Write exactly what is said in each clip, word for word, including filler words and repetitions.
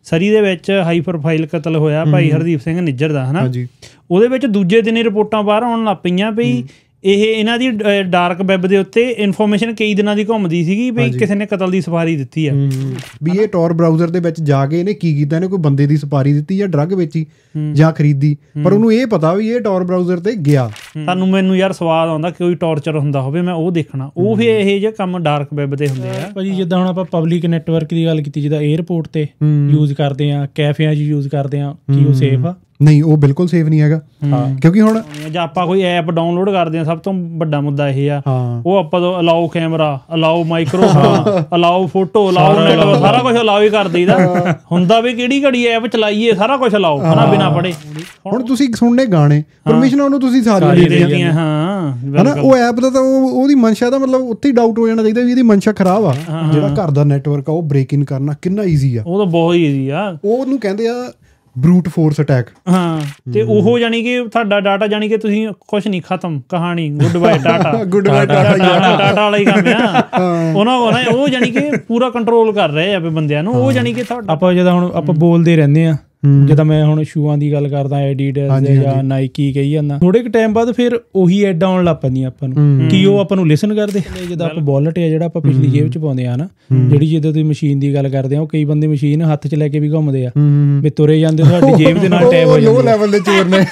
ਸਰੀ ਦੇ ਵਿੱਚ high profile ਕਤਲ ਹੋਇਆ ਭਾਈ ਹਰਦੀਪ ਸਿੰਘ ਨਿੱਜਰ ਦਾ, ਹੈ ਨਾ। ਉਹਦੇ ਵਿੱਚ ਦੂਜੇ ਦਿਨ ਰਿਪੋਰਟਾਂ ਬਾਹਰ ਆਉਣ ਲੱਗ ਪਈਆਂ ਵੀ ਇਹ ਇਹਨਾਂ ਦੀ ਡਾਰਕ ਵੈਬ ਦੇ ਉੱਤੇ ਇਨਫੋਰਮੇਸ਼ਨ ਕਈ ਦਿਨਾਂ ਦੀ ਘੁੰਮਦੀ ਸੀਗੀ ਵੀ ਕਿਸੇ ਨੇ ਕਤਲ ਦੀ ਸਫਾਰੀ ਦਿੱਤੀ ਆ ਵੀ ਇਹ ਟੌਰ ਬਰਾਊਜ਼ਰ ਦੇ ਵਿੱਚ ਜਾ ਕੇ ਇਹਨੇ ਕੀ ਕੀਤਾ, ਇਹਨੇ ਕੋਈ ਬੰਦੇ ਦੀ ਸਫਾਰੀ ਦਿੱਤੀ ਜਾਂ ਡਰੱਗ ਵੇਚੀ ਜਾਂ ਖਰੀਦੀ, ਪਰ ਉਹਨੂੰ ਇਹ ਪਤਾ ਵੀ ਇਹ ਟੌਰ ਬਰਾਊਜ਼ਰ ਤੇ ਗਿਆ। ਤੁਹਾਨੂੰ ਮੈਨੂੰ ਯਾਰ ਸਵਾਦ ਆਉਂਦਾ ਕੋਈ ਟੌਰਚਰ ਹੁੰਦਾ ਹੋਵੇ ਮੈਂ ਉਹ ਦੇਖਣਾ, ਉਹ ਫਿਰ ਇਹ ਜਿਹੇ ਕੰਮ ਡਾਰਕ ਵੈਬ ਤੇ ਹੁੰਦੇ ਆ ਭਾਜੀ। ਜਿੱਦਾਂ ਹੁਣ ਆਪਾਂ ਪਬਲਿਕ ਨੈਟਵਰਕ ਦੀ ਗੱਲ ਕੀਤੀ, ਜਿੱਦਾਂ ਏਅਰਪੋਰਟ ਤੇ ਯੂਜ਼ ਕਰਦੇ ਆ, ਕੈਫਿਆਂ 'ਚ ਯੂਜ਼ ਕਰਦੇ ਆ, ਕੀ ਉਹ ਸੇਫ ਆ? ਨਹੀਂ, ਉਹ ਬਿਲਕੁਲ ਸੇਫ ਨਹੀਂ ਹੈਗਾ, ਕਿਉਂਕਿ ਹੁਣ ਜਾਂ ਆਪਾਂ ਕੋਈ ਐਪ ਡਾਊਨਲੋਡ ਕਰਦੇ ਹਾਂ, ਸਭ ਤੋਂ ਵੱਡਾ ਮੁੱਦਾ ਇਹ ਆ ਉਹ ਆਪਾਂ ਤੋਂ allow camera, allow microphone, allow photo, allow network, ਸਾਰਾ ਕੁਛ ਅਲਾਓ ਹੀ ਕਰ ਦਈਦਾ ਹੁੰਦਾ ਵੀ ਕਿਹੜੀ ਘੜੀ ਐਪ ਚਲਾਈਏ, ਸਾਰਾ ਕੁਛ ਅਲਾਓ ਹਨਾ ਬਿਨਾਂ ਪੜ੍ਹੇ। ਹੁਣ ਤੁਸੀਂ ਸੁਣਨੇ ਗਾਣੇ, ਪਰਮਿਸ਼ਨ ਉਹਨੂੰ ਤੁਸੀਂ ਸਾਰੀਆਂ ਦੇ ਦਿੱਤੀਆਂ, ਹਾਂ ਹਨਾ। ਉਹ ਐਪ ਦਾ ਤਾਂ ਉਹ ਉਹਦੀ ਮਨਸ਼ਾ ਦਾ ਮਤਲਬ ਉੱਥੇ ਹੀ ਡਾਊਟ ਹੋ ਜਾਣਾ ਚਾਹੀਦਾ ਵੀ ਇਹਦੀ ਮਨਸ਼ਾ ਖਰਾਬ ਆ। ਜਿਹੜਾ ਘਰ ਦਾ ਨੈਟਵਰਕ ਆ ਉਹ ਬ੍ਰੇਕ ਇਨ ਕਰਨਾ ਕਿੰਨਾ ਈਜ਼ੀ ਆ, ਉਹ ਤਾਂ ਬਹੁਤ ਈਜ਼ੀ ਆ। ਉਹਨੂੰ ਕਹਿੰਦੇ ਆ ਬਰੂਟ ਫੋਰਸ ਅਟੈਕ। ਹਾਂ, ਤੇ ਉਹ ਜਾਣੀ ਕਿ ਤੁਹਾਡਾ ਡਾਟਾ ਜਾਣੀ ਕਿ ਤੁਸੀਂ ਕੁਛ ਨਹੀਂ ਖਤਮ ਕਹਾਣੀ, good bye data, good bye data data ਵਾਲਾ ਹੀ ਕੰਮ ਆ ਉਹਨਾਂ ਕੋਲ। ਉਹ ਜਾਣੀ ਕਿ ਪੂਰਾ ਕੰਟਰੋਲ ਕਰ ਰਹੇ ਆ ਵੀ ਬੰਦਿਆਂ ਨੂੰ। ਉਹ ਜਾਣੀ ਕਿ ਆਪਾਂ ਜਦੋਂ ਹੁਣ ਆਪਾਂ ਬੋਲਦੇ ਰਹਿੰਦੇ ਹਾਂ, ਜਿੱਦਾਂ ਮੈਂ ਹੁਣ ਸ਼ੂਆਂ ਦੀ ਗੱਲ ਕਰਦਾ, ਐਡੀਡਾਸ ਜਾਂ ਨਾਈਕੀ ਕਹੀ ਜਾਂਦਾ, ਥੋੜੇ ਕੁ ਟਾਈਮ ਬਾਅਦ ਫਿਰ ਉਹੀ ਐਡਾਂ ਆਉਣ ਲੱਗ ਪੈਂਦੀਆਂ ਆਪਾਂ ਨੂੰ ਕਿ ਉਹ ਆਪਾਂ ਨੂੰ ਲਿਸਨ ਕਰਦੇ। ਜਿੱਦਾਂ ਆਪਾਂ ਵਾਲਟ ਆ ਜਿਹੜਾ ਆਪਾਂ ਪਿਛਲੀ ਜੇਬ 'ਚ ਪਾਉਂਦੇ ਆ ਨਾ, ਜਿਹੜੀ ਜਿੱਦਾਂ ਤੁਸੀਂ ਮਸ਼ੀਨ ਦੀ ਗੱਲ ਕਰਦੇ ਆ, ਉਹ ਕਈ ਬੰਦੇ ਮਸ਼ੀਨ ਹੱਥ 'ਚ ਲੈ ਕੇ ਵੀ ਘੁੰਮਦੇ ਆ ਵੀ ਤੁਰੇ ਜਾਂਦੇ, ਤੁਹਾਡੀ ਜੇਬ ਦੇ ਨਾਲ ਟੈਬ ਹੋ ਜਾਂਦੀ। ਲੈਵਲ ਦੇ ਚੋਰ ਨੇ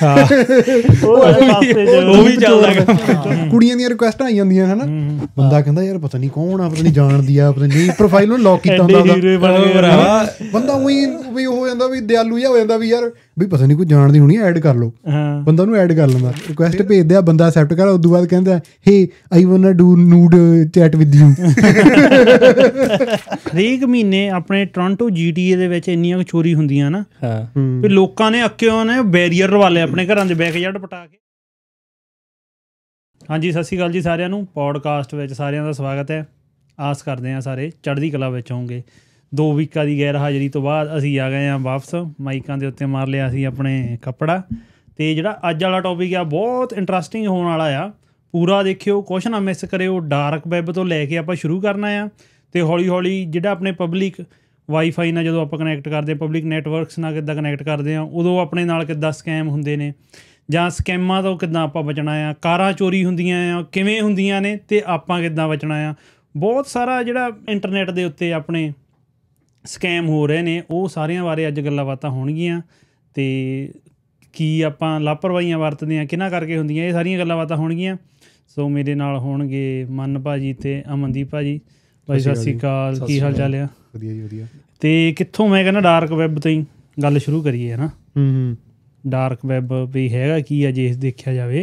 ਉਹ ਵੀ ਚੱਲਦਾ। ਕੁੜੀਆਂ ਦੀਆਂ ਰਿਕੁਐਸਟਾਂ ਆਈ ਜਾਂਦੀਆਂ ਹਨਾ, ਬੰਦਾ ਕਹਿੰਦਾ ਯਾਰ ਪਤਾ ਨਹੀਂ ਕੌਣ ਆ, ਪਤਾ ਨਹੀਂ ਜਾਣਦੀ ਆ, ਪਤਾ ਨਹੀਂ ਪ੍ਰੋਫਾਈਲ ਨੂੰ ਲੌਕ ਕੀਤਾ ਹੁੰਦਾ ਬੰਦਾ, ਉਹੀ ਵੀ ਹੋ ਜਾਂਦਾ ਵੀ ਦਿਆਲੂ ਹੋ ਜਾਂਦਾ ਵੀ ਯਾਰ ਵੀ ਪਤਾ ਨਹੀਂ ਕੋਈ ਜਾਣਦੀ ਹੋਣੀ, ਐਡ ਕਰ ਲਓ। ਬੰਦਾ ਉਹਨੂੰ ਐਡ ਕਰ ਲੈਂਦਾ, ਰਿਕੁਐਸਟ ਭੇਜਦੇ ਆ, ਬੰਦਾ ਐਕਸੈਪਟ ਕਰ, ਉਸ ਤੋਂ ਬਾਅਦ ਕਹਿੰਦਾ hey I want to do nude chat with you. ਹਰੇਕ ਮਹੀਨੇ ਆਪਣੇ ਟੋਰਾਂਟੋ ਜੀ ਟੀ ਏ ਦੇ ਵਿੱਚ ਇੰਨੀਆਂ ਕੁ ਚੋਰੀ ਹੁੰਦੀਆਂ ਨਾ ਵੀ ਲੋਕਾਂ ਨੇ ਅੱਕਿਓ ਨੇ ਬੈਰੀਅਰ ਲਵਾ ਲਏ ਆਪਣੇ ਘਰਾਂ ਦੇ ਬੈਕਯਾਰਡ ਪਟਾ ਕੇ। ਹਾਂਜੀ, ਸਤਿ ਸ਼੍ਰੀ ਅਕਾਲ ਜੀ ਸਾਰਿਆਂ ਨੂੰ। ਪੋਡਕਾਸਟ ਵਿੱਚ ਸਾਰਿਆਂ ਦਾ ਸਵਾਗਤ ਹੈ। ਆਸ ਕਰਦੇ ਹਾਂ ਸਾਰੇ ਚੜ੍ਹਦੀ ਕਲਾ ਵਿੱਚ ਹੋਣਗੇ। ਦੋ ਵੀਕਾਂ ਦੀ ਗੈਰ ਹਾਜ਼ਰੀ ਤੋਂ ਬਾਅਦ ਅਸੀਂ ਆ ਗਏ ਹਾਂ ਵਾਪਸ, ਮਾਈਕਾਂ ਦੇ ਉੱਤੇ ਮਾਰ ਲਿਆ ਅਸੀਂ ਆਪਣੇ ਕੱਪੜਾ। ਅਤੇ ਜਿਹੜਾ ਅੱਜ ਵਾਲਾ ਟੋਪਿਕ ਆ ਬਹੁਤ ਇੰਟਰਸਟਿੰਗ ਹੋਣ ਵਾਲਾ ਆ, ਪੂਰਾ ਦੇਖਿਓ, ਕੁਛ ਨਾ ਮਿਸ ਕਰਿਓ। ਡਾਰਕ ਵੈਬ ਤੋਂ ਲੈ ਕੇ ਆਪਾਂ ਸ਼ੁਰੂ ਕਰਨਾ ਆ, ਅਤੇ ਹੌਲੀ ਹੌਲੀ ਜਿਹੜਾ ਆਪਣੇ ਪਬਲਿਕ ਵਾਈਫਾਈ ਨਾਲ ਜਦੋਂ ਆਪਾਂ ਕਨੈਕਟ ਕਰਦੇ, ਪਬਲਿਕ ਨੈਟਵਰਕਸ ਨਾਲ ਕਿੱਦਾਂ ਕਨੈਕਟ ਕਰਦੇ ਹਾਂ, ਉਦੋਂ ਆਪਣੇ ਨਾਲ ਕਿੱਦਾਂ ਸਕੈਮ ਹੁੰਦੇ ਨੇ, ਜਾਂ ਸਕੈਮਾਂ ਤੋਂ ਕਿੱਦਾਂ ਆਪਾਂ ਬਚਣਾ ਆ, ਕਾਰਾਂ ਚੋਰੀ ਹੁੰਦੀਆਂ ਆ ਕਿਵੇਂ ਹੁੰਦੀਆਂ ਨੇ ਅਤੇ ਆਪਾਂ ਕਿੱਦਾਂ ਬਚਣਾ ਆ। ਬਹੁਤ ਸਾਰਾ ਜਿਹੜਾ ਇੰਟਰਨੈਟ ਦੇ ਉੱਤੇ ਆਪਣੇ ਸਕੈਮ ਹੋ ਰਹੇ ਨੇ, ਉਹ ਸਾਰਿਆਂ ਬਾਰੇ ਅੱਜ ਗੱਲਾਂ ਬਾਤਾਂ ਹੋਣਗੀਆਂ। ਅਤੇ ਕੀ ਆਪਾਂ ਲਾਪਰਵਾਹੀਆਂ ਵਰਤਦੇ ਹਾਂ, ਕਿਹਨਾਂ ਕਰਕੇ ਹੁੰਦੀਆਂ, ਇਹ ਸਾਰੀਆਂ ਗੱਲਾਂ ਬਾਤਾਂ ਹੋਣਗੀਆਂ। ਸੋ ਮੇਰੇ ਨਾਲ ਹੋਣਗੇ ਮਨ ਭਾਜੀ ਅਤੇ ਅਮਨਦੀਪ ਭਾਜੀ। ਭਾਜੀ ਸਤਿ ਸ਼੍ਰੀ ਅਕਾਲ, ਕੀ ਹਾਲ ਚਾਲ ਆ? ਵਧੀਆ ਜੀ ਵਧੀਆ। ਅਤੇ ਕਿੱਥੋਂ ਮੈਂ ਕਹਿੰਦਾ ਡਾਰਕ ਵੈਬ ਤੋਂ ਹੀ ਗੱਲ ਸ਼ੁਰੂ ਕਰੀਏ ਹੈ ਨਾ। ਡਾਰਕ ਵੈਬ ਵੀ ਹੈਗਾ ਕੀ ਆ ਜੇ ਦੇਖਿਆ ਜਾਵੇ?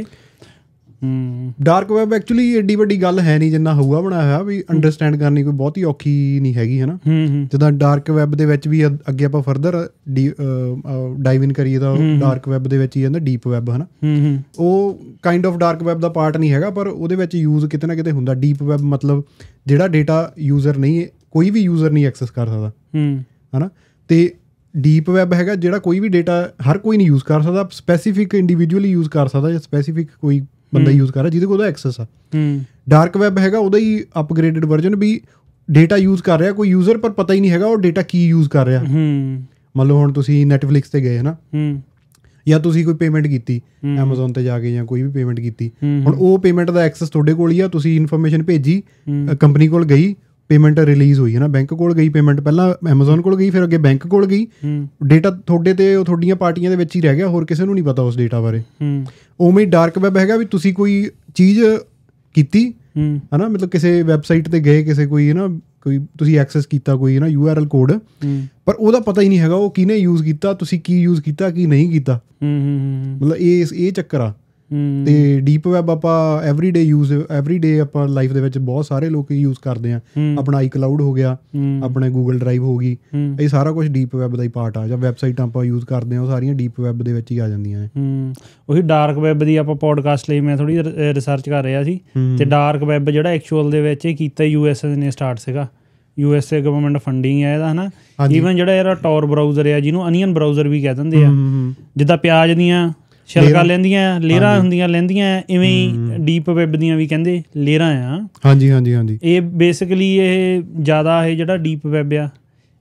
ਡਾਰਕ ਵੈਬ ਐਕਚੁਅਲੀ ਐਡੀ ਵੱਡੀ ਗੱਲ ਹੈ ਨਹੀਂ ਜਿੰਨਾ ਹਊਆ ਬਣਾਇਆ ਹੋਇਆ, ਵੀ ਅੰਡਰਸਟੈਂਡ ਕਰਨੀ ਕੋਈ ਬਹੁਤੀ ਔਖੀ ਨਹੀਂ ਹੈਗੀ ਹੈ ਨਾ। ਜਿੱਦਾਂ ਡਾਰਕ ਵੈਬ ਦੇ ਵਿੱਚ ਵੀ ਅੱਗੇ ਆਪਾਂ ਫਰਦਰ ਡੀ ਡਾਈਵ ਇਨ ਕਰੀਏ ਤਾਂ ਡਾਰਕ ਵੈਬ ਦੇ ਵਿੱਚ ਹੀ ਜਾਂਦਾ ਡੀਪ ਵੈਬ ਹੈ ਨਾ। ਉਹ ਕਾਈਂਡ ਆਫ ਡਾਰਕ ਵੈਬ ਦਾ ਪਾਰਟ ਨਹੀਂ ਹੈਗਾ, ਪਰ ਉਹਦੇ ਵਿੱਚ ਯੂਜ਼ ਕਿਤੇ ਨਾ ਕਿਤੇ ਹੁੰਦਾ। ਡੀਪ ਵੈਬ ਮਤਲਬ ਜਿਹੜਾ ਡੇਟਾ ਯੂਜ਼ਰ ਨਹੀਂ, ਕੋਈ ਵੀ ਯੂਜ਼ਰ ਨਹੀਂ ਐਕਸੈਸ ਕਰ ਸਕਦਾ ਹੈ ਨਾ। ਅਤੇ ਡੀਪ ਵੈਬ ਹੈਗਾ ਜਿਹੜਾ ਕੋਈ ਵੀ ਡੇਟਾ ਹਰ ਕੋਈ ਨਹੀਂ ਯੂਜ਼ ਕਰ ਸਕਦਾ, ਸਪੈਸੀਫਿਕ ਇੰਡੀਵਿਜੂਅਲੀ ਯੂਜ਼ ਕਰ ਸਕਦਾ, ਜਾਂ ਸਪੈਸੀਫਿਕ ਕੋਈ ਬੰਦਾ ਯੂਜ਼ ਕਰ ਰਿਹਾ ਜਿਹਦੇ ਕੋਲ ਉਹਦਾ ਐਕਸੈਸ ਆ। ਡਾਰਕ ਵੈਬ ਹੈਗਾ ਉਹਦਾ ਹੀ ਅਪਗ੍ਰੇਡਡ ਵਰਜਨ, ਵੀ ਡੇਟਾ ਯੂਜ਼ ਕਰ ਰਿਹਾ ਕੋਈ ਯੂਜ਼ਰ, ਪਰ ਪਤਾ ਹੀ ਨਹੀਂ ਹੈਗਾ ਉਹ ਡੇਟਾ ਕੀ ਯੂਜ਼ ਕਰ ਰਿਹਾ। ਮੰਨ ਲਓ ਹੁਣ ਤੁਸੀਂ ਨੈਟਫਲਿਕਸ 'ਤੇ ਗਏ ਹੈ ਨਾ, ਜਾਂ ਤੁਸੀਂ ਕੋਈ ਪੇਮੈਂਟ ਕੀਤੀ ਐਮਾਜ਼ੋਨ 'ਤੇ ਜਾ ਕੇ, ਜਾਂ ਕੋਈ ਵੀ ਪੇਮੈਂਟ ਕੀਤੀ, ਹੁਣ ਉਹ ਪੇਮੈਂਟ ਦਾ ਐਕਸੈਸ ਤੁਹਾਡੇ ਕੋਲ ਹੀ ਆ, ਤੁਸੀਂ ਇਨਫੋਰਮੇਸ਼ਨ ਭੇਜੀ, ਕੰਪਨੀ ਕੋਲ ਗਈ, ਪੇਮੈਂਟ ਰਿਲੀਜ਼ ਹੋਈ ਹੈ ਨਾ, ਬੈਂਕ ਕੋਲ ਗਈ ਪੇਮੈਂਟ, ਪਹਿਲਾਂ ਐਮਾਜ਼ੋਨ ਕੋਲ ਗਈ, ਫਿਰ ਅੱਗੇ ਬੈਂਕ ਕੋਲ ਗਈ, ਡੇਟਾ ਤੁਹਾਡੇ ਤੇ ਉਹ ਤੁਹਾਡੀਆਂ ਪਾਰਟੀਆਂ ਦੇ ਵਿੱਚ ਹੀ ਰਹਿ ਗਿਆ, ਹੋਰ ਕਿਸੇ ਨੂੰ ਨਹੀਂ ਪਤਾ ਉਸ ਡੇਟਾ ਬਾਰੇ। ਉਵੇਂ ਹੀ ਡਾਰਕ ਵੈਬ ਹੈਗਾ ਵੀ ਤੁਸੀਂ ਕੋਈ ਚੀਜ਼ ਕੀਤੀ ਹੈ ਨਾ, ਮਤਲਬ ਕਿਸੇ ਵੈਬਸਾਈਟ 'ਤੇ ਗਏ, ਕਿਸੇ ਕੋਈ ਹੈ ਨਾ, ਕੋਈ ਤੁਸੀਂ ਐਕਸੈਸ ਕੀਤਾ ਕੋਈ ਹੈ ਨਾ ਯੂ ਆਰ ਐਲ ਕੋਡ, ਪਰ ਉਹਦਾ ਪਤਾ ਹੀ ਨਹੀਂ ਹੈਗਾ ਉਹ ਕਿਹਨੇ ਯੂਜ਼ ਕੀਤਾ, ਤੁਸੀਂ ਕੀ ਯੂਜ਼ ਕੀਤਾ ਕੀ ਨਹੀਂ ਕੀਤਾ, ਮਤਲਬ ਇਹ ਇਹ ਚੱਕਰ ਆ। ਅਤੇ ਡੀਪ ਵੈਬ ਆਪਾਂ every day use every day ਆਪਾਂ ਲਾਈਫ ਦੇ ਵਿੱਚ ਬਹੁਤ ਸਾਰੇ ਲੋਕ ਯੂਜ਼ ਕਰਦੇ ਹਾਂ। ਆਪਣਾ ਆਈ ਕਲਾਊਡ ਹੋ ਗਿਆ, ਆਪਣੇ ਗੂਗਲ ਡਰਾਈਵ ਹੋ ਗਈ, ਇਹ ਸਾਰਾ ਕੁਛ ਡੀਪ ਵੈਬ ਦਾ ਹੀ ਪਾਰਟ ਆ। ਜਾਂ ਵੈਬਸਾਈਟਾਂ ਆਪਾਂ ਯੂਜ਼ ਕਰਦੇ ਹਾਂ ਉਹ ਸਾਰੀਆਂ ਡੀਪ ਵੈਬ ਦੇ ਵਿੱਚ ਹੀ ਆ ਜਾਂਦੀਆਂ ਨੇ। ਉਹੀ ਡਾਰਕ ਵੈਬ ਦੀ ਆਪਾਂ ਪੋਡਕਾਸਟ ਲਈ ਮੈਂ ਥੋੜ੍ਹੀ ਰਿਸਰਚ ਕਰ ਰਿਹਾ ਸੀ, ਅਤੇ ਡਾਰਕ ਵੈਬ ਜਿਹੜਾ ਐਕਚੁਅਲ ਦੇ ਵਿੱਚ ਇਹ ਕੀਤਾ ਯੂ ਐਸ ਏ ਨੇ ਸਟਾਰਟ ਸੀਗਾ। U S A government funding ਹੈ ਇਹਦਾ ਹੈ ਨਾ। ਈਵਨ ਜਿਹੜਾ ਇਹਦਾ ਟੌਰ ਬਰਾਊਜ਼ਰ ਆ ਜਿਹਨੂੰ ਅਨੀਅਨ ਬਰਾਊਜ਼ਰ ਵੀ ਕਹਿ ਦਿੰਦੇ ਆ, ਜਿੱਦਾਂ ਪਿਆਜ਼ ਦੀਆਂ ਛਿਲਕਾ ਲੈਂਦੀਆਂ ਲੇਅਰਾਂ ਹੁੰਦੀਆਂ ਲੈਂਦੀਆਂ, ਇਵੇਂ ਹੀ ਡੀਪ ਵੈਬ ਦੀਆਂ ਵੀ ਕਹਿੰਦੇ ਲੇਅਰਾਂ ਆ। ਹਾਂਜੀ ਹਾਂਜੀ ਹਾਂਜੀ। ਇਹ ਬੇਸਿਕਲੀ ਇਹ ਜ਼ਿਆਦਾ ਇਹ ਜਿਹੜਾ ਡੀਪ ਵੈਬ ਆ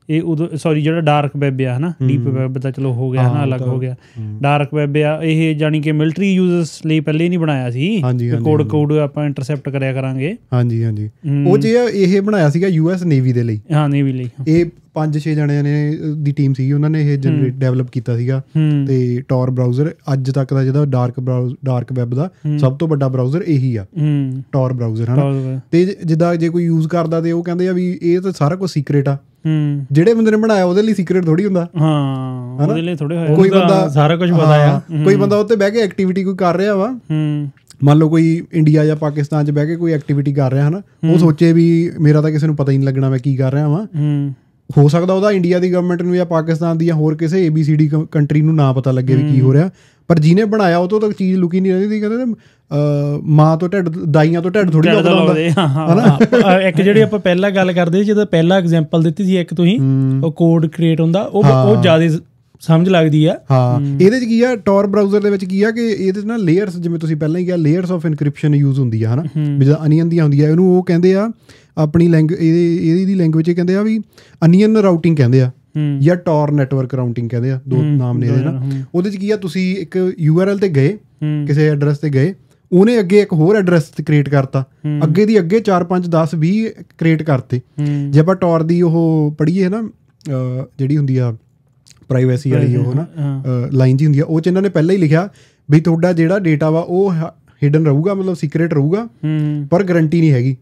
ਇਹ ਉਦੋਂ ਸੋਰੀ ਜਿਹੜਾ ਡਾਰਕ ਵੈਬ ਆ ਹੈ ਨਾ, ਡੀਪ ਵੈਬ ਤਾਂ ਚਲੋ ਹੋ ਗਿਆ ਹੈ ਨਾ, ਅਲੱਗ ਹੋ ਗਿਆ। ਡਾਰਕ ਵੈਬ ਆ ਇਹ ਜਾਣੀ ਕਿ ਮਿਲਟਰੀ ਯੂਜ਼ਰਸ ਲਈ ਪਹਿਲੇ ਨਹੀਂ ਬਣਾਇਆ ਸੀ, ਕੋਡ ਕੋਡ ਆਪਾਂ ਇੰਟਰਸੈਪਟ ਕਰਿਆ ਕਰਾਂਗੇ। ਹਾਂਜੀ ਹਾਂਜੀ, ਉਹ 'ਚ ਇਹ ਬਣਾਇਆ ਸੀਗਾ ਯੂ ਐਸ ਨੇਵੀ ਦੇ ਲਈ। ਹਾਂ ਨੇਵੀ ਲਈ। ਇਹ ਪੰਜ ਛੇ ਜਣਿਆਂ ਨੇ ਦੀ ਟੀਮ ਸੀਗੀ, ਉਹਨਾਂ ਨੇ ਇਹ ਜਨਰੇਟ ਡਿਵੈਲਪ ਕੀਤਾ ਸੀਗਾ। ਤੇ ਟੌਰ ਬਰਾਊਜ਼ਰ ਅੱਜ ਤੱਕ ਦਾ ਜਿਹਦਾ ਡਾਰਕ ਬਰਾਊਜ਼ ਡਾਰਕ ਵੈਬ ਦਾ ਸਭ ਤੋਂ ਵੱਡਾ ਬਰਾਊਜ਼ਰ ਇਹੀ ਆ, ਟੌਰ ਬਰਾਊਜ਼ਰ ਹੈ ਨਾ। ਤੇ ਜਿੱਦਾਂ ਜੇ ਕੋਈ ਯੂਜ਼ ਕਰਦਾ ਤੇ ਉਹ ਕਹਿੰਦੇ ਆ ਵੀ ਇਹ ਤਾਂ ਸਾਰਾ ਕੁਝ ਸੀਕ੍ਰੇਟ ਆ। ਜਿਹੜੇ ਬੰਦੇ ਨੇ ਬਣਾਇਆ ਉਹਦੇ ਲਈ ਸੀਕ੍ਰੇਟ ਥੋੜੀ ਹੁੰਦਾ। ਹਾਂ ਉਹਦੇ ਲਈ ਥੋੜੇ ਹੋਇਆ, ਕੋਈ ਬੰਦਾ ਸਾਰਾ ਕੁਝ ਪਤਾ ਆ, ਕੋਈ ਬੰਦਾ ਉੱਤੇ ਬਹਿ ਕੇ ਐਕਟੀਵਿਟੀ ਕੋਈ ਕਰ ਰਿਹਾ ਵਾ, ਮੰਨ ਲਓ ਕੋਈ ਇੰਡੀਆ ਜਾਂ ਪਾਕਿਸਤਾਨ 'ਚ ਬਹਿ ਕੇ ਕੋਈ ਐਕਟੀਵਿਟੀ ਕਰ ਰਿਹਾ ਹੈ ਨਾ, ਉਹ ਸੋਚੇ ਵੀ ਮੇਰਾ ਤਾਂ ਕਿਸੇ ਨੂੰ ਪਤਾ ਹੀ ਨਹੀਂ ਲੱਗਣਾ ਮੈਂ ਕੀ ਕਰ ਰਿਹਾ ਵਾਂ। ਹੋ ਸਕਦਾ ਉਹਦਾ ਇੰਡੀਆ ਦੀ ਗਵਰਨਮੈਂਟ ਨੂੰ ਜਾਂ ਪਾਕਿਸਤਾਨ ਦੀ ਜਾਂ ਹੋਰ ਕਿਸੇ A B C D country ਨੂੰ ਨਾ ਪਤਾ ਲੱਗੇ ਵੀ ਕੀ ਹੋ ਰਿਹਾ, ਪਰ ਜਿਹਨੇ ਬਣਾਇਆ ਉਹ ਤੋਂ ਤਾਂ ਚੀਜ਼ ਲੁਕੀ ਨਹੀਂ ਰਹਿੰਦੀ। ਕਹਿੰਦੇ ਮਾਂ ਤੋਂ ਢਿੱਡ ਦਾਈਆਂ ਤੋਂ ਢਿੱਡ ਥੋੜ੍ਹੀ ਲੱਗਦਾ ਹੁੰਦਾ। ਇੱਕ ਜਿਹੜੀ ਆਪਾਂ ਪਹਿਲਾਂ ਗੱਲ ਕਰਦੇ ਸੀ, ਜਦੋਂ ਪਹਿਲਾਂ ਐਗਜ਼ਾਮਪਲ ਦਿੱਤੀ ਸੀ ਇੱਕ ਤੁਸੀਂ, ਉਹ ਕੋਡ ਕ੍ਰੀਏਟ ਹੁੰਦਾ, ਉਹ ਉਹ ਜ਼ਿਆਦਾ ਸਮਝ ਲੱਗਦੀ ਆ। ਹਾਂ ਇਹਦੇ 'ਚ ਕੀ ਆ, ਟੌਰ ਬਰਾਊਜ਼ਰ ਦੇ ਵਿੱਚ ਕੀ ਆ ਕਿ ਇਹਦੇ 'ਚ ਨਾ ਲੇਅਰਸ, ਜਿਵੇਂ ਤੁਸੀਂ ਪਹਿਲਾਂ ਹੀ ਕਿਹਾ ਲੇਅਰਸ ਆਫ ਇਨਕ੍ਰਿਪਸ਼ਨ ਯੂਜ਼ ਹੁੰਦੀ ਆ ਹੈ ਨਾ, ਵੀ ਜਿੱਦਾਂ ਅਨੀਅਨ ਦੀਆਂ ਹੁੰਦੀਆਂ, ਇਹਨੂੰ ਉਹ ਕਹਿੰਦੇ ਆ ਆਪਣੀ ਲੈਂਗ ਇਹਦੀ ਇਹਦੀ ਲੈਂਗੁਏਜ 'ਚ ਕਹਿੰਦੇ ਆ ਵੀ ਅਨੀਅਨ ਰਾਊਟਿੰਗ ਕਹਿੰਦੇ ਆ, ਜਾਂ ਟੌਰ ਨੈਟਵਰਕ ਰਾਊਟਿੰਗ ਕਹਿੰਦੇ ਆ, ਦੋ ਨਾਮ ਨੇ ਇਹਦੇ ਨਾ। ਉਹਦੇ 'ਚ ਕੀ ਆ, ਤੁਸੀਂ ਇੱਕ ਯੂ ਆਰ ਐਲ ਤੇ ਗਏ, ਕਿਸੇ ਐਡਰੈਸ ਤੇ ਗਏ, ਉਹਨੇ ਅੱਗੇ ਇੱਕ ਹੋਰ ਐਡਰੈਸ ਕ੍ਰੀਏਟ ਕਰਤਾ, ਅੱਗੇ ਦੀ ਅੱਗੇ ਚਾਰ ਪੰਜ ਦਸ ਵੀਹ ਕ੍ਰੀਏਟ ਕਰਤੇ। ਜੇ ਆਪਾਂ ਟੌਰ ਦੀ ਉਹ ਪੜ੍ਹੀਏ ਨਾ, ਜਿਹੜੀ ਹੁੰਦੀ ਆ ਪ੍ਰਾਈਵੇਸੀ ਵਾਲੀ ਉਹ ਨਾ ਲਾਈਨ ਜੀ ਹੁੰਦੀ ਆ, ਉਹ 'ਚ ਇਹਨਾਂ ਨੇ ਪਹਿਲਾਂ ਹੀ ਲਿਖਿਆ ਵੀ ਤੁਹਾਡਾ ਜਿਹੜਾ ਡੇਟਾ ਵਾ ਉਹ ਹਿਡਨ ਰਹੂਗਾ, ਮਤਲਬ ਸੀਕ੍ਰੇਟ ਰਹੂਗਾ, ਪਰ ਗਰੰਟੀ ਨਹੀਂ ਹੈਗੀ।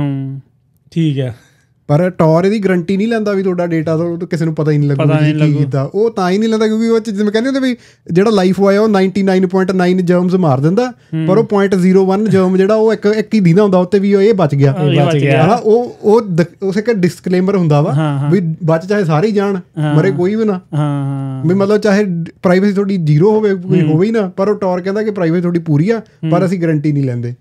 ਠੀਕ ਹੈ, ਪਰ ਟੌਰ ਇਹਦੀ ਗਰੰਟੀ ਨਹੀਂ ਲੈਂਦਾ ਵੀ ਤੁਹਾਡਾ ਡੇਟਾ ਤੋਂ ਕਿਸੇ ਨੂੰ ਪਤਾ ਹੀ ਨਹੀਂ ਲੱਗੂਗਾ ਕੀ ਕੀਤਾ। ਉਹ ਤਾਂ ਹੀ ਨਹੀਂ ਲੈਂਦਾ ਕਿਉਂਕਿ ਉਹ 'ਚ ਜਿਵੇਂ ਕਹਿੰਦੇ ਹੁੰਦੇ ਵੀ ਜਿਹੜਾ ਲਾਈਫ ਹੋਇਆ ਉਹ ninety nine point nine germs ਮਾਰ ਦਿੰਦਾ, ਪਰ ਉਹ ਪੁਆਇੰਟ ਜ਼ੀਰੋ ਵਨ ਜਰਮ ਜਿਹੜਾ ਉਹ ਇੱਕ ਇੱਕ ਹੀ ਦਿੰਦਾ ਹੁੰਦਾ ਉੱਤੇ ਵੀ ਇਹ ਬਚ ਗਿਆ ਹੈ ਨਾ। ਉਹ ਉਹ ਉਸ ਇੱਕ ਡਿਸਕਲੇਮਰ ਹੁੰਦਾ ਵਾ ਵੀ ਬਚ ਚਾਹੇ ਸਾਰੇ ਹੀ ਜਾਣ, ਮਰੇ ਕੋਈ ਵੀ ਨਾ, ਵੀ ਮਤਲਬ ਚਾਹੇ ਪ੍ਰਾਈਵੇਸੀ ਤੁਹਾਡੀ ਜ਼ੀਰੋ ਹੋਵੇ, ਕੋਈ ਹੋਵੇ ਹੀ ਨਾ, ਪਰ ਉਹ ਟੌਰ ਕਹਿੰਦਾ ਕਿ ਪ੍ਰਾਈਵੇਸੀ ਤੁਹਾਡੀ ਪੂਰੀ ਆ, ਪਰ ਅਸੀਂ ਗਰੰਟੀ ਨਹੀਂ ਲੈਂਦੇ।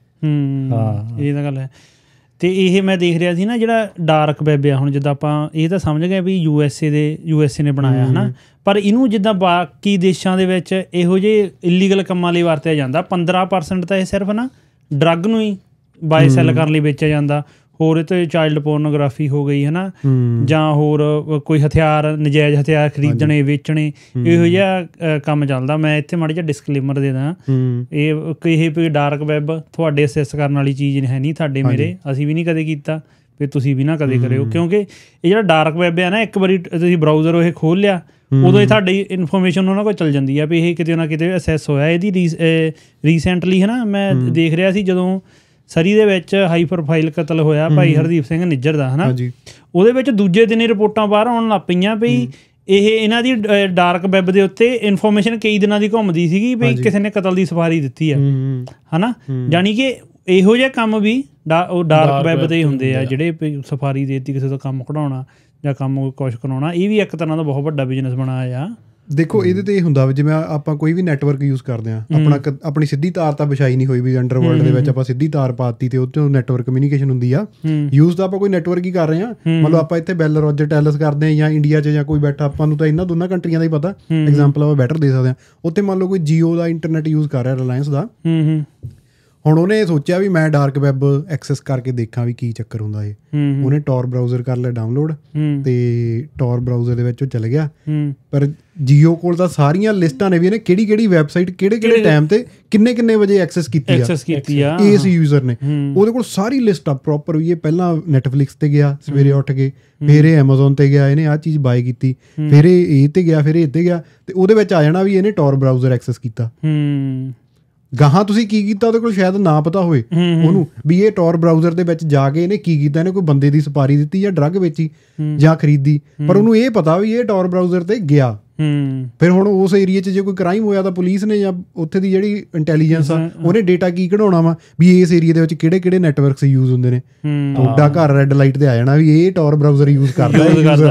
ਹਾਂ ਇਹ ਤਾਂ ਗੱਲ ਹੈ। ਅਤੇ ਇਹ ਮੈਂ ਦੇਖ ਰਿਹਾ ਸੀ ਨਾ ਜਿਹੜਾ ਡਾਰਕ ਵੈਬ ਆ, ਹੁਣ ਜਿੱਦਾਂ ਆਪਾਂ ਇਹ ਤਾਂ ਸਮਝ ਗਏ ਵੀ ਯੂ ਐਸ ਏ ਦੇ ਯੂ ਐਸ ਏ ਨੇ ਬਣਾਇਆ ਹੈ ਨਾ, ਪਰ ਇਹਨੂੰ ਜਿੱਦਾਂ ਬਾਕੀ ਦੇਸ਼ਾਂ ਦੇ ਵਿੱਚ ਇਹੋ ਜਿਹੇ ਇਲੀਗਲ ਕੰਮਾਂ ਲਈ ਵਰਤਿਆ ਜਾਂਦਾ। ਪੰਦਰਾਂ ਪਰਸੈਂਟ ਤਾਂ ਇਹ ਸਿਰਫ ਨਾ ਡਰੱਗ ਨੂੰ ਹੀ ਬਾਏ ਸੈੱਲ ਕਰਨ ਲਈ ਵੇਚਿਆ ਜਾਂਦਾ, ਹੋਰ ਇਹ 'ਤੇ ਚਾਈਲਡ ਪੋਰਨੋਗ੍ਰਾਫੀ ਹੋ ਗਈ ਹੈ ਨਾ, ਜਾਂ ਹੋਰ ਕੋਈ ਹਥਿਆਰ, ਨਜਾਇਜ਼ ਹਥਿਆਰ ਖਰੀਦਣੇ ਵੇਚਣੇ, ਇਹੋ ਜਿਹਾ ਕੰਮ ਚੱਲਦਾ। ਮੈਂ ਇੱਥੇ ਮਾੜਾ ਜਿਹਾ ਡਿਸਕਲੇਮਰ ਦੇ ਦਾਂ, ਇਹ ਇਹ ਵੀ ਡਾਰਕ ਵੈਬ ਤੁਹਾਡੇ ਅਸੈਸ ਕਰਨ ਵਾਲੀ ਚੀਜ਼ ਹੈ ਨਹੀਂ, ਤੁਹਾਡੇ ਮੇਰੇ, ਅਸੀਂ ਵੀ ਨਹੀਂ ਕਦੇ ਕੀਤਾ, ਵੀ ਤੁਸੀਂ ਵੀ ਨਾ ਕਦੇ ਕਰਿਓ, ਕਿਉਂਕਿ ਇਹ ਜਿਹੜਾ ਡਾਰਕ ਵੈਬ ਹੈ ਨਾ, ਇੱਕ ਵਾਰੀ ਤੁਸੀਂ ਬਰਾਊਜ਼ਰ ਉਹ ਖੋਲ੍ਹ ਲਿਆ, ਉਦੋਂ ਹੀ ਤੁਹਾਡੀ ਇਨਫੋਰਮੇਸ਼ਨ ਉਹਨਾਂ ਕੋਲ ਚੱਲ ਜਾਂਦੀ ਆ ਵੀ ਇਹ ਕਿਤੇ ਨਾ ਕਿਤੇ ਅਸੈਸ ਹੋਇਆ। ਇਹਦੀ ਰੀ ਰੀਸੈਂਟਲੀ ਹੈ ਨਾ, ਮੈਂ ਦੇਖ ਰਿਹਾ ਸੀ ਜਦੋਂ ਸਰੀ ਦੇ ਵਿੱਚ ਹਾਈ ਪ੍ਰੋਫਾਈਲ ਕਤਲ ਹੋਇਆ ਭਾਈ ਹਰਦੀਪ ਸਿੰਘ ਨਿੱਜਰ ਦਾ ਹੈ ਨਾ, ਉਹਦੇ ਵਿੱਚ ਦੂਜੇ ਦਿਨ ਹੀ ਰਿਪੋਰਟਾਂ ਬਾਹਰ ਆਉਣ ਲੱਗ ਪਈਆਂ ਵੀ ਇਹ ਇਹਨਾਂ ਦੀ ਡਾਰਕ ਵੈਬ ਦੇ ਉੱਤੇ ਇਨਫੋਰਮੇਸ਼ਨ ਕਈ ਦਿਨਾਂ ਦੀ ਘੁੰਮਦੀ ਸੀਗੀ ਵੀ ਕਿਸੇ ਨੇ ਕਤਲ ਦੀ ਸਫਾਰੀ ਦਿੱਤੀ ਆ ਹੈ ਨਾ। ਜਾਣੀ ਕਿ ਇਹੋ ਜਿਹੇ ਕੰਮ ਵੀ ਡਾ ਉਹ ਡਾਰਕ ਵੈਬ 'ਤੇ ਹੀ ਹੁੰਦੇ ਆ, ਜਿਹੜੇ ਸਫਾਰੀ ਦੇ ਦਿੱਤੀ ਕਿਸੇ ਤੋਂ ਕੰਮ ਕਢਾਉਣਾ ਜਾਂ ਕੰਮ ਕੁਛ ਕਰਾਉਣਾ। ਇਹ ਵੀ ਇੱਕ ਤਰ੍ਹਾਂ ਦਾ ਬਹੁਤ ਵੱਡਾ ਬਿਜ਼ਨਸ ਬਣਾਇਆ ਆ। ਦੇਖੋ ਇਹਦੇ 'ਤੇ ਇਹ ਹੁੰਦਾ ਵੀ ਜਿਵੇਂ ਆਪਾਂ ਕੋਈ ਵੀ ਨੈਟਵਰਕ ਯੂਜ਼ ਕਰਦੇ ਹਾਂ, ਆਪਣਾ ਆਪਣੀ ਸਿੱਧੀ ਤਾਰ ਤਾਂ ਵਿਛਾਈ ਨਹੀਂ ਹੋਈ ਵੀ ਅੰਡਰਵਰਲਡ ਦੇ ਵਿੱਚ ਆਪਾਂ ਸਿੱਧੀ ਤਾਰ ਪਾਤੀ ਅਤੇ ਉਹ 'ਚੋਂ ਨੈਟਵਰਕ ਕਮਿਊਨੀਕੇਸ਼ਨ ਹੁੰਦੀ ਆ। ਯੂਜ਼ ਤਾਂ ਆਪਾਂ ਕੋਈ ਨੈਟਵਰਕ ਹੀ ਕਰ ਰਹੇ ਹਾਂ, ਮਤਲਬ ਆਪਾਂ ਇੱਥੇ ਬੈਲ ਰੋਜਰ ਟੈਲਸ ਕਰਦੇ ਹਾਂ ਜਾਂ ਇੰਡੀਆ 'ਚ ਜਾਂ ਕੋਈ ਬੈਠਾ, ਆਪਾਂ ਨੂੰ ਤਾਂ ਇਹਨਾਂ ਦੋਨਾਂ ਕੰਟਰੀਆਂ ਦਾ ਹੀ ਪਤਾ, ਐਗਜ਼ਾਮਪਲ ਆਪਾਂ ਬੈਟਰ ਦੇ ਸਕਦੇ ਹਾਂ। ਉੱਥੇ ਮੰਨ ਲਓ ਕੋਈ ਜੀਓ ਦਾ ਇੰਟਰਨੈਟ ਯੂਜ਼ ਕਰ ਰਿਹਾ, ਰਿਲਾਇੰਸ ਦਾ, ਹੁਣ ਉਹਨੇ ਸੋਚਿਆ ਵੀ ਮੈਂ ਡਾਰਕ ਵੈਬ ਐਕਸੈਸ ਕਰਕੇ ਦੇਖਾਂ ਵੀ ਕੀ ਚੱਕਰ ਹੁੰਦਾ ਇਹ। ਉਹਨੇ ਟੌਰ ਬਰਾਊਜ਼ਰ ਕਰ ਲਿਆ ਡਾਊਨਲੋਡ, ਤੇ ਟੌਰ ਬਰਾਊਜ਼ਰ ਦੇ ਵਿੱਚ ਉਹ ਚੱਲ ਗਿਆ, ਪਰ ਜੀਓ ਕੋਲ ਤਾਂ ਸਾਰੀਆਂ ਲਿਸਟਾਂ ਨੇ ਵੀ ਇਹਨੇ ਕਿਹੜੀ ਕਿਹੜੀ ਵੈਬਸਾਈਟ ਕਿਹੜੇ ਕਿਹੜੇ ਟਾਈਮ ਤੇ ਕਿੰਨੇ ਕਿੰਨੇ ਵਜੇ ਐਕਸੈਸ ਕੀਤੀ ਆ ਇਸ ਯੂਜ਼ਰ ਨੇ। ਉਹਦੇ ਕੋਲ ਸਾਰੀ ਲਿਸਟ ਆ ਪ੍ਰੋਪਰ ਵੀ। ਇਹ ਪਹਿਲਾਂ ਨੈਟਫਲਿਕਸ ਤੇ ਗਿਆ ਸਵੇਰੇ ਉੱਠ ਕੇ, ਫਿਰ ਇਹ ਐਮਾਜ਼ੋਨ ਤੇ ਗਿਆ, ਇਹਨੇ ਆਹ ਚੀਜ਼ ਬਾਏ ਕੀਤੀ, ਫਿਰ ਇਹ ਇਹ ਤੇ ਗਿਆ, ਫਿਰ ਇਹ ਤੇ ਗਿਆ, ਤੇ ਉਹਦੇ ਵਿੱਚ ਆ ਜਾਣਾ ਵੀ ਇਹਨੇ ਟੌਰ ਬਰਾਊਜ਼ਰ ਐਕਸੈਸ ਕੀਤਾ। ਗਾਹਾਂ ਤੁਸੀਂ ਕੀ ਕੀਤਾ ਉਹਦੇ ਕੋਲ ਸ਼ਾਇਦ ਨਾ ਪਤਾ ਹੋਵੇ ਉਹਨੂੰ ਵੀ ਇਹ ਟੌਰ ਬਰਾਊਜ਼ਰ ਦੇ ਵਿੱਚ ਜਾ ਕੇ ਇਹਨੇ ਕੀ ਕੀਤਾ, ਇਹਨੇ ਕੋਈ ਬੰਦੇ ਦੀ ਸਪਾਰੀ ਦਿੱਤੀ ਜਾਂ ਡਰੱਗ ਵੇਚੀ ਜਾਂ ਖਰੀਦੀ, ਪਰ ਉਹਨੂੰ ਇਹ ਪਤਾ ਵੀ ਇਹ ਟੌਰ ਬਰਾਊਜ਼ਰ ਤੇ ਗਿਆ। ਫਿਰ ਹੁਣ ਉਸ ਏਰੀਏ 'ਚ ਜੇ ਕੋਈ ਕ੍ਰਾਈਮ ਹੋਇਆ ਤਾਂ ਪੁਲਿਸ ਨੇ ਜਾਂ ਉੱਥੇ ਦੀ ਜਿਹੜੀ ਇੰਟੈਲੀਜੈਂਸ ਆ ਉਹਨੇ ਡੇਟਾ ਕੀ ਕਢਾਉਣਾ ਵਾ ਵੀ ਇਸ ਏਰੀਏ ਦੇ ਵਿੱਚ ਕਿਹੜੇ ਕਿਹੜੇ ਨੈਟਵਰਕਸ ਯੂਜ਼ ਹੁੰਦੇ ਨੇ। ਤੁਹਾਡਾ ਘਰ ਰੈੱਡ ਲਾਈਟ ਤੇ ਆ ਜਾਣਾ ਵੀ ਇਹ ਟੌਰ ਬਰਾਊਜ਼ਰ ਯੂਜ਼ ਕਰਦਾ,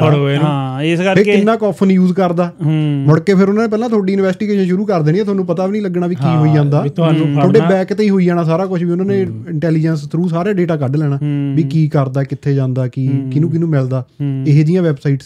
ਕਿੰਨਾ ਕੁ ਆਫਨ ਯੂਜ਼ ਕਰਦਾ। ਮੁੜ ਕੇ ਫਿਰ ਉਹਨਾਂ ਨੇ ਪਹਿਲਾਂ ਤੁਹਾਡੀ ਇਨਵੈਸਟੀਗੇਸ਼ਨ ਸ਼ੁਰੂ ਕਰ ਦੇਣੀ, ਤੁਹਾਨੂੰ ਪਤਾ ਵੀ ਨਹੀਂ ਲੱਗਣਾ ਵੀ ਕੀ ਹੋਈ ਜਾਂਦਾ, ਤੁਹਾਡੇ ਬੈਕ ਤੇ ਹੀ ਹੋਈ ਜਾਣਾ ਸਾਰਾ ਕੁਛ, ਵੀ ਉਹਨਾਂ ਨੇ ਇੰਟੈਲੀਜੈਂਸ ਥਰੂ ਸਾਰੇ ਡੇਟਾ ਕੱਢ ਲੈਣਾ ਵੀ ਕੀ ਕਰਦਾ, ਕਿੱਥੇ ਜਾਂਦਾ, ਕੀ ਕਿਹਨੂੰ ਕਿਹਨੂੰ ਮਿਲਦਾ। ਇਹੋ ਜਿਹੀਆਂ ਵੈਬਸਾਈਟਸ ਇਹ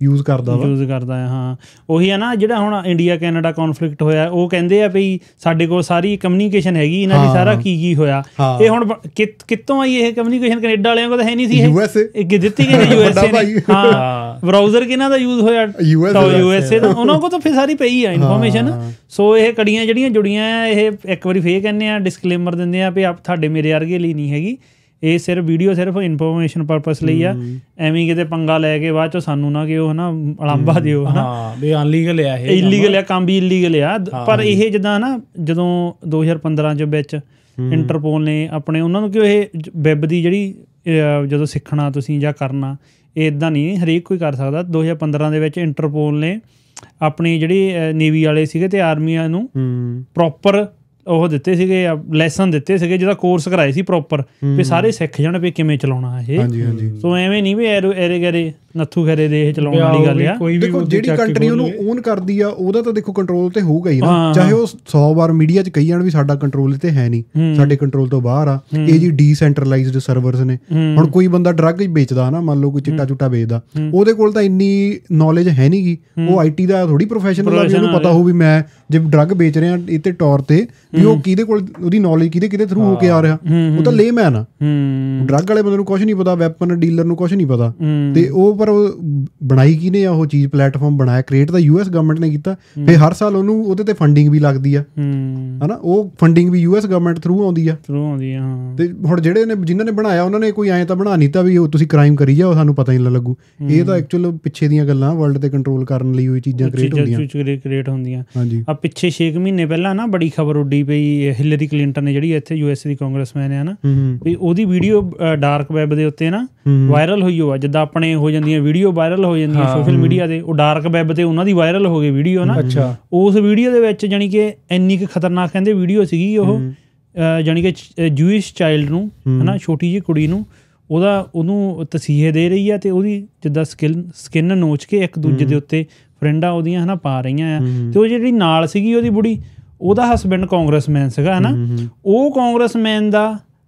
ਯੂਜ਼ ਕਰਦਾ ਵਾ ਯੂਜ਼ ਕਰਦਾ ਹੈ। ਹਾਂ ਉਹੀ ਹੈ ਨਾ, ਜਿਹੜਾ ਹੁਣ ਇੰਡੀਆ ਕੈਨੇਡਾ ਕੌਨਫਲਿਕਟ ਹੋਇਆ, ਉਹ ਕਹਿੰਦੇ ਆ ਵੀ ਸਾਡੇ ਕੋਲ ਸਾਰੀ ਕਮਿਊਨੀਕੇਸ਼ਨ ਹੈਗੀ ਇਹਨਾਂ ਦੀ, ਸਾਰਾ ਕੀ ਕੀ ਹੋਇਆ। ਇਹ ਹੁਣ ਕਿੱਥੋਂ ਆਈ ਇਹ ਕਮਿਊਨੀਕੇਸ਼ਨ? ਕੈਨੇਡਾ ਵਾਲਿਆਂ ਕੋਲ ਤਾਂ ਹੈ ਨਹੀਂ ਸੀ, ਇਹ ਦਿੱਤੀ ਗਈ ਯੂ ਐਸ ਏ ਨੇ। ਹਾਂ ਬਰਾਊਜ਼ਰ ਕਿਹਨਾਂ ਦਾ ਯੂਜ਼ ਹੋਇਆ? ਯੂ ਐਸ ਏ ਦਾ, ਉਹਨਾਂ ਕੋਲ ਤਾਂ ਫਿਰ ਸਾਰੀ ਪਈ ਆ ਇਨਫੋਰਮੇਸ਼ਨ। ਸੋ ਇਹ ਕੜੀਆਂ ਜਿਹੜੀਆਂ ਜੁੜੀਆਂ ਆ, ਇਹ ਇੱਕ ਵਾਰੀ ਫੇਰ ਕਹਿੰਦੇ ਆ, ਡਿਸਕਲੇਮਰ ਦਿੰਦੇ ਆ ਵੀ ਤੁਹਾਡੇ ਮੇਰੇ ਵਰਗੇ ਲਈ ਨਹੀਂ ਹੈਗੀ ਇਹ, ਸਿਰਫ ਵੀਡੀਓ ਸਿਰਫ ਇਨਫੋਰਮੇਸ਼ਨ ਪਰਪਸ ਲਈ ਆ। ਐਵੇਂ ਕਿਤੇ ਪੰਗਾ ਲੈ ਕੇ ਬਾਅਦ ਚੋਂ ਸਾਨੂੰ ਨਾ ਕਿ ਉਹ ਹੈ ਨਾ ਅਲਾਂਬਾ ਦਿਓ ਹੈ ਨਾ, ਵੀ ਅਨਲੀਗਲ ਆ, ਇਹ ਇਲੀਗਲ ਆ, ਕੰਮ ਵੀ ਇਲੀਗਲ ਆ। ਪਰ ਇਹ ਜਿੱਦਾਂ ਨਾ ਜਦੋਂ ਦੋ ਹਜ਼ਾਰ ਪੰਦਰਾਂ 'ਚ ਵਿੱਚ ਇੰਟਰਪੋਲ ਨੇ ਆਪਣੇ ਉਹਨਾਂ ਨੂੰ ਕਿ ਇਹ ਵੈਬ ਦੀ ਜਿਹੜੀ ਜਦੋਂ ਸਿੱਖਣਾ ਤੁਸੀਂ ਜਾਂ ਕਰਨਾ, ਇਹ ਇੱਦਾਂ ਨਹੀਂ ਹਰੇਕ ਕੋਈ ਕਰ ਸਕਦਾ। ਦੋ ਹਜ਼ਾਰ ਪੰਦਰਾਂ ਦੇ ਵਿੱਚ ਇੰਟਰਪੋਲ ਨੇ ਆਪਣੀ ਜਿਹੜੀ ਨੇਵੀ ਵਾਲੇ ਸੀਗੇ ਅਤੇ ਆਰਮੀਆਂ ਨੂੰ ਪ੍ਰੋਪਰ ਉਹ ਦਿੱਤੇ ਸੀਗੇ ਲੈਸਨ ਦਿੱਤੇ ਸੀਗੇ, ਜਿਹਦਾ ਕੋਰਸ ਕਰਾਏ ਸੀ ਪ੍ਰੋਪਰ, ਵੀ ਸਾਰੇ ਸਿੱਖ ਜਾਣ ਵੀ ਕਿਵੇਂ ਚਲਾਉਣਾ ਇਹ। ਸੋ ਐਵੇਂ ਨਹੀਂ ਵੀ ਐਰੋ ਐਰੇ ਗੈਰੇ ਨੱਥੂ ਖੈਰੇ ਦੇ ਇਹ ਚਲਾਉਣ ਵਾਲੀ ਗੱਲ ਆ। ਦੇਖੋ ਜਿਹੜੀ ਕੰਟਰੀ ਉਹਨੂੰ ਓਨ ਕਰਦੀ ਆ ਉਹਦਾ ਤਾਂ ਦੇਖੋ ਕੰਟਰੋਲ ਤੇ ਹੋਊਗਾ ਹੀ ਨਾ, ਚਾਹੇ ਉਹ ਸੌ ਵਾਰ ਮੀਡੀਆ 'ਚ ਕਹੀ ਜਾਣ ਵੀ ਸਾਡਾ ਕੰਟਰੋਲ ਤੇ ਹੈ ਨਹੀਂ, ਸਾਡੇ ਕੰਟਰੋਲ ਤੋਂ ਬਾਹਰ ਆ ਇਹ ਜੀ ਡੀਸੈਂਟਰਲਾਈਜ਼ਡ ਸਰਵਰਸ ਨੇ। ਹੁਣ ਕੋਈ ਬੰਦਾ ਡਰੱਗ ਵੇਚਦਾ ਨਾ, ਮੰਨ ਲਓ ਕੋਈ ਚਿੱਟਾ ਚੁੱਟਾ ਵੇਚਦਾ, ਉਹਦੇ ਕੋਲ ਤਾਂ ਇੰਨੀ ਨੌਲੇਜ ਹੈ ਨਹੀਂ ਗੀ, ਉਹ ਆਈ ਟੀ ਦਾ ਥੋੜੀ ਪ੍ਰੋਫੈਸ਼ਨਲ ਆ ਵੀ ਉਹਨੂੰ ਪਤਾ ਹੋਊ ਵੀ ਮੈਂ ਜੇ ਡਰੱਗ ਵੇਚ ਰਿਹਾ ਇਹ ਤੇ ਤੌਰ ਤੇ ਵੀ ਉਹ ਕਿਹਦੇ ਕੋਲ ਉਹਦੀ ਨੌਲੇਜ ਕਿਹਦੇ ਕਿਹਦੇ ਥਰੂ ਹੋ ਕੇ ਆ ਰਿਹਾ। ਉਹ ਤਾਂ ਲੇਮੈਨ ਆ, ਡਰੱਗ ਵਾਲੇ ਬੰਦੇ ਨੂੰ ਕੁਛ ਨਹੀਂ ਪਤਾ, ਵੈਪਨ ਡੀਲਰ ਨੂੰ ਕੁਛ ਨਹੀਂ ਪਤਾ। ਤੇ ਉਹ ਪਰ ਬਣਾਈ ਕਿਹਨੇ ਆ ਉਹ ਚੀਜ਼, ਪਲੇਟਫਾਰਮ ਬਣਾਇਆ ਕ੍ਰੀਏਟ ਤਾਂ ਯੂ ਐਸ ਗਵਰਨਮੈਂਟ ਨੇ ਕੀਤਾ। ਫਿਰ ਹਰ ਸਾਲ ਉਹਨੂੰ ਉਹਦੇ ਤੇ ਫੰਡਿੰਗ ਵੀ ਲੱਗਦੀ ਆ ਹਨਾ, ਉਹ ਫੰਡਿੰਗ ਵੀ ਯੂ ਐਸ ਗਵਰਨਮੈਂਟ ਥਰੂ ਆਉਂਦੀ ਆ ਥਰੂ ਆਉਂਦੀ ਆ ਤੇ ਹੁਣ ਜਿਹੜੇ ਨੇ ਜਿਨ੍ਹਾਂ ਨੇ ਬਣਾਇਆ ਉਹਨਾਂ ਨੇ ਕੋਈ ਐਂ ਤਾਂ ਬਣਾ ਨਹੀਂ ਤਾ ਵੀ ਤੁਸੀਂ ਕ੍ਰਾਈਮ ਕਰੀ ਜਾਓ ਸਾਨੂੰ ਪਤਾ ਹੀ ਨਾ ਲੱਗੂ। ਇਹ ਤਾਂ ਐਕਚੁਅਲ ਪਿੱਛੇ ਦੀਆਂ ਗੱਲਾਂ, ਵਰਲਡ ਤੇ ਕੰਟਰੋਲ ਕਰਨ ਲਈ ਉਹ ਚੀਜ਼ਾਂ ਕ੍ਰੀਏਟ ਹੁੰਦੀਆਂ ਕ੍ਰੀਏਟ ਹੁੰਦੀਆਂ ਹਾਂਜੀ। ਆ ਪਿੱਛੇ ਛੇ ਕੁ ਮਹੀਨੇ ਪਹਿਲਾਂ ਨਾ ਬੜੀ ਖਬਰ ਉੱਡੀ ਪਈ, ਹਿਲਰੀ ਕਲਿੰਟਨ ਨੇ ਜਿਹੜੀ ਇੱਥੇ ਯੂ ਐਸ ਦੀ ਕਾਂਗਰਸਮੈਨ ਹੈ ਨਾ, ਵੀ ਉਹਦੀ ਵੀਡੀਓ ਡਾਰਕ ਵੈਬ ਦੇ ਉੱਤੇ ਨਾ ਵਾਇਰਲ ਹੋਈ ਹੋਆ, ਜਿੱਦਾਂ ਆਪਣੇ ਹੋ ਜਾਂਦੀਆਂ ਵੀਡੀਓ ਵਾਇਰਲ ਹੋ ਜਾਂਦੀਆਂ ਸੋਸ਼ਲ ਮੀਡੀਆ ਤੇ, ਉਹ ਡਾਰਕ ਵੈਬ ਤੇ ਉਹਨਾਂ ਦੀ ਵਾਇਰਲ ਹੋ ਗਈ ਵੀਡੀਓ ਨਾ। ਉਸ ਵੀਡੀਓ ਦੇ ਵਿੱਚ ਜਾਣੀ ਕਿ ਇੰਨੀ ਕੁ ਖਤਰਨਾਕ ਕਹਿੰਦੇ ਵੀਡੀਓ ਸੀਗੀ ਉਹ, ਜਾਣੀ ਕਿ ਜੂਇਸ਼ ਚਾਈਲਡ ਨੂੰ ਹੈ ਨਾ, ਛੋਟੀ ਜਿਹੀ ਕੁੜੀ ਨੂੰ ਉਹਦਾ ਉਹਨੂੰ ਤਸੀਹੇ ਦੇ ਰਹੀ ਆ, ਅਤੇ ਉਹਦੀ ਜਿੱਦਾਂ ਸਕਿਨ ਸਕਿਨ ਨੋਚ ਕੇ ਇੱਕ ਦੂਜੇ ਦੇ ਉੱਤੇ ਫਰੈਂਡਾਂ ਉਹਦੀਆਂ ਹੈ ਨਾ ਪਾ ਰਹੀਆਂ ਆ। ਅਤੇ ਉਹ ਜਿਹੜੀ ਨਾਲ ਸੀਗੀ ਉਹਦੀ ਬੁੜੀ, ਉਹਦਾ ਹਸਬੈਂਡ ਕਾਂਗਰਸਮੈਨ ਸੀਗਾ ਹੈ ਨਾ, ਉਹ ਕਾਂਗਰਸਮੈਨ ਦਾ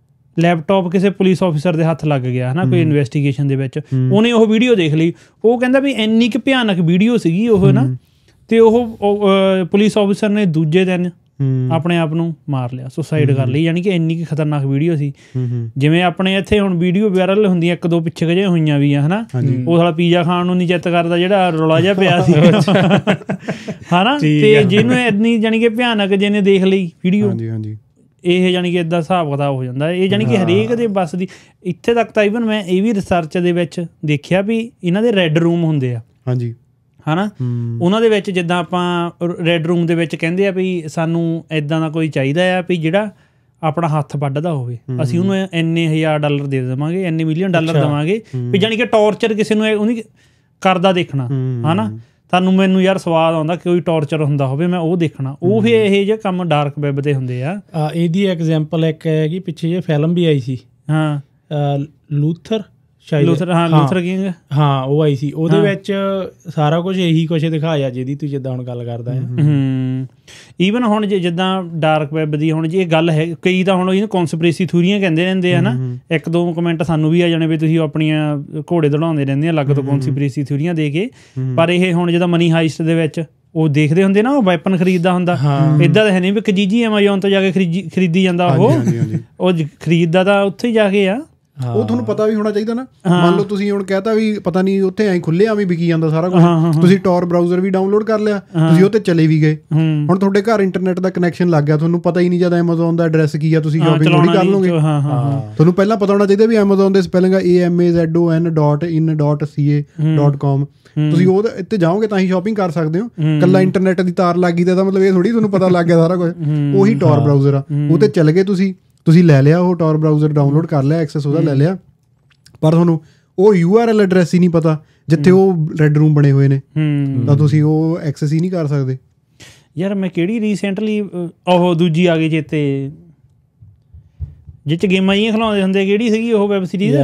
ਲੈਪਟਾਪ ਕਿਸੇ ਪੁਲਿਸ ਆਫਿਸਰ ਦੇ ਹੱਥ ਲੱਗ ਗਿਆ ਹੈ ਨਾ ਕੋਈ ਇਨਵੈਸਟੀਗੇਸ਼ਨ ਦੇ ਵਿੱਚ, ਉਹਨੇ ਉਹ ਵੀਡੀਓ ਦੇਖ ਲਈ। ਉਹ ਕਹਿੰਦਾ ਵੀ ਇੰਨੀ ਕੁ ਭਿਆਨਕ ਵੀਡੀਓ ਸੀਗੀ ਉਹ ਨਾ, ਅਤੇ ਉਹ ਪੁਲਿਸ ਆਫਿਸਰ ਨੇ ਦੂਜੇ ਦਿਨ ਆਪਣੇ ਆਪ ਨੂੰ ਮਾਰ ਲਿਆ, ਸੁਸਾਈਡ ਕਰ ਲਈ। ਯਾਨੀ ਕਿ ਇੰਨੀ ਕੁ ਖਤਰਨਾਕ ਵੀਡੀਓ ਸੀ। ਜਿਵੇਂ ਆਪਣੇ ਇੱਥੇ ਹੁਣ ਵੀਡੀਓ ਵਾਇਰਲ ਹੁੰਦੀਆਂ ਇੱਕ ਦੋ ਪਿੱਛੇ ਜਿਹੇ ਹੋਈਆਂ ਵੀ ਆ ਹੈ ਨਾ, ਉਹ ਸਾਲਾ ਪੀਜ਼ਾ ਖਾਣ ਨੂੰ ਨਹੀਂ ਚਿੱਤ ਕਰਦਾ ਜਿਹੜਾ ਰੌਲਾ ਜਿਹਾ ਪਿਆ ਸੀ ਹੈ ਨਾ, ਅਤੇ ਜਿਹਨੂੰ ਇੰਨੀ ਜਾਣੀ ਕਿ ਭਿਆਨਕ ਜਿਹਨੇ ਦੇਖ ਲਈ ਵੀਡੀਓ, ਇਹ ਜਾਣੀ ਕਿ ਇੱਦਾਂ ਹਿਸਾਬ ਕਿਤਾਬ ਹੋ ਜਾਂਦਾ। ਇਹ ਜਾਣੀ ਕਿ ਹਰੇਕ ਦੇ ਬੱਸ ਦੀ, ਇੱਥੇ ਤੱਕ ਤਾਂ ਈਵਨ ਮੈਂ ਇਹ ਵੀ ਰਿਸਰਚ ਦੇ ਵਿੱਚ ਦੇਖਿਆ ਵੀ ਇਹਨਾਂ ਦੇ ਰੈੱਡ ਰੂਮ ਹੁੰਦੇ ਆ ਹਾਂਜੀ ਹੈ ਨਾ, ਉਹਨਾਂ ਦੇ ਵਿੱਚ ਜਿੱਦਾਂ ਆਪਾਂ ਰੈੱਡ ਰੂਮ ਦੇ ਵਿੱਚ ਕਹਿੰਦੇ ਆ ਵੀ ਸਾਨੂੰ ਇੱਦਾਂ ਦਾ ਕੋਈ ਚਾਹੀਦਾ ਆ ਵੀ ਜਿਹੜਾ ਆਪਣਾ ਹੱਥ ਵੱਢਦਾ ਹੋਵੇ, ਅਸੀਂ ਉਹਨੂੰ ਇੰਨੇ ਹਜ਼ਾਰ ਡਾਲਰ ਦੇ ਦੇਵਾਂਗੇ, ਇੰਨੇ ਮਿਲੀਅਨ ਡਾਲਰ ਦੇਵਾਂਗੇ, ਵੀ ਜਾਣੀ ਕਿ ਟੌਰਚਰ ਕਿਸੇ ਨੂੰ ਉਹਨੀ ਕਰਦਾ ਦੇਖਣਾ ਹੈ ਨਾ। ਤੁਹਾਨੂੰ ਮੈਨੂੰ ਯਾਰ ਸਵਾਦ ਆਉਂਦਾ ਕੋਈ ਟੌਰਚਰ ਹੁੰਦਾ ਹੋਵੇ, ਮੈਂ ਉਹ ਦੇਖਣਾ। ਉਹ ਫਿਰ ਇਹ ਜਿਹੇ ਕੰਮ ਡਾਰਕ ਵੈਬ ਦੇ ਹੁੰਦੇ ਆ। ਇਹਦੀ ਐਗਜ਼ਾਮਪਲ ਇੱਕ ਹੈਗੀ, ਪਿੱਛੇ ਜਿਹੇ ਫਿਲਮ ਵੀ ਆਈ ਸੀ ਹਾਂ ਲੂਥਰ ਲੂਥਰ ਹਾਂ ਲੂਥਰ ਕਿੰਗ ਹਾਂ, ਉਹ ਆਈ ਸੀ। ਉਹਦੇ ਵਿੱਚ ਸਾਰਾ ਕੁਛ ਇਹੀ ਕੁਛ ਦਿਖਾਇਆ ਜਿਹਦੀ ਤੂੰ ਜਿੱਦਾਂ ਹੁਣ ਗੱਲ ਕਰਦਾ ਹੈ। ਹੂੰ ਈਵਨ ਹੁਣ ਜੇ ਜਿੱਦਾਂ ਡਾਰਕ ਵੈਬ ਦੀ ਹੁਣ ਜੇ ਇਹ ਗੱਲ ਹੈ, ਕਈ ਤਾਂ ਹੁਣ ਇਹਨੂੰ ਕੌਨਸਪੀਰੇਸੀ ਥਿਊਰੀਆਂ ਕਹਿੰਦੇ ਰਹਿੰਦੇ ਆ ਨਾ, ਇੱਕ ਦੋ ਕਮੈਂਟ ਸਾਨੂੰ ਵੀ ਆ ਜਾਣੇ ਵੀ ਤੁਸੀਂ ਆਪਣੀਆਂ ਘੋੜੇ ਦੌੜਾਉਂਦੇ ਰਹਿੰਦੇ ਆ ਅਲੱਗ ਤੋਂ ਕੌਨਸਪੀਰੇਸੀ ਥਿਊਰੀਆਂ ਦੇ ਕੇ। ਪਰ ਇਹ ਹੁਣ ਜਿੱਦਾਂ ਮਨੀ ਹਾਈਸਟ ਦੇ ਵਿੱਚ ਉਹ ਦੇਖਦੇ ਹੁੰਦੇ ਨਾ, ਉਹ ਵੈਪਨ ਖਰੀਦਦਾ ਹੁੰਦਾ, ਇੱਦਾਂ ਤਾਂ ਹੈ ਨਹੀਂ ਵੀ ਕਜੀਜੀ ਐਮਾਜ਼ੋਨ ਤੋਂ ਜਾ ਕੇ ਖਰੀਦੀ ਖਰੀਦੀ ਜਾਂਦਾ, ਉਹ ਉਹ ਖਰੀਦਦਾ ਤਾਂ ਉੱਥੇ ਹੀ ਜਾ ਕੇ ਆ। ਉਹ ਤੁਹਾਨੂੰ ਪਤਾ ਵੀ ਹੋਣਾ ਚਾਹੀਦਾ ਨਾ। ਮੰਨ ਲਓ ਤੁਸੀਂ ਹੁਣ ਕਹਿਤਾ ਵੀ ਪਤਾ ਨਹੀਂ ਉੱਥੇ ਐਂ ਖੁੱਲ੍ਹੇ ਐਵੇਂ ਵਿਕੀ ਜਾਂਦਾ ਸਾਰਾ ਕੁਝ, ਤੁਸੀਂ ਟੌਰ ਬਰਾਊਜ਼ਰ ਵੀ ਡਾਊਨਲੋਡ ਕਰ ਲਿਆ, ਤੁਸੀਂ ਉਹ ਤੇ ਚਲੇ ਵੀ ਗਏ। ਹੁਣ ਤੁਹਾਡੇ ਘਰ ਇੰਟਰਨੈਟ ਦਾ ਕਨੈਕਸ਼ਨ ਲੱਗ ਗਿਆ, ਤੁਹਾਨੂੰ ਪਤਾ ਹੀ ਨਹੀਂ ਜਦ ਐਮਾਜ਼ੋਨ ਦਾ ਐਡਰੈਸ ਕੀ ਆ, ਤੁਸੀਂ ਸ਼ੋਪਿੰਗ ਥੋੜ੍ਹੀ ਕਰ ਲਓਗੇ। ਤੁਹਾਨੂੰ ਪਹਿਲਾਂ ਪਤਾ ਹੋਣਾ ਚਾਹੀਦਾ ਵੀ ਐਮਾਜ਼ੋਨ ਦੇ spelling A M A Z O N dot in dot C A dot com. ਤੁਸੀਂ ਉਹ ਇੱਥੇ ਜਾਓਗੇ ਤਾਂ ਹੀ ਸ਼ੋਪਿੰਗ ਕਰ ਸਕਦੇ ਹੋ। ਇਕੱਲਾ ਇੰਟਰਨੈਟ ਦੀ ਤਾਰ ਲੱਗ ਗਈ ਤਾਂ ਮਤਲਬ ਇਹ ਥੋੜ੍ਹੀ ਤੁਹਾਨੂੰ ਪਤਾ ਲੱਗ ਗਿਆ ਸਾਰਾ ਕੁਝ। ਉਹੀ ਟੌਰ ਬਰਾਊਜ਼ਰ ਆ, ਉਹ ਤੇ ਚਲੇ ਗਏ ਤੁਸੀਂ, ਤੁਸੀਂ ਲੈ ਲਿਆ ਉਹ ਟੌਰ ਬਰਾਊਜ਼ਰ, ਡਾਊਨਲੋਡ ਕਰ ਲਿਆ, ਐਕਸੈਸ ਉਹਦਾ ਲੈ ਲਿਆ, ਪਰ ਤੁਹਾਨੂੰ ਉਹ ਯੂ ਆਰ ਐਲ ਐਡਰੈਸ ਹੀ ਨਹੀਂ ਪਤਾ ਜਿੱਥੇ ਉਹ ਰੈੱਡ ਰੂਮ ਬਣੇ ਹੋਏ ਨੇ, ਤਾਂ ਤੁਸੀਂ ਉਹ ਐਕਸੈਸ ਹੀ ਨਹੀਂ ਕਰ ਸਕਦੇ। ਯਾਰ ਮੈਂ ਕਿਹੜੀ ਰੀਸੈਂਟਲੀ ਉਹ ਦੂਜੀ ਆ ਗਈ ਚੇਤੇ, ਜਿਹ 'ਚ ਗੇਮਾਂ ਜਿਹੀਆਂ ਖਿਲਾਉਂਦੇ ਹੁੰਦੇ, ਕਿਹੜੀ ਸੀਗੀ ਉਹ ਵੈਬ ਸੀਰੀਜ਼?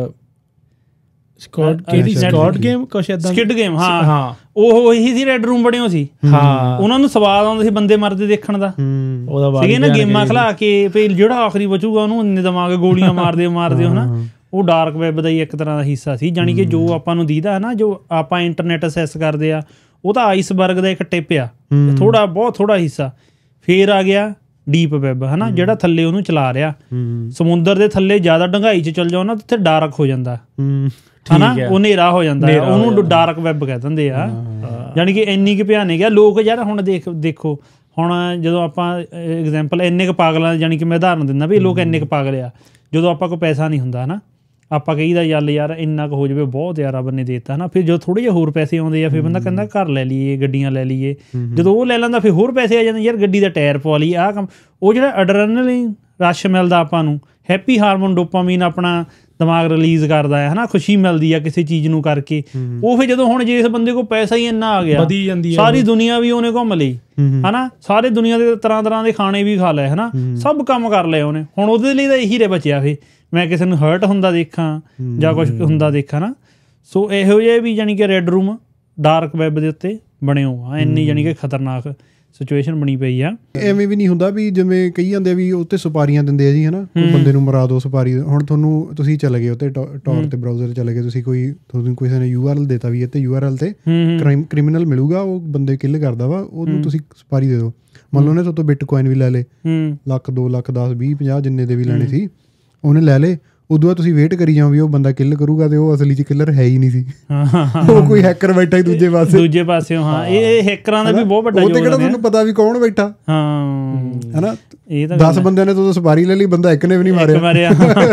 ਸਕਿਡ ਗੇਮ ਕੁਛ ਏਦਾਂ, ਸਕਿਡ ਗੇਮ ਹਾਂ ਹਾਂ, ਉਹ ਇਹੀ ਸੀ, ਰੈੱਡ ਰੂਮ ਬਣਿਓ ਸੀ। ਹਾਂ ਉਹਨਾਂ ਨੂੰ ਸਵਾਦ ਆਉਂਦਾ ਸੀ ਬੰਦੇ ਮਰਦੇ ਦੇਖਣ ਦਾ, ਸੀਗੇ ਨਾ ਗੇਮਾਂ ਖਿਲਾ ਕੇ ਵੀ ਜਿਹੜਾ ਆਖਰੀ ਬਚੂਗਾ ਉਹਨੂੰ ਇੰਨੇ ਦੇਵਾਂਗੇ, ਗੋਲੀਆਂ ਮਾਰਦੇ ਮਾਰਦੇ ਹੈ ਨਾ। ਉਹ ਡਾਰਕ ਵੈਬ ਦਾ ਹੀ ਇੱਕ ਤਰ੍ਹਾਂ ਦਾ ਹਿੱਸਾ ਸੀ। ਜਾਣੀ ਕਿ ਜੋ ਆਪਾਂ ਨੂੰ ਦੀਦਾ ਹੈ ਨਾ, ਜੋ ਆਪਾਂ ਇੰਟਰਨੈਟ ਅਸੈਸ ਕਰਦੇ ਆ, ਉਹ ਤਾਂ ਆਈਸਬਰਗ ਦਾ ਇੱਕ ਟਿਪ ਆ, ਥੋੜ੍ਹਾ ਬਹੁਤ ਥੋੜ੍ਹਾ ਹਿੱਸਾ। ਫਿਰ ਆ ਗਿਆ ਡੀਪ ਵੈਬ ਹੈ ਨਾ, ਜਿਹੜਾ ਥੱਲੇ ਉਹਨੂੰ ਚਲਾ ਰਿਹਾ। ਸਮੁੰਦਰ ਦੇ ਥੱਲੇ ਜ਼ਿਆਦਾ ਡੂੰਘਾਈ 'ਚ ਚੱਲ ਜਾਓ ਨਾ, ਉੱਥੇ ਡਾਰਕ ਹੋ ਜਾਂਦਾ ਹੈ ਨਾ, ਉਹ ਹਨੇਰਾ ਹੋ ਜਾਂਦਾ, ਉਹਨੂੰ ਡਾਰਕ ਵੈਬ ਕਹਿ ਦਿੰਦੇ ਆ। ਜਾਣੀ ਕਿ ਇੰਨੀ ਕੁ ਭਿਆਨਕ ਆ। ਲੋਕ ਯਾਰ ਹੁਣ ਦੇਖ ਦੇਖੋ ਹੁਣ ਜਦੋਂ ਆਪਾਂ ਐਗਜ਼ਾਮਪਲ ਇੰਨੇ ਕੁ ਪਾਗਲਾਂ, ਜਾਣੀ ਕਿ ਮੈਂ ਉਦਾਹਰਨ ਦਿੰਦਾ ਵੀ ਲੋਕ ਇੰਨੇ ਕੁ ਪਾਗਲ ਆ, ਜਦੋਂ ਆਪਾਂ ਕੋਲ ਪੈਸਾ ਨਹੀਂ ਹੁੰਦਾ ਹੈ ਨਾ, ਆਪਾਂ ਕਹੀਦਾ ਯਾਰ ਯਾਰ ਇੰਨਾ ਕੁ ਹੋ ਜਾਵੇ ਬਹੁਤ ਯਾਰ ਰੱਬ ਨੇ ਦੇ ਦਿੱਤਾ ਹੈ ਨਾ। ਫਿਰ ਜਦੋਂ ਥੋੜ੍ਹੇ ਜਿਹੇ ਹੋਰ ਪੈਸੇ ਆਉਂਦੇ ਆ, ਫਿਰ ਬੰਦਾ ਕਹਿੰਦਾ ਘਰ ਲੈ ਲਈਏ, ਗੱਡੀਆਂ ਲੈ ਲਈਏ। ਜਦੋਂ ਉਹ ਲੈ ਲੈਂਦਾ ਫਿਰ ਹੋਰ ਪੈਸੇ ਆ ਜਾਂਦੇ, ਯਾਰ ਗੱਡੀ ਦਾ ਟਾਇਰ ਪਵਾ ਲਈ, ਆਹ ਕੰਮ। ਉਹ ਜਿਹੜਾ ਐਡਰੇਨਲਿਨ ਰਸ਼ ਮਿਲਦਾ ਆਪਾਂ ਨੂੰ, ਹੈਪੀ ਹਾਰਮੋਨ ਡੋਪਾਮੀਨ ਆਪਣਾ ਦਿਮਾਗ ਰਿਲੀਜ਼ ਕਰਦਾ ਹੈ ਨਾ, ਖੁਸ਼ੀ ਮਿਲਦੀ ਆ ਕਿਸੇ ਚੀਜ਼ ਨੂੰ ਕਰਕੇ। ਉਹ ਫਿਰ ਜਦੋਂ ਹੁਣ ਜੇ ਇਸ ਬੰਦੇ ਕੋਲ ਪੈਸਾ ਹੀ ਇੰਨਾ ਆ ਗਿਆ, ਸਾਰੀ ਦੁਨੀਆ ਵੀ ਉਹਨੇ ਘੁੰਮ ਲਈ ਹੈ ਨਾ, ਸਾਰੇ ਦੁਨੀਆ ਦੇ ਤਰ੍ਹਾਂ ਤਰ੍ਹਾਂ ਦੇ ਖਾਣੇ ਵੀ ਖਾ ਲਏ ਹੈ ਨਾ, ਸਭ ਕੰਮ ਕਰ ਲਏ ਉਹਨੇ। ਹੁਣ ਉਹਦੇ ਲਈ ਤਾਂ ਇਹੀ ਰਹਿ ਬਚਿਆ ਫਿਰ ਮੈਂ ਕਿਸੇ ਨੂੰ ਹਰਟ ਹੁੰਦਾ ਦੇਖਾਂ ਜਾਂ ਕੁਛ ਹੁੰਦਾ ਦੇਖਾਂ ਨਾ। ਸੋ ਇਹੋ ਜਿਹੇ ਵੀ ਜਾਣੀ ਕਿ ਰੈੱਡ ਰੂਮ ਡਾਰਕ ਵੈਬ ਦੇ ਉੱਤੇ ਬਣੇ ਹੋ ਆ, ਇੰਨੀ ਜਾਣੀ ਕਿ ਖਤਰਨਾਕ ਸਿਚੁਏਸ਼ਨ ਬਣੀ ਪਈ ਆ। ਐਵੇਂ ਵੀ ਨਹੀਂ ਹੁੰਦਾ ਵੀ ਜਿਵੇਂ ਕਹੀ ਜਾਂਦੇ ਵੀ ਉੱਤੇ ਸੁਪਾਰੀਆਂ ਦਿੰਦੇ ਆ ਜੀ ਹੈ ਨਾ, ਕੋਈ ਬੰਦੇ ਨੂੰ ਮਰਾ ਦਿਓ ਸੁਪਾਰੀ। ਹੁਣ ਤੁਹਾਨੂੰ ਤੁਸੀਂ ਚਲੇ ਗਏ ਉੱਤੇ ਟੌਰ ਤੇ ਬਰਾਊਜ਼ਰ ਚਲੇ ਗਏ, ਤੁਸੀਂ ਕੋਈ ਤੁਹਾਨੂੰ ਕਿਸੇ ਨੇ ਯੂ ਆਰ ਐਲ ਦੇਤਾ ਵੀ ਇੱਥੇ ਯੂ ਆਰ ਐਲ ਤੇ ਕ੍ਰਾਈਮ ਕ੍ਰਿਮੀਨਲ ਮਿਲੂਗਾ, ਉਹ ਬੰਦੇ ਕਿੱਲ ਕਰਦਾ ਵਾ, ਉਹਨੂੰ ਤੁਸੀਂ ਸੁਪਾਰੀ ਦੇ ਦਿਓ। ਮੰਨ ਲਓ ਉਹਨੇ ਤੁਹਾਡੇ ਤੋਂ ਬਿਟ ਕੋਇਨ ਵੀ ਲੈ ਲਏ, ਲੱਖ ਦੋ ਲੱਖ ਦਸ ਵੀਹ ਪੰਜਾਹ ਜਿੰਨੇ ਦੇ ਵੀ ਲੈਣੇ ਸੀ ਉਹਨੇ ਲੈ ਲਏ। ਉਦੋਂ ਬਾਅਦ ਤੁਸੀਂ ਵੇਟ ਕਰੀ ਜਾਓ ਵੀ ਉਹ ਬੰਦਾ ਕਿੱਲ ਕਰੂਗਾ, ਤੇ ਉਹ ਅਸਲੀ 'ਚ ਕਿੱਲਰ ਹੈ ਹੀ ਨਹੀਂ ਸੀ, ਉਹ ਕੋਈ ਹੈਕਰ ਬੈਠਾ ਹੀ ਦੂਜੇ ਪਾਸੇ ਦੂਜੇ ਪਾਸੇ ਹਾਂ। ਇਹ ਹੈਕਰਾਂ ਦਾ ਵੀ ਬਹੁਤ ਵੱਡਾ, ਉਹ ਤੇ ਕਿਹੜਾ ਤੁਹਾਨੂੰ ਪਤਾ ਵੀ ਕੌਣ ਬੈਠਾ ਹੈ ਨਾ। ਦਸ ਬੰਦਿਆਂ ਨੇ ਤੋਂ ਸੁਪਾਰੀ ਲੈ ਲਈ, ਬੰਦਾ ਇੱਕ ਨੇ ਵੀ ਨਹੀਂ ਮਾਰਿਆ।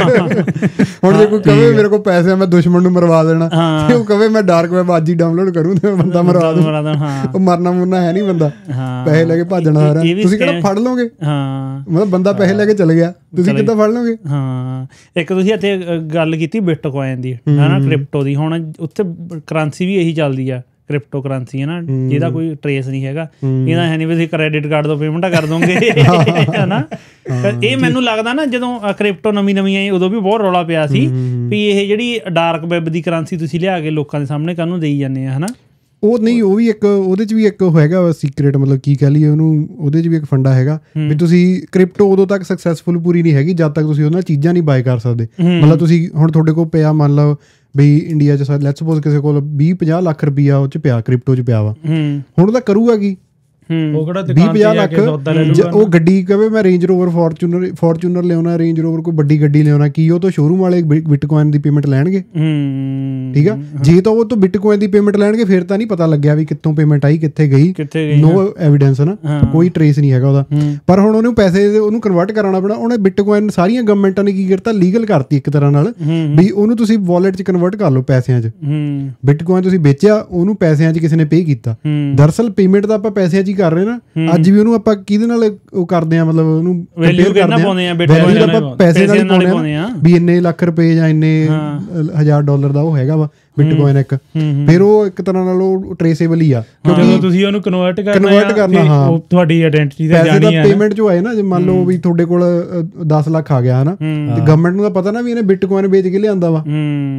ਹੁਣ ਜੇ ਕੋਈ ਕਵੇ ਮੇਰੇ ਕੋਲ ਪੈਸੇ ਆ ਮੈਂ ਦੁਸ਼ਮਣ ਨੂੰ ਮਰਵਾ ਦੇਣਾ, ਤੇ ਉਹ ਕਵੇ ਮੈਂ ਡਾਰਕ ਵੈਬ ਅੱਜ ਹੀ ਡਾਊਨਲੋਡ ਕਰੂ ਤੇ ਬੰਦਾ ਮਰਵਾ ਦੂੰ, ਉਹ ਮਰਨਾ ਮੁਰਨਾ ਹੈ ਨੀ ਬੰਦਾ, ਪੈਸੇ ਲੈ ਕੇ ਭੱਜਣਾ ਸਾਰਾ। ਤੁਸੀਂ ਕਿਹੜਾ ਫੜ ਲਓਗੇ, ਮਤਲਬ ਬੰਦਾ ਪੈਸੇ ਲੈ ਕੇ ਚਲੇ ਗਿਆ, ਤੁਸੀਂ ਕਿੱਦਾਂ ਫੜ ਲਓਗੇ। ਹਾਂ ਇੱਕ ਤੁਸੀਂ ਇੱਥੇ ਗੱਲ ਕੀਤੀ ਬਿਟਕੋਇਨ ਦੀ ਹੈ ਨਾ, ਕ੍ਰਿਪਟੋ ਦੀ। ਹੁਣ ਉੱਥੇ ਕਰੰਸੀ ਵੀ ਇਹੀ ਚੱਲਦੀ ਆ, ਕ੍ਰਿਪਟੋ ਕਰੰਸੀ ਹੈ ਨਾ, ਜਿਹਦਾ ਕੋਈ ਟਰੇਸ ਨਹੀਂ ਹੈਗਾ। ਇਹਦਾ ਹੈ ਨਹੀਂ ਵੀ ਤੁਸੀਂ ਕ੍ਰੈਡਿਟ ਕਾਰਡ ਤੋਂ ਪੇਮੈਂਟਾਂ ਕਰ ਦੋਗੇ ਹੈ ਨਾ। ਇਹ ਮੈਨੂੰ ਲੱਗਦਾ ਨਾ ਜਦੋਂ ਕ੍ਰਿਪਟੋ ਨਵੀਂ ਨਵੀਂ ਆਈ ਉਦੋਂ ਵੀ ਬਹੁਤ ਰੌਲਾ ਪਿਆ ਸੀ ਵੀ ਇਹ ਜਿਹੜੀ ਡਾਰਕ ਵੈਬ ਦੀ ਕਰੰਸੀ ਤੁਸੀਂ ਲਿਆ ਕੇ ਲੋਕਾਂ ਦੇ ਸਾਹਮਣੇ ਕਾਹਨੂੰ ਦੇਈ ਜਾਂਦੇ ਆ ਹੈ ਨਾ। ਉਹ ਨਹੀਂ, ਉਹ ਵੀ ਇੱਕ ਉਹਦੇ 'ਚ ਵੀ ਇੱਕ ਹੈਗਾ ਸੀਕਰੇਟ, ਮਤਲਬ ਕੀ ਕਹਿ ਲਈਏ ਉਹਨੂੰ, ਉਹਦੇ 'ਚ ਵੀ ਇੱਕ ਫੰਡਾ ਹੈਗਾ ਵੀ ਤੁਸੀਂ ਕ੍ਰਿਪਟੋ ਉਦੋਂ ਤੱਕ ਸਕਸੈਸਫੁਲ ਪੂਰੀ ਨਹੀਂ ਹੈਗੀ ਜਦ ਤੱਕ ਤੁਸੀਂ ਉਹਨਾਂ ਚੀਜ਼ਾਂ ਨਹੀਂ ਬਾਏ ਕਰ ਸਕਦੇ। ਮਤਲਬ ਤੁਸੀਂ ਹੁਣ ਤੁਹਾਡੇ ਕੋਲ ਪਿਆ, ਮੰਨ ਲਓ ਬਈ ਇੰਡੀਆ 'ਚ ਲੈਟਸ ਸਪੋਜ਼ ਕਿਸੇ ਕੋਲ ਵੀਹ ਪੰਜਾਹ ਲੱਖ ਰੁਪਈਆ ਉਹ 'ਚ ਪਿਆ, ਕ੍ਰਿਪਟੋ 'ਚ ਪਿਆ ਵਾ, ਹੁਣ ਉਹਦਾ ਕਰੂਗਾ ਕੀ? ਵੀਹ ਪੰਜਾਹ ਲੱਖ ਉਹ ਗੱਡੀ ਕਵੇ ਮੈਂ ਰੇਂਜ ਰੋਵਰ ਫੋਰਚੂਨਰ ਫੋਰਚੂਨਰ ਲਿਆਉਣਾ, ਰੇਂਜ ਰੋਵਰ ਕੋਈ ਵੱਡੀ ਗੱਡੀ ਲਿਆਉਣਾ, ਕੀ ਉਹ ਤੋਂ ਸ਼ੋਰੂਮ ਵਾਲੇ ਬਿਟਕੋਇਨ ਦੀ ਪੇਮੈਂਟ ਲੈਣਗੇ? ਠੀਕ ਆ, ਜੇ ਤਾਂ ਉਹ ਤੋਂ ਬਿਟਕੋਇਨ ਦੀ ਪੇਮੈਂਟ ਲੈਣਗੇ ਫਿਰ ਤਾਂ ਨਹੀਂ ਪਤਾ ਲੱਗਿਆ ਵੀ ਕਿੱਥੋਂ ਪੇਮੈਂਟ ਆਈ, ਕਿੱਥੇ ਗਈ, ਨੋ ਐਵੀਡੈਂਸ ਨਾ, ਕੋਈ ਟਰੇਸ ਨਹੀਂ ਹੈਗਾ ਉਹਦਾ। ਪਰ ਹੁਣ ਉਹਨੂੰ ਪੈਸੇ ਉਹਨੂੰ ਕਨਵਰਟ ਕਰਾਉਣਾ ਪੈਣਾ। ਉਹਨੇ ਬਿਟਕੋਇਨ ਸਾਰੀਆਂ ਗਵਰਨਮੈਂਟਾਂ ਨੇ ਕੀ ਕਰਤਾ, ਲੀਗਲ ਕਰਤੀ ਇੱਕ ਤਰ੍ਹਾਂ ਨਾਲ ਵੀ ਉਹਨੂੰ ਤੁਸੀਂ ਵਾਲਟ 'ਚ ਕਨਵਰਟ ਕਰ ਲਓ ਪੈਸਿਆਂ 'ਚ। ਬਿਟਕੋਇਨ ਤੁਸੀਂ ਵੇਚਿਆ, ਉਹਨੂੰ ਪੈਸਿਆਂ 'ਚ ਕਿਸੇ ਨੇ ਪੇ ਕੀਤਾ। ਦਰਅਸਲ ਪੇਮੈਂਟ ਤਾਂ ਆਪਾਂ ਪੈਸਿਆਂ 'ਚ ਹੀ ਕਰ ਰਹੇ ਨਾ, ਅੱਜ ਵੀ ਉਹਨੂੰ ਆਪਾਂ ਕਿਹਦੇ ਨਾਲ ਉਹ ਕਰਦੇ ਆ, ਮਤਲਬ ਉਹਨੂੰ ਵੈਲਿਊ ਕਰਦੇ ਆ, ਵੈਲਿਊ ਆਪਾਂ ਪੈਸੇ ਨਾਲ ਹੀ ਪਾਉਂਦੇ ਆ ਵੀ ਇੰਨੇ ਲੱਖ ਰੁਪਏ ਜਾਂ ਇੰਨੇ ਹਜ਼ਾਰ ਡਾਲਰ ਦਾ ਉਹ ਹੈਗਾ ਵਾ ਬਿਟਕੋਇਨ ਇੱਕ। ਫਿਰ ਉਹ ਇੱਕ ਤਰ੍ਹਾਂ ਨਾਲ ਉਹ ਟਰੇਸੇਬਲ ਹੀ ਆ, ਕਿਉਂਕਿ ਤੁਸੀਂ ਉਹਨੂੰ ਕਨਵਰਟ ਕਨਵਰਟ ਕਰਨਾ, ਹਾਂ ਤੁਹਾਡੀ ਆਇਡੈਂਟੀਟੀ ਤੇ ਜਾਣੀ ਹੈ। ਪੇਮੈਂਟ ਜੋ ਆਏ ਨਾ, ਜੇ ਮੰਨ ਲਓ ਵੀ ਤੁਹਾਡੇ ਕੋਲ ਦਸ ਲੱਖ ਆ ਗਿਆ ਹਨਾ, ਤੇ ਗਵਰਨਮੈਂਟ ਨੂੰ ਤਾਂ ਪਤਾ ਨਾ ਵੀ ਇਹਨੇ ਬਿਟਕੋਇਨ ਵੇਚ ਕੇ ਲਿਆਂਦਾ ਵਾ।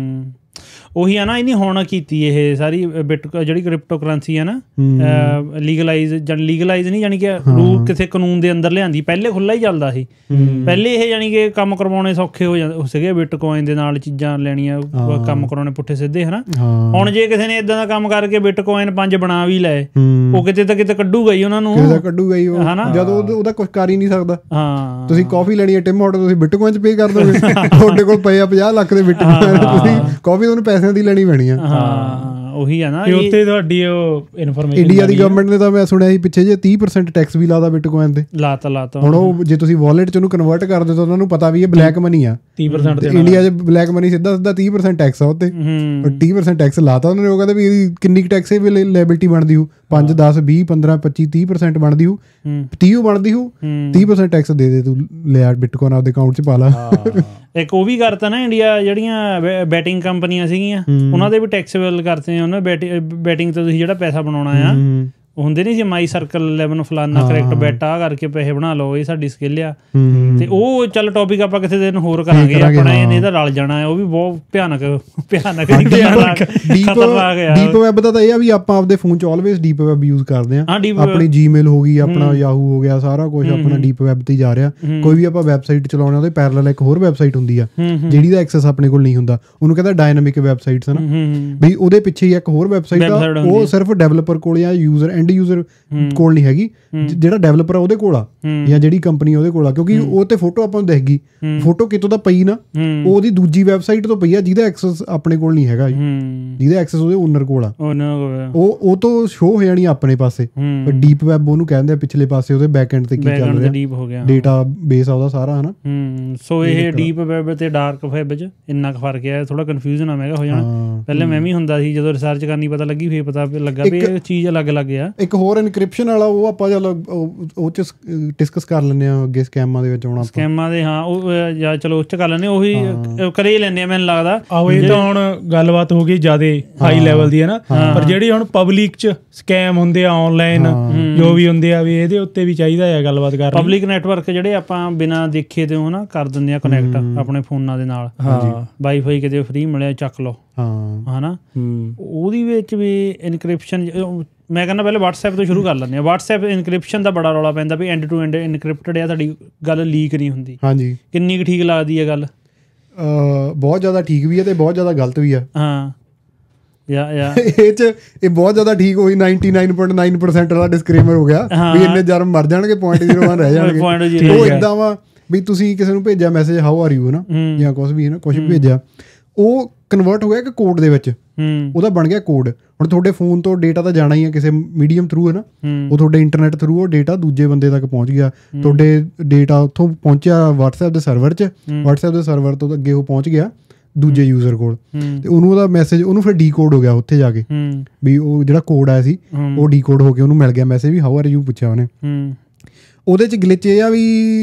ਉਹੀ ਆ ਨਾ, ਇਹਨੇ ਹੁਣ ਕੀਤੀ ਇਹ ਸਾਰੀ ਬਿਟ ਜਿਹੜੀ ਕ੍ਰਿਪਟੋ ਕਰੰਸੀ ਆ ਨਾ ਲੀਗਲਾਈਜ਼, ਜਾਣੀ ਲੀਗਲਾਈਜ਼ ਨਹੀਂ, ਜਾਣੀ ਕਿ ਰੂਲ ਕਿਸੇ ਕਾਨੂੰਨ ਦੇ ਅੰਦਰ ਲਿਆਂਦੀ। ਪਹਿਲੇ ਖੁੱਲ੍ਹਾ ਹੀ ਚੱਲਦਾ ਸੀ, ਪਹਿਲੇ ਇਹ ਜਾਣੀ ਕਿ ਕੰਮ ਕਰਵਾਉਣੇ ਸੌਖੇ ਹੋ ਜਾਂਦੇ ਸੀਗੇ, ਬਿਟਕੋਇਨ ਦੇ ਨਾਲ ਚੀਜ਼ਾਂ ਲੈਣੀਆਂ, ਕੰਮ ਕਰਾਉਣੇ ਪੁੱਠੇ ਸਿੱਧੇ ਹੈ ਨਾ। ਹੁਣ ਜੇ ਕਿਸੇ ਨੇ ਇੱਦਾਂ ਦਾ ਕੰਮ ਕਰਕੇ ਬਿਟਕੋਇਨ ਪੰਜ ਬਣਾ ਵੀ ਲਏ, ਉਹ ਕਿਤੇ ਤਾਂ ਕਿਤੇ ਕੱਢੂਗਾ ਹੀ ਉਹਨਾਂ ਨੂੰ, ਕੱਢੂਗਾ ਹੀ ਹੈ ਨਾ, ਜਦੋਂ ਉਹਦਾ ਕੁਛ ਕਰ ਹੀ ਨਹੀਂ ਸਕਦਾ। ਹਾਂ ਤੁਸੀਂ ਕਾਫੀ ਲੈਣੀ ਹੈ ਟਿਮ ਹੋਟਲ, ਤੁਸੀਂ ਬਿਟਕੋਇਨ 'ਚ ਪੇ ਕਰ ਦੋਗੇ, ਤੁਹਾਡੇ ਕੋਲ ਪਏ ਆ ਪੰਜਾਹ ਲੱਖ ਦੇ ਬਿਟਕੋਇਨ, ਤੁਸੀਂ ਕਾਫੀ ਤੁਹਾਨੂੰ ਪੈਸਿਆਂ ਦੀ ਲੈਣੀ ਪੈਣੀ ਆ। ਹਾਂ ਉਹੀ ਆ ਨਾ, ਉੱਤੇ ਤੁਹਾਡੀ ਉਹ ਇਨਫੋਰਮੇਸ਼ਨ। ਇੰਡੀਆ ਦੀ ਗਵਰਨਮੈਂਟ ਨੇ ਤਾਂ ਮੈਂ ਸੁਣਿਆ ਸੀ ਪਿੱਛੇ ਜੇ ਤੀਹ ਪਰਸੈਂਟ ਟੈਕਸ ਵੀ ਲਾਦਾ ਬਿਟਕੋਇਨ ਤੇ, ਲਾਤਾ ਲਾਤਾ। ਹੁਣ ਉਹ ਜੇ ਤੁਸੀਂ ਵਾਲਟ 'ਚ ਉਹਨੂੰ ਕਨਵਰਟ ਕਰ ਦਿਓ ਤਾਂ ਉਹਨਾਂ ਨੂੰ ਪਤਾ ਵੀ ਇਹ ਬਲੈਕ ਮਨੀ ਆ, ਤੀਹ ਪਰਸੈਂਟ ਇੰਡੀਆ 'ਚ ਬਲੈਕ ਮਨੀ ਸਿੱਧਾ ਸਿੱਧਾ ਤੀਹ ਪਰਸੈਂਟ ਟੈਕਸ ਆ ਉੱਤੇ, ਤੀਹ ਪਰਸੈਂਟ ਟੈਕਸ ਲਾਤਾ ਉਹਨਾਂ ਨੇ। ਉਹ ਕਹਿੰਦੇ ਵੀ ਇਹਦੀ ਕਿੰਨੀ ਟੈਕਸ ਲੈਬਿਲਿਟੀ ਬਣਦੀ ਹੋਊ, ਪੰਜ ਦਸ ਵੀਹ ਪੰਦਰਾਂ ਪੱਚੀ ਤੀਹ ਪਰਸੈਂਟ ਬਣਦੀ ਹੋਊ, ਤੀਹ ਬਣਦੀ ਹੋਊ, ਤੀਹ ਪਰਸੈਂਟ ਟੈਕਸ ਦੇ ਦੇ ਤੂੰ, ਲਿਆ ਬਿਟਕੋਇਨ ਆਪਦੇ ਅਕਾਊਂਟ 'ਚ ਪਾ ਲਾ। ਇੱਕ ਉਹ ਵੀ ਕਰਤਾ ਨਾ ਇੰਡੀਆ, ਜਿਹੜੀਆਂ ਬੈਟਿੰਗ ਕੰਪਨੀਆਂ ਸੀਗੀਆਂ ਉਹਨਾਂ ਦੇ ਵੀ ਟੈਕਸ ਬਿਲ ਕਰਤੇ, ਉਹਨਾਂ ਬੈਟਿੰਗ ਤੇ ਤੁਸੀਂ ਜਿਹੜਾ ਪੈਸਾ ਬਣਾਉਣਾ ਆ ਹੁੰਦੇ ਨਹੀਂ ਸੀ ਮਾਈ ਸਰਕਲ ਇਲੈਵਨ ਫਲਾਨਾ ਕਰੈਕਟ ਬੈਟ ਆ ਕਰਕੇ ਪੈਸੇ ਬਣਾ ਲਓ, ਇਹ ਸਾਡੀ ਸਕਿੱਲ ਆ। ਤੇ ਉਹ ਚੱਲ ਟੌਪਿਕ ਆਪਾਂ ਕਿਸੇ ਦਿਨ ਹੋਰ ਕਰਾਂਗੇ ਆਪਣਾ, ਇਹਦਾ ਰਲ ਜਾਣਾ, ਉਹ ਵੀ ਬਹੁਤ ਭਿਆਨਕ ਭਿਆਨਕ ਖਤਰਨਾਕ ਆ। ਡੀਪ ਵੈਬ ਦਾ ਤਾਂ ਇਹ ਆ ਵੀ ਆਪਾਂ ਆਪਦੇ ਫੋਨ 'ਚ ਆਲਵੇਜ਼ ਡੀਪ ਵੈਬ ਯੂਜ਼ ਕਰਦੇ ਹਾਂ। ਆਪਣੀ ਜੀਮੇਲ ਹੋ ਗਈ, ਆਪਣਾ ਯਾਹੂ ਹੋ ਗਿਆ, ਸਾਰਾ ਕੁਛ ਆਪਣਾ ਡੀਪ ਵੈਬ ਤੇ ਹੀ ਜਾ ਰਿਹਾ। ਕੋਈ ਵੀ ਆਪਾਂ ਵੈਬਸਾਈਟ ਚਲਾਉਣਾ ਉਹਦੇ ਪੈਰਲਲ ਇੱਕ ਹੋਰ ਵੈਬਸਾਈਟ ਹੁੰਦੀ ਆ ਜਿਹੜੀ ਦਾ ਐਕਸੈਸ ਆਪਣੇ ਕੋਲ ਨਹੀਂ ਹੁੰਦਾ, ਉਹਨੂੰ ਕਹਿੰਦਾ ਡਾਇਨਾਮਿਕ ਵੈਬਸਾਈਟਸ ਨਾ, ਵੀ ਉਹਦੇ ਪਿੱਛੇ ਹੀ ਇੱਕ ਹੋਰ ਵੈਬਸਾਈਟ ਆ, ਉਹ ਸਿਰਫ ਡਿਵੈਲਪਰ ਕੋਲ ਜਾਂ ਯੂਜ਼ਰ ਐਂਡ ਯੂਜ਼ਰ ਕੋਲ ਨਹੀਂ ਹੈਗੀ, ਜਿਹੜਾ ਡਿਵੈਲਪਰ ਆ ਉਹਦੇ ਕੋਲ ਆ ਜਾਂ ਜਿਹੜੀ ਕੰਪਨੀ ਉਹਦੇ ਕੋਲ ਆ, ਕਿਉਂਕਿ ਉਹ ਤੇ ਫੋਟੋ ਆਪਾਂ ਨੂੰ ਦਿਖ ਗਈ, ਫੋਟੋ ਕਿਤੋਂ ਦਾ ਪਈ ਨਾ, ਉਹ ਉਹਦੀ ਦੂਜੀ ਵੈਬਸਾਈਟ ਤੋਂ ਪਈ ਆ ਜਿਹਦਾ ਐਕਸੈਸ ਆਪਣੇ ਕੋਲ ਨਹੀਂ ਹੈਗਾ, ਜਿਹਦਾ ਐਕਸੈਸ ਉਹਦੇ ਓਨਰ ਕੋਲ ਆ, ਉਹ ਉਹ ਤੋਂ ਸ਼ੋ ਹੋ ਜਾਣੀ ਆਪਣੇ ਪਾਸੇ। ਡੀਪ ਵੈਬ ਉਹਨੂੰ ਕਹਿੰਦੇ ਆ, ਪਿਛਲੇ ਪਾਸੇ ਉਹਦੇ ਬੈਕ ਐਂਡ ਤੇ ਕੀ ਚੱਲ ਰਿਹਾ, ਡੇਟਾ ਬੇਸ ਆ ਉਹਦਾ ਸਾਰਾ, ਹਨਾ। ਸੋ ਇਹ ਡੀਪ ਵੈਬ ਤੇ ਡਾਰਕ ਵੈਬ 'ਚ ਇੰਨਾ ਕੁ ਫਰਕ ਹੈ, ਥੋੜਾ ਕਨਫਿਊਜ਼ਨ ਆ ਮੈਂ ਕਿਹਾ ਹੋ ਜਾਣਾ। ਪਹਿਲਾਂ ਮੈਂ ਵੀ ਹੁੰਦਾ ਸੀ, ਜਦੋਂ ਰਿਸਰਚ ਕਰਨੀ ਪਤਾ ਲੱਗੀ ਫਿਰ ਪਤਾ ਲੱਗਾ ਵੀ ਇਹ ਚੀਜ਼ ਅਲੱਗ ਅਲੱਗ ਆ। ਇੱਕ ਹੋਰ ਇਨਕ੍ਰਿਪਸ਼ਨ ਵਾਲਾ, ਉਹ ਆਪਾਂ ਚੱਲ ਉਹ 'ਚ ਡਿਸਕਸ ਕਰ ਲੈਂਦੇ ਹਾਂ ਅੱਗੇ, ਸਕੈਮਾਂ ਦੇ ਵਿੱਚ ਆਉਣਾ, ਸਕੈਮਾਂ ਦੇ। ਹਾਂ ਉਹ ਜਾਂ ਚਲੋ ਉਸ 'ਚ ਕਰ ਲੈਂਦੇ, ਉਹੀ ਕਰੇ ਲੈਂਦੇ ਆ ਮੈਨੂੰ ਲੱਗਦਾ। ਆਹੋ ਇਹ ਤਾਂ ਹੁਣ ਗੱਲਬਾਤ ਹੋ ਗਈ ਜ਼ਿਆਦਾ ਹਾਈ ਲੈਵਲ ਦੀ ਹੈ ਨਾ, ਪਰ ਜਿਹੜੀ ਹੁਣ ਪਬਲਿਕ 'ਚ ਸਕੈਮ ਹੁੰਦੇ ਆ ਆਨਲਾਈਨ ਜੋ ਵੀ ਹੁੰਦੇ ਆ, ਵੀ ਇਹਦੇ ਉੱਤੇ ਵੀ ਚਾਹੀਦਾ ਹੈ ਗੱਲਬਾਤ ਕਰ। ਪਬਲਿਕ ਨੈਟਵਰਕ ਜਿਹੜੇ ਆਪਾਂ ਬਿਨਾਂ ਦੇਖੇ ਤੇ ਉਹ ਨਾ ਕਰ ਦਿੰਦੇ ਆ ਕਨੈਕਟ ਆਪਣੇ ਫੋਨਾਂ ਦੇ ਨਾਲ, ਵਾਈਫਾਈ ਕਿਤੇ ਫ੍ਰੀ ਮਿਲਿਆ ਚੱਕ ਲਓ, ਹਨਾ। ਉਹਦੀ ਵਿੱਚ ਵੀ ਇਨਕ੍ਰਿਪਸ਼ਨ ਮੈਂ ਕਹਿੰਦਾ ਪਹਿਲੇ ਵਟਸਐਪ ਤੋਂ ਸ਼ੁਰੂ ਕਰ ਲੈਂਦੇ ਹਾਂ। ਵਟਸਐਪ ਇਨਕ੍ਰਿਪਸ਼ਨ ਦਾ ਬੜਾ ਰੌਲਾ ਪੈਂਦਾ ਵੀ ਐਂਡ ਟੂ ਐਂਡ ਇਨਕ੍ਰਿਪਟਡ ਆ, ਤੁਹਾਡੀ ਗੱਲ ਲੀਕ ਨਹੀਂ ਹੁੰਦੀ। ਹਾਂਜੀ, ਕਿੰਨੀ ਕੁ ਠੀਕ ਲੱਗਦੀ ਹੈ ਗੱਲ? ਬਹੁਤ ਜ਼ਿਆਦਾ ਠੀਕ ਵੀ ਹੈ ਤੇ ਬਹੁਤ ਜ਼ਿਆਦਾ ਗਲਤ ਵੀ ਆ। ਹਾਂ ਇਹ 'ਚ ਇਹ ਬਹੁਤ ਜ਼ਿਆਦਾ ਠੀਕ ਹੋਈ, ninety nine point nine percent ਵਾਲਾ ਡਿਸਕਲੇਮਰ ਹੋ ਗਿਆ ਵੀ ਇੰਨੇ ਜਰਮ ਮਰ ਜਾਣਗੇ, ਪੁਆਇੰਟ ਜ਼ੀਰੋ ਵਨ ਰਹਿ ਜਾਣਗੇ। ਉਹ ਇੱਦਾਂ ਵਾ ਵੀ ਤੁਸੀਂ ਕਿਸੇ ਨੂੰ ਭੇਜਿਆ ਮੈਸੇਜ ਹਾਊ ਆਰ ਯੂ, ਹੈ ਨਾ, ਜਾਂ ਕੁਛ ਵੀ ਹੈ ਨਾ, ਕੁਛ ਵੀ ਭੇਜਿਆ, ਉਹ ਕਨਵਰਟ ਹੋ ਗਿਆ ਇੱਕ ਕੋਡ ਦੇ ਵਿੱਚ, ਉਹਦਾ ਬਣ ਗਿਆ ਕੋਡ। ਹੁਣ ਤੁਹਾਡੇ ਫੋਨ ਤੋਂ ਡੇਟਾ ਤਾਂ ਜਾਣਾ ਹੀ ਆ ਕਿਸੇ ਮੀਡੀਅਮ ਥਰੂ, ਹੈ ਨਾ, ਉਹ ਤੁਹਾਡੇ ਇੰਟਰਨੈਟ ਥਰੂ ਉਹ ਡੇਟਾ ਦੂਜੇ ਬੰਦੇ ਤੱਕ ਪਹੁੰਚ ਗਿਆ। ਤੁਹਾਡੇ ਡੇਟਾ ਉੱਥੋਂ ਪਹੁੰਚਿਆ ਵਟਸਐਪ ਦੇ ਸਰਵਰ 'ਚ, ਵਟਸਐਪ ਦੇ ਸਰਵਰ ਤੋਂ ਅੱਗੇ ਉਹ ਪਹੁੰਚ ਗਿਆ ਦੂਜੇ ਯੂਜ਼ਰ ਕੋਲ, ਤੇ ਉਹਨੂੰ ਉਹਦਾ ਮੈਸੇਜ, ਉਹਨੂੰ ਫਿਰ ਡੀਕੋਡ ਹੋ ਗਿਆ ਉੱਥੇ ਜਾ ਕੇ, ਵੀ ਉਹ ਜਿਹੜਾ ਕੋਡ ਆਇਆ ਸੀ ਉਹ ਡੀਕੋਡ ਹੋ ਕੇ ਉਹਨੂੰ ਮਿਲ ਗਿਆ ਮੈਸੇਜ ਵੀ ਹਾਊ ਆਰ ਯੂ ਪੁੱਛਿਆ ਉਹਨੇ। ਉਹਦੇ 'ਚ ਗਲਿਚ ਇਹ ਆ ਵੀ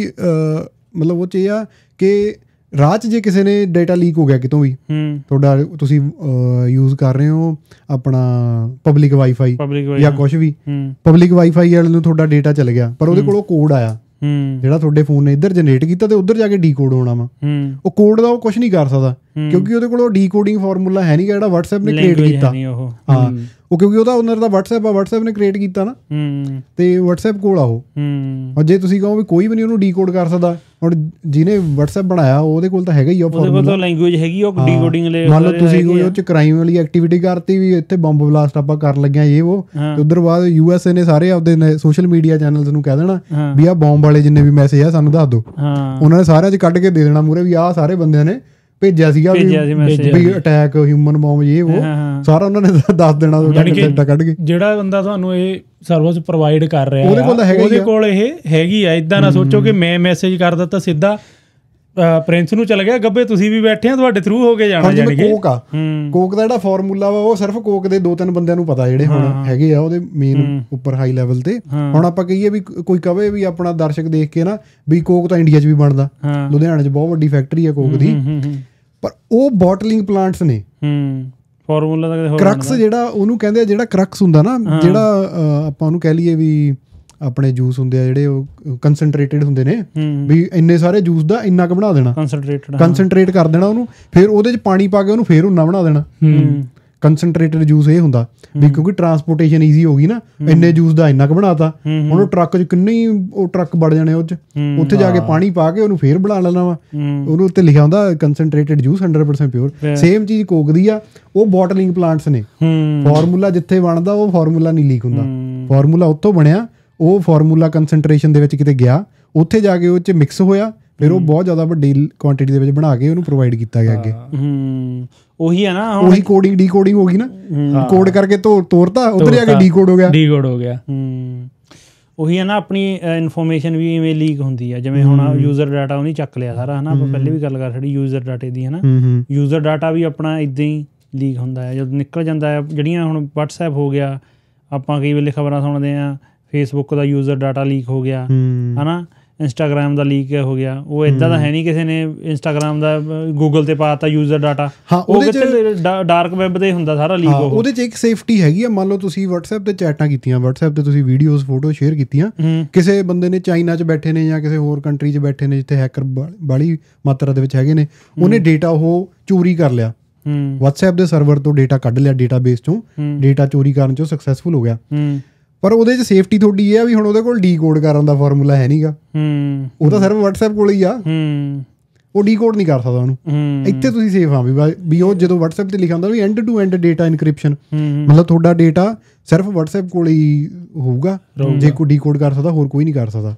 ਮਤਲਬ ਉਹ 'ਚ ਇਹ ਆ ਕਿ ਰਾਹ 'ਚ ਜੇ ਕਿਸੇ ਨੇ ਡੇਟਾ ਲੀਕ ਹੋ ਗਿਆ ਕਿਤੋਂ ਵੀ, ਤੁਹਾਡਾ ਤੁਸੀਂ ਯੂਜ਼ ਕਰ ਰਹੇ ਹੋ ਆਪਣਾ ਪਬਲਿਕ ਵਾਈਫਾਈ ਜਾਂ ਕੁਛ ਵੀ, ਪਬਲਿਕ ਵਾਈਫਾਈ ਵਾਲੇ ਨੂੰ ਤੁਹਾਡਾ ਡੇਟਾ ਚੱਲ ਗਿਆ, ਪਰ ਉਹਦੇ ਕੋਲ ਉਹ ਕੋਡ ਆਇਆ ਜਿਹੜਾ ਤੁਹਾਡੇ ਫੋਨ ਨੇ ਇੱਧਰ ਜਨਰੇਟ ਕੀਤਾ ਤੇ ਉੱਧਰ ਜਾ ਕੇ ਡੀਕੋਡ ਹੋਣਾ ਵਾ, ਉਹ ਕੋਡ ਦਾ ਉਹ ਕੁਛ ਨਹੀਂ ਕਰ ਸਕਦਾ ਕਿਉਂਕਿ ਉਹਦੇ ਕੋਲ ਉਹ ਡੀਕੋਡਿੰਗ ਫਾਰਮੂਲਾ ਹੈ ਨਹੀਂ ਜਿਹੜਾ ਵਟਸਐਪ ਨੇ ਕ੍ਰੀਏਟ ਕੀਤਾ। ਹਾਂ, ਉਹ ਕਿਉਂਕਿ ਉਹਦਾ ਓਨਰ ਦਾ ਵਟਸਐਪ ਆ, ਵਟਸਐਪ ਨੇ ਕ੍ਰੀਏਟ ਕੀਤਾ ਨਾ, ਤੇ ਵਟਸਐਪ ਕੋਲ ਆ ਉਹ। ਜੇ ਤੁਸੀਂ ਕਹੋ ਵੀ ਕੋਈ ਵੀ ਨਹੀਂ ਉਹਨੂੰ ਡੀਕੋਡ ਕਰ ਸਕਦਾ, ਹੁਣ ਜਿਹਨੇ ਵਟਸਐਪ ਬਣਾਇਆ ਉਹਦੇ ਕੋਲ ਤਾਂ ਹੈਗਾ ਹੀ ਆ ਫਾਰਮੂਲਾ, ਲੈਂਗੁਏਜ ਹੈਗੀ ਉਹ ਡੀਕੋਡਿੰਗ ਲਈ। ਮੰਨ ਲਓ ਤੁਸੀਂ ਕੋਈ ਉਹ 'ਚ ਕ੍ਰਾਈਮ ਵਾਲੀ ਐਕਟੀਵਿਟੀ ਕਰਤੀ ਵੀ ਇੱਥੇ ਬੰਬ ਬਲਾਸਟ ਆਪਾਂ ਕਰਨ ਲੱਗੇ ਇਹ ਉਹ, ਤੇ ਉੱਧਰ ਬਾਅਦ ਯੂ ਐਸ ਏ ਨੇ ਸਾਰੇ ਆਪਦੇ ਸੋਸ਼ਲ ਮੀਡੀਆ ਚੈਨਲਸ ਨੂੰ ਕਹਿ ਦੇਣਾ ਵੀ ਆਹ ਬੰਬ ਵਾਲੇ ਜਿੰਨੇ ਵੀ ਮੈਸੇਜ ਆ ਸਾਨੂੰ ਦੱਸ ਦਿਓ। ਉਹਨਾਂ ਨੇ ਸਾਰਿਆਂ 'ਚ ਕੱਢ ਕੇ ਦੇ ਦੇਣਾ ਮੂਹਰੇ ਵੀ ਆਹ ਸਾਰੇ ਬੰਦਿਆਂ ਨੇ ਭੇਜਿਆ ਸੀਗਾ ਵੀ ਅਟੈਕ ਹਿਊਮਨ ਬੌਂਬ ਇਹ ਉਹ ਸਾਰਾ ਉਹਨਾਂ ਨੇ ਦੱਸ ਦੇਣਾ ਕੱਢ ਕੇ। ਜਿਹੜਾ ਬੰਦਾ ਤੁਹਾਨੂੰ ਇਹ ਸਰਵਿਸ ਪ੍ਰੋਵਾਈਡ ਕਰ ਰਿਹਾ ਉਹਦੇ ਕੋਲ ਹੈਗਾ, ਉਹਦੇ ਕੋਲ ਇਹ ਹੈਗੀ ਆ। ਏਦਾਂ ਨਾ ਸੋਚੋ ਕਿ ਮੈਂ ਮੈਸੇਜ ਕਰ ਦਿੱਤਾ ਸਿੱਧਾ ਪ੍ਰਿੰਸ ਨੂੰ ਚੱਲ ਗਿਆ, ਗੱਬੇ ਤੁਸੀਂ ਵੀ ਬੈਠੇ ਆ, ਤੁਹਾਡੇ ਥਰੂ ਹੋ ਕੇ ਜਾਣਾ। ਜਾਣੀ ਕਿ ਕੋਕ ਆ, ਕੋਕ ਦਾ ਜਿਹੜਾ ਫਾਰਮੂਲਾ ਵਾ ਉਹ ਸਿਰਫ ਕੋਕ ਦੇ ਦੋ ਤਿੰਨ ਬੰਦਿਆਂ ਨੂੰ ਪਤਾ ਜਿਹੜੇ ਹੁਣ ਹੈਗੇ ਆ ਉਹਦੇ ਮੇਨ ਉੱਪਰ ਹਾਈ ਲੈਵਲ ਤੇ। ਹੁਣ ਆਪਾਂ ਕਹੀਏ ਵੀ ਕੋਈ ਕਵੇ ਵੀ ਆਪਣਾ ਦਰਸ਼ਕ ਦੇਖ ਕੇ ਨਾ ਵੀ ਕੋਕ ਤਾਂ ਇੰਡੀਆ 'ਚ ਵੀ ਬਣਦਾ, ਲੁਧਿਆਣੇ 'ਚ ਬਹੁਤ ਵੱਡੀ ਫੈਕਟਰੀ ਆ ਕੋਕ ਦੀ, ਪਰ ਉਹ ਬੋਟਲਿੰਗ ਪਲਾਂਟਸ ਨੇ। ਫਾਰਮੂਲਾ ਦਾ ਕਰਕਸ ਜਿਹੜਾ ਉਹਨੂੰ ਕਹਿੰਦੇ ਆ, ਜਿਹੜਾ ਕਰਕਸ ਹੁੰਦਾ ਨਾ, ਜਿਹੜਾ ਆਪਾਂ ਉਹਨੂੰ ਕਹਿ ਲਈਏ ਵੀ ਆਪਣੇ ਜੂਸ ਹੁੰਦੇ ਆ ਜਿਹੜੇ ਉਹ ਕੰਸਨਟਰੇਟਡ ਹੁੰਦੇ ਨੇ, ਵੀ ਇੰਨੇ ਸਾਰੇ ਜੂਸ ਦਾ ਇੰਨਾ ਕੁ ਬਣਾ ਦੇਣਾ, ਕੰਸਨਟਰੇਟ ਕਰ ਦੇਣਾ ਉਹਨੂੰ, ਫਿਰ ਉਹਦੇ 'ਚ ਪਾਣੀ ਪਾ ਕੇ ਉਹਨੂੰ ਫਿਰ ਉਨਾ ਬਣਾ ਦੇਣਾ। ਕੰਸਨਟਰੇਟਡ ਜੂਸ ਇਹ ਹੁੰਦਾ ਵੀ ਕਿਉਂਕਿ ਟਰਾਂਸਪੋਰਟੇਸ਼ਨ ਈਜ਼ੀ ਹੋ ਗਈ ਨਾ, ਇੰਨੇ ਜੂਸ ਦਾ ਇੰਨਾ ਕੁ ਬਣਾਤਾ, ਹੁਣ ਉਹ ਟਰੱਕ 'ਚ ਕਿੰਨੇ ਹੀ ਉਹ ਟਰੱਕ ਵੜ ਜਾਣੇ ਉਹ 'ਚ, ਉੱਥੇ ਜਾ ਕੇ ਪਾਣੀ ਪਾ ਕੇ ਉਹਨੂੰ ਫੇਰ ਬਣਾ ਲੈਣਾ ਵਾ, ਉਹਨੂੰ ਉੱਤੇ ਲਿਖਿਆ ਹੁੰਦਾ concentrated juice hundred percent pure. Same ਚੀਜ਼ ਕੋਕ ਦੀ ਆ, ਉਹ ਬੋਟਲਿੰਗ ਪਲਾਂਟਸ ਨੇ। ਫਾਰਮੂਲਾ ਜਿੱਥੇ ਬਣਦਾ ਉਹ ਫਾਰਮੂਲਾ ਨਹੀਂ ਲੀਕ ਹੁੰਦਾ, ਫਾਰਮੂਲਾ ਉੱਥੋਂ ਬਣਿਆ, ਉਹ ਫਾਰਮੂਲਾ ਕੰਸਨਟਰੇਸ਼ਨ ਦੇ ਵਿੱਚ ਕਿਤੇ ਗਿਆ, ਉੱਥੇ ਜਾ ਕੇ ਉਹ 'ਚ ਮਿਕਸ ਹੋਇਆ, ਫਿਰ ਉਹ ਬਹੁਤ ਜ਼ਿਆਦਾ ਵੱਡੀ ਕੁਆਂਟਿਟੀ ਦੇ ਵਿੱਚ ਬਣਾ ਕੇ ਉਹਨੂੰ ਪ੍ਰੋਵਾਈਡ ਕੀਤਾ ਗਿਆ ਅੱਗੇ। ਉਹੀ ਹੈ ਨਾ, ਉਹੀ ਕੋਡਿੰਗ ਡੀਕੋਡਿੰਗ ਹੋ ਗਈ ਨਾ, ਕੋਡ ਕਰਕੇ ਤੋਰ ਤੋਰਤਾ ਉੱਧਰ ਜਾ ਕੇ ਡੀਕੋਡ ਹੋ ਗਿਆ, ਡੀਕੋਡ ਹੋ ਗਿਆ। ਉਹੀ ਹੈ ਨਾ, ਆਪਣੀ ਇਨਫੋਰਮੇਸ਼ਨ ਵੀ ਇਵੇਂ ਲੀਕ ਹੁੰਦੀ ਆ, ਜਿਵੇਂ ਹੁਣ ਯੂਜ਼ਰ ਡਾਟਾ ਉਹਨੇ ਚੱਕ ਲਿਆ ਸਾਰਾ, ਹੈ ਨਾ। ਆਪਾਂ ਪਹਿਲੇ ਵੀ ਗੱਲ ਕਰ ਛੱਡੀ ਯੂਜ਼ਰ ਡਾਟੇ ਦੀ, ਹੈ ਨਾ। ਯੂਜ਼ਰ ਡਾਟਾ ਵੀ ਆਪਣਾ ਇੱਦਾਂ ਹੀ ਲੀਕ ਹੁੰਦਾ ਹੈ ਜਦੋਂ ਨਿਕਲ ਜਾਂਦਾ ਹੈ। ਜਿਹੜੀਆਂ ਹੁਣ ਵਟਸਐਪ ਹੋ ਗਿਆ, ਆਪਾਂ ਕਈ ਵੇਲੇ ਖਬਰਾਂ ਸੁਣਦੇ ਹਾਂ ਫੇਸਬੁੱਕ ਦਾ ਯੂਜ਼ਰ ਡਾਟਾ ਲੀਕ ਹੋ ਗਿਆ, ਹੈ ਨਾ। ਇੰਸਟਾਗ੍ਰਾਮ ਦਾ ਲੀਕ ਹੋ ਗਿਆ, ਉਹ ਇੱਦਾਂ ਦਾ ਹੈ ਨਹੀਂ ਕਿਸੇ ਨੇ ਇੰਸਟਾਗ੍ਰਾਮ ਦਾ ਗੂਗਲ ਤੇ ਪਾਤਾ ਯੂਜ਼ਰ ਡਾਟਾ, ਉਹ ਕਿਤੇ ਡਾਰਕ ਵੈਬ ਤੇ ਹੁੰਦਾ ਸਾਰਾ ਲੀਕ। ਉਹਦੇ 'ਚ ਇੱਕ ਸੇਫਟੀ ਹੈਗੀ ਆ, ਮੰਨ ਲਓ ਤੁਸੀਂ ਵਟਸਐਪ ਤੇ ਚੈਟਾਂ ਕੀਤੀਆਂ, ਵਟਸਐਪ ਤੇ ਤੁਸੀਂ ਵੀਡੀਓਜ਼ ਫੋਟੋ ਸ਼ੇਅਰ ਕੀਤੀਆਂ, ਕਿਸੇ ਬੰਦੇ ਨੇ ਚਾਈਨਾ 'ਚ ਬੈਠੇ ਨੇ ਜਾਂ ਕਿਸੇ ਹੋਰ ਕੰਟਰੀ 'ਚ ਬੈਠੇ ਨੇ ਜਿੱਥੇ ਹੈਕਰ ਬਾਹਲੀ ਮਾਤਰਾ ਦੇ ਵਿੱਚ ਹੈਗੇ ਨੇ, ਉਹਨੇ ਡੇਟਾ ਉਹ ਚੋਰੀ ਕਰ ਲਿਆ, ਵਟਸਐਪ ਦੇ ਸਰਵਰ ਤੋਂ ਡੇਟਾ ਕੱਢ ਲਿਆ, ਡੇਟਾ ਬੇਸ ਚੋਂ ਡੇਟਾ ਚੋਰੀ ਕਰਨ 'ਚੋਂ ਸਕਸੈਸਫੁਲ ਹੋ ਗਿਆ। ਪਰ ਉਹਦੇ 'ਚ ਸੇਫਟੀ ਤੁਹਾਡੀ ਇਹ ਆ ਵੀ ਹੁਣ ਉਹਦੇ ਕੋਲ ਡੀ ਕੋਡ ਕਰਨ ਦਾ ਫਾਰਮੂਲਾ ਹੈ ਨੀਗਾ, ਉਹ ਤਾਂ ਸਿਰਫ ਵਟਸਐਪ ਕੋਲ ਹੀ ਆ, ਉਹ ਡੀ ਕੋਡ ਨਹੀਂ ਕਰ ਸਕਦਾ ਉਹਨੂੰ। ਇੱਥੇ ਤੁਸੀਂ ਸੇਫ ਆ ਵੀ ਵੀ ਉਹ ਜਦੋਂ ਵਟਸਐਪ ਤੇ ਲਿਖਿਆ ਹੁੰਦਾ ਵੀ end to end data encryption, ਮਤਲਬ ਤੁਹਾਡਾ ਡੇਟਾ ਸਿਰਫ ਵਟਸਐਪ ਕੋਲ ਹੀ ਹੋਊਗਾ, ਜੇ ਕੋਈ ਡੀ ਕੋਡ ਕਰ ਸਕਦਾ ਹੋਰ ਕੋਈ ਨਹੀਂ ਕਰ ਸਕਦਾ।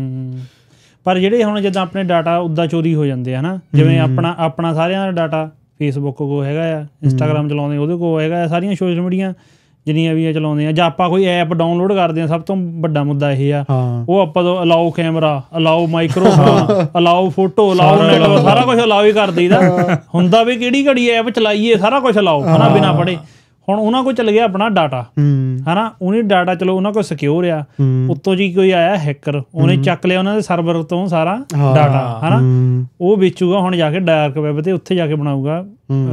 ਪਰ ਜਿਹੜੇ ਹੁਣ ਜਿੱਦਾਂ ਆਪਣੇ ਡਾਟਾ ਉੱਦਾਂ ਚੋਰੀ ਹੋ ਜਾਂਦੇ ਆ ਨਾ, ਜਿਵੇਂ ਆਪਣਾ ਆਪਣਾ ਸਾਰਿਆਂ ਦਾ ਡਾਟਾ ਫੇਸਬੁੱਕ ਕੋਲ ਹੈਗਾ ਆ, ਇੰਸਟਾਗ੍ਰਾਮ ਚਲਾਉਂਦੇ ਉਹਦੇ ਕੋਲ ਹੈਗਾ ਆ, ਸਾਰੀਆਂ ਸੋਸ਼ਲ ਮੀਡੀਆ ਜਿੰਨੀਆਂ ਵੀ ਚਲਾਉਂਦੇ ਆ, ਜਾਂ ਆਪਾਂ ਕੋਈ ਐਪ ਡਾਊਨਲੋਡ ਕਰਦੇ ਹਾਂ, ਸਭ ਤੋਂ ਵੱਡਾ ਮੁੱਦਾ ਇਹ ਆ, ਉਹ ਆਪਾਂ ਤੋਂ allow camera, allow microphone, allow photo, allow network, ਸਾਰਾ ਕੁਛ ਅਲਾਓ ਹੀ ਕਰ ਦਈਦਾ ਹੁੰਦਾ ਵੀ ਕਿਹੜੀ ਘੜੀ ਐਪ ਚਲਾਈਏ, ਸਾਰਾ ਕੁਛ ਅਲਾਓ ਹੈ ਨਾ ਬਿਨਾਂ ਪੜ੍ਹੇ। ਹੁਣ ਉਹਨਾਂ ਕੋਲ ਚੱਲ ਗਿਆ ਆਪਣਾ ਡਾਟਾ ਹੈ ਨਾ, ਉਹਨੇ ਡਾਟਾ ਚਲੋ ਉਹਨਾਂ ਕੋਲ ਸਿਕਿਉਰ ਆ, ਉੱਤੋਂ ਜੀ ਕੋਈ ਆਇਆ ਹੈਕਰ, ਉਹਨੇ ਚੱਕ ਲਿਆ ਉਹਨਾਂ ਦੇ ਸਰਵਰ ਤੋਂ ਸਾਰਾ ਡਾਟਾ ਹੈ ਨਾ, ਉਹ ਵੇਚੂਗਾ ਹੁਣ ਜਾ ਕੇ ਡਾਰਕ ਵੈਬ ਤੇ, ਉੱਥੇ ਜਾ ਕੇ ਬਣਾਊਗਾ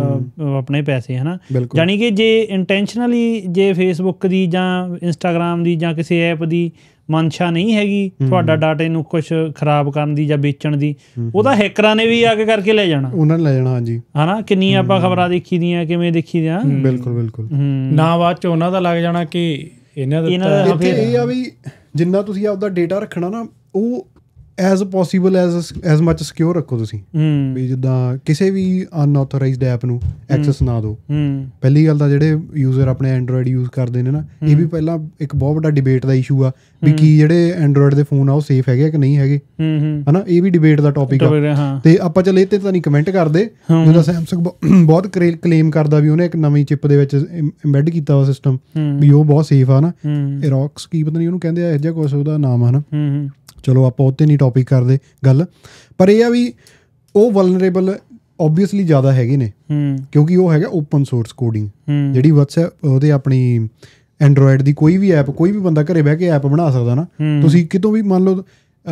ਆਪਣੇ ਪੈਸੇ ਹੈ ਨਾ। ਜਾਣੀ ਕਿ ਜੇ ਇੰਟੈਂਸ਼ਨਲੀ ਜੇ ਫੇਸਬੁੱਕ ਦੀ ਜਾਂ ਇੰਸਟਾਗ੍ਰਾਮ ਦੀ ਜਾਂ ਕਿਸੇ ਐਪ ਦੀ ਮਨਸ਼ਾ ਨਹੀਂ ਹੈਗੀ ਤੁਹਾਡਾ ਡਾਟੇ ਨੂੰ ਕੁਛ ਖਰਾਬ ਕਰਨ ਦੀ ਜਾਂ ਵੇਚਣ ਦੀ, ਉਹਦਾ ਹੈਕਰਾਂ ਨੇ ਵੀ ਆ ਕੇ ਕਰਕੇ ਲੈ ਜਾਣਾ, ਉਹਨਾਂ ਨੇ ਲੈ ਜਾਣਾ। ਹਾਂਜੀ ਹੈ ਨਾ, ਕਿੰਨੀਆਂ ਆਪਾਂ ਖਬਰਾਂ ਦੇਖੀ ਦੀਆਂ, ਕਿਵੇਂ ਦੇਖੀ ਦੀਆਂ। ਬਿਲਕੁਲ ਬਿਲਕੁਲ, ਨਾ ਬਾਅਦ ਚ ਉਹਨਾਂ ਦਾ ਲੱਗ ਜਾਣਾ ਕਿ ਇਹਨਾਂ ਦਾ ਇਹ ਆ ਵੀ ਜਿੰਨਾ ਤੁਸੀਂ ਆਪਦਾ ਡੇਟਾ ਰੱਖਣਾ ਨਾ, ਉਹ as possible as as much secure ਰੱਖੋ ਤੁਸੀਂ, ਵੀ ਜਿੱਦਾਂ ਕਿਸੇ ਵੀ ਅਨਆਥੋਰਾਈਜ਼ਡ ਐਪ ਨੂੰ ਐਕਸੈਸ ਨਾ ਦਿਓ। ਪਹਿਲੀ ਗੱਲ ਤਾਂ ਜਿਹੜੇ ਯੂਜ਼ਰ ਆਪਣੇ ਐਂਡਰੋਇਡ ਯੂਜ਼ ਕਰਦੇ ਨੇ ਨਾ, ਇਹ ਵੀ ਪਹਿਲਾਂ ਇੱਕ ਬਹੁਤ ਵੱਡਾ ਡਿਬੇਟ ਦਾ ਇਸ਼ੂ ਆ ਵੀ ਕੀ ਜਿਹੜੇ ਐਂਡਰੋਇਡ ਦੇ ਫੋਨ ਆ ਉਹ ਸੇਫ ਹੈਗੇ ਕਿ ਨਹੀਂ ਹੈਗੇ, ਹਨਾ, ਇਹ ਵੀ ਡਿਬੇਟ ਦਾ ਟੌਪਿਕ ਆ। ਤੇ ਆਪਾਂ ਚੱਲ ਇਹ ਤੇ ਤਾਂ ਨਹੀਂ ਕਮੈਂਟ ਕਰਦੇ, ਜਿੱਦਾਂ ਸੈਮਸੰਗ ਬਹੁਤ ਕਲੇਮ ਕਰਦਾ ਵੀ ਉਹਨੇ ਇੱਕ ਨਵੀਂ ਚਿਪ ਦੇ ਵਿੱਚ ਐਮਬੈਡ ਕੀਤਾ ਵਾ ਸਿਸਟਮ, ਵੀ ਉਹ ਬਹੁਤ ਸੇਫ ਆ ਨਾ, ਇਰੋਕਸ ਕੀ ਪਤਾ ਨਹੀਂ ਉਹਨੂੰ ਕਹਿੰਦੇ ਆ, ਇਹੋ ਜਿਹਾ ਕੁਛ ਉਹਦਾ ਨਾਮ ਆ ਨਾ। ਚਲੋ ਆਪਾਂ ਉਹ 'ਤੇ ਨਹੀਂ ਟੌਪਿਕ ਕਰਦੇ ਗੱਲ, ਪਰ ਇਹ ਆ ਵੀ ਉਹ ਵਲਨਰੇਬਲ ਓਬਵੀਅਸਲੀ ਜ਼ਿਆਦਾ ਹੈਗੇ ਨੇ, ਕਿਉਂਕਿ ਉਹ ਹੈਗਾ ਓਪਨ ਸੋਰਸ ਕੋਡਿੰਗ, ਜਿਹੜੀ ਵਟਸਐਪ ਉਹਦੇ ਆਪਣੀ ਐਂਡਰੋਇਡ ਦੀ ਕੋਈ ਵੀ ਐਪ, ਕੋਈ ਵੀ ਬੰਦਾ ਘਰੇ ਬਹਿ ਕੇ ਐਪ ਬਣਾ ਸਕਦਾ ਨਾ। ਤੁਸੀਂ ਕਿਤੋਂ ਵੀ ਮੰਨ ਲਓ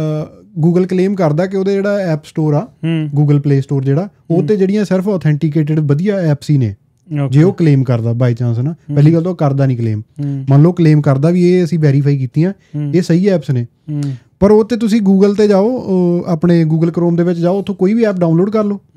ਗੂਗਲ ਕਲੇਮ ਕਰਦਾ ਕਿ ਉਹਦਾ ਜਿਹੜਾ ਐਪ ਸਟੋਰ ਆ, ਗੂਗਲ ਪਲੇ ਸਟੋਰ ਜਿਹੜਾ, ਉਹ 'ਤੇ ਜਿਹੜੀਆਂ ਸਿਰਫ ਔਥੈਂਟੀਕੇਟਡ ਵਧੀਆ ਐਪਸ ਹੀ ਨੇ, ਜੇ ਉਹ ਕਲੇਮ ਕਰਦਾ ਬਾਈ ਚਾਂਸ ਨਾ, ਪਹਿਲੀ ਗੱਲ ਤਾਂ ਉਹ ਕਰਦਾ ਨਹੀਂ ਕਲੇਮ, ਮੰਨ ਲਓ ਕਲੇਮ ਕਰਦਾ ਵੀ ਇਹ ਅਸੀਂ ਵੈਰੀਫਾਈ ਕੀਤੀਆਂ, ਇਹ ਸਹੀ ਐਪਸ ਨੇ, ਪਰ ਉਹ 'ਤੇ ਤੁਸੀਂ ਗੂਗਲ 'ਤੇ ਜਾਓ, ਆਪਣੇ ਗੂਗਲ ਕਰੋਮ ਦੇ ਵਿੱਚ ਜਾਓ, ਉੱਥੋਂ ਕੋਈ ਵੀ ਐਪ ਡਾਊਨਲੋਡ ਕਰ ਲਓ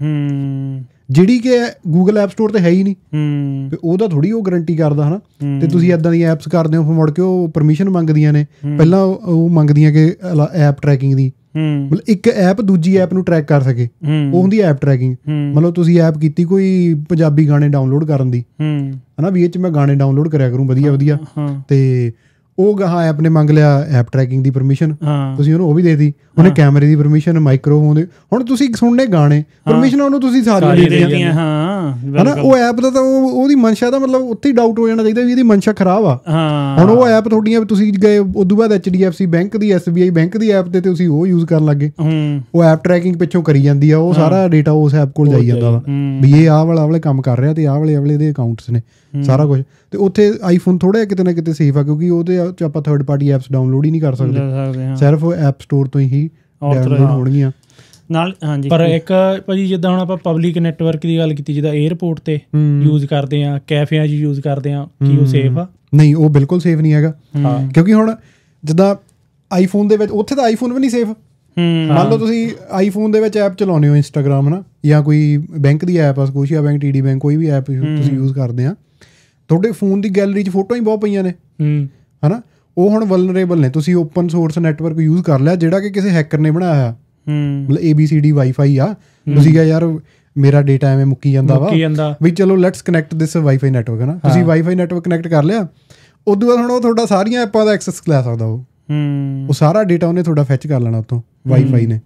ਜਿਹੜੀ ਕਿ ਗੂਗਲ ਐਪ ਸਟੋਰ 'ਤੇ ਹੈ ਹੀ ਨਹੀਂ, ਤੇ ਉਹਦਾ ਥੋੜ੍ਹੀ ਉਹ ਗਰੰਟੀ ਕਰਦਾ ਹੈ ਨਾ। ਤੇ ਤੁਸੀਂ ਇੱਦਾਂ ਦੀਆਂ ਐਪਸ ਕਰਦੇ ਹੋ, ਫਿਰ ਮੁੜ ਕੇ ਉਹ ਪਰਮਿਸ਼ਨ ਮੰਗਦੀਆਂ ਨੇ, ਪਹਿਲਾਂ ਉਹ ਮੰਗਦੀਆਂ ਕਿ ਐਪ ਟਰੈਕਿੰਗ ਦੀ, ਮਤਲਬ ਇੱਕ ਐਪ ਦੂਜੀ ਐਪ ਨੂੰ ਟਰੈਕ ਕਰ ਸਕੇ, ਉਹ ਹੁੰਦੀ ਐਪ ਟਰੈਕਿੰਗ। ਮਤਲਬ ਤੁਸੀਂ ਐਪ ਕੀਤੀ ਕੋਈ ਪੰਜਾਬੀ ਗਾਣੇ ਡਾਊਨਲੋਡ ਕਰਨ ਦੀ ਹੈ ਨਾ, ਵੀ ਇਹ 'ਚ ਮੈਂ ਗਾਣੇ ਡਾਊਨਲੋਡ ਕਰਿਆ ਕਰੂੰ ਵਧੀਆ ਵਧੀਆ, ਤੇ ਉਹ ਗਾਹਾਂ ਐਪ ਨੇ ਮੰਗ ਲਿਆ ਐਪ ਟਰੈਕਿੰਗ ਦੀ ਪਰਮਿਸ਼ਨ, ਤੁਸੀਂ ਉਹਨੂੰ ਉਹ ਵੀ ਦੇ ਦਿੱਤੀ, ਉਹਨੇ ਕੈਮਰੇ ਦੀ ਪਰਮਿਸ਼ਨ, ਮਾਈਕਰੋਫੋਨ ਦੀ, ਹੁਣ ਤੁਸੀਂ ਸੁਣਨੇ ਗਾਣੇ, ਪਰਮਿਸ਼ਨ ਉਹਨੂੰ ਤੁਸੀਂ ਸਾਰੀਆਂ ਦੇ ਦਿੱਤੀਆਂ ਹੈ ਨਾ। ਉਹ ਐਪ ਦਾ ਤਾਂ ਉਹ ਉਹਦੀ ਮਨਸ਼ਾ ਦਾ ਮਤਲਬ ਉੱਥੇ ਹੀ ਡਾਊਟ ਹੋ ਜਾਣਾ ਚਾਹੀਦਾ ਵੀ ਇਹਦੀ ਮਨਸ਼ਾ ਖਰਾਬ ਆ। ਹੁਣ ਉਹ ਐਪ ਤੁਹਾਡੀਆਂ ਤੁਸੀਂ ਗਏ ਉਦੋਂ ਬਾਅਦ H D F C bank ਦੀ, ਐਸ ਬੀ ਆਈ ਬੈਂਕ ਦੀ ਐਪ ਤੇ ਤੁਸੀਂ ਉਹ ਯੂਜ਼ ਕਰਨ ਲੱਗੇ, ਉਹ ਐਪ ਟਰੈਕਿੰਗ ਪਿੱਛੋਂ ਕਰੀ ਜਾਂਦੀ ਆ, ਉਹ ਸਾਰਾ ਡੇਟਾ ਉਸ ਐਪ ਕੋਲ ਜਾਈ ਜਾਂਦਾ ਵਾ ਵੀ ਇਹ ਆਹ ਵਾਲਾ ਵਾਲੇ ਕੰਮ ਕਰ ਰਿਹਾ ਤੇ ਆਹ ਵਾਲੇ ਵਾਲੇ ਇਹਦੇ ਅਕਾਊਂਟਸ ਨੇ ਸਾਰਾ ਕੁਛ। ਤੇ ਉੱਥੇ ਆਈਫੋਨ ਥੋੜ੍ਹਾ ਕਿਤੇ ਨਾ ਕਿਤੇ ਸੇਫ ਆ, ਕਿਉਂਕਿ ਉਹਦੇ 'ਚ ਆਪਾਂ ਥਰਡ ਪਾਰਟੀ ਐਪਸ ਡਾਊਨਲੋਡ ਹੀ ਨਹੀਂ ਕਰ ਸਕਦੇ, ਸਿਰਫ ਐਪ ਸਟੋਰ ਤੋਂ ਹੀ ਡਾਊਨਲੋਡ ਹੋਣਗੀਆਂ ਨਾਲ। ਹਾਂਜੀ, ਪਰ ਇੱਕ ਭਾਜੀ ਜਿੱਦਾਂ ਹੁਣ ਆਪਾਂ ਪਬਲਿਕ ਨੈਟਵਰਕ ਦੀ ਗੱਲ ਕੀਤੀ, ਜਿੱਦਾਂ ਏਅਰਪੋਰਟ 'ਤੇ ਯੂਜ਼ ਕਰਦੇ ਹਾਂ, ਕੈਫਿਆਂ 'ਚ ਯੂਜ਼ ਕਰਦੇ ਹਾਂ, ਕੀ ਉਹ ਸੇਫ ਆ? ਨਹੀਂ, ਉਹ ਬਿਲਕੁਲ ਸੇਫ ਨਹੀਂ ਹੈਗਾ, ਕਿਉਂਕਿ ਹੁਣ ਜਿੱਦਾਂ ਆਈਫੋਨ ਦੇ ਵਿੱਚ, ਉੱਥੇ ਤਾਂ ਆਈਫੋਨ ਵੀ ਨਹੀਂ ਸੇਫ। ਮੰਨ ਲਓ ਤੁਸੀਂ ਆਈਫੋਨ ਦੇ ਵਿੱਚ ਐਪ ਚਲਾਉਂਦੇ ਹੋ, ਇੰਸਟਾਗ੍ਰਾਮ ਹੈ ਨਾ, ਜਾਂ ਕੋਈ ਬੈਂਕ ਦੀ ਐਪ ਆ, Scotia bank, T D bank, ਕੋਈ ਵੀ ਐਪ ਤੁਸੀਂ ਯੂਜ਼ ਕਰਦੇ ਆ, ਤੁਹਾਡੇ ਫੋਨ ਦੀ ਗੈਲਰੀ 'ਚ ਫੋਟੋਆਂ ਹੀ ਬਹੁਤ ਪਈਆਂ ਨੇ ਹੈ ਨਾ, ਉਹ ਹੁਣ ਵਲਨਰੇਬਲ ਨੇ। ਤੁਸੀਂ ਓਪਨ ਸੋਰਸ ਨੈਟਵਰਕ ਯੂਜ਼ ਕਰ ਲਿਆ ਜਿਹੜਾ ਕਿ ਕਿਸੇ ਹੈਕਰ ਨੇ ਬਣਾਇਆ, ਮਤਲਬ A B C D wifi ਆ, ਤੁਸੀਂ ਕਿਹਾ ਯਾਰ ਮੇਰਾ ਡੇਟਾ ਐਵੇਂ ਮੁੱਕੀ ਜਾਂਦਾ ਵਾ ਵੀ ਚਲੋ let's connect this wifi network ਹੈ ਨਾ, ਤੁਸੀਂ ਵਾਈਫਾਈ ਨੈਟਵਰਕ ਕਨੈਕਟ ਕਰ ਲਿਆ, ਉਦੋਂ ਬਾਅਦ ਹੁਣ ਉਹ ਤੁਹਾਡਾ ਸਾਰੀਆਂ ਐਪਾਂ ਦਾ ਐਕਸੈਸ ਲੈ ਸਕਦਾ, ਉਹ ਉਹ ਸਾਰਾ ਡੇਟਾ ਉਹਨੇ ਤੁਹਾਡਾ ਫੈਚ ਕਰ ਲੈਣਾ ਉੱਥੋਂ ਵਾਈਫਾਈ ਨੇ।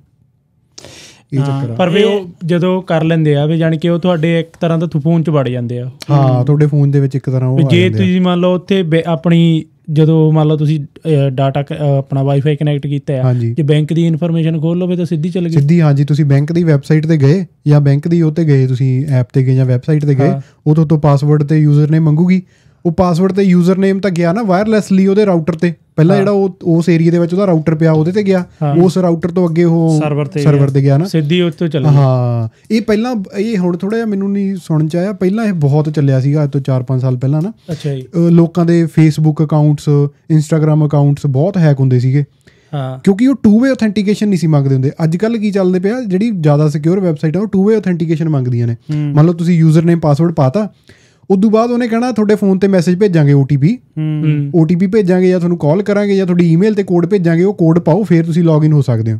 ਪਰ ਵੀ ਉਹ ਜਦੋਂ ਕਰ ਲੈਂਦੇ ਆ ਵੀ ਜਾਣੀ ਕਿ ਉਹ ਤੁਹਾਡੇ ਇੱਕ ਤਰ੍ਹਾਂ ਦਾ ਫੋਨ 'ਚ ਵੜ ਜਾਂਦੇ ਆ। ਹਾਂ, ਤੁਹਾਡੇ ਫੋਨ ਦੇ ਵਿੱਚ ਇੱਕ ਤਰ੍ਹਾਂ ਉਹ ਜੇ ਤੁਸੀਂ ਮੰਨ ਲਓ ਉੱਥੇ ਆਪਣੀ ਜਦੋਂ ਮੰਨ ਲਓ ਤੁਸੀਂ ਡਾਟਾ ਆਪਣਾ ਵਾਈਫਾਈ ਕਨੈਕਟ ਕੀਤਾ ਆ, ਜੇ ਬੈਂਕ ਦੀ ਇਨਫੋਰਮੇਸ਼ਨ ਖੋਲ ਲਓਗੇ ਤਾਂ ਸਿੱਧੀ ਚੱਲ ਗਈ ਸਿੱਧੀ। ਹਾਂਜੀ, ਤੁਸੀਂ ਬੈਂਕ ਦੀ ਵੈਬਸਾਈਟ 'ਤੇ ਗਏ ਜਾਂ ਬੈਂਕ ਦੀ ਉਹ 'ਤੇ ਗਏ, ਤੁਸੀਂ ਐਪ 'ਤੇ ਗਏ ਜਾਂ ਵੈਬਸਾਈਟ 'ਤੇ ਗਏ, ਉਹ ਤੋਂ ਪਾਸਵਰਡ 'ਤੇ ਯੂਜ਼ਰ ਨੇਮ ਮੰਗੂਗੀ, ਉਹ ਪਾਸਵਰਡ 'ਤੇ ਯੂਜ਼ਰ ਨੇਮ ਤਾਂ ਗਿਆ ਨਾ ਵਾਇਰਲੈਸਲੀ ਉਹਦੇ ਰਾਊਟਰ 'ਤੇ, ਪਹਿਲਾਂ ਜਿਹੜਾ ਉਹ ਉਸ ਏਰੀਆ ਦੇ ਵਿੱਚ ਉਹਦਾ ਰਾਊਟਰ ਪਿਆ ਉਹਦੇ ਤੇ ਗਿਆ, ਉਸ ਰਾਊਟਰ ਤੋਂ ਅੱਗੇ ਉਹ ਸਰਵਰ ਤੇ ਗਿਆ ਨਾ ਸਿੱਧੀ ਉੱਥੋਂ ਚੱਲ। ਹਾਂ ਇਹ ਪਹਿਲਾਂ ਇਹ ਹੁਣ ਥੋੜਾ ਜਿਹਾ ਮੈਨੂੰ ਨਹੀਂ ਸੁਣਨ ਚ ਆਇਆ, ਪਹਿਲਾਂ ਇਹ ਬਹੁਤ ਚੱਲਿਆ ਸੀਗਾ ਅੱਜ ਤੋਂ ਚਾਰ ਪੰਜ ਸਾਲ ਪਹਿਲਾਂ ਨਾ। ਅੱਛਾ ਜੀ। ਲੋਕਾਂ ਦੇ ਫੇਸਬੁੱਕ ਅਕਾਊਂਟਸ, ਇੰਸਟਾਗ੍ਰਾਮ ਅਕਾਊਂਟਸ ਬਹੁਤ ਹੈਕ ਹੁੰਦੇ ਸੀਗੇ ਕਿਉਂਕਿ ਉਹ ਟੂ ਵੇ ਔਥੈਂਟੀਕੇਸ਼ਨ ਨਹੀਂ ਸੀ ਮੰਗਦੇ ਹੁੰਦੇ। ਅੱਜ ਕੱਲ੍ਹ ਕੀ ਚੱਲਦੇ ਪਿਆ, ਜਿਹੜੀ ਜ਼ਿਆਦਾ ਸਿਕਿਉਰ ਵੈਬਸਾਈਟ ਆ ਉਹ ਟੂ ਵੇ ਔਥੈਂਟੀਕੇਸ਼ਨ ਮੰਗਦੀਆਂ ਨੇ। ਮੰਨ ਲਓ ਤੁਸੀਂ ਯੂਜ਼ਰ ਨੇਮ ਪਾਸਵਰਡ ਪਾਤਾ, ਉਦੋਂ ਬਾਅਦ ਉਹਨੇ ਕਹਿਣਾ ਤੁਹਾਡੇ ਫੋਨ ਤੇ ਮੈਸੇਜ ਭੇਜਾਂਗੇ, O T P O T P ਭੇਜਾਂਗੇ ਜਾਂ ਤੁਹਾਨੂੰ ਕਾਲ ਕਰਾਂਗੇ ਜਾਂ ਤੁਹਾਡੀ ਈਮੇਲ ਤੇ ਕੋਡ ਭੇਜਾਂਗੇ, ਉਹ ਕੋਡ ਪਾਓ ਫਿਰ ਤੁਸੀਂ ਲੌਗਇਨ ਹੋ ਸਕਦੇ ਹੋ।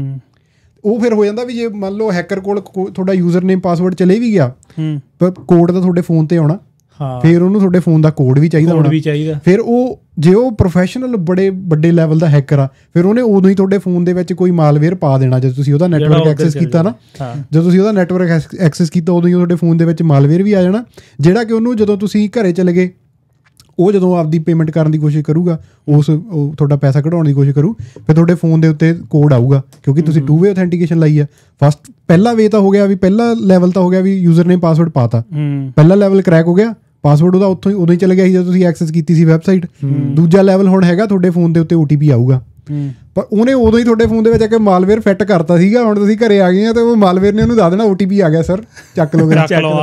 ਉਹ ਫਿਰ ਹੋ ਜਾਂਦਾ ਵੀ ਜੇ ਮੰਨ ਲਓ ਹੈਕਰ ਕੋਲ ਤੁਹਾਡਾ ਯੂਜ਼ਰ ਨੇਮ ਪਾਸਵਰਡ ਚਲੇ ਵੀ ਗਿਆ ਪਰ ਕੋਡ ਤਾਂ ਤੁਹਾਡੇ ਫੋਨ ਤੇ ਆਉਣਾ, ਫਿਰ ਉਹਨੂੰ ਤੁਹਾਡੇ ਫੋਨ ਦਾ ਕੋਡ ਵੀ ਚਾਹੀਦਾ ਹੋਣਾ। ਫਿਰ ਉਹ ਜੇ ਉਹ ਪ੍ਰੋਫੈਸ਼ਨਲ ਬੜੇ ਵੱਡੇ ਲੈਵਲ ਦਾ ਹੈਕਰ ਆ ਫਿਰ ਉਹਨੇ ਉਦੋਂ ਹੀ ਤੁਹਾਡੇ ਫੋਨ ਦੇ ਵਿੱਚ ਕੋਈ ਮਾਲਵੇਅਰ ਪਾ ਦੇਣਾ। ਜਦੋਂ ਤੁਸੀਂ ਉਹਦਾ ਨੈਟਵਰਕ ਐਕਸੈਸ ਕੀਤਾ ਨਾ, ਜਦੋਂ ਤੁਸੀਂ ਉਹਦਾ ਨੈਟਵਰਕ ਐਕਸੈਸ ਕੀਤਾ ਉਦੋਂ ਹੀ ਤੁਹਾਡੇ ਫੋਨ ਦੇ ਵਿੱਚ ਮਾਲਵੇਅਰ ਵੀ ਆ ਜਾਣਾ, ਜਿਹੜਾ ਕਿ ਉਹਨੂੰ ਜਦੋਂ ਤੁਸੀਂ ਘਰੇ ਚਲੇ ਗਏ ਉਹ ਜਦੋਂ ਆਪਦੀ ਪੇਮੈਂਟ ਕਰਨ ਦੀ ਕੋਸ਼ਿਸ਼ ਕਰੂਗਾ, ਉਸ ਉਹ ਤੁਹਾਡਾ ਪੈਸਾ ਕਢਾਉਣ ਦੀ ਕੋਸ਼ਿਸ਼ ਕਰੂ, ਫਿਰ ਤੁਹਾਡੇ ਫੋਨ ਦੇ ਉੱਤੇ ਕੋਡ ਆਊਗਾ ਕਿਉਂਕਿ ਤੁਸੀਂ ਟੂ ਵੇ ਔਥੈਂਟੀਕੇਸ਼ਨ ਲਈ ਆ। ਫਸਟ ਪਹਿਲਾ ਵੇ ਤਾਂ ਹੋ ਗਿਆ ਵੀ ਪਹਿਲਾ ਲੈਵਲ ਤਾਂ ਹੋ ਗਿਆ ਵੀ ਯੂਜ਼ਰ ਨੇ ਪਾਸਵਰਡ ਪਾਤਾ, ਪਹਿਲਾ ਲੈਵਲ ਕਰੈਕ ਹੋ ਗਿਆ, ਪਾਸਵਰਡ ਉਹਦਾ ਉੱਥੋਂ ਹੀ ਉਦੋਂ ਹੀ ਚਲੇ ਗਿਆ ਸੀ ਜਦੋਂ ਤੁਸੀਂ ਐਕਸੈਸ ਕੀਤੀ ਸੀ ਵੈਬਸਾਈਟ। ਦੂਜਾ ਲੈਵਲ ਹੁਣ ਹੈਗਾ ਤੁਹਾਡੇ ਫੋਨ ਦੇ ਉੱਤੇ ਓ ਟੀ ਪੀ ਆਊਗਾ, ਪਰ ਉਹਨੇ ਉਦੋਂ ਹੀ ਤੁਹਾਡੇ ਫੋਨ ਦੇ ਵਿੱਚ ਆ ਕੇ ਮਾਲਵੇਅਰ ਫਿੱਟ ਕਰਤਾ ਸੀਗਾ। ਹੁਣ ਤੁਸੀਂ ਘਰੇ ਆ ਗਏ ਆ ਤੇ ਉਹ ਮਾਲਵੇਅਰ ਨੇ ਉਹਨੂੰ ਦੱਸ ਦੇਣਾ ਓ ਟੀ ਪੀ ਆ ਗਿਆ ਸਰ, ਚੱਕ ਲਓ।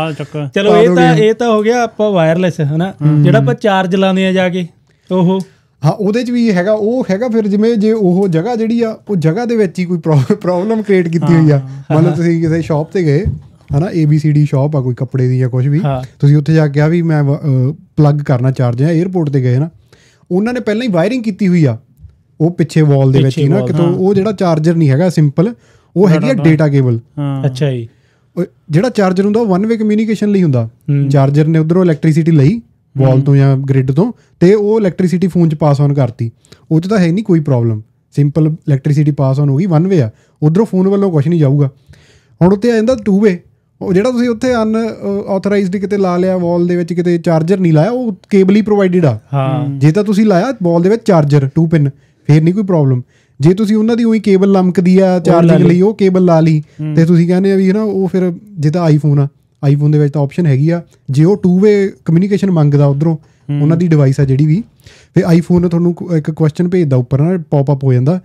ਚਲੋ ਇਹ ਤਾਂ ਇਹ ਤਾਂ ਹੋ ਗਿਆ ਆਪਾਂ ਵਾਇਰਲੈਸ ਹਨਾ, ਜਿਹੜਾ ਆਪਾਂ ਚਾਰਜ ਲਾਉਂਦੇ ਆ ਜਾ ਕੇ ਉਹ ਹਾਂ ਉਹਦੇ 'ਚ ਵੀ ਹੈਗਾ। ਉਹ ਹੈਗਾ ਫਿਰ ਜਿਵੇਂ ਜੇ ਉਹ ਜਗ੍ਹਾ ਜਿਹੜੀ ਆ ਉਹ ਜਗ੍ਹਾ ਦੇ ਵਿੱਚ ਹੀ ਕੋਈ ਪ੍ਰੋਬਲਮ ਕ੍ਰੀਏਟ ਕੀਤੀ ਹੋਈ ਆ। ਮੰਨ ਲਓ ਤੁਸੀਂ ਕਿਸੇ ਸ਼ੌਪ ਤੇ ਗਏ ਹੈ ਨਾ, A B C D shop ਆ ਕੋਈ ਕੱਪੜੇ ਦੀ ਜਾਂ ਕੁਛ ਵੀ, ਤੁਸੀਂ ਉੱਥੇ ਜਾ ਕੇ ਕਿਹਾ ਵੀ ਮੈਂ ਪਲੱਗ ਕਰਨਾ ਚਾਰਜ ਜਾਂ ਏਅਰਪੋਰਟ ਤੇ ਗਏ ਨਾ, ਉਹਨਾਂ ਨੇ ਪਹਿਲਾਂ ਹੀ ਵਾਇਰਿੰਗ ਕੀਤੀ ਹੋਈ ਆ ਉਹ ਪਿੱਛੇ ਵਾਲ ਦੇ ਵਿੱਚ ਹੀ ਨਾ ਕਿਤੋਂ। ਉਹ ਜਿਹੜਾ ਚਾਰਜਰ ਨਹੀਂ ਹੈਗਾ ਸਿੰਪਲ, ਉਹ ਹੈਗੀ ਆ ਡੇਟਾ ਕੇਬਲ। ਅੱਛਾ ਜੀ। ਜਿਹੜਾ ਚਾਰਜਰ ਹੁੰਦਾ ਉਹ ਵਨ ਵੇ ਕਮਿਊਨੀਕੇਸ਼ਨ ਲਈ ਹੁੰਦਾ। ਚਾਰਜਰ ਨੇ ਉੱਧਰੋਂ ਇਲੈਕਟ੍ਰੀਸਿਟੀ ਲਈ ਵਾਲ ਤੋਂ ਜਾਂ ਗ੍ਰਿਡ ਤੋਂ, ਤੇ ਉਹ ਇਲੈਕਟ੍ਰੀਸਿਟੀ ਫੋਨ 'ਚ ਪਾਸ ਔਨ ਕਰਤੀ। ਉਹ 'ਚ ਤਾਂ ਹੈ ਨਹੀਂ ਕੋਈ problem, simple electricity pass on ਹੋ ਗਈ, ਵਨ ਵੇ ਆ, ਉੱਧਰੋਂ ਫੋਨ ਵੱਲੋਂ ਕੁਛ ਨਹੀਂ ਜਾਊਗਾ। ਹੁਣ ਉੱਥੇ ਆ ਜਾਂਦਾ ਟੂ ਵੇ, ਉਹ ਜਿਹੜਾ ਤੁਸੀਂ ਉੱਥੇ ਅਨ ਆਥੋਰਾਈਜ਼ਡ ਕਿਤੇ ਲਾ ਲਿਆ ਵਾਲ ਦੇ ਵਿੱਚ, ਕਿਤੇ ਚਾਰਜਰ ਨਹੀਂ ਲਾਇਆ, ਉਹ ਕੇਬਲ ਹੀ ਪ੍ਰੋਵਾਈਡਡ ਆ। ਜੇ ਤਾਂ ਤੁਸੀਂ ਲਾਇਆ ਵਾਲ ਦੇ ਵਿੱਚ ਚਾਰਜਰ ਟੂ ਪਿਨ ਫਿਰ ਨਹੀਂ ਕੋਈ ਪ੍ਰੋਬਲਮ। ਜੇ ਤੁਸੀਂ ਉਹਨਾਂ ਦੀ ਉਹੀ ਕੇਬਲ ਲਮਕਦੀ ਆ ਚਾਰਜਿੰਗ ਲਈ, ਉਹ ਕੇਬਲ ਲਾ ਲਈ ਤੇ ਤੁਸੀਂ ਕਹਿੰਦੇ ਆ ਵੀ ਹੈ ਨਾ, ਉਹ ਫਿਰ ਜੇ ਤਾਂ ਆਈਫੋਨ ਆ, ਆਈਫੋਨ ਦੇ ਵਿੱਚ ਤਾਂ ਆਪਸ਼ਨ ਹੈਗੀ ਆ, ਜੇ ਉਹ ਟੂ ਵੇ ਕਮਿਊਨੀਕੇਸ਼ਨ ਮੰਗਦਾ ਉੱਧਰੋਂ ਉਹਨਾਂ ਦੀ ਡਿਵਾਈਸ ਆ ਜਿਹੜੀ ਵੀ, ਫਿਰ ਆਈਫੋਨ ਤੁਹਾਨੂੰ ਇੱਕ ਕੁਐਸਚਨ ਭੇਜਦਾ ਉੱਪਰ ਨਾ, ਪੋਪ ਅਪ ਹੋ ਜਾਂਦਾ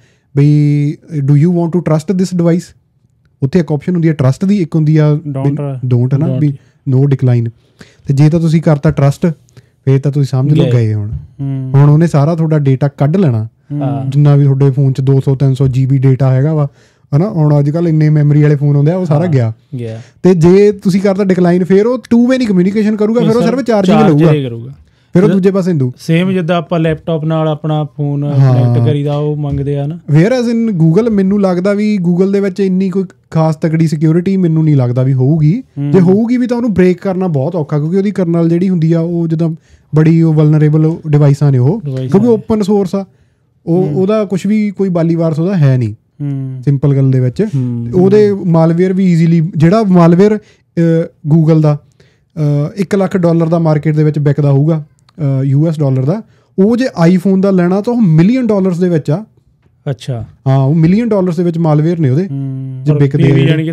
ਬਈ do you want to trust this device. ਉੱਥੇ ਇੱਕ ਆਪਸ਼ਨ ਹੁੰਦੀ ਆ ਟਰਸਟ ਦੀ, ਇੱਕ ਹੁੰਦੀ ਆ ਡੋਂਟ, ਹੈ ਨਾ ਵੀ ਨੋ ਡਿਕਲਾਈਨ। ਤੇ ਜੇ ਤਾਂ ਤੁਸੀਂ ਕਰਤਾ ਟਰਸਟ ਫਿਰ ਤਾਂ ਤੁਸੀਂ ਸਮਝ ਲਓ ਗਏ। ਹੁਣ ਹੁਣ ਉਹਨੇ ਸਾਰਾ ਤੁਹਾਡਾ ਡੇਟਾ ਕੱਢ ਲੈਣਾ, ਜਿੰਨਾ ਵੀ ਤੁਹਾਡੇ ਫੋਨ 'ਚ ਦੋ ਸੌ ਤਿੰਨ ਸੌ ਜੀ ਬੀ ਡੇਟਾ ਹੈਗਾ ਵਾ, ਹੈ ਨਾ। ਹੁਣ ਅੱਜ ਕੱਲ੍ਹ ਇੰਨੇ ਮੈਮਰੀ ਵਾਲੇ ਫੋਨ ਹੁੰਦੇ ਆ, ਉਹ ਸਾਰਾ ਗਿਆ। ਤੇ ਜੇ ਤੁਸੀਂ ਕਰਤਾ ਡਿਕਲਾਈਨ ਫਿਰ ਉਹ ਟੂ ਵੇ ਨਹੀਂ ਕਮਿਊਨੀਕੇਸ਼ਨ ਕਰੂਗਾ, ਫਿਰ ਉਹ ਸਿਰਫ ਚਾਰਜਿੰਗ ਲਊਗਾ, ਫਿਰ ਉਹ ਦੂਜੇ ਪਾਸੇ ਹਿੰਦੂ। ਸੇਮ ਜਿੱਦਾਂ ਆਪਾਂ ਲੈਪਟਾਪ ਨਾਲ ਆਪਣਾ ਫੋਨ ਕਨੈਕਟ ਕਰੀਦਾ, ਉਹ ਮੰਗਦੇ ਆ ਨਾ। ਵੇਅਰ ਐਜ਼ ਇਨ ਗੂਗਲ, ਮੈਨੂੰ ਲੱਗਦਾ ਵੀ ਗੂਗਲ ਦੇ ਵਿੱਚ ਇੰਨੀ ਕੋਈ ਖਾਸ ਤਕੜੀ ਸਿਕਿਉਰਿਟੀ ਮੈਨੂੰ ਨਹੀਂ ਲੱਗਦਾ ਵੀ ਹੋਊਗੀ। ਜੇ ਹੋਊਗੀ ਵੀ ਤਾਂ ਉਹਨੂੰ ਬ੍ਰੇਕ ਕਰਨਾ ਬਹੁਤ ਔਖਾ, ਕਿਉਂਕਿ ਉਹਦੀ ਕਰਨਲ ਜਿਹੜੀ ਹੁੰਦੀ ਆ ਉਹ ਜਿੱਦਾਂ ਬੜੀ ਉਹ ਵਲਨਰੇਬਲ ਡਿਵਾਈਸਾਂ ਨੇ ਉਹ, ਕਿਉਂਕਿ ਓਪਨ ਸੋਰਸ ਆ ਉਹ, ਉਹਦਾ ਕੁਛ ਵੀ ਕੋਈ ਬਾਲੀ ਵਾਰਸ ਉਹਦਾ ਹੈ ਨਹੀਂ ਸਿੰਪਲ ਗੱਲ ਦੇ ਵਿੱਚ। ਉਹਦੇ ਮਾਲਵੇਅਰ ਵੀ ਈਜ਼ੀਲੀ, ਜਿਹੜਾ ਮਾਲਵੇਅਰ ਗੂਗਲ ਦਾ ਇੱਕ ਲੱਖ ਡਾਲਰ ਦਾ ਮਾਰਕੀਟ ਦੇ ਵਿੱਚ ਵਿਕਦਾ ਹੋਊਗਾ ਯੂ ਐਸ ਡਾਲਰ ਦਾ, ਉਹ ਜੇ ਆਈਫੋਨ ਦਾ ਲੈਣਾ ਤਾਂ ਉਹ ਮਿਲੀਅਨ ਡਾਲਰਸ ਦੇ ਵਿੱਚ ਆ। ਅੱਛਾ ਹਾਂ, ਉਹ ਮਿਲੀਅਨ ਡਾਲਰਸ ਦੇ ਵਿੱਚ ਮਾਲਵੇਅਰ ਨੇ ਉਹਦੇ ਜੇ ਵਿਕਦੇ,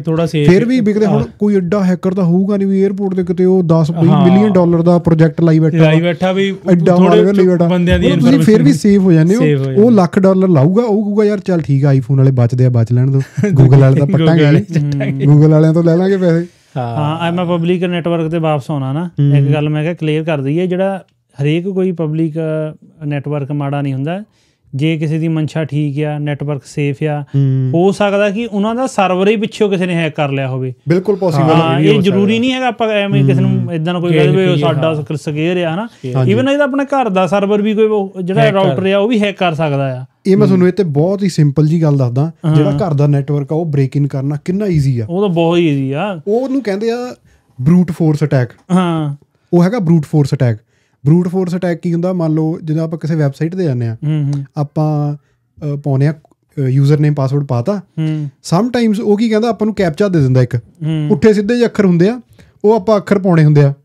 ਫਿਰ ਵੀ ਵਿਕਦੇ। ਹੁਣ ਕੋਈ ਐਡਾ ਹੈਕਰ ਤਾਂ ਹੋਊਗਾ ਨਹੀਂ ਵੀ ਏਅਰਪੋਰਟ ਤੇ ਕਿਤੇ ਉਹ ਦਸ ਮਿਲੀਅਨ ਡਾਲਰ ਦਾ ਪ੍ਰੋਜੈਕਟ ਲਾਈ ਬੈਠਾ ਵੀ ਐਡਾ ਮਾਲਵੇਅਰ ਲਈ ਬੈਠਾ, ਤੁਸੀਂ ਫਿਰ ਵੀ ਸੇਫ ਹੋ ਜਾਂਦੇ ਹੋ। ਉਹ ਲੱਖ ਡਾਲਰ ਲਾਊਗਾ, ਉਹ ਕਹੂਗਾ ਯਾਰ ਚੱਲ ਠੀਕ ਆ, ਆਈਫੋਨ ਵਾਲੇ ਬਚਦੇ ਆ ਬਚ ਲੈਣ ਦੋ, ਗੂਗਲ ਵਾਲੇ ਤਾਂ ਪੱਟਾਂਗੇ, ਗੂਗਲ ਵਾਲਿਆਂ ਤੋਂ ਲੈ ਲਾਂਗੇ ਪੈਸੇ। ਹਾਂ, ਮੈਂ ਪਬਲਿਕ ਨੈਟਵਰਕ ਤੇ ਵਾਪਸ ਆਉਣਾ ਨਾ, ਇੱਕ ਗੱਲ ਮੈਂ ਕਿਹਾ ਕਲੀਅਰ ਕਰ ਦਈਏ, ਜਿਹੜਾ ਹਰੇਕ ਕੋਈ ਪਬਲਿਕ ਨੈਟਵਰਕ ਮਾੜਾ ਨਹੀਂ ਹੁੰਦਾ। ਜੇ ਕਿਸੇ ਦੀ ਮਨਸ਼ਾ ਠੀਕ ਆ, ਨੈਟਵਰਕ ਸੇਫ ਆ, ਹੋ ਸਕਦਾ ਕਿ ਉਹਨਾਂ ਦਾ ਸਰਵਰ ਹੀ ਪਿੱਛੋਂ ਕਿਸੇ ਨੇ ਹੈਕ ਕਰ ਲਿਆ ਹੋਵੇ। ਬਿਲਕੁਲ ਪੋਸੀਬਲ। ਇਹ ਜ਼ਰੂਰੀ ਨਹੀਂ ਹੈਗਾ ਆਪਾਂ ਐਵੇਂ ਕਿਸੇ ਨੂੰ ਏਦਾਂ ਨਾ ਕੋਈ ਕਹੇ ਸਾਡਾ ਸਕੇਅਰ ਆ, ਹਨਾ। ਈਵਨ ਇਹਦਾ ਆਪਣੇ ਘਰ ਦਾ ਸਰਵਰ ਵੀ ਕੋਈ ਜਿਹੜਾ ਰਾਊਟਰ ਆ ਉਹ ਵੀ ਹੈਕ ਕਰ ਸਕਦਾ ਆ। ਇਹ ਮੈਂ ਤੁਹਾਨੂੰ ਇਹ ਤੇ ਬਹੁਤ ਹੀ ਸਿੰਪਲ ਜੀ ਗੱਲ ਦੱਸਦਾ, ਜਿਹੜਾ ਘਰ ਦਾ ਨੈਟਵਰਕ ਆ ਉਹ ਬ੍ਰੇਕ ਇਨ ਕਰਨਾ ਕਿੰਨਾ ਈਜ਼ੀ ਆ। ਉਹ ਤਾਂ ਬਹੁਤ ਈਜ਼ੀ ਆ। ਉਹਨੂੰ ਕਹਿੰਦੇ ਆ ਬਰੂਟ ਫੋਰਸ ਅਟੈਕ। ਹਾਂ, ਉਹ ਹੈਗਾ brute force attack. Brute force attack ਕੀ ਹੁੰਦਾ, ਮੰਨ ਲਓ ਜਦੋਂ ਆਪਾਂ ਕਿਸੇ ਵੈਬਸਾਈਟ ਤੇ ਜਾਂਦੇ ਹਾਂ, ਆਪਾਂ ਪਾਉਂਦੇ ਹਾਂ ਯੂਜ਼ਰ ਨੇਮ ਪਾਸਵਰਡ ਪਾਤਾ, ਸਮਟਾਈਮਸ ਉਹ ਕੀ ਕਹਿੰਦਾ ਆਪਾਂ ਨੂੰ ਕੈਪਚਾ ਦੇ ਦਿੰਦਾ, ਇੱਕ ਪੁੱਠੇ ਸਿੱਧੇ ਜਿਹੇ ਅੱਖਰ ਹੁੰਦੇ ਆ, ਉਹ ਆਪਾਂ ਅੱਖਰ ਪਾਉਣੇ ਹੁੰਦੇ ਆ,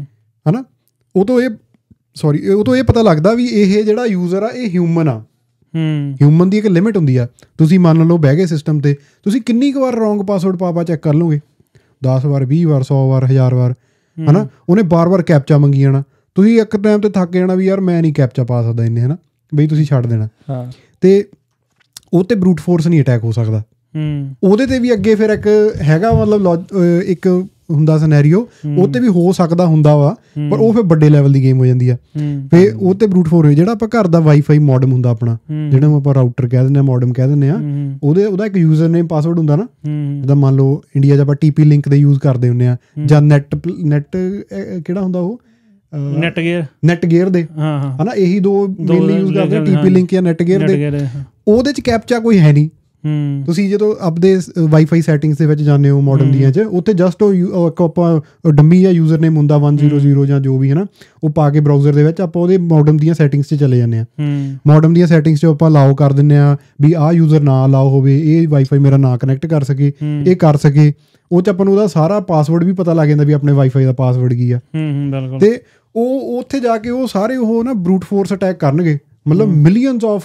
ਹੈ ਨਾ। ਉਹ ਤੋਂ ਇਹ ਸੋਰੀ ਉਹ ਤੋਂ ਇਹ ਪਤਾ ਲੱਗਦਾ ਵੀ ਇਹ ਜਿਹੜਾ ਯੂਜ਼ਰ ਆ ਇਹ ਹਿਊਮਨ ਆ। ਹਿਊਮਨ ਦੀ ਇੱਕ ਲਿਮਿਟ ਹੁੰਦੀ ਆ। ਤੁਸੀਂ ਮੰਨ ਲਓ ਬਹਿ ਗਏ ਸਿਸਟਮ ਤੇ, ਤੁਸੀਂ ਕਿੰਨੀ ਕੁ ਵਾਰ ਰੋਂਗ ਪਾਸਵਰਡ ਪਾ ਪਾ ਚੈੱਕ ਕਰ ਲਓਗੇ, ਦਸ ਵਾਰ, ਵੀਹ ਵਾਰ, ਸੌ ਵਾਰ, ਹਜ਼ਾਰ ਵਾਰ, ਹੈ ਨਾ। ਉਹਨੇ ਬਾਰ ਬਾਰ ਕੈਪਚਾ ਮੰਗੀ ਜਾਣਾ, ਤੁਸੀਂ ਇੱਕ ਟਾਈਮ ਤੇ ਥੱਕ ਜਾਣਾ ਵੀ ਯਾਰ ਮੈਂ ਨਹੀਂ ਕੈਪਚਾ ਪਾ ਸਕਦਾ ਇੰਨੇ, ਹੈ ਨਾ। ਬਈ ਤੁਸੀਂ ਛੱਡ ਦੇਣਾ। ਹਾਂ ਤੇ ਉਹ ਤੇ ਬਰੂਟ ਫੋਰਸ ਨਹੀਂ ਅਟੈਕ ਹੋ ਸਕਦਾ। ਉਹਦੇ ਤੇ ਵੀ ਅੱਗੇ ਫਿਰ ਇੱਕ ਹੈਗਾ ਮਤਲਬ ਲੋ ਇੱਕ ਹੁੰਦਾ ਸਿਨੈਰੀਓ, ਉਹ ਤੇ ਵੀ ਹੋ ਸਕਦਾ ਹੁੰਦਾ ਵਾ, ਪਰ ਉਹ ਫਿਰ ਵੱਡੇ ਲੈਵਲ ਦੀ ਗੇਮ ਹੋ ਜਾਂਦੀ ਆ। ਫਿਰ ਉਹ ਤੇ ਬਰੂਟ ਫੋਰਸ ਜਿਹੜਾ ਆਪਾਂ ਘਰ ਦਾ ਵਾਈਫਾਈ ਮੋਡਮ ਹੁੰਦਾ ਆਪਣਾ, ਜਿਹੜਾ ਨੂੰ ਆਪਾਂ ਰਾਊਟਰ ਕਹਿ ਦਿੰਦੇ ਹਾਂ, ਮੋਡਮ ਕਹਿ ਦਿੰਦੇ ਹਾਂ, ਉਹਦੇ ਉਹਦਾ ਇੱਕ ਯੂਜ਼ਰ ਨੇਮ ਪਾਸਵਰਡ ਹੁੰਦਾ ਨਾ। ਜਿੱਦਾਂ ਮੰਨ ਲਓ ਇੰਡੀਆ 'ਚ ਆਪਾਂ ਟੀ ਪੀ ਲਿੰਕ ਦੇ ਯੂਜ਼ ਕਰਦੇ ਹੁੰਦੇ ਹਾਂ, ਜਾਂ ਨੈਟ ਨੈਟ ਕਿਹੜਾ ਹੁੰਦਾ ਉਹ ਨੈਟ ਗੇਅਰ ਨੈਟ ਗੇਅਰ ਦੇ ਹਨਾ, ਇਹੀ ਦੋ ਮੇਨਲੀ ਯੂਜ਼ ਕਰਦੇ ਆ, ਟੀ ਪੀ ਲਿੰਕ ਜਾਂ ਨੈਟ ਗੇਅਰ ਦੇ। ਉਹਦੇ 'ਚ ਕੈਪਚਾ ਕੋਈ ਹੈ ਨਹੀਂ। ਤੁਸੀਂ ਜਦੋਂ ਆਪਦੇ ਵਾਈਫਾਈ ਸੈਟਿੰਗਸ ਦੇ ਵਿੱਚ ਜਾਂਦੇ ਹੋ ਮੋਡਮ ਦੀਆਂ 'ਚ, ਉੱਥੇ ਜਸਟ ਉਹ ਆਪਾਂ ਡੰਮੀ ਜਾਂ ਯੂਜ਼ਰ ਨੇਮ ਹੁੰਦਾ ਵਨ ਜ਼ੀਰੋ ਜ਼ੀਰੋ ਜਾਂ ਜੋ ਵੀ ਹੈ ਨਾ, ਉਹ ਪਾ ਕੇ ਬਰਾਊਜ਼ਰ ਦੇ ਵਿੱਚ ਆਪਾਂ ਉਹਦੇ ਮੋਡਮ ਦੀਆਂ ਸੈਟਿੰਗਸ 'ਚ ਚਲੇ ਜਾਂਦੇ ਹਾਂ। ਮੋਡਮ ਦੀਆਂ ਸੈਟਿੰਗਸ 'ਚ ਆਪਾਂ ਅਲਾਓ ਕਰ ਦਿੰਦੇ ਹਾਂ ਵੀ ਆਹ ਯੂਜ਼ਰ ਨਾ ਅਲਾਓ ਹੋਵੇ, ਇਹ ਵਾਈਫਾਈ ਮੇਰਾ ਨਾ ਕਨੈਕਟ ਕਰ ਸਕੇ, ਇਹ ਕਰ ਸਕੇ। ਉਹ 'ਚ ਆਪਾਂ ਨੂੰ ਉਹਦਾ ਸਾਰਾ ਪਾਸਵਰਡ ਵੀ ਪਤਾ ਲੱਗ ਜਾਂਦਾ ਵੀ ਆਪਣੇ ਵਾਈਫਾਈ ਦਾ ਪਾਸਵਰਡ ਕੀ ਆ। ਤੇ ਉਹ ਉੱਥੇ ਜਾ ਕੇ ਉਹ ਸਾਰੇ ਉਹ ਨਾ ਬਰੂਟ ਫੋਰਸ ਅਟੈਕ ਕਰਨਗੇ, ਮਤਲਬ ਮਿਲੀਅਨਸ ਆਫ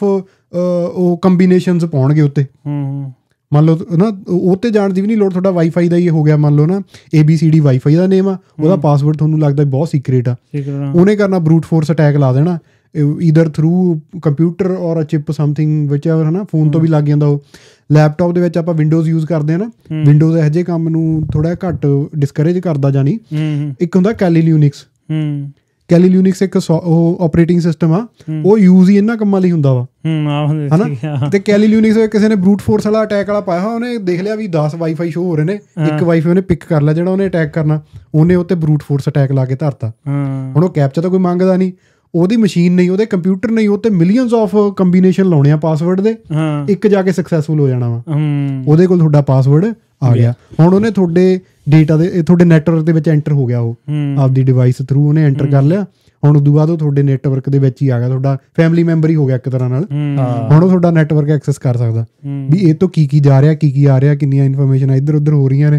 ਉਹ ਕੰਬੀਨੇਸ਼ਨਸ ਪਾਉਣਗੇ ਉੱਤੇ। ਮੰਨ ਲਓ ਨਾ ਉਹ 'ਤੇ ਜਾਣ ਦੀ ਵੀ ਨਹੀਂ ਲੋੜ, ਤੁਹਾਡਾ ਵਾਈਫਾਈ ਦਾ ਹੀ ਹੋ ਗਿਆ, ਮੰਨ ਲਓ ਨਾ A B C D wifi ਦਾ ਨੇਮ ਆ, ਉਹਦਾ ਪਾਸਵਰਡ ਤੁਹਾਨੂੰ ਲੱਗਦਾ ਬਹੁਤ ਸੀਕਰੇਟ ਆ, ਉਹਨੇ ਕਰਨਾ ਬਰੂਟ ਫੋਰਸ ਅਟੈਕ ਲਾ ਦੇਣਾ either through computer or chip something whichever ਹੈ ਨਾ। ਫੋਨ ਤੋਂ ਵੀ ਲੱਗ ਜਾਂਦਾ ਉਹ। ਲੈਪਟਾਪ ਦੇ ਵਿੱਚ ਆਪਾਂ ਵਿੰਡੋਜ਼ ਯੂਜ਼ ਕਰਦੇ ਹਾਂ ਨਾ, ਵਿੰਡੋਜ਼ ਇਹੋ ਜਿਹੇ ਕੰਮ ਨੂੰ ਥੋੜ੍ਹਾ ਘੱਟ ਡਿਸਕਰੇਜ ਕਰਦਾ ਜਾਣੀ। ਇੱਕ ਹੁੰਦਾ ਕੈਲੀ ਲਿਨਿਕਸ। ਕੈਲੀ ਲਿਨਿਕਸ ਇੱਕ ਉਹ ਆਪਰੇਟਿੰਗ ਸਿਸਟਮ ਆ, ਉਹ ਯੂਜ਼ ਹੀ ਇਹਨਾਂ ਕੰਮਾਂ ਲਈ ਹੁੰਦਾ ਵਾ ਹੈ ਨਾ। ਤੇ ਕੈਲੀ ਲਿਨਿਕਸ ਕਿਸੇ ਨੇ ਬਰੂਟ ਫੋਰਸ ਵਾਲਾ ਅਟੈਕ ਵਾਲਾ ਪਾਇਆ, ਉਹਨੇ ਦੇਖ ਲਿਆ ਵੀ ਦਸ ਵਾਈਫਾਈ ਸ਼ੋ ਹੋ ਰਹੇ ਨੇ, ਇੱਕ ਵਾਈਫਾਈ ਉਹਨੇ ਪਿਕ ਕਰ ਲਿਆ ਜਿਹੜਾ ਉਹਨੇ ਅਟੈਕ ਕਰਨਾ, ਉਹਨੇ ਉੱਤੇ ਬਰੂਟ ਫੋਰਸ ਅਟੈਕ ਲਾ ਕੇ ਧਰਤਾ। ਹੁਣ ਉਹ ਕੈਪਚਾ ਤਾਂ ਕੋਈ ਮੰਗਦਾ ਨਹੀਂ, ਉਹਦੀ ਮਸ਼ੀਨ ਨਹੀਂ, ਉਹਦੇ ਕੰਪਿਊਟਰ ਨਹੀਂ, ਉਹ ਤੇ ਮਿਲੀਅਨਸ ਆਫ ਕੰਬੀਨੇਸ਼ਨ ਲਾਉਣੇ ਆ ਪਾਸਵਰਡ ਦੇ, ਇੱਕ ਜਾ ਕੇ ਸਕਸੈਸਫੁਲ ਹੋ ਜਾਣਾ ਵਾ। ਉਹਦੇ ਕੋਲ ਤੁਹਾਡਾ ਪਾਸਵਰਡ ਆ ਗਿਆ। ਹੁਣ ਉਹਨੇ ਤੁਹਾਡੇ ਡੇਟਾ ਦੇ ਤੁਹਾਡੇ ਨੈਟਵਰਕ ਦੇ ਵਿੱਚ ਐਂਟਰ ਹੋ ਗਿਆ, ਉਹ ਆਪਦੀ ਡਿਵਾਈਸ ਥਰੂ ਉਹਨੇ ਐਂਟਰ ਕਰ ਲਿਆ। ਹੁਣ ਉਦੋਂ ਬਾਅਦ ਉਹ ਤੁਹਾਡੇ ਨੈਟਵਰਕ ਦੇ ਵਿੱਚ ਹੀ ਆ ਗਿਆ, ਤੁਹਾਡਾ ਫੈਮਿਲੀ ਮੈਂਬਰ ਹੀ ਹੋ ਗਿਆ ਇੱਕ ਤਰ੍ਹਾਂ ਨਾਲ। ਹੁਣ ਉਹ ਤੁਹਾਡਾ ਨੈਟਵਰਕ ਐਕਸੈਸ ਕਰ ਸਕਦਾ ਵੀ ਇਹ ਤੋਂ ਕੀ ਕੀ ਜਾ ਰਿਹਾ, ਕੀ ਕੀ ਆ ਰਿਹਾ, ਕਿੰਨੀਆਂ ਇਨਫੋਰਮੇਸ਼ਨ ਇੱਧਰ ਉੱਧਰ ਹੋ ਰਹੀਆਂ ਨੇ।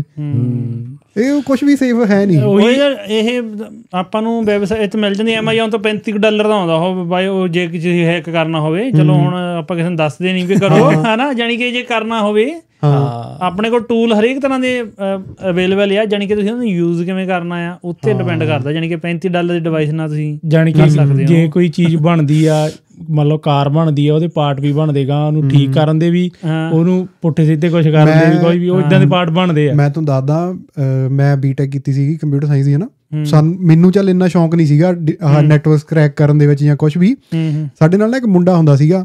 ਇਹ ਕੁਛ ਵੀ ਸੇਫ ਹੈ ਨਹੀਂ। ਇਹ ਆਪਾਂ ਨੂੰ ਵੈਬਸਾਈਟ ਮਿਲ ਜਾਂਦੀ ਐਮਾਜ਼ੋਨ ਤੋਂ ਪੈਂਤੀ ਕੁ ਡਾਲਰ ਦਾ ਆਉਂਦਾ ਉਹ ਬਾਈ, ਉਹ ਜੇ ਕਿਸੇ ਹੈਕ ਕਰਨਾ ਹੋਵੇ। ਚਲੋ ਹੁਣ ਆਪਾਂ ਕਿਸੇ ਨੂੰ ਦੱਸਦੇ ਨਹੀਂ ਵੀ ਕਰੋ ਹੈ ਨਾ, ਜਾਣੀ ਕਿ ਜੇ ਕਰਨਾ ਹੋਵੇ ਆਪਣੇ ਕੋਲ ਟੂਲ ਹਰੇਕ ਤਰ੍ਹਾਂ ਦੇ ਅਵੇਲੇਬਲ ਆ, ਜਾਣੀ ਕਿ ਤੁਸੀਂ ਉਹਨੂੰ ਯੂਜ਼ ਕਿਵੇਂ ਕਰਨਾ ਆ ਉੱਤੇ ਡਿਪੈਂਡ ਕਰਦਾ। ਜਾਣੀ ਕਿ ਪੈਂਤੀ ਡਾਲਰ ਦੀ ਡਿਵਾਈਸ ਨਾਲ ਤੁਸੀਂ ਜਾਣੀ ਕਿ ਜੇ ਕੋਈ ਚੀਜ਼ ਬਣਦੀ ਆ, ਮੰਨ ਲਓ ਕਾਰ ਬਣਦੀ ਆ, ਉਹਦੇ ਪਾਰਟ ਵੀ ਬਣਦੇ ਗਾ, ਉਹਨੂੰ ਠੀਕ ਕਰਨ ਦੇ ਵੀ, ਉਹਨੂੰ ਪੁੱਠੇ ਸਿੱਧੇ ਕੁਛ ਕਰਨ ਦੇ ਵੀ, ਕੋਈ ਵੀ ਉਹ ਇੱਦਾਂ ਦੇ ਪਾਰਟ ਬਣਦੇ ਆ। ਮੈਂ ਤੁਹਾਨੂੰ ਦੱਸਦਾ, ਮੈਂ ਬੀਟੈਕ ਕੀਤੀ ਸੀਗੀ ਕੰਪਿਊਟਰ ਸਾਇੰਸ ਦੀ ਹੈ ਨਾ। ਸਾਨੂੰ ਮੈਨੂੰ ਚੱਲ ਇੰਨਾ ਸ਼ੌਂਕ ਨਹੀਂ ਸੀਗਾ ਆਹ ਨੈਟਵਰਕ ਕਰੈਕ ਕਰਨ ਦੇ ਵਿੱਚ ਜਾਂ ਕੁਛ ਵੀ। ਸਾਡੇ ਨਾਲ ਨਾ ਇੱਕ ਮੁੰਡਾ ਹੁੰਦਾ ਸੀਗਾ,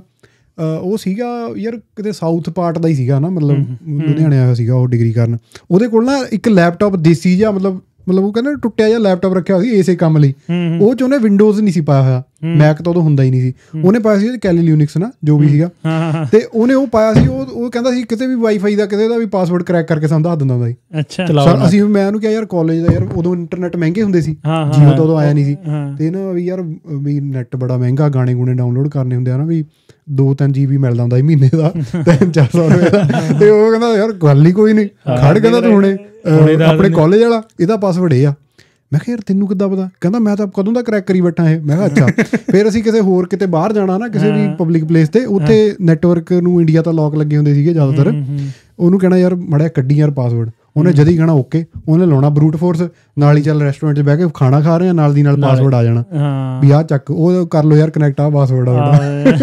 ਉਹ ਸੀਗਾ ਯਾਰ ਕਿਤੇ ਸਾਊਥ ਪਾਰਟ ਦਾ ਹੀ ਸੀਗਾ ਨਾ, ਮਤਲਬ ਲੁਧਿਆਣੇ ਆਇਆ ਸੀਗਾ ਉਹ ਡਿਗਰੀ ਕਰਨ। ਉਹਦੇ ਕੋਲ ਨਾ ਇੱਕ ਲੈਪਟਾਪ ਦੇਸੀ ਜਿਹਾ, ਮਤਲਬ ਮਤਲਬ ਉਹ ਕਹਿੰਦਾ ਟੁੱਟਿਆ ਜਿਹਾ ਲੈਪਟਾਪ ਰੱਖਿਆ ਸੀ ਇਸੇ ਕੰਮ ਲਈ। ਉਹ 'ਚ ਉਹਨੇ ਵਿੰਡੋਜ਼ ਨਹੀਂ ਸੀ ਪਾਇਆ ਹੋਇਆ, ਮੈਕ ਤਾਂ ਉਦੋਂ ਹੁੰਦਾ ਹੀ ਨਹੀਂ ਸੀ, ਉਹਨੇ ਪਾਇਆ ਸੀ ਕੈਲੀ ਲਿਨਿਕਸ ਨਾ ਜੋ ਵੀ ਸੀਗਾ। ਤੇ ਉਹਨੇ ਉਹ ਪਾਇਆ ਸੀ, ਉਹ ਉਹ ਕਹਿੰਦਾ ਸੀ ਕਿਸੇ ਵੀ ਵਾਈਫਾਈ ਦਾ ਕਿਸੇ ਦਾ ਵੀ ਪਾਸਵਰਡ ਕਰੈਕ ਕਰਕੇ ਸਾਨੂੰ ਦੱਸ ਦਿੰਦਾ ਹੁੰਦਾ ਸੀ। ਅੱਛਾ ਅਸੀਂ ਮੈਂ ਉਹਨੂੰ ਕਿਹਾ ਯਾਰ ਕਾਲਜ ਦਾ ਯਾਰ ਉਦੋਂ ਇੰਟਰਨੈਟ ਮਹਿੰਗੇ ਹੁੰਦੇ ਸੀ, ਜੀਓ ਤਾਂ ਉਦੋਂ ਆਇਆ ਨਹੀਂ ਸੀ। ਤੇ ਨਾ ਵੀ ਯਾਰ ਵੀ ਨੈਟ ਬੜਾ ਮਹਿੰਗਾ, ਗਾਣੇ ਗੁਣੇ ਡਾਊਨਲੋਡ ਕਰਨੇ ਹੁੰਦੇ ਆ ਨਾ, ਵੀ ਦੋ ਤਿੰਨ ਜੀ ਬੀ ਮਿਲਦਾ ਹੁੰਦਾ ਸੀ ਮਹੀਨੇ ਦਾ, ਤਿੰਨ ਚਾਰ ਸੌ ਰੁਪਏ ਦਾ। ਤੇ ਉਹ ਕਹਿੰਦਾ ਯਾਰ ਗੱਲ ਹੀ ਕੋਈ ਨਹੀਂ, ਖੜ ਕਹਿੰਦਾ ਤੂੰ ਹੁਣੇ ਆਪਣੇ ਕਾਲਜ ਵਾਲਾ ਇਹਦਾ ਪਾਸਵਰਡ ਇਹ ਆ। ਮੈਂ ਕਿਹਾ ਯਾਰ ਤੈਨੂੰ ਕਿੱਦਾਂ ਪਤਾ? ਕਹਿੰਦਾ ਮੈਂ ਤਾਂ ਕਦੋਂ ਦਾ ਕਰੈਕ ਕਰੀ ਬੈਠਾ ਇਹ। ਮੈਂ ਕਿਹਾ ਅੱਛਾ। ਫਿਰ ਅਸੀਂ ਕਿਸੇ ਹੋਰ ਕਿਤੇ ਬਾਹਰ ਜਾਣਾ ਨਾ, ਕਿਸੇ ਵੀ ਪਬਲਿਕ ਪਲੇਸ ਤੇ, ਉੱਥੇ ਨੈਟਵਰਕ ਨੂੰ ਇੰਡੀਆ ਤਾਂ ਲੋਕ ਲੱਗੇ ਹੁੰਦੇ ਸੀਗੇ ਜ਼ਿਆਦਾਤਰ। ਉਹਨੂੰ ਕਹਿਣਾ ਯਾਰ ਮਾੜਾ ਕੱਢੀ ਯਾਰ ਪਾਸਵਰਡ, ਉਹਨੇ ਜਦ ਹੀ ਕਹਿਣਾ ਓਕੇ, ਉਹਨੇ ਲਾਉਣਾ ਬਰੂਟ ਫੋਰਸ, ਨਾਲ ਹੀ ਚੱਲ ਰੈਸਟੋਰੈਂਟ 'ਚ ਬਹਿ ਕੇ ਖਾਣਾ ਖਾ ਰਹੇ ਆ, ਨਾਲ ਦੀ ਨਾਲ ਪਾਸਵਰਡ ਆ ਜਾਣਾ ਵੀ ਆਹ ਚੱਕ, ਉਹ ਕਰ ਲਓ ਯਾਰ ਕਨੈਕਟ, ਆਹ ਪਾਸਵਰਡ ਆ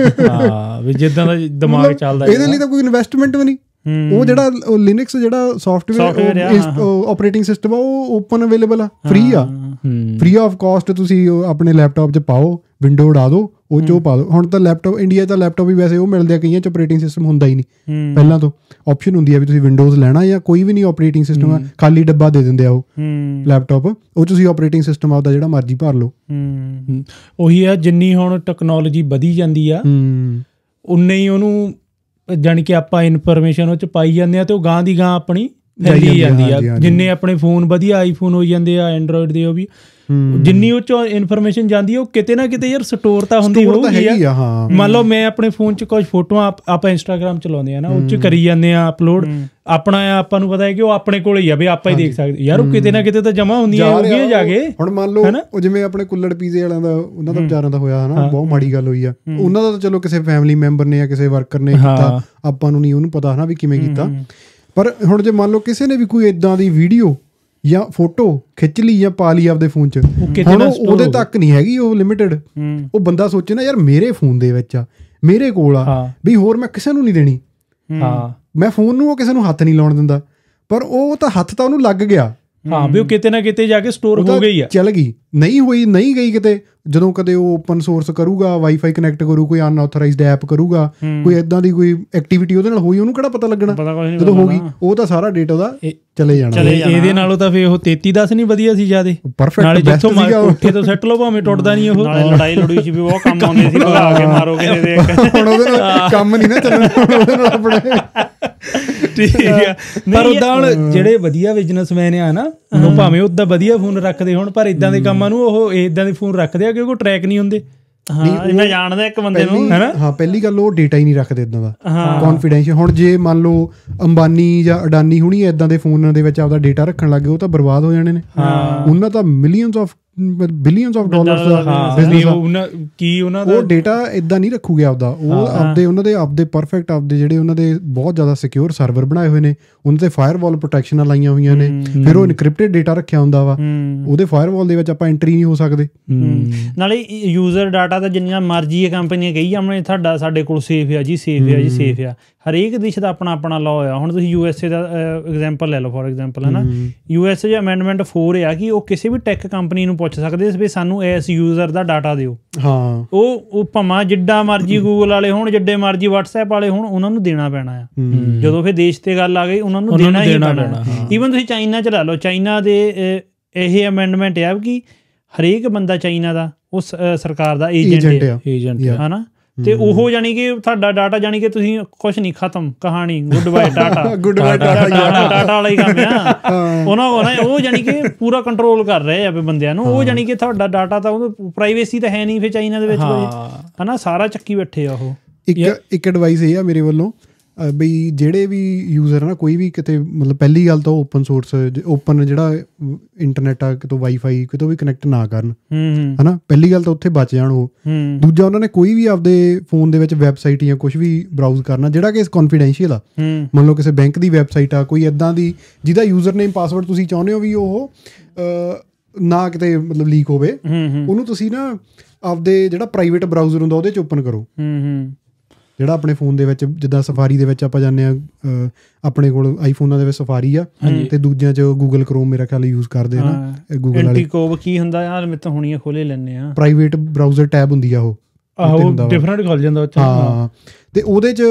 ਤੁਹਾਡਾ। ਜਿੱਦਾਂ ਦਾ ਦਿਮਾਗ ਚੱਲਦਾ ਇਹਦੇ ਲਈ ਤਾਂ ਕੋਈ ਇਨਵੈਸਟਮੈਂਟ ਵੀ ਨਹੀਂ। ਉਹ ਜਿਹੜਾ ਲਿਨਿਕਸ ਜਿਹੜਾ ਸੌਫਟਵੇਅਰ ਆਪਰੇਟਿੰਗ ਸਿਸਟਮ ਆ, ਉਹ ਓਪਨ ਅਵੇਲੇਬਲ ਆ, ਫ੍ਰੀ ਆ, ਫ੍ਰੀ ਆਫ ਕਾਸਟ। ਤੁਸੀਂ ਆਪਣੇ ਲੈਪਟਾਪ 'ਚ ਪਾਓ, ਵਿੰਡੋ ਉਡਾ ਦਿਓ, ਉਹ 'ਚ ਉਹ ਪਾ ਦਿਓ। ਹੁਣ ਤਾਂ ਲੈਪਟਾਪ ਇੰਡੀਆ 'ਚ ਲੈਪਟਾਪ ਵੀ ਵੈਸੇ ਉਹ ਮਿਲਦੇ ਆ, ਕਈਆਂ 'ਚ ਆਪਰੇਟਿੰਗ ਸਿਸਟਮ ਹੁੰਦਾ ਹੀ ਨਹੀਂ। ਪਹਿਲਾਂ ਤੋਂ ਆਪਸ਼ਨ ਹੁੰਦੀ ਆ ਵੀ ਤੁਸੀਂ ਵਿੰਡੋਜ਼ ਲੈਣਾ ਜਾਂ ਕੋਈ ਵੀ ਨਹੀਂ ਆਪਰੇਟਿੰਗ ਸਿਸਟਮ ਆ, ਖਾਲੀ ਡੱਬਾ ਦੇ ਦਿੰਦੇ ਆ ਉਹ ਲੈਪਟਾਪ, ਉਹ ਤੁਸੀਂ ਆਪਰੇਟਿੰਗ ਸਿਸਟਮ ਆਪਦਾ ਜਿਹੜਾ ਮਰਜ਼ੀ ਭਰ ਲਓ। ਉਹੀ ਆ, ਜਿੰਨੀ ਹੁਣ ਟੈਕਨੋਲੋਜੀ ਵਧੀ ਜਾਂਦੀ ਆ ਉਨੇ ਹੀ ਉਹਨੂੰ ਜਾਣੀ ਕਿ ਆਪਾਂ ਇਨਫੋਰਮੇਸ਼ਨ ਉਹ 'ਚ ਪਾਈ ਜਾਂਦੇ ਆ, ਤੇ ਉਹ ਗਾਂ ਦੀ ਗਾਂ ਆਪਣੀ ਫੈਲੀ ਜਾਂਦੀ ਆ। ਜਿੰਨੇ ਆਪਣੇ ਫੋਨ ਵਧੀਆ ਆਈਫੋਨ ਹੋ ਜਾਂਦੇ ਆ, ਐਂਡਰੋਇਡ ਦੇ, ਉਹ ਵੀ ਜਿੰਨੀ ਉਹ 'ਚੋਂ ਇਨਫੋਰਮੇਸ਼ਨ ਜਾਂਦੀ ਆ, ਉਹ ਕਿਤੇ ਨਾ ਕਿਤੇ ਯਾਰ ਸਟੋਰ ਤਾਂ ਹੁੰਦੀ ਹੋਊਗੀ ਆ। ਮੰਨ ਲਓ ਮੈਂ ਆਪਣੇ ਫੋਨ 'ਚ ਕੁਝ ਫੋਟੋਆਂ ਆਪਾਂ ਇੰਸਟਾਗ੍ਰਾਮ ਚਲਾਉਂਦੇ ਆ ਨਾ, ਉਹ 'ਚ ਕਰੀ ਜਾਂਦੇ ਆ ਅਪਲੋਡ ਆਪਣਾ, ਆਪਾਂ ਨੂੰ ਪਤਾ ਹੈ ਕਿ ਉਹ ਆਪਣੇ ਕੋਲ ਹੀ ਆ ਵੀ ਆਪਾਂ ਹੀ ਦੇਖ ਸਕਦੇ ਯਾਰ, ਉਹ ਕਿਤੇ ਨਾ ਕਿਤੇ ਤਾਂ ਜਮਾ ਹੁੰਦੀਆਂ ਹੋਣਗੀਆਂ ਜਾ ਕੇ। ਹੁਣ ਮੰਨ ਲਓ ਉਹ ਜਿਵੇਂ ਆਪਣੇ ਕੁੱਲੜ ਪੀਜ਼ੇ ਵਾਲਿਆਂ ਦਾ, ਉਹਨਾਂ ਦਾ ਵਿਚਾਰਿਆਂ ਦਾ ਹੋਇਆ ਹਨਾ, ਬਹੁਤ ਮਾੜੀ ਗੱਲ ਹੋਈ ਆ। ਉਹਨਾਂ ਦਾ ਤਾਂ ਚਲੋ ਕਿਸੇ ਫੈਮਿਲੀ ਮੈਂਬਰ ਨੇ ਜਾਂ ਕਿਸੇ ਵਰਕਰ ਨੇ ਕੀਤਾ, ਆਪਾਂ ਨੂੰ ਨਹੀਂ ਉਹਨੂੰ ਪਤਾ ਹਨਾ ਵੀ ਕਿਵੇਂ ਕੀਤਾ। ਪਰ ਹੁਣ ਜੇ ਮੰਨ ਲਓ ਕਿਸੇ ਨੇ ਵੀ ਕੋਈ ਏਦਾਂ ਦੀ ਵੀਡੀਓ ਜਾਂ ਫੋਟੋ ਖਿੱਚ ਲਈ ਜਾਂ ਪਾ ਲਈ ਆਪਦੇ ਫੋਨ 'ਚ, ਹੁਣ ਉਹਦੇ ਤੱਕ ਨਹੀਂ ਹੈਗੀ ਉਹ ਲਿਮਿਟਡ। ਉਹ ਬੰਦਾ ਸੋਚੇ ਨਾ ਯਾਰ ਮੇਰੇ ਫੋਨ ਦੇ ਵਿੱਚ ਆ, ਮੇਰੇ ਕੋਲ ਆ ਵੀ, ਹੋਰ ਮੈਂ ਕਿਸੇ ਨੂੰ ਨਹੀਂ ਦੇਣੀ, ਮੈਂ ਫੋਨ ਨੂੰ ਉਹ ਕਿਸੇ ਨੂੰ ਹੱਥ ਨਹੀਂ ਲਾਉਣ ਦਿੰਦਾ, ਪਰ ਉਹ ਤਾਂ ਹੱਥ ਤਾਂ ਉਹਨੂੰ ਲੱਗ ਗਿਆ। ਹਾਂ ਵੀ ਉਹ ਕਿਤੇ ਨਾ ਕਿਤੇ ਜਾ ਕੇ ਸਟੋਰ ਹੋ ਗਈ ਆ, ਚੱਲ ਗਈ, ਨਹੀਂ ਹੋਈ ਨਹੀਂ ਗਈ ਕਿਤੇ। ਜਦੋਂ ਕਦੇ ਉਹ ਓਪਨ ਸੋਰਸ ਕਰੂਗਾ, ਵਾਈਫਾਈ ਕਨੈਕਟ ਕਰੂ, ਕੋਈ ਅਨਆਥੋਰਾਈਜ਼ਡ ਐਪ ਕਰੂਗਾ, ਕੋਈ ਏਦਾਂ ਦੀ ਕੋਈ ਐਕਟੀਵਿਟੀ ਉਹਦੇ ਨਾਲ ਹੋਈ, ਉਹਨੂੰ ਕਿਹੜਾ ਪਤਾ ਲੱਗਣਾ। ਜਦੋਂ ਹੋ ਗਈ ਉਹ ਤਾਂ ਸਾਰਾ ਡੇਟਾ ਉਹਦਾ ਚਲੇ ਜਾਣਾ। ਇਹਦੇ ਨਾਲੋਂ ਤਾਂ ਫਿਰ ਉਹ ਤੇਤੀ ਦਸ ਨਹੀਂ ਵਧੀਆ ਸੀ ਜਿਆਦੇ, ਨਾਲੇ ਜਿੱਥੋਂ ਕੋਠੇ ਤੋਂ ਸੱਟ ਲਓ ਭਾਵੇਂ ਟੁੱਟਦਾ ਨਹੀਂ ਉਹ। ਲੜਾਈ ਲੜੂਈ ਚ ਵੀ ਬਹੁਤ ਕੰਮ ਆਉਂਦੇ ਸੀ, ਭਗਾ ਕੇ ਮਾਰੋ ਕਿਸੇ ਦੇ। ਹੁਣ ਉਹਦੇ ਨਾਲ ਕੰਮ ਨਹੀਂ ਨਾ ਚੱਲਣਾ ਉਹਦੇ ਨਾਲ ਆਪਣੇ। ਠੀਕ ਆ, ਪਰ ਓਦਾਂ ਹੁਣ ਜਿਹੜੇ ਵਧੀਆ ਬਿਜ਼ਨਸਮੈਨ ਆ ਨਾ, ਉਹ ਭਾਵੇਂ ਓਦਾਂ ਵਧੀਆ ਫੋਨ ਰੱਖਦੇ ਹੋਣ, ਪਰ ਏਦਾਂ ਦੇ ਕੰਮਾਂ ਨੂੰ ਉਹ ਏਦਾਂ ਦੇ ਫੋਨ ਰੱਖਦੇ ਆ ਕਿਉਂਕਿ ਟਰੈਕ ਨਹੀਂ ਹੁੰਦੇ। ਹਾਂ ਮੈਂ ਜਾਣਦਾ ਇੱਕ ਬੰਦੇ ਨੂੰ, ਹੈਨਾ। ਹਾਂ ਪਹਿਲੀ ਗੱਲ ਉਹ ਡੇਟਾ ਹੀ ਨਹੀਂ ਰੱਖਦੇ ਏਦਾਂ ਦਾ ਕੌਨਫੀਡੈਂਸ਼ੀਅਲ। ਹੁਣ ਜੇ ਮੰਨ ਲਓ ਅੰਬਾਨੀ ਜਾਂ ਅਡਾਨੀ ਹੁਣੀ ਏਦਾਂ ਦੇ ਫੋਨਾਂ ਦੇ ਵਿੱਚ ਆਪਦਾ ਡੇਟਾ ਰੱਖਣ ਲੱਗ ਗਏ, ਉਹ ਤਾਂ ਬਰਬਾਦ ਹੋ ਜਾਣੇ ਨੇ। ਉਹਨਾਂ ਤਾਂ millions of billions of dollars ਦਾ ਕੀ ਉਹਨਾਂ ਦਾ ਉਹ ਡੇਟਾ ਏਦਾਂ ਨਹੀਂ ਰੱਖੂਗੇ ਆਪਦਾ। ਉਹ ਆਪਦੇ ਉਹਨਾਂ ਦੇ ਆਪਦੇ ਪਰਫੈਕਟ ਆਪਦੇ ਜਿਹੜੇ ਉਹਨਾਂ ਦੇ ਬਹੁਤ ਜ਼ਿਆਦਾ ਸਿਕਿਉਰ ਸਰਵਰ ਬਣਾਏ ਹੋਏ ਨੇ, ਉਹਨਾਂ ਤੇ ਫਾਇਰਵਾਲ ਪ੍ਰੋਟੈਕਸ਼ਨਾਂ ਲਾਈਆਂ ਹੋਈਆਂ ਨੇ, ਫਿਰ ਉਹ ਇਨਕ੍ਰਿਪਟਡ ਡੇਟਾ ਰੱਖਿਆ ਹੁੰਦਾ ਵਾ, ਉਹਦੇ ਫਾਇਰਵਾਲ ਦੇ ਵਿੱਚ ਆਪਾਂ ਐਂਟਰੀ ਨਹੀਂ ਹੋ ਸਕਦੇ। ਨਾਲੇ ਯੂਜ਼ਰ ਡਾਟਾ ਤਾਂ ਜਿੰਨੀਆਂ ਮਰਜ਼ੀ ਇਹ ਕੰਪਨੀਆਂ ਕਹੀ ਜਾਣ ਤੁਹਾਡਾ ਸਾਡੇ ਕੋਲ ਸੇਫ ਆ ਜੀ, ਸੇਫ ਆ ਜੀ, ਸੇਫ ਆ। ਹਰੇਕ ਦੇਸ਼ ਦਾ ਆਪਣਾ ਆਪਣਾ ਲਾਅ ਆ। ਹੁਣ ਤੁਸੀਂ ਯੂ ਐਸ ਏ ਦਾ ਐਗਜ਼ਾਮਪਲ ਲੈ ਲਓ, ਫੋਰ ਐਗਜ਼ਾਮਪਲ ਹੈ ਨਾ, ਯੂ ਐਸ ਏ 'ਚ ਅਮੈਂਡਮੈਂਟ ਫੋਰ ਆ ਕਿ ਉਹ ਕਿਸੇ ਵੀ ਟੈਕ ਕੰਪਨੀ ਨੂੰ ਪੁੱਛ ਸਕਦੇ ਵੀ ਸਾਨੂੰ ਇਸ ਯੂਜ਼ਰ ਦਾ ਡਾਟਾ ਦਿਓ। ਹਾਂ ਉਹ ਉਹ ਭਾਵੇਂ ਜਿੱਡਾ ਮਰਜ਼ੀ ਗੂਗਲ ਵਾਲੇ ਹੋਣ, ਜਿੱਡੇ ਮਰਜ਼ੀ ਵਟਸਐਪ ਵਾਲੇ ਹੋਣ, ਉਹਨਾਂ ਨੂੰ ਦੇਣਾ ਪੈਣਾ ਆ। ਜਦੋਂ ਫਿਰ ਦੇਸ਼ ਤੇ ਗੱਲ ਆ ਗਈ, ਉਹਨਾਂ ਨੂੰ ਦੇਣਾ ਹੀ ਪੈਣਾ। ਈਵਨ ਤੁਸੀਂ ਚਾਈਨਾ 'ਚ ਲੈ ਲਓ, ਚਾਈਨਾ ਦੇ ਇਹ ਅਮੈਂਡਮੈਂਟ ਆ ਕਿ ਹਰੇਕ ਬੰਦਾ ਚਾਈਨਾ ਦਾ ਉਹ ਸਰਕਾਰ ਦਾ ਏਜੰਟ ਹੈ ਨਾ, ਤੇ ਉਹ ਜਾਣੀ ਕਿ ਤੁਹਾਡਾ ਡਾਟਾ ਜਾਣੀ ਕਿ ਤੁਸੀਂ ਕੁਛ ਨਹੀਂ, ਖਤਮ ਕਹਾਣੀ, good bye data. Good bye data ਵਾਲਾ ਹੀ ਕੰਮ ਆ ਉਹਨਾਂ ਕੋਲ ਨਾ। ਉਹ ਜਾਣੀ ਕਿ ਪੂਰਾ ਕੰਟਰੋਲ ਕਰ ਰਹੇ ਆ ਬੰਦਿਆਂ ਨੂੰ। ਉਹ ਜਾਣੀ ਕਿ ਤੁਹਾਡਾ ਡਾਟਾ ਤਾਂ ਉਹ ਪ੍ਰਾਈਵੇਸੀ ਤਾਂ ਹੈ ਨਹੀਂ ਫਿਰ ਚਾਈਨਾ ਦੇ ਵਿੱਚ, ਹੈ ਨਾ, ਸਾਰਾ ਚੱਕੀ ਬੈਠੇ ਆ ਉਹ। ਇੱਕ ਇੱਕ ਐਡਵਾਈਸ ਇਹ ਆ ਮੇਰੇ ਵੱਲੋਂ ਬਈ ਜਿਹੜੇ ਵੀ ਯੂਜ਼ਰ ਨਾ, ਕੋਈ ਵੀ ਕਿਤੇ ਮਤਲਬ ਪਹਿਲੀ ਗੱਲ ਤਾਂ ਓਪਨ ਸੋਰਸ ਓਪਨ ਜਿਹੜਾ ਇੰਟਰਨੈਟ ਆ ਕਿਤੋਂ ਵਾਈਫਾਈ ਕਿਤੋਂ ਵੀ ਕਨੈਕਟ ਨਾ ਕਰਨ, ਹੈ ਨਾ। ਪਹਿਲੀ ਗੱਲ ਤਾਂ ਉੱਥੇ ਬਚ ਜਾਣ ਉਹ। ਦੂਜਾ ਉਹਨਾਂ ਨੇ ਕੋਈ ਵੀ ਆਪਦੇ ਫੋਨ ਦੇ ਵਿੱਚ ਵੈਬਸਾਈਟ ਜਾਂ ਕੁਛ ਵੀ ਬਰਾਊਜ਼ ਕਰਨਾ ਜਿਹੜਾ ਕਿ ਕੌਨਫੀਡੈਂਸ਼ੀਅਲ ਆ, ਮੰਨ ਲਓ ਕਿਸੇ ਬੈਂਕ ਦੀ ਵੈਬਸਾਈਟ ਆ, ਕੋਈ ਇੱਦਾਂ ਦੀ ਜਿਹਦਾ ਯੂਜ਼ਰ ਨੇਮ ਪਾਸਵਰਡ ਤੁਸੀਂ ਚਾਹੁੰਦੇ ਹੋ ਵੀ ਉਹ ਨਾ ਕਿਤੇ ਮਤਲਬ ਲੀਕ ਹੋਵੇ, ਉਹਨੂੰ ਤੁਸੀਂ ਨਾ ਆਪਦੇ ਜਿਹੜਾ ਪ੍ਰਾਈਵੇਟ ਬਰਾਊਜ਼ਰ ਹੁੰਦਾ ਉਹਦੇ 'ਚ ਓਪਨ ਕਰੋ। ਜਿਹੜਾ ਆਪਣੇ ਫੋਨ ਦੇ ਵਿੱਚ, ਜਿੱਦਾਂ ਸਫਾਰੀ ਦੇ ਵਿੱਚ ਆਪਾਂ ਜਾਂਦੇ ਹਾਂ, ਆਪਣੇ ਕੋਲ ਆਈਫੋਨਾਂ ਦੇ ਵਿੱਚ ਸਫਾਰੀ ਆ ਤੇ ਦੂਜਿਆਂ ਚ ਗੂਗਲ ਕਰੋਮ ਮੇਰਾ ਖਿਆਲ ਯੂਜ਼ ਕਰਦੇ ਨਾ, ਗੂਗਲ ਵਾਲੇ। ਕੀ ਹੁੰਦਾ ਯਾਰ, ਮੈਂ ਤਾਂ ਹੁਣੀਆਂ ਖੋਲੇ ਲੈਂਦੇ ਆ। ਪ੍ਰਾਈਵੇਟ ਬਰਾਊਜ਼ਰ ਟੈਬ ਹੁੰਦੀ ਆ ਉਹ, ਡਿਫਰੈਂਟ ਖੁੱਲ ਜਾਂਦਾ। ਹਾਂ ਤੇ ਉਹਦੇ 'ਚ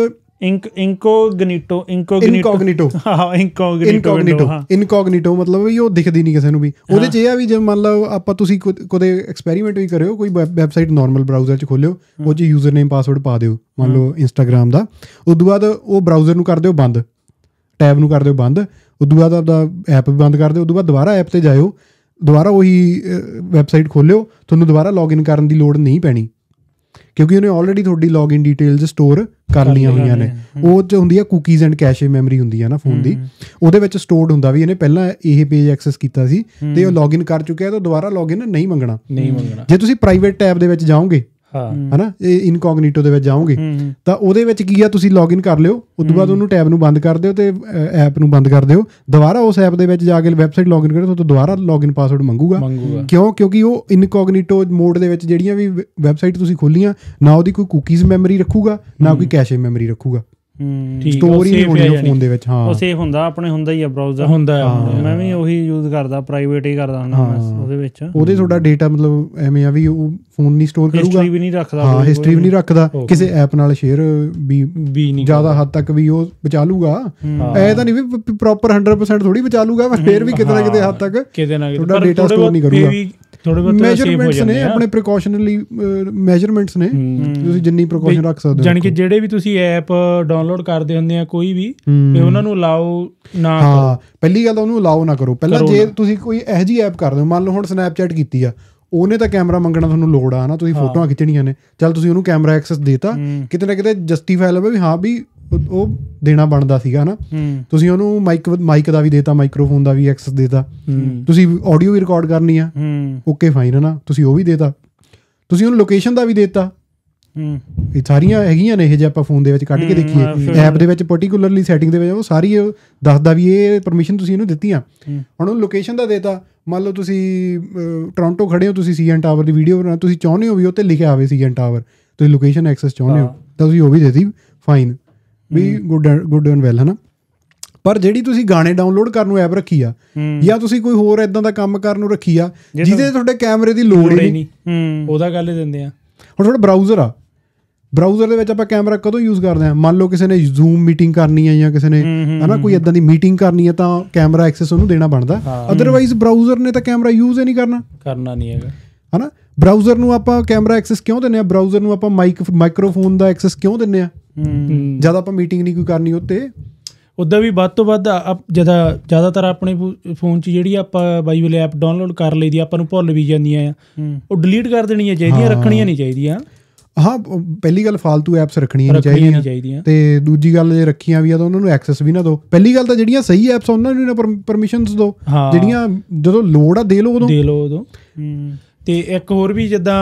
ਇਨਕੋਗਨੀਟੋ ਇਨਕੋਗਨੀਟੋ ਇਨਕੋਗਨੀਟੋ ਇਨਕੋਗਨੀਟੋ ਮਤਲਬ ਵੀ ਉਹ ਦਿਖਦੀ ਨਹੀਂ ਕਿਸੇ ਨੂੰ ਵੀ। ਉਹਦੇ 'ਚ ਇਹ ਆ ਵੀ ਜੇ ਮੰਨ ਲਓ ਆਪਾਂ ਤੁਸੀਂ ਕਦੇ ਐਕਸਪੈਰੀਮੈਂਟ ਵੀ ਕਰਿਓ, ਕੋਈ ਵੈਬਸਾਈਟ ਨੋਰਮਲ ਬਰਾਊਜ਼ਰ 'ਚ ਖੋਲਿਓ, ਉਹ 'ਚ ਯੂਜ਼ਰ ਨੇਮ ਪਾਸਵਰਡ ਪਾ ਦਿਓ, ਮੰਨ ਲਓ ਇੰਸਟਾਗ੍ਰਾਮ ਦਾ। ਉਦੋਂ ਬਾਅਦ ਉਹ ਬਰਾਊਜ਼ਰ ਨੂੰ ਕਰ ਦਿਓ ਬੰਦ, ਟੈਬ ਨੂੰ ਕਰ ਦਿਓ ਬੰਦ। ਉਦੋਂ ਬਾਅਦ ਆਪਦਾ ਐਪ ਵੀ ਬੰਦ ਕਰ ਦਿਓ। ਉਦੋਂ ਬਾਅਦ ਦੁਬਾਰਾ ਐਪ 'ਤੇ ਜਾਇਓ, ਦੁਬਾਰਾ ਉਹੀ ਵੈਬਸਾਈਟ ਖੋਲਿਓ, ਤੁਹਾਨੂੰ ਦੁਬਾਰਾ ਲੌਗਇਨ ਕਰਨ ਦੀ ਲੋੜ ਨਹੀਂ ਪੈਣੀ ਕਿਉਂਕਿ ਉਹਨੇ ਆਲਰੇਡੀ ਤੁਹਾਡੀ ਲੌਗਇਨ ਡਿਟੇਲਸ ਸਟੋਰ ਕਰ ਲਈਆਂ ਹੋਈਆਂ ਨੇ। ਉਹ 'ਚ ਹੁੰਦੀ ਆ ਕੁਕੀਜ਼ ਐਂਡ ਕੈਸ਼ੇ ਮੈਮਰੀ ਹੁੰਦੀ ਆ ਨਾ ਫੋਨ ਦੀ, ਉਹਦੇ ਵਿੱਚ ਸਟੋਰਡ ਹੁੰਦਾ ਵੀ ਇਹਨੇ ਪਹਿਲਾਂ ਇਹ ਪੇਜ ਐਕਸੈਸ ਕੀਤਾ ਸੀ ਤੇ ਉਹ ਲੌਗਇਨ ਕਰ ਚੁੱਕਿਆ ਤਾਂ ਦੁਬਾਰਾ ਲੌਗਇਨ ਨਹੀਂ ਮੰਗਣਾ। ਨਹੀਂ ਮੰਗਣਾ। ਜੇ ਤੁਸੀਂ ਪ੍ਰਾਈਵੇਟ ਟੈਬ ਦੇ ਵਿੱਚ ਜਾਓਗੇ, ਹੈ ਨਾ, ਇਹ ਇਨਕੋਗਨੀਟੋ ਦੇ ਵਿੱਚ ਜਾਓਗੇ ਤਾਂ ਉਹਦੇ ਵਿੱਚ ਕੀ ਆ, ਤੁਸੀਂ ਲੌਗਇਨ ਕਰ ਲਿਓ, ਉਸ ਤੋਂ ਬਾਅਦ ਉਹਨੂੰ ਟੈਬ ਨੂੰ ਬੰਦ ਕਰ ਦਿਓ ਤੇ ਐਪ ਨੂੰ ਬੰਦ ਕਰ ਦਿਓ। ਦੁਬਾਰਾ ਉਸ ਐਪ ਦੇ ਵਿੱਚ ਜਾ ਕੇ ਵੈਬਸਾਈਟ ਲੌਗਇਨ ਕਰੋ ਤਾਂ ਦੁਬਾਰਾ ਲੌਗਇਨ ਪਾਸਵਰਡ ਮੰਗੂਗਾ। ਕਿਉਂ? ਕਿਉਂਕਿ ਉਹ ਇਨਕੋਗਨੀਟੋ ਮੋਡ ਦੇ ਵਿੱਚ ਜਿਹੜੀਆਂ ਵੀ ਵੈਬਸਾਈਟ ਤੁਸੀਂ ਖੋਲੀਆਂ, ਨਾ ਉਹਦੀ ਕੋਈ ਕੁਕੀਜ਼ ਮੈਮਰੀ ਰੱਖੂਗਾ, ਨਾ ਕੋਈ ਕੈਸ਼ੇ ਮੈਮਰੀ ਰੱਖੂਗਾ। ਸਟੋਰ ਹੀ ਨਹੀਂ ਹੋਣੀ ਉਹ ਫੋਨ ਦੇ ਵਿੱਚ। ਹਾਂ ਉਹ ਸੇਫ ਹੁੰਦਾ, ਆਪਣੇ ਹੁੰਦਾ ਹੀ ਆ ਬਰਾਊਜ਼ਰ ਹੁੰਦਾ। ਮੈਂ ਵੀ ਉਹੀ ਯੂਜ਼ ਕਰਦਾ, ਪ੍ਰਾਈਵੇਟ ਹੀ ਕਰਦਾ ਉਹਦੇ ਵਿੱਚ। ਉਹਦੇ ਤੁਹਾਡਾ ਡੇਟਾ ਮਤਲਬ ਐਵੇਂ ਆ ਵੀ ਉਹ ਫੋਨ ਨਹੀਂ ਸਟੋਰ ਕਰੂਗਾ, ਹਿਸਟਰੀ ਵੀ ਨਹੀਂ ਰੱਖਦਾ। ਹਾਂ ਹਿਸਟਰੀ ਵੀ ਨਹੀਂ ਰੱਖਦਾ, ਕਿਸੇ ਐਪ ਨਾਲ ਸ਼ੇਅਰ ਵੀ ਜ਼ਿਆਦਾ ਹੱਦ ਤੱਕ ਵੀ ਉਹ ਬਚਾ ਲੂਗਾ। ਇਹ ਤਾਂ ਨਹੀਂ ਵੀ ਪ੍ਰੋਪਰ ਹੰਡਰਡ ਪਰਸੈਂਟ ਥੋੜੀ ਬਚਾ ਲੂਗਾ, ਪਰ ਫਿਰ ਵੀ ਕਿਤੇ ਨਾ ਕਿਤੇ ਹੱਦ ਤੱਕ ਤੁਹਾਡਾ ਡੇਟਾ ਸਟੋਰ ਨਹੀਂ ਕਰੂਗਾ। ਮੈਜਰਮੈਂਟਸ ਨੇ ਆਪਣੇ ਪ੍ਰੀਕਾਸ਼ਨਰੀ ਮੈਜਰਮੈਂਟਸ ਨੇ, ਤੁਸੀਂ ਜਿੰਨੀ ਪ੍ਰੀਕਾਸ਼ਨ ਰੱਖ ਸਕਦੇ ਹੋ। ਜਾਣੀ ਕਿ ਜਿਹੜੇ ਵੀ ਤੁਸੀਂ ਐਪ ਡਾਊਨਲੋਡ ਕਰਦੇ ਹੁੰਦੇ ਆ ਕੋਈ ਵੀ, ਉਹਨਾਂ ਨੂੰ ਅਲਾਓ ਨਾ। ਹਾਂ ਪਹਿਲੀ ਗੱਲ ਤਾਂ ਉਹਨੂੰ ਅਲਾਓ ਨਾ ਕਰੋ। ਪਹਿਲਾਂ ਜੇ ਤੁਸੀਂ ਕੋਈ ਇਹੋ ਜਿਹੀ ਐਪ ਕਰਦੇ ਹੋ, ਮੰਨ ਲਓ ਹੁਣ ਸਨੈਪਚੈਟ ਕੀਤੀ ਆ, ਉਹਨੇ ਤਾਂ ਕੈਮਰਾ ਮੰਗਣਾ ਤੁਹਾਨੂੰ ਲੋੜ ਆ ਨਾ, ਤੁਸੀਂ ਫੋਟੋਆਂ ਖਿੱਚਣੀਆਂ ਨੇ, ਚੱਲ ਤੁਸੀਂ ਉਹਨੂੰ ਕੈਮਰਾ ਐਕਸੈਸ ਦੇਤਾ, ਕਿਤੇ ਨਾ ਕਿਤੇ ਜਸਟੀਫਾਈ ਲਵੇ ਵੀ ਹਾਂ ਵੀ ਉਹ ਦੇਣਾ ਬਣਦਾ ਸੀਗਾ ਨਾ। ਤੁਸੀਂ ਉਹਨੂੰ ਮਾਈਕ ਮਾਈਕ ਦਾ ਵੀ ਦੇਤਾ, ਮਾਈਕਰੋਫੋਨ ਦਾ ਵੀ ਐਕਸੈਸ ਦੇਤਾ, ਤੁਸੀਂ ਆਡੀਓ ਵੀ ਰਿਕਾਰਡ ਕਰਨੀ ਆ, ਓਕੇ ਫਾਈਨ ਹੈ ਨਾ, ਤੁਸੀਂ ਉਹ ਵੀ ਦੇਤਾ, ਤੁਸੀਂ ਉਹਨੂੰ ਲੋਕੇਸ਼ਨ ਦਾ ਵੀ ਦੇਤਾ, ਇਹ ਸਾਰੀਆਂ ਹੈਗੀਆਂ ਨੇ ਇਹ ਜੇ ਆਪਾਂ ਫੋਨ ਦੇ ਵਿੱਚ ਕੱਢ ਕੇ ਦੇਖੀਏ ਐਪ ਦੇ ਵਿੱਚ ਪਰਟੀਕੂਲਰਲੀ ਸੈਟਿੰਗ ਦੇ ਵਿੱਚ ਉਹ ਸਾਰੀ ਦੱਸਦਾ ਵੀ ਇਹ ਪਰਮਿਸ਼ਨ ਤੁਸੀਂ ਇਹਨੂੰ ਦਿੱਤੀਆਂ। ਹੁਣ ਉਹ ਲੋਕੇਸ਼ਨ ਦਾ ਦੇਤਾ, ਮੰਨ ਲਓ ਤੁਸੀਂ ਟੋਰਾਂਟੋ ਖੜੇ ਹੋ, ਤੁਸੀਂ ਸੀਐਨ ਟਾਵਰ ਦੀ ਵੀਡੀਓ ਬਣਾ, ਤੁਸੀਂ ਚਾਹੁੰਦੇ ਹੋ ਵੀ ਉਹ 'ਤੇ ਲਿਖਿਆ ਆਵੇ ਸੀਐਨ ਟਾਵਰ, ਤੁਸੀਂ ਲੋਕੇਸ਼ਨ ਐਕਸੈਸ ਚਾਹੁੰਦੇ ਹੋ ਤਾਂ ਤੁਸੀਂ ਉਹ ਵੀ ਦੇ ਦਿੱਤੀ, ਫਾਈਨ ਵੀ ਗੁੱਡ ਗੁੱਡ ਐਂਡ ਵੈਲ ਹੈ ਨਾ। ਪਰ ਜਿਹੜੀ ਤੁਸੀਂ ਗਾਣੇ ਡਾਊਨਲੋਡ ਕਰਨ ਨੂੰ ਐਪ ਰੱਖੀ ਆ ਜਾਂ ਤੁਸੀਂ ਕੋਈ ਹੋਰ ਇੱਦਾਂ ਦਾ ਕੰਮ ਕਰਨ ਨੂੰ ਰੱਖੀ ਆ ਜਿਹਦੇ ਤੁਹਾਡੇ ਕੈਮਰੇ ਦੀ ਲੋੜ ਹੀ ਨਹੀਂ, ਉਹਦਾ ਗੱਲ ਦਿੰਦੇ ਆ। ਹੁਣ ਤੁਹਾਡਾ ਬਰਾਊਜ਼ਰ ਆ, ਬਰਾਊਜ਼ਰ ਦੇ ਵਿੱਚ ਆਪਾਂ ਕੈਮਰਾ ਕਦੋਂ ਯੂਜ਼ ਕਰਦੇ ਹਾਂ? ਮੰਨ ਲਓ ਕਿਸੇ ਨੇ ਜ਼ੂਮ ਮੀਟਿੰਗ ਕਰਨੀ ਹੈ ਜਾਂ ਕਿਸੇ ਨੇ ਹੈ ਨਾ ਕੋਈ ਇੱਦਾਂ ਦੀ ਮੀਟਿੰਗ ਕਰਨੀ ਹੈ ਤਾਂ ਕੈਮਰਾ ਐਕਸੈਸ ਉਹਨੂੰ ਦੇਣਾ ਬਣਦਾ, ਅਦਰਵਾਈਜ਼ ਬਰਾਊਜ਼ਰ ਨੇ ਤਾਂ ਕੈਮਰਾ ਯੂਜ਼ ਹੀ ਨਹੀਂ ਕਰਨਾ ਕਰਨਾ ਨਹੀਂ ਹੈਗਾ ਹੈ ਨਾ। ਬਰਾਊਜ਼ਰ ਨੂੰ ਆਪਾਂ ਕੈਮਰਾ ਐਕਸੈਸ ਕਿਉਂ ਦਿੰਦੇ ਹਾਂ? ਬਰਾਊਜ਼ਰ ਨੂੰ ਆਪਾਂ ਮਾਈਕ ਮਾਈਕਰੋਫੋਨ ਦਾ ਐਕਸੈਸ ਕਿਉਂ ਦਿੰਦੇ ਹਾਂ? ਜਦ ਆਪਾਂ ਮੀਟਿੰਗ ਨਹੀਂ ਕੋਈ ਕਰਨੀ ਉੱਤੇ। ਉੱਦਾਂ ਵੀ ਵੱਧ ਤੋਂ ਵੱਧ ਜਿਆਦਾ ਜ਼ਿਆਦਾਤਰ ਆਪਣੇ ਫੋਨ 'ਚ ਜਿਹੜੀ ਆਪਾਂ ਬਾਈ ਵਾਲੇ ਐਪ ਡਾਊਨਲੋਡ ਕਰ ਲਈ ਦੀ ਆਪਾਂ ਨੂੰ ਭੁੱਲ ਵੀ ਜਾਂਦੀਆਂ ਆ, ਉਹ ਡਿਲੀਟ ਕਰ ਦੇਣੀਆਂ ਚਾਹੀਦੀਆਂ, ਰੱਖਣੀਆਂ ਨਹੀਂ ਚਾਹੀਦੀਆਂ। ਹਾਂ, ਪਹਿਲੀ ਗੱਲ ਫਾਲਤੂ ਐਪਸ ਰੱਖਣੀਆਂ ਨਹੀਂ ਚਾਹੀਦੀਆਂ, ਤੇ ਦੂਜੀ ਗੱਲ ਜੇ ਰੱਖੀਆਂ ਵੀ ਆ ਤਾਂ ਉਹਨਾਂ ਨੂੰ ਐਕਸੈਸ ਵੀ ਨਾ ਦਿਓ। ਪਹਿਲੀ ਗੱਲ ਤਾਂ ਜਿਹੜੀਆਂ ਸਹੀ ਐਪਸ ਉਹਨਾਂ ਨੂੰ ਨਾ ਪਰਮਿਸ਼ਨਸ ਦਿਓ, ਜਿਹੜੀਆਂ ਜਦੋਂ ਲੋੜ ਆ ਦੇ ਲਓ ਉਦੋਂ ਦੇ ਲਓ ਉਦੋਂ। ਤੇ ਇੱਕ ਹੋਰ ਵੀ ਜਿੱਦਾਂ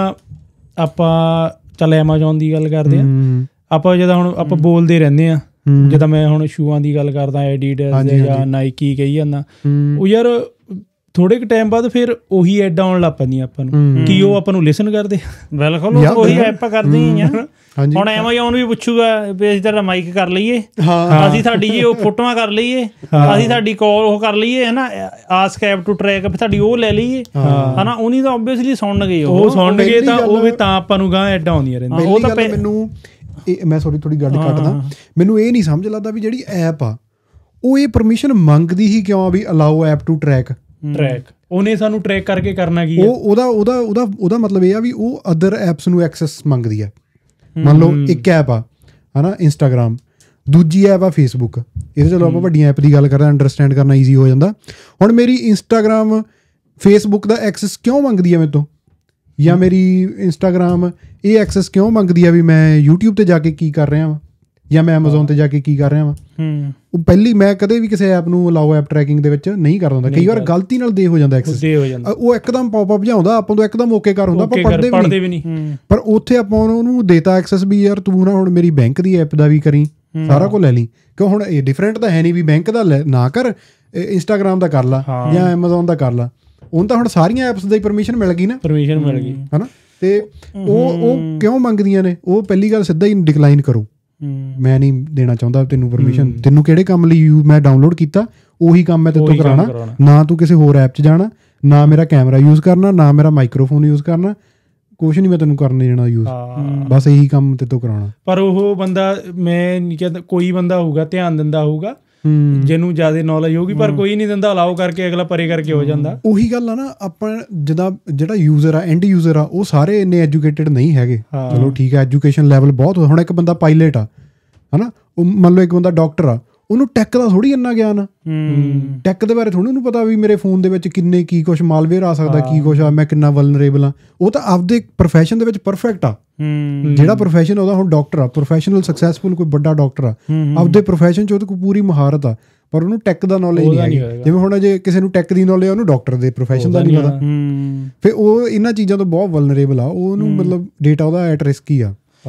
ਆਪਾਂ ਚੱਲ ਐਮਾਜ਼ੋਨ ਦੀ ਗੱਲ ਕਰਦੇ ਹਾਂ, ਆਪਾਂ ਜਿੱਦਾਂ ਹੁਣ ਆਪਾਂ ਬੋਲਦੇ ਰਹਿੰਦੇ ਹਾਂ, ਜਿੱਦਾਂ ਮੈਂ ਹੁਣ ਸ਼ੂਆਂ ਦੀ ਗੱਲ ਕਰਦਾ ਐਡੀਡਾਸ ਜਾਂ ਨਾਈਕੀ ਕਹੀ ਜਾਂਦਾ, ਉਹ ਯਾਰ ਥੋੜੇ ਕੁ ਟਾਈਮ ਬਾਅਦ ਫਿਰ ਉਹੀ ਐਡਾਂ ਆਉਣ ਲੱਗ ਪੈਂਦੀਆਂ ਆਪਾਂ ਨੂੰ, ਕੀ ਉਹ ਆਪਾਂ ਨੂੰ ਲਿਸਨ ਕਰਦੇ? ਬਿਲਕੁਲ ਉਹੀ ਐਪਾਂ ਕਰਦੀਆਂ ਹੀ ਆ। ਹੁਣ ਐਮਾਜ਼ੋਨ ਵੀ ਪੁੱਛੂਗਾ ਵੀ ਅਸੀਂ ਤੇਰਾ ਮਾਈਕ ਕਰ ਲਈਏ, ਅਸੀਂ ਸਾਡੀ ਜੀ ਉਹ ਫੋਟੋਆਂ ਕਰ ਲਈਏ, ਅਸੀਂ ਸਾਡੀ ਕਾਲ ਉਹ ਕਰ ਲਈਏ ਹੈ ਨਾ, ਆਸਕ ਐਪ ਟੂ ਟਰੈਕ ਸਾਡੀ ਉਹ ਲੈ ਲਈਏ ਹੈ ਨਾ। ਉਹਨੀ ਤਾਂ ਓਬਵੀਅਸਲੀ ਸੁਣਨਗੇ, ਉਹ ਸੁਣਨਗੇ ਤਾਂ ਉਹ ਵੀ ਤਾਂ ਆਪਾਂ ਨੂੰ ਗਾਂ ਐਡਾਂ ਆਉਂਦੀਆਂ ਰਹਿੰਦੀਆਂ। ਉਹ ਤਾਂ ਮੈਨੂੰ ਇਹ ਮੈਂ ਸੋਰੀ ਥੋੜੀ ਗੱਲ ਕੱਟਦਾ, ਮੈਨੂੰ ਇਹ ਨਹੀਂ ਸਮਝ ਲੱਗਦਾ ਵੀ ਜਿਹੜੀ ਐਪ ਆ ਉਹ ਇਹ ਪਰਮਿਸ਼ਨ ਮੰਗਦੀ ਹੀ ਕਿਉਂ ਵੀ allow app to track track ਉਹਨੇ ਸਾਨੂੰ ਟਰੈਕ ਕਰਕੇ ਕਰਨਾ ਕੀ? ਉਹ ਉਹਦਾ ਉਹਦਾ ਉਹਦਾ ਉਹਦਾ ਮਤਲਬ ਇਹ ਆ ਵੀ ਉਹ ਅਦਰ ਐਪਸ ਨੂੰ ਐਕਸੈਸ ਮੰਗਦੀ ਆ। ਮੰਨ ਲਓ ਇੱਕ ਐਪ ਆ ਹੈ ਨਾ ਇੰਸਟਾਗ੍ਰਾਮ, ਦੂਜੀ ਐਪ ਆ ਫੇਸਬੁੱਕ। ਇਹਦੇ ਚਲੋ ਆਪਾਂ ਵੱਡੀਆਂ ਐਪ ਦੀ ਗੱਲ ਕਰਦੇ, ਅੰਡਰਸਟੈਂਡ ਕਰਨਾ ਈਜ਼ੀ ਹੋ ਜਾਂਦਾ। ਹੁਣ ਮੇਰੀ ਇੰਸਟਾਗ੍ਰਾਮ ਫੇਸਬੁੱਕ ਦਾ ਐਕਸੈਸ ਕਿਉਂ ਮੰਗਦੀ ਆ ਮੇਰੇ ਤੋਂ, ਜਾਂ ਮੇਰੀ ਇੰਸਟਾਗ੍ਰਾਮ ਇਹ ਐਕਸੈਸ ਕਿਉਂ ਮੰਗਦੀ ਆ ਵੀ ਮੈਂ ਯੂਟਿਊਬ 'ਤੇ ਜਾ ਕੇ ਕੀ ਕਰ ਰਿਹਾ ਵਾਂ ਜਾਂ ਮੈਂ ਐਮਾਜ਼ੋਨ 'ਤੇ ਜਾ ਕੇ ਕੀ ਕਰ ਰਿਹਾ ਵਾਂ? ਉਹ ਪਹਿਲੀ ਮੈਂ ਕਦੇ ਵੀ ਕਿਸੇ ਐਪ ਨੂੰ ਅਲਾਓ ਐਪ ਟਰੈਕਿੰਗ ਦੇ ਵਿੱਚ ਨਹੀਂ ਕਰਦਾ ਹੁੰਦਾ। ਕਈ ਵਾਰ ਗਲਤੀ ਨਾਲ ਦੇ ਹੋ ਜਾਂਦਾ ਐਕਸੈਸ, ਉਹ ਇੱਕਦਮ ਪੌਪ ਅਪ ਜਾਉਂਦਾ, ਆਪਾਂ ਤੋਂ ਇੱਕਦਮ ਓਕੇ ਕਰ ਹੁੰਦਾ, ਆਪਾਂ ਪੜ੍ਹਦੇ ਵੀ ਨਹੀਂ। ਪਰ ਉੱਥੇ ਆਪਾਂ ਉਹਨੂੰ ਦੇਤਾ ਐਕਸੈਸ ਵੀ ਯਾਰ ਤੂੰ ਨਾ ਹੁਣ ਮੇਰੀ ਬੈਂਕ ਦੀ ਐਪ ਦਾ ਵੀ ਕਰੀ, ਸਾਰਾ ਕੁਝ ਲੈ ਲਈ। ਕਿਉਂ ਹੁਣ ਇਹ ਡਿਫਰੈਂਟ ਤਾਂ ਹੈ ਨਹੀਂ ਵੀ ਬੈਂਕ ਦਾ ਨਾ ਕਰ, ਇੰਸਟਾਗ੍ਰਾਮ ਦਾ ਕਰ ਲਾ ਜਾਂ ਐਮਾਜ਼ੋਨ ਦਾ ਕਰ ਲਾ। ਉਹਨੂੰ ਤਾਂ ਹੁਣ ਸਾਰੀਆਂ ਐਪਸ ਦੀ ਪਰਮਿਸ਼ਨ ਮਿਲ ਗਈ ਨਾ, ਪਰਮਿਸ਼ਨ ਮਿਲ ਗਈ ਹੈ ਨਾ। ਤੇ ਉਹ ਉਹ ਕਿਉਂ ਮੰਗਦੀਆਂ ਨੇ? ਉਹ ਪਹਿਲੀ ਗੱਲ ਸਿੱਧਾ ਹੀ ਡਿਕਲਾਈਨ ਕਰੋ, ਮੈਂ ਨਹੀਂ ਦੇਣਾ ਚਾਹੁੰਦਾ ਤੈਨੂੰ ਪਰਮਿਸ਼ਨ। ਤੈਨੂੰ ਕਿਹੜੇ ਕੰਮ ਲਈ ਯੂ ਮੈਂ ਡਾਊਨਲੋਡ ਕੀਤਾ ਉਹੀ ਕੰਮ ਮੈਂ ਤੇਰੇ ਤੋਂ ਕਰਾਉਣਾ, ਨਾ ਤੂੰ ਕਿਸੇ ਹੋਰ ਐਪ 'ਚ ਜਾਣਾ, ਨਾ ਮੇਰਾ ਕੈਮਰਾ ਯੂਜ਼ ਕਰਨਾ, ਨਾ ਮੇਰਾ ਮਾਈਕਰੋਫੋਨ ਯੂਜ਼ ਕਰਨਾ, ਕੁਛ ਨਹੀਂ ਮੈਂ ਤੈਨੂੰ ਕਰਨ ਦੇਣਾ ਯੂਜ਼, ਬਸ ਇਹੀ ਕੰਮ ਤੇਰੇ ਤੋਂ ਕਰਾਉਣਾ। ਪਰ ਉਹ ਬੰਦਾ, ਮੈਂ ਨਹੀਂ ਕਹਿੰਦਾ, ਕੋਈ ਬੰਦਾ ਹੋਊਗਾ ਧਿਆਨ ਦਿੰਦਾ ਹੋਊਗਾ ਜਿਹਨੂੰ ਜ਼ਿਆਦਾ ਨੌਲੇਜ ਹੋਊਗੀ, ਪਰ ਕੋਈ ਨਹੀਂ ਦਿੰਦਾ, ਅਲਾਓ ਕਰਕੇ ਅਗਲਾ ਪਰੇ ਕਰਕੇ ਹੋ ਜਾਂਦਾ। ਉਹੀ ਗੱਲ ਆ ਨਾ, ਆਪਾਂ ਜਿੱਦਾਂ ਜਿਹੜਾ ਯੂਜ਼ਰ ਆ, ਐਂਡ ਯੂਜ਼ਰ ਆ, ਉਹ ਸਾਰੇ ਇੰਨੇ ਐਜੂਕੇਟਿਡ ਨਹੀਂ ਹੈਗੇ। ਚਲੋ ਠੀਕ ਆ, ਐਜੂਕੇਸ਼ਨ ਲੈਵਲ ਬਹੁਤ। ਹੁਣ ਇੱਕ ਬੰਦਾ ਪਾਇਲਟ ਆ ਹੈ ਨਾ, ਉਹ ਮੰਨ ਲਓ ਇੱਕ ਬੰਦਾ ਡਾਕਟਰ ਆ, ਉਹਨੂੰ ਟੈਕ ਦਾ ਥੋੜ੍ਹੀ ਇੰਨਾ ਗਿਆਨ ਆ, ਟੈਕ ਦੇ ਬਾਰੇ ਥੋੜ੍ਹੀ ਉਹਨੂੰ ਪਤਾ ਵੀ ਮੇਰੇ ਫੋਨ ਦੇ ਵਿੱਚ ਕਿੰਨੇ ਕੀ ਕੁਛ ਮਾਲਵੇਅਰ ਆ ਸਕਦਾ, ਕੀ ਕੁਛ ਆ, ਮੈਂ ਕਿੰਨਾ ਵਲਨਰੇਬਲ ਆ। ਉਹ ਤਾਂ ਆਪਦੇ ਪ੍ਰੋਫੈਸ਼ਨ ਦੇ ਵਿੱਚ ਪਰਫੈਕਟ ਆ। ਜਿਹੜਾ ਪ੍ਰੋਫੈਸ਼ਨ ਉਹਦਾ, ਹੁਣ ਡਾਕਟਰ ਆ, ਪ੍ਰੋਫੈਸ਼ਨਲ ਸਕਸੈਸਫੁਲ ਕੋਈ ਵੱਡਾ ਡਾਕਟਰ ਆ, ਆਪਦੇ ਪ੍ਰੋਫੈਸ਼ਨ 'ਚ ਉਹਦੇ ਕੋਲ ਪੂਰੀ ਮਹਾਰਤ ਆ, ਪਰ ਉਹਨੂੰ ਟੈਕ ਦਾ ਨੌਲੇਜ ਨਹੀਂ ਹੈਗੀ। ਜਿਵੇਂ ਹੁਣ ਜੇ ਕਿਸੇ ਨੂੰ ਟੈਕ ਦੀ ਨੌਲੇਜ, ਉਹਨੂੰ ਡਾਕਟਰ ਦੇ ਪ੍ਰੋਫੈਸ਼ਨ ਦਾ ਨਹੀਂ ਪਤਾ, ਫਿਰ ਉਹ ਇਹਨਾਂ ਚੀਜ਼ਾਂ ਤੋਂ ਬਹੁਤ ਵਲਨਰੇਬਲ ਆ। ਉਹਨੂੰ ਮਤਲਬ ਡੇਟਾ ਉਹਦਾ ਐਟ ਰਿਸਕ ਹੀ ਆ।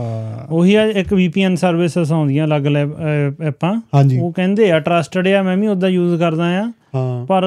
ਉਹੀ ਆ, ਇੱਕ ਵੀ ਪੀ ਐਨ ਸਰਵਿਸਿਸ ਆਉਂਦੀਆਂ ਅਲੱਗ ਅਲੱਗ ਐਪਾਂ, ਉਹ ਕਹਿੰਦੇ ਆ ਟਰਸਟਡ ਆ, ਮੈਂ ਵੀ ਉੱਦਾਂ ਯੂਜ਼ ਕਰਦਾ ਆ, ਪਰ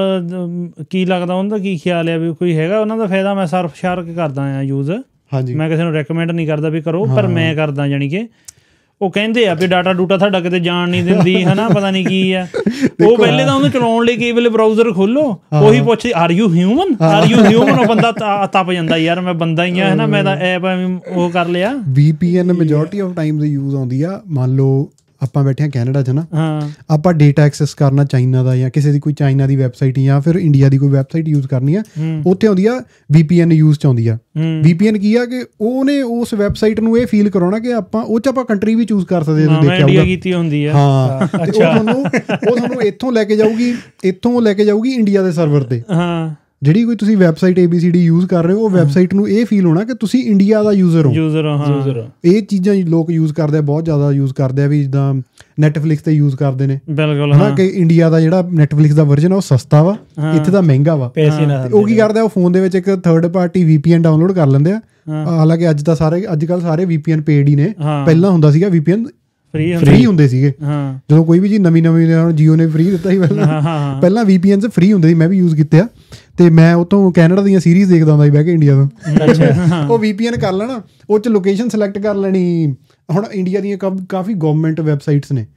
ਕੀ ਲੱਗਦਾ ਉਹਨਾਂ ਦਾ ਕੀ ਖਿਆਲ ਆ ਵੀ ਕੋਈ ਹੈਗਾ ਉਹਨਾਂ ਦਾ ਫਾਇਦਾ? ਮੈਂ ਸਰਫ ਸ਼ਾਰਕ ਕਰਦਾ ਆ ਯੂਜ਼, ਮੈਂ ਕਿਸੇ ਨੂੰ ਰੈਕਮੈਂਡ ਨਹੀਂ ਕਰਦਾ ਵੀ ਕਰੋ, ਪਰ ਮੈਂ ਕਰਦਾ। ਜਾਣੀ ਕਿ ਉਹ ਕਹਿੰਦੇ ਆ ਵੀ ਡਾਟਾ ਡੂਟਾ ਤੁਹਾਡਾ ਕਿਤੇ ਜਾਣ ਨਹੀਂ ਦਿੰਦੀ ਹੈ ਨਾ, ਪਤਾ ਨਹੀਂ ਕੀ ਆ। ਉਹ ਪਹਿਲੇ ਤਾਂ ਉਹਨੂੰ ਚਲਾਉਣ ਲਈ ਕਈ ਵੇਲੇ ਬਰਾਊਜ਼ਰ ਖੋਲੋ, ਉਹੀ ਪੁੱਛ are you human, are you human. ਉਹ ਬੰਦਾ ਤਪ ਜਾਂਦਾ, ਯਾਰ ਮੈਂ ਬੰਦਾ ਹੀ ਆ ਹੈ ਨਾ, ਮੈਂ ਤਾਂ ਐਪ ਉਹ ਕਰ ਲਿਆ। V P N majority of time use ਆਉਂਦੀ ਆ। ਮੰਨ ਲਓ ਆਪਾਂ ਬੈਠੇ ਹਾਂ ਕੈਨੇਡਾ 'ਚ ਨਾ, ਆਪਾਂ ਡੇਟਾ ਐਕਸੈਸ ਕਰਨਾ ਚਾਈਨਾ ਦਾ, ਜਾਂ ਕਿਸੇ ਦੀ ਕੋਈ ਚਾਈਨਾ ਦੀ ਵੈਬਸਾਈਟ ਜਾਂ ਫਿਰ ਇੰਡੀਆ ਦੀ ਕੋਈ ਵੈਬਸਾਈਟ ਯੂਜ਼ ਕਰਨੀ ਆ, ਉੱਥੇ ਆਉਂਦੀ ਆ ਵੀ ਪੀ ਐਨ ਯੂਜ਼ 'ਚ ਆਉਂਦੀ ਆ। ਵੀ ਪੀ ਐਨ ਕੀ ਆ ਕਿ ਉਹਨੇ ਉਸ ਵੈਬਸਾਈਟ ਨੂੰ ਇਹ ਫੀਲ ਕਰਾਉਣਾ ਕਿ ਆਪਾਂ ਉਹ 'ਚ ਆਪਾਂ ਕੰਟਰੀ ਵੀ ਚੂਜ਼ ਕਰ ਸਕਦੇ, ਦੇਖਿਆ ਕੀਤੀ ਹੁੰਦੀ ਆ। ਹਾਂ, ਉਹ ਤੁਹਾਨੂੰ ਉਹ ਤੁਹਾਨੂੰ ਇੱਥੋਂ ਲੈ ਕੇ ਜਾਊਗੀ, ਇੱਥੋਂ ਲੈ ਕੇ ਜਾਊਗੀ ਇੰਡੀਆ ਦੇ ਸਰਵਰ 'ਤੇ। ਜਿਹੜੀ ਕੋਈ ਤੁਸੀਂ website A B C D use ਕਰ ਰਹੇ ਹੋ ਉਹ ਵੈਬਸਾਈਟ ਨੂੰ ਇਹ ਫੀਲ ਹੋਣਾ ਕਿ ਤੁਸੀਂ ਇੰਡੀਆ ਦਾ ਯੂਜ਼ਰ ਹੋ ਯੂਜ਼ਰ ਹੋ। ਇਹ ਚੀਜ਼ਾਂ ਲੋਕ ਯੂਜ਼ ਕਰਦੇ ਆ, ਬਹੁਤ ਜ਼ਿਆਦਾ ਯੂਜ਼ ਕਰਦੇ ਆ ਵੀ ਜਿੱਦਾਂ ਨੈਟਫਲਿਕਸ ਤੇ ਯੂਜ਼ ਕਰਦੇ ਨੇ ਬਿਲਕੁਲ ਹਨਾ ਕਿ ਇੰਡੀਆ ਦਾ ਜਿਹੜਾ ਨੈਟਫਲਿਕਸ ਦਾ ਵਰਜਨ ਆ ਉਹ ਸਸਤਾ ਵਾ, ਇੱਥੇ ਦਾ ਮਹਿੰਗਾ ਵਾ। ਉਹ ਕੀ ਕਰਦੇ ਆ, ਉਹ ਫੋਨ ਦੇ ਵਿੱਚ ਇੱਕ third party V P N download ਕਰ ਲੈਂਦੇ ਆ। ਹਾਲਾਂਕਿ ਅੱਜ ਤਾਂ ਸਾਰੇ ਅੱਜ ਕੱਲ੍ਹ ਸਾਰੇ ਵੀ ਪੀ ਐਨ ਪੇਡ ਹੀ ਨੇ। ਪਹਿਲਾਂ ਹੁੰਦਾ ਸੀਗਾ ਵੀ ਪੀ ਐਨ ਫ੍ਰੀ ਹੁੰਦੇ ਸੀਗੇ, ਜਦੋਂ ਕੋਈ ਵੀ ਜੀ ਨਵੀਂ ਨਵੀਂ ਜੀਓ ਨੇ ਫ੍ਰੀ ਦਿੱਤਾ ਸੀ ਪਹਿਲਾਂ ਪਹਿਲਾਂ ਵੀ ਪੀ ਐਨ ਫ੍ਰੀ ਹੁੰਦੇ ਸੀ, ਮੈਂ ਵੀ ਯੂਜ਼ ਕੀਤੇ ਆ। ਤੇ ਮੈਂ ਉਹ ਤੋਂ ਕੈਨੇਡਾ ਦੀਆਂ ਸੀਰੀਜ਼ ਦੇਖਦਾ ਹੁੰਦਾ ਸੀ ਬਹਿ ਕੇ ਇੰਡੀਆ ਤੋਂ। ਉਹ ਵੀ ਪੀ ਐਨ ਕਰ ਲੈਣਾ, ਉਹ 'ਚ ਲੋਕੇਸ਼ਨ ਸਿਲੈਕਟ ਕਰ ਲੈਣੀ। ਹੁਣ ਇੰਡੀਆ ਦੀਆਂ ਕਾਫੀ ਗਵਰਨਮੈਂਟ ਵੈਬਸਾਈਟਸ ਨੇ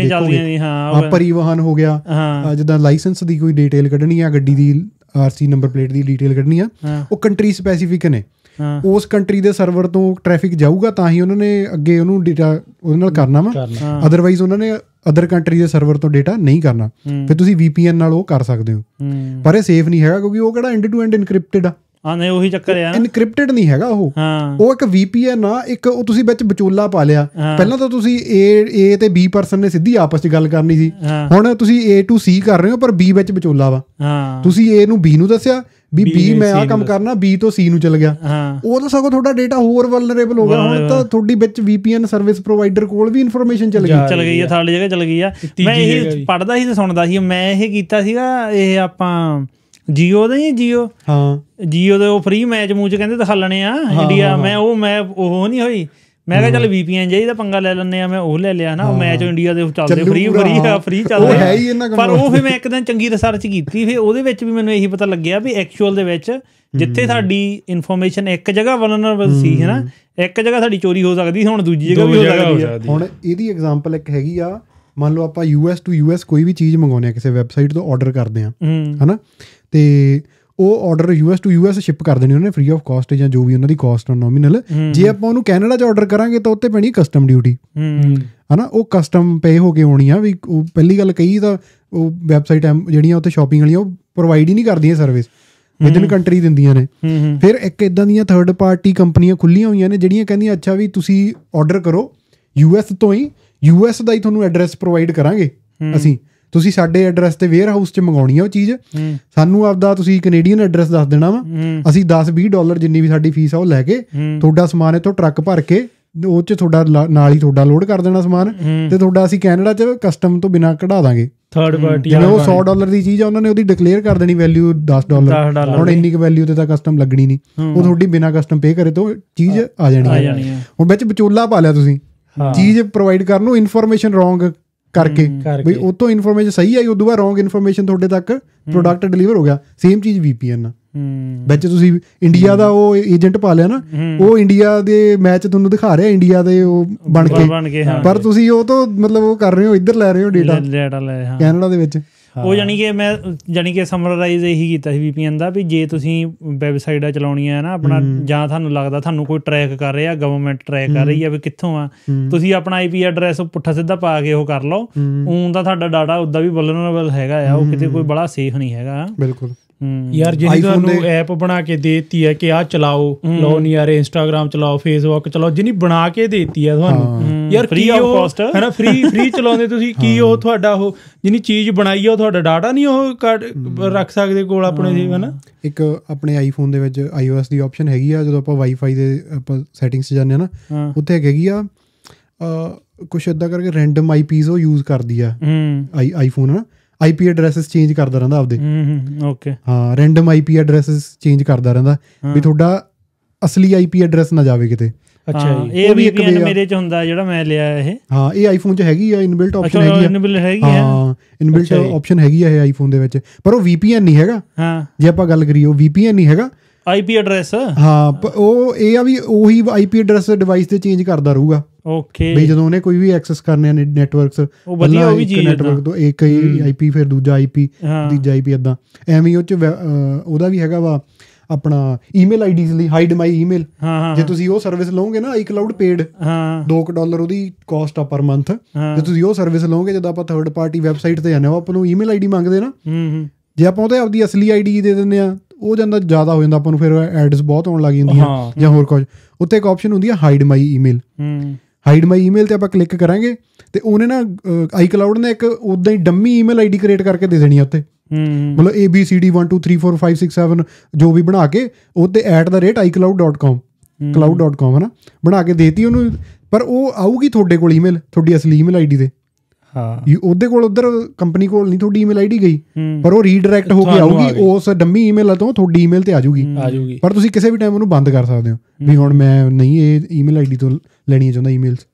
ਪਰਿਵਹਨ ਹੋ ਗਿਆ, ਜਿੱਦਾਂ ਲਾਇਸੈਂਸ ਦੀ ਕੋਈ ਡਿਟੇਲ ਕੱਢਣੀ ਆ, ਗੱਡੀ ਦੀ ਆਰ ਸੀ ਨੰਬਰ ਪਲੇਟ ਦੀ ਡਿਟੇਲ ਕੱਢਣੀ ਆ, ਉਹ ਕੰਟਰੀ ਸਪੈਸੀਫਿਕ ਨੇ। ਉਸ ਕੰਟਰੀ ਦੇ ਸਰਵਰ ਤੋਂ ਟ੍ਰੈਫਿਕ ਜਾਊਗਾ ਤਾਂ ਹੀ ਉਹਨਾਂ ਨੇ ਅੱਗੇ ਉਹਨੂੰ ਡੇਟਾ ਉਹਦੇ ਨਾਲ ਕਰਨਾ ਵਾ, ਅਦਰਵਾਈਜ਼ ਉਹਨਾਂ ਨੇ ਅਦਰ ਕੰਟਰੀ ਦੇ ਸਰਵਰ ਤੋਂ ਡੇਟਾ ਨਹੀਂ ਕਰਨਾ। ਫਿਰ ਤੁਸੀਂ ਵੀ ਪੀ ਐਨ ਨਾਲ ਉਹ ਕਰ ਸਕਦੇ ਹੋ, ਪਰ ਇਹ ਸੇਫ ਨਹੀਂ ਹੈਗਾ ਕਿਉਂਕਿ ਉਹ ਕਿਹੜਾ ਐਂਡ ਟੂ ਐਂਡ ਇਨਕ੍ਰਿਪਟਡ ਆ। ਹਾਂ ਨਹੀਂ ਉਹੀ ਚੱਕਰ ਆ, ਇਨਕ੍ਰਿਪਟਡ ਨਹੀਂ ਹੈਗਾ ਉਹ। ਉਹ ਇੱਕ ਵੀ ਪੀ ਐਨ ਆ, ਇੱਕ ਉਹ ਤੁਸੀਂ ਵਿੱਚ ਵਿਚੋਲਾ ਪਾ ਲਿਆ। ਪਹਿਲਾਂ ਤਾਂ ਤੁਸੀਂ ਏ ਏ ਤੇ ਬੀ ਪਰਸਨ ਨੇ ਸਿੱਧੀ ਆਪਸ 'ਚ ਗੱਲ ਕਰਨੀ ਸੀ, ਹੁਣ ਤੁਸੀਂ ਏ ਟੂ ਸੀ ਕਰ ਰਹੇ ਹੋ ਪਰ ਬੀ ਵਿੱਚ ਵਿਚੋਲਾ ਵਾ। ਤੁਸੀਂ ਏ ਨੂੰ ਬੀ ਨੂੰ ਦੱਸਿਆ ਵੀ ਬੀ ਮੈਂ ਆਹ ਕੰਮ ਕਰਨਾ, ਬੀ ਤੋਂ ਸੀ ਨੂੰ ਚਲ ਗਿਆ, ਉਹ ਤਾਂ ਸਗੋਂ ਤੁਹਾਡਾ ਡੇਟਾ ਹੋਰ ਵਲਨਰੇਬਲ ਹੋ ਗਿਆ। ਹੁਣ ਤਾਂ ਤੁਹਾਡੀ ਵਿੱਚ ਵੀ ਪੀ ਐਨ ਸਰਵਿਸ ਪ੍ਰੋਵਾਈਡਰ ਕੋਲ ਵੀ ਇਨਫੋਰਮੇਸ਼ਨ ਚਲ ਗਈ ਚਲ ਗਈ ਆ ਸਾਡੀ ਜਗ੍ਹਾ ਚਲ ਗਈ ਆ। ਮੈਂ ਇਹ ਪੜ੍ਹਦਾ ਸੀ ਤੇ ਸੁਣਦਾ ਸੀ, ਮੈਂ ਇਹ ਕੀਤਾ ਸੀਗਾ ਇਹ ਆਪਾਂ ਜੀਓ ਦਾ ਹੀ ਜੀਓ ਹਾਂ ਜੀਓ ਦੇ ਉਹ ਫ੍ਰੀ ਮੈਚ ਮੂਚ ਕਹਿੰਦੇ ਦਿਖਾ ਲੈਣੇ ਆ ਇੰਡੀਆ। ਮੈਂ ਉਹ ਮੈਂ ਉਹ ਨਹੀਂ ਹੋਈ, ਮੈਂ ਕਿਹਾ ਚੱਲ ਵੀ ਪੀ ਐਨ ਚਾਹੀਦਾ ਪੰਗਾ ਲੈ ਲੈਂਦੇ ਆ, ਮੈਂ ਉਹ ਲੈ ਲਿਆ ਨਾ। ਉਹ ਮੈਚ ਇੰਡੀਆ ਦੇ ਚੱਲਦੇ ਫ੍ਰੀ ਫ੍ਰੀ ਫ੍ਰੀ ਚੱਲਦੇ, ਪਰ ਉਹ ਫਿਰ ਮੈਂ ਇੱਕ ਦਿਨ ਚੰਗੀ ਰਿਸਰਚ ਕੀਤੀ, ਫਿਰ ਉਹਦੇ ਵਿੱਚ ਵੀ ਮੈਨੂੰ ਇਹੀ ਪਤਾ ਲੱਗਿਆ ਵੀ ਐਕਚੁਅਲ ਦੇ ਵਿੱਚ ਜਿੱਥੇ ਸਾਡੀ ਇਨਫੋਰਮੇਸ਼ਨ ਇੱਕ ਜਗ੍ਹਾ ਵਲਨਰੇਬਲ ਸੀ ਹੈ ਨਾ, ਇੱਕ ਜਗ੍ਹਾ ਸਾਡੀ ਚੋਰੀ ਹੋ ਸਕਦੀ, ਹੁਣ ਦੂਜੀ ਜਗ੍ਹਾ ਵੀ ਹੋ ਸਕਦੀ ਆ। ਹੁਣ ਇਹਦੀ ਐਗਜ਼ਾਮਪਲ ਇੱਕ ਹੈਗੀ ਆ, ਮੰਨ ਲਓ ਆਪਾਂ U S to U S ਕੋਈ ਵੀ ਚੀਜ਼ ਮੰਗਵਾਉਂਦੇ ਆ, ਕਿਸੇ ਵੈਬਸਾਈਟ ਤੋਂ ਆਰਡਰ ਕਰਦੇ ਆ ਹੈ ਨਾ, ਤੇ ਉਹ order U S to U S ship ਕਰ ਦੇਣੀ ਉਹਨੇ ਫ੍ਰੀ ਆਫ ਕਾਸਟ ਜਾਂ ਜੋ ਵੀ ਉਹਨਾਂ ਦੀ ਕਾਸਟ ਆ ਨੋਮੀਨਲ। ਜੇ ਆਪਾਂ ਉਹਨੂੰ ਕੈਨੇਡਾ 'ਚ ਆਰਡਰ ਕਰਾਂਗੇ ਤਾਂ ਉੱਤੇ ਪੈਣੀ ਕਸਟਮ ਡਿਊਟੀ ਹੈ ਨਾ, ਉਹ ਕਸਟਮ ਪੇ ਹੋ ਕੇ ਆਉਣੀ ਆ। ਵੀ ਉਹ ਪਹਿਲੀ ਗੱਲ ਕਹੀ ਤਾਂ ਉਹ ਵੈਬਸਾਈਟ ਜਿਹੜੀਆਂ ਉੱਥੇ ਸ਼ੋਪਿੰਗ ਵਾਲੀਆਂ ਉਹ ਪ੍ਰੋਵਾਈਡ ਹੀ ਨਹੀਂ ਕਰਦੀਆਂ ਸਰਵਿਸ, ਵਿਦਨ ਕੰਟਰੀ ਦਿੰਦੀਆਂ ਨੇ। ਫਿਰ ਇੱਕ ਇੱਦਾਂ ਦੀਆਂ ਥਰਡ ਪਾਰਟੀ ਕੰਪਨੀਆਂ ਖੁੱਲ੍ਹੀਆਂ ਹੋਈਆਂ ਨੇ ਜਿਹੜੀਆਂ ਕਹਿੰਦੀਆਂ ਅੱਛਾ ਵੀ ਤੁਸੀਂ ਆਰਡਰ ਕਰੋ ਯੂ ਐਸ ਤੋਂ ਹੀ, ਯੂ ਐਸ ਦਾ ਹੀ ਤੁਹਾਨੂੰ ਐਡਰੈਸ ਪ੍ਰੋਵਾਈਡ ਕਰਾਂਗੇ ਅਸੀਂ, ਤੁਸੀਂ ਸਾਡੇ ਐਡਰੈਸ ਤੇ ਵੇਅਰ ਹਾਊਸ 'ਚ ਮੰਗਾਉਣੀ ਆ ਉਹ ਚੀਜ਼, ਸਾਨੂੰ ਆਪਦਾ ਤੁਸੀਂ ਕੈਨੇਡੀਅਨ ਐਡਰੈਸ ਦੱਸ ਦੇਣਾ ਵਾ, ਅਸੀਂ ਦਸ ਵੀਹ ਡਾਲਰ ਜਿੰਨੀ ਵੀ ਸਾਡੀ ਫੀਸ ਆ ਉਹ ਲੈ ਕੇ ਤੁਹਾਡਾ ਸਮਾਨ ਇੱਥੋਂ ਟਰੱਕ ਭਰ ਕੇ ਉਹ 'ਚ ਤੁਹਾਡਾ ਨਾਲ ਹੀ ਤੁਹਾਡਾ ਲੋਡ ਕਰ ਦੇਣਾ ਸਮਾਨ, ਤੇ ਤੁਹਾਡਾ ਅਸੀਂ ਕੈਨੇਡਾ 'ਚ ਕਸਟਮ ਤੋਂ ਬਿਨਾਂ ਕਢਾ ਦਾਂਗੇ। ਥਰਡ ਪਾਰਟੀ ਜਿਵੇਂ ਉਹ ਸੌ ਡਾਲਰ ਦੀ ਚੀਜ਼ ਆ ਉਹਨਾਂ ਨੇ ਉਹਦੀ ਡਿਕਲੇਅਰ ਕਰ ਦੇਣੀ ਵੈਲਿਊ ਦਸ ਡਾਲਰ, ਹੁਣ ਇੰਨੀ ਕੁ ਵੈਲਿਊ ਤੇ ਤਾਂ ਕਸਟਮ ਲੱਗਣੀ ਨਹੀਂ, ਉਹ ਤੁਹਾਡੀ ਬਿਨਾਂ ਕਸਟਮ ਪੇ ਕਰੇ ਤੋਂ ਚੀਜ਼ ਆ ਜਾਣੀ ਹੈ। ਹੁਣ ਵਿੱਚ ਵਿਚੋਲਾ ਪਾ ਲਿਆ ਤੁਸੀਂ ਚੀਜ਼ ਪ੍ਰੋਵਾਈਡ ਕਰਨ ਨੂੰ, ਇਨਫੋਰਮੇਸ਼ਨ ਰੋਂਗ ਕਰਕੇ ਬਈ ਉਹ ਤੋਂ ਇਨਫੋਰਮੇਸ਼ਨ ਸਹੀ ਆਈ, ਉਦੋਂ ਬਾਅਦ ਰੋਂਗ ਇਨਫੋਰਮੇਸ਼ਨ ਤੁਹਾਡੇ ਤੱਕ ਪ੍ਰੋਡਕਟ ਡਿਲੀਵਰ ਹੋ ਗਿਆ। ਸੇਮ ਚੀਜ਼ ਵੀ ਪੀ ਐਨ ਵਿੱਚ ਤੁਸੀਂ ਇੰਡੀਆ ਦਾ ਉਹ ਏਜੰਟ ਪਾ ਲਿਆ ਨਾ, ਉਹ ਇੰਡੀਆ ਦੇ ਮੈਚ ਤੁਹਾਨੂੰ ਦਿਖਾ ਰਿਹਾ ਇੰਡੀਆ ਦੇ ਉਹ ਬਣ ਕੇ, ਪਰ ਤੁਸੀਂ ਉਹ ਤੋਂ ਮਤਲਬ ਉਹ ਕਰ ਰਹੇ ਹੋ ਇੱਧਰ ਲੈ ਰਹੇ ਹੋ ਡੇਟਾ ਕੈਨੇਡਾ ਦੇ ਵਿੱਚ। ਉਹ ਜਾਣੀ ਕਿ ਮੈਂ ਜਾਣੀ ਕਿ ਸਮਰਾਈਜ਼ ਇਹੀ ਕੀਤਾ ਸੀ ਵੀ ਪੀ ਐਨ ਦਾ, ਵੀ ਜੇ ਤੁਸੀਂ ਵੈਬਸਾਈਟਾਂ ਚਲਾਉਣੀਆਂ ਨਾ ਆਪਣਾ, ਜਾਂ ਤੁਹਾਨੂੰ ਲੱਗਦਾ ਤੁਹਾਨੂੰ ਕੋਈ ਟਰੈਕ ਕਰ ਰਿਹਾ, ਗਵਰਨਮੈਂਟ ਟਰੈਕ ਕਰ ਰਹੀ ਆ ਵੀ ਕਿੱਥੋਂ ਆ, ਤੁਸੀਂ ਆਪਣਾ ਆਈ ਪੀ ਐਡਰੈਸ ਪੁੱਠਾ ਸਿੱਧਾ ਪਾ ਕੇ ਉਹ ਕਰ ਲਓ, ਊਂ ਦਾ ਤੁਹਾਡਾ ਡਾਟਾ ਉੱਦਾਂ ਵੀ ਵਲਨਰੇਬਲ ਹੈਗਾ ਆ, ਉਹ ਕਿਤੇ ਕੋਈ ਬੜਾ ਸੇਫ ਨਹੀਂ ਹੈਗਾ। ਬਿਲਕੁਲ ਯਾਰ ਜਿਹਨੇ ਤੁਹਾਨੂੰ ਐਪ ਬਣਾ ਕੇ ਦੇ ਦਿੱਤੀ ਹੈ ਕਿ ਆਹ ਚਲਾਓ, ਲਓ ਨੀ ਯਾਰ ਇੰਸਟਾਗ੍ਰਾਮ ਚਲਾਓ, ਫੇਸਬੁੱਕ ਚਲਾਓ, ਜਿਹਨੀ ਬਣਾ ਕੇ ਦੇ ਦਿੱਤੀ ਹੈ ਤੁਹਾਨੂੰ ਯਾਰ ਫ੍ਰੀ ਆਫ ਕਾਸਟ ਹੈ ਨਾ, ਫ੍ਰੀ ਫ੍ਰੀ ਚਲਾਉਂਦੇ ਤੁਸੀਂ, ਕੀ ਉਹ ਤੁਹਾਡਾ ਉਹ ਜਿਹਨੀ ਚੀਜ਼ ਬਣਾਈ ਆ ਉਹ ਤੁਹਾਡਾ ਡਾਟਾ ਨਹੀਂ ਉਹ ਰੱਖ ਸਕਦੇ ਕੋਲ ਆਪਣੇ ਜੀ ਹੈ ਨਾ। ਇੱਕ ਆਪਣੇ ਆਈਫੋਨ ਦੇ ਵਿੱਚ ਆਈ ਓ ਐਸ ਦੀ ਆਪਸ਼ਨ ਹੈਗੀ ਆ, ਜਦੋਂ ਆਪਾਂ ਵਾਈਫਾਈ ਦੇ ਆਪਾਂ ਸੈਟਿੰਗਸ 'ਚ ਜਾਂਦੇ ਹਾਂ ਨਾ, ਉੱਥੇ ਹੈਗੀ ਆ ਕੁਛ ਇੱਦਾਂ ਕਰਕੇ ਰੈਂਡਮ ਆਈ ਪੀਜ਼ ਉਹ ਯੂਜ਼ ਕਰਦੀ ਆ ਆਈ ਆਈਫੋਨ ਹੈ ਨਾ, ਆਈ ਪੀ ਐਡਰੈਸਿਸ ਚੇਂਜ ਕਰਦਾ ਰਹਿੰਦਾ ਆਪਦੇ। ਓਕੇ ਹਾਂ, ਰੈਂਡਮ ਆਈ ਪੀ ਐਡਰੈਸਿਸ ਚੇਂਜ ਕਰਦਾ ਰਹਿੰਦਾ ਵੀ ਤੁਹਾਡਾ ਅਸਲੀ ਆਈ ਪੀ ਐਡਰੈਸ ਨਾ ਜਾਵੇ ਕਿਤੇ। ਅੱਛਾ ਜੀ, ਇਹ ਵੀ ਇੱਕ ਮੇਰੇ 'ਚ ਹੁੰਦਾ ਜਿਹੜਾ ਮੈਂ ਲਿਆ ਇਹ। ਹਾਂ, ਇਹ ਆਈਫੋਨ 'ਚ ਹੈਗੀ ਆ, ਇਨਬਿਲਟ ਆਪਸ਼ਨ ਹੈਗੀ ਆ। ਹਾਂ, ਇਨਬਿਲਟ ਆਪਸ਼ਨ ਹੈਗੀ ਆ ਇਹ ਆਈਫੋਨ ਦੇ ਵਿੱਚ, ਪਰ ਉਹ ਵੀ ਪੀ ਐਨ ਨਹੀਂ ਹੈਗਾ। ਹਾਂ, ਜੇ ਆਪਾਂ ਗੱਲ ਕਰੀਏ ਉਹ ਵੀ ਪੀ ਐਨ ਨਹੀਂ ਹੈਗਾ, ਆਈ ਪੀ ਐਡਰੈਸ। ਹਾਂ, ਉਹ ਇਹ ਆ ਵੀ ਉਹੀ ਆਈ ਪੀ ਐਡਰੈਸ ਡਿਵਾਈਸ ਤੇ ਚੇਂਜ ਕਰਦਾ ਰਹੂਗਾ। ਓਕੇ, ਵੀ ਜਦੋਂ ਉਹਨੇ ਕੋਈ ਵੀ ਐਕਸੈਸ ਕਰਨੇ ਆ ਨੈਟਵਰਕਸ, ਪਹਿਲਾਂ ਇੱਕ ਨੈਟਵਰਕ ਤੋਂ ਇੱਕ ਆਈ ਪੀ, ਫਿਰ ਦੂਜਾ ਆਈ ਪੀ, ਤੀਜਾ ਆਈ ਪੀ, ਏਦਾਂ ਐਵੇਂ ਉਹ 'ਚ ਉਹਦਾ ਵੀ ਹੈਗਾ ਵਾ ਆਪਣਾ ਈਮੇਲ ਆਈ ਡੀਜ਼ ਲਈ ਹਾਈਡ ਮਾਈ ਈਮੇਲ। ਜੇ ਤੁਸੀਂ ਉਹ ਸਰਵਿਸ ਲਓਗੇ ਨਾ, ਆਈ ਕਲਾਊਡ ਪੇਡ ਦੋ ਕੁ ਡਾਲਰ ਉਹਦੀ ਕਾਸਟ ਆ ਪਰ ਮੰਥ, ਜੇ ਤੁਸੀਂ ਉਹ ਸਰਵਿਸ ਲਓਗੇ, ਜਦੋਂ ਆਪਾਂ ਥਰਡ ਪਾਰਟੀ ਵੈਬਸਾਈਟ ਤੇ ਜਾਂਦੇ ਉਹ ਆਪਾਂ ਨੂੰ ਈਮੇਲ ਆਈ ਡੀ ਮੰਗਦੇ ਨਾ, ਜੇ ਆਪਾਂ ਉਹਦੇ ਆਪਦੀ ਅਸਲੀ ਆਈ ਡੀ ਦੇ ਦਿੰਦੇ ਆ ਉਹ ਜਾਂਦਾ ਜ਼ਿਆਦਾ ਹੋ ਜਾਂਦਾ ਆਪਾਂ ਨੂੰ, ਫਿਰ ਐਡਸ ਬਹੁਤ ਆਉਣ ਲੱਗ ਜਾਂਦੀਆਂ ਜਾਂ ਹੋਰ ਕੁਝ। ਉੱਥੇ ਇੱਕ ਆਪਸ਼ਨ ਹੁੰਦੀ ਆ hide my email, hide my email ਤੇ ਆਪਾਂ ਕਲਿੱਕ ਕਰਾਂਗੇ ਤੇ ਉਹਨੇ ਨਾ ਆਈ ਕਲਾਊਡ ਨੇ ਇੱਕ ਉੱਦਾਂ ਹੀ dummy email I D create ਕਰਕੇ ਦੇ ਦੇਣੀ ਆ ਉੱਤੇ, ਮਤਲਬ A B C D one two three four five six seven ਜੋ ਵੀ ਬਣਾ ਕੇ ਉਹਦੇ at the rate iCloud dot com cloud dot com ਹੈ ਨਾ ਬਣਾ ਕੇ ਦੇਤੀ ਉਹਨੂੰ। ਪਰ ਉਹ ਆਊਗੀ ਤੁਹਾਡੇ ਕੋਲ ਈਮੇਲ, ਤੁਹਾਡੀ ਅਸਲੀ ਈਮੇਲ ਆਈ ਡੀ ਤੇ। ਹਾਂ ਉਹਦੇ ਕੋਲ ਉੱਧਰ ਕੰਪਨੀ ਕੋਲ ਨਹੀਂ ਤੁਹਾਡੀ ਈਮੇਲ ਆਈ ਡੀ ਗਈ, ਪਰ ਉਹ ਰੀਡਾਇਰੈਕਟ ਹੋ ਕੇ ਆਊਗੀ ਉਸ ਡੰਮੀ ਈਮੇਲ ਤੋਂ ਤੁਹਾਡੀ ਈਮੇਲ ਤੇ ਆ ਜਾਊਗੀ। ਪਰ ਤੁਸੀਂ ਕਿਸੇ ਵੀ ਟਾਈਮ ਉਹਨੂੰ ਬੰਦ ਕਰ ਸਕਦੇ ਹੋ ਵੀ ਹੁਣ ਮੈਂ ਨਹੀਂ ਇਹ ਈਮੇਲ ਆਈ ਡੀ ਤੋਂ ਲੈਣੀਆਂ ਚਾਹੁੰਦਾ ਈਮੇਲਸ।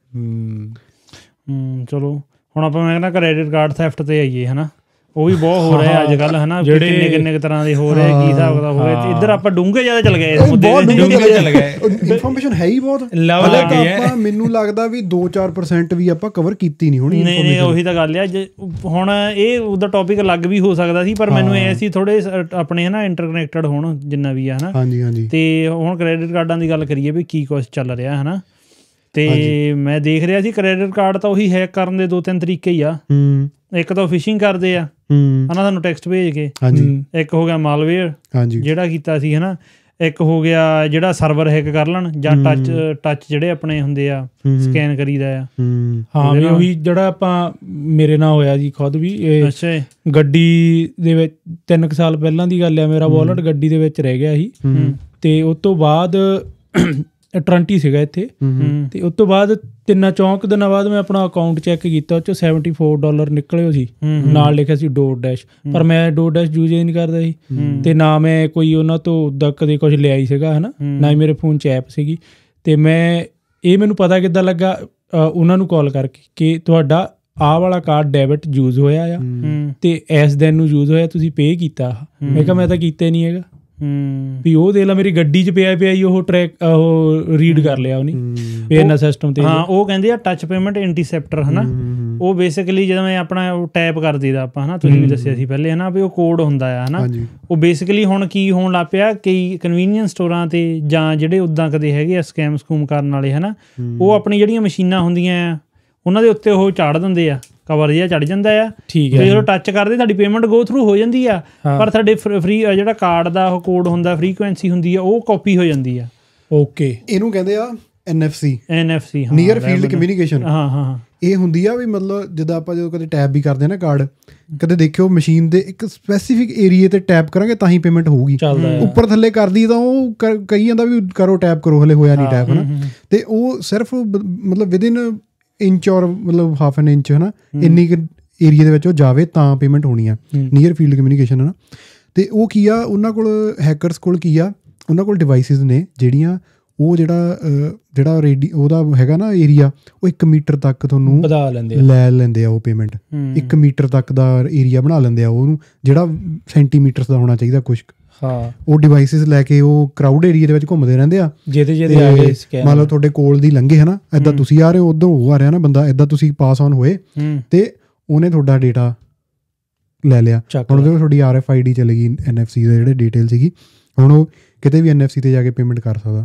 ਚਲੋ ਹੁਣ ਆਪਾਂ ਮੈਂ ਕਹਿੰਦਾ ਕ੍ਰੈਡਿਟ ਕਾਰਡ ਥੈਫਟ ਤੇ ਆਈਏ ਹੈ ਨਾ, ਉਹ ਵੀ ਬਹੁਤ ਹੋ ਰਿਹਾ ਅੱਜ ਕੱਲ੍ਹ ਹੈ ਨਾ, ਕਿੰਨੇ ਕਿੰਨੇ ਤਰ੍ਹਾਂ ਦੇ ਹੋ ਰਹੇ, ਕੀ ਹਿਸਾਬ ਕਿਤਾਬ ਹੋ ਰਿਹਾ। ਇੱਧਰ ਆਪਾਂ ਡੂੰਘੇ ਜ਼ਿਆਦਾ ਚੱਲ ਗਏ, ਇਨਫੋਰਮੇਸ਼ਨ ਹੈ ਹੀ ਬਹੁਤ। ਆਪਾਂ ਮੈਨੂੰ ਲੱਗਦਾ ਵੀ ਦੋ ਚਾਰ ਪਰਸੈਂਟ ਵੀ ਆਪਾਂ ਕਵਰ ਕੀਤੀ ਨਹੀਂ ਹੋਣੀ। ਨਹੀਂ ਨਹੀਂ ਉਹੀ ਤਾਂ ਗੱਲ ਆ। ਜੇ ਹੁਣ ਇਹ ਉਹਦਾ ਟੌਪਿਕ ਅਲੱਗ ਵੀ ਹੋ ਸਕਦਾ ਸੀ, ਪਰ ਮੈਨੂੰ ਇਹ ਸੀ ਥੋੜ੍ਹੇ ਆਪਣੇ ਹੈ ਨਾ ਇੰਟਰਕਨੈਕਟਡ ਹੋਣ ਜਿੰਨਾ ਵੀ ਆ ਹੈ ਨਾ। ਹਾਂਜੀ ਹਾਂਜੀ। ਅਤੇ ਹੁਣ ਕ੍ਰੈਡਿਟ ਕਾਰਡਾਂ ਦੀ ਗੱਲ ਕਰੀਏ ਵੀ ਕੀ ਕੁਛ ਚੱਲ ਰਿਹਾ ਹੈ ਨਾ, ਅਤੇ ਮੈਂ ਦੇਖ ਰਿਹਾ ਸੀ ਕ੍ਰੈਡਿਟ ਕਾਰਡ ਤਾਂ ਉਹੀ ਹੈਕ ਕਰਨ ਦੇ ਦੋ ਤਿੰਨ ਤਰੀਕੇ ਹੀ ਆ। ਇੱਕ ਤਾਂ ਫਿਸ਼ਿੰਗ ਕਰਦੇ ਆ ਹਨਾ ਤੁਹਾਨੂੰ ਟੈਕਸਟ ਭੇਜ ਕੇ, ਇੱਕ ਹੋ ਗਿਆ ਮਾਲਵੇਅਰ ਜਿਹੜਾ ਕੀਤਾ ਸੀ ਹੈ ਨਾ, ਇੱਕ ਹੋ ਗਿਆ ਜਿਹੜਾ ਸਰਵਰ ਹੈਕ ਕਰ ਲੈਣ ਜਾਂ ਟੱਚ ਟੱਚ ਜਿਹੜੇ ਆਪਣੇ ਹੁੰਦੇ ਆ ਸਕੈਨ ਕਰੀਦਾ ਆ। ਹਾਂ ਵੀ ਉਹੀ ਜਿਹੜਾ ਆਪਾਂ ਮੇਰੇ ਨਾਲ ਹੋਇਆ ਜੀ ਖੁਦ ਵੀ। ਅੱਛਾ ਗੱਡੀ ਦੇ ਵਿੱਚ ਤਿੰਨ ਕੁ ਸਾਲ ਪਹਿਲਾਂ ਦੀ ਗੱਲ ਆ, ਮੇਰਾ ਵਾਲਟ ਗੱਡੀ ਦੇ ਵਿੱਚ ਰਹਿ ਗਿਆ ਸੀ ਅਤੇ ਉਸ ਤੋਂ ਬਾਅਦ ਟਰੰਟੀ ਸੀਗਾ ਇੱਥੇ, ਅਤੇ ਉਸ ਤੋਂ ਬਾਅਦ ਤਿੰਨਾਂ ਚੌਂਕ ਦਿਨਾਂ ਬਾਅਦ ਮੈਂ ਆਪਣਾ ਅਕਾਊਂਟ ਚੈੱਕ ਕੀਤਾ, ਉਹ 'ਚੋਂ ਸੈਵਨਟੀ ਫੋਰ ਡਾਲਰ ਨਿਕਲੇ ਹੋ ਸੀ, ਨਾਲ ਲਿਖਿਆ ਸੀ ਡੋਰ ਡੈਸ਼, ਪਰ ਮੈਂ ਡੋਰ ਡੈਸ਼ ਯੂਜ਼ ਹੀ ਨਹੀਂ ਕਰਦਾ ਸੀ ਅਤੇ ਨਾ ਮੈਂ ਕੋਈ ਉਹਨਾਂ ਤੋਂ ਉੱਦਾਂ ਕਦੇ ਕੁਛ ਲਿਆ ਹੀ ਸੀਗਾ ਹੈ ਨਾ, ਨਾ ਹੀ ਮੇਰੇ ਫੋਨ 'ਚ ਐਪ ਸੀਗੀ। ਅਤੇ ਮੈਂ ਇਹ ਮੈਨੂੰ ਪਤਾ ਕਿੱਦਾਂ ਲੱਗਾ ਉਹਨਾਂ ਨੂੰ ਕਾਲ ਕਰਕੇ ਕਿ ਤੁਹਾਡਾ ਆਹ ਵਾਲਾ ਕਾਰਡ ਡੈਬਿਟ ਯੂਜ਼ ਹੋਇਆ ਆ ਅਤੇ ਇਸ ਦਿਨ ਨੂੰ ਯੂਜ਼ ਹੋਇਆ, ਤੁਸੀਂ ਪੇ ਕੀਤਾ। ਮੈਂ ਕਿਹਾ ਮੈਂ ਤਾਂ ਕੀਤਾ ਹੀ ਨਹੀਂ ਹੈਗਾ ਵੀ। ਉਹ ਦੇਖ ਲਾ ਮੇਰੀ ਗੱਡੀ 'ਚ ਪਿਆ ਪਿਆ ਹੀ ਉਹ ਟਰੈਕ ਉਹ ਰੀਡ ਕਰ ਲਿਆ ਉਹਨੇ ਇਹਨਾਂ ਸਿਸਟਮ 'ਤੇ। ਹਾਂ ਉਹ ਕਹਿੰਦੇ ਆ ਟੱਚ ਪੇਮੈਂਟ ਇੰਟਰਸੈਪਟਰ ਹੈ ਨਾ, ਉਹ ਬੇਸਿਕਲੀ ਜਦੋਂ ਮੈਂ ਆਪਣਾ ਉਹ ਟੈਪ ਕਰ ਦਈਦਾ ਆਪਾਂ ਹੈ ਨਾ, ਤੁਸੀਂ ਵੀ ਦੱਸਿਆ ਸੀ ਪਹਿਲੇ ਹੈ ਨਾ ਵੀ ਉਹ ਕੋਡ ਹੁੰਦਾ ਆ ਹੈ ਨਾ। ਉਹ ਬੇਸਿਕਲੀ ਹੁਣ ਕੀ ਹੋਣ ਲੱਗ ਪਿਆ, ਕਈ ਕਨਵੀਨੀਅੰਸ ਸਟੋਰਾਂ 'ਤੇ ਜਾਂ ਜਿਹੜੇ ਉੱਦਾਂ ਕਦੇ ਹੈਗੇ ਆ ਸਕੈਮ ਸਕੂਮ ਕਰਨ ਵਾਲੇ ਹੈ ਨਾ, ਉਹ ਆਪਣੀ ਜਿਹੜੀਆਂ ਮਸ਼ੀਨਾਂ ਹੁੰਦੀਆਂ ਆ ਉਹਨਾਂ ਦੇ ਉੱਤੇ ਉਹ ਚਾੜ ਦਿੰਦੇ ਆ, ਕਵਰ ਜਿਹਾ ਚੜ੍ਹ ਜਾਂਦਾ ਆ। ਠੀਕ ਹੈ, ਜਦੋਂ ਟੱਚ ਕਰਦੇ ਤੁਹਾਡੀ ਪੇਮੈਂਟ ਗੋ ਥਰੂ ਹੋ ਜਾਂਦੀ ਆ, ਪਰ ਤੁਹਾਡੇ ਫਰੀ ਜਿਹੜਾ ਕਾਰਡ ਦਾ ਉਹ ਕੋਡ ਹੁੰਦਾ, ਫਰੀਕੁਐਂਸੀ ਹੁੰਦੀ ਆ, ਉਹ ਕਾਪੀ ਹੋ ਜਾਂਦੀ ਆ। ਓਕੇ, ਇਹਨੂੰ ਕਹਿੰਦੇ ਆ N F C N F C near field communication. ਹਾਂ ਹਾਂ ਇਹ ਹੁੰਦੀ ਆ ਵੀ ਮਤਲਬ ਜਦੋਂ ਆਪਾਂ ਜਦੋਂ ਕਦੇ ਟੈਪ ਵੀ ਕਰਦੇ ਹਾਂ ਨਾ ਕਾਰਡ, ਕਦੇ ਦੇਖਿਓ ਮਸ਼ੀਨ ਦੇ ਇੱਕ ਸਪੈਸੀਫਿਕ ਏਰੀਏ 'ਤੇ ਟੈਪ ਕਰਾਂਗੇ ਤਾਂ ਹੀ ਪੇਮੈਂਟ ਹੋਊਗੀ। ਉੱਪਰ ਥੱਲੇ ਕਰਦੀ ਤਾਂ ਉਹ ਕਹੀ ਜਾਂਦਾ ਵੀ ਕਰੋ ਟੈਪ ਕਰੋ, ਹਲੇ ਹੋਇਆ ਨਹੀਂ ਟੈਪ ਹੈ ਨਾ, ਅਤੇ ਉਹ ਸਿਰਫ ਮਤਲਬ ਵਿਦਿਨ ਇੰਚ ਔਰ ਮਤਲਬ ਹਾਫ ਐਨ ਇੰਚ ਹੈ ਨਾ, ਇੰਨੀ ਕੁ ਏਰੀਏ ਦੇ ਵਿੱਚ ਉਹ ਜਾਵੇ ਤਾਂ ਪੇਮੈਂਟ ਹੋਣੀ ਆ। ਨੀਅਰ ਫੀਲਡ ਕਮਿਊਨੀਕੇਸ਼ਨ ਹੈ ਨਾ। ਅਤੇ ਉਹ ਕੀ ਆ, ਉਹਨਾਂ ਕੋਲ ਹੈਕਰਸ ਕੋਲ ਕੀ ਆ, ਉਹਨਾਂ ਕੋਲ ਡਿਵਾਈਸਿਸ ਨੇ ਜਿਹੜੀਆਂ ਉਹ ਜਿਹੜਾ ਜਿਹੜਾ ਰੇਡੀ ਉਹਦਾ ਹੈਗਾ ਨਾ ਏਰੀਆ, ਉਹ ਇੱਕ ਮੀਟਰ ਤੱਕ ਤੁਹਾਨੂੰ ਲੈ ਲੈਂਦੇ ਆ ਉਹ ਪੇਮੈਂਟ। ਇੱਕ ਮੀਟਰ ਤੱਕ ਦਾ ਏਰੀਆ ਬਣਾ ਲੈਂਦੇ ਆ ਉਹਨੂੰ, ਜਿਹੜਾ ਸੈਂਟੀਮੀਟਰਸ ਦਾ ਹੋਣਾ ਚਾਹੀਦਾ ਕੁਛ। ਹਾਂ ਉਹ ਡਿਵਾਈਸਿਸ ਲੈ ਕੇ ਉਹ ਕਰਾਊਡ ਏਰੀਆ ਦੇ ਵਿੱਚ ਘੁੰਮਦੇ ਰਹਿੰਦੇ ਆ, ਜਿਹਦੇ ਜਿਹਦੇ ਆ ਗਏ ਮੰਨ ਲਓ ਤੁਹਾਡੇ ਕੋਲ ਦੀ ਲੰਘੇ ਹੈ ਨਾ, ਇੱਦਾਂ ਤੁਸੀਂ ਆ ਰਹੇ ਹੋ, ਉੱਧਰ ਉਹ ਆ ਰਿਹਾ ਨਾ ਬੰਦਾ, ਇੱਦਾਂ ਤੁਸੀਂ ਪਾਸ ਔਨ ਹੋਏ ਅਤੇ ਉਹਨੇ ਤੁਹਾਡਾ ਡੇਟਾ ਲੈ ਲਿਆ। ਹੁਣ ਉਹਦੇ ਤੁਹਾਡੀ ਆਰ ਐਫ ਆਈ ਡੀ ਚਲੇ ਗਈ, ਐਨ ਐਫ ਸੀ ਦੇ ਜਿਹੜੇ ਡਿਟੇਲ ਸੀਗੀ, ਹੁਣ ਉਹ ਕਿਤੇ ਵੀ ਐਨ ਐਫ ਸੀ 'ਤੇ ਜਾ ਕੇ ਪੇਮੈਂਟ ਕਰ ਸਕਦਾ।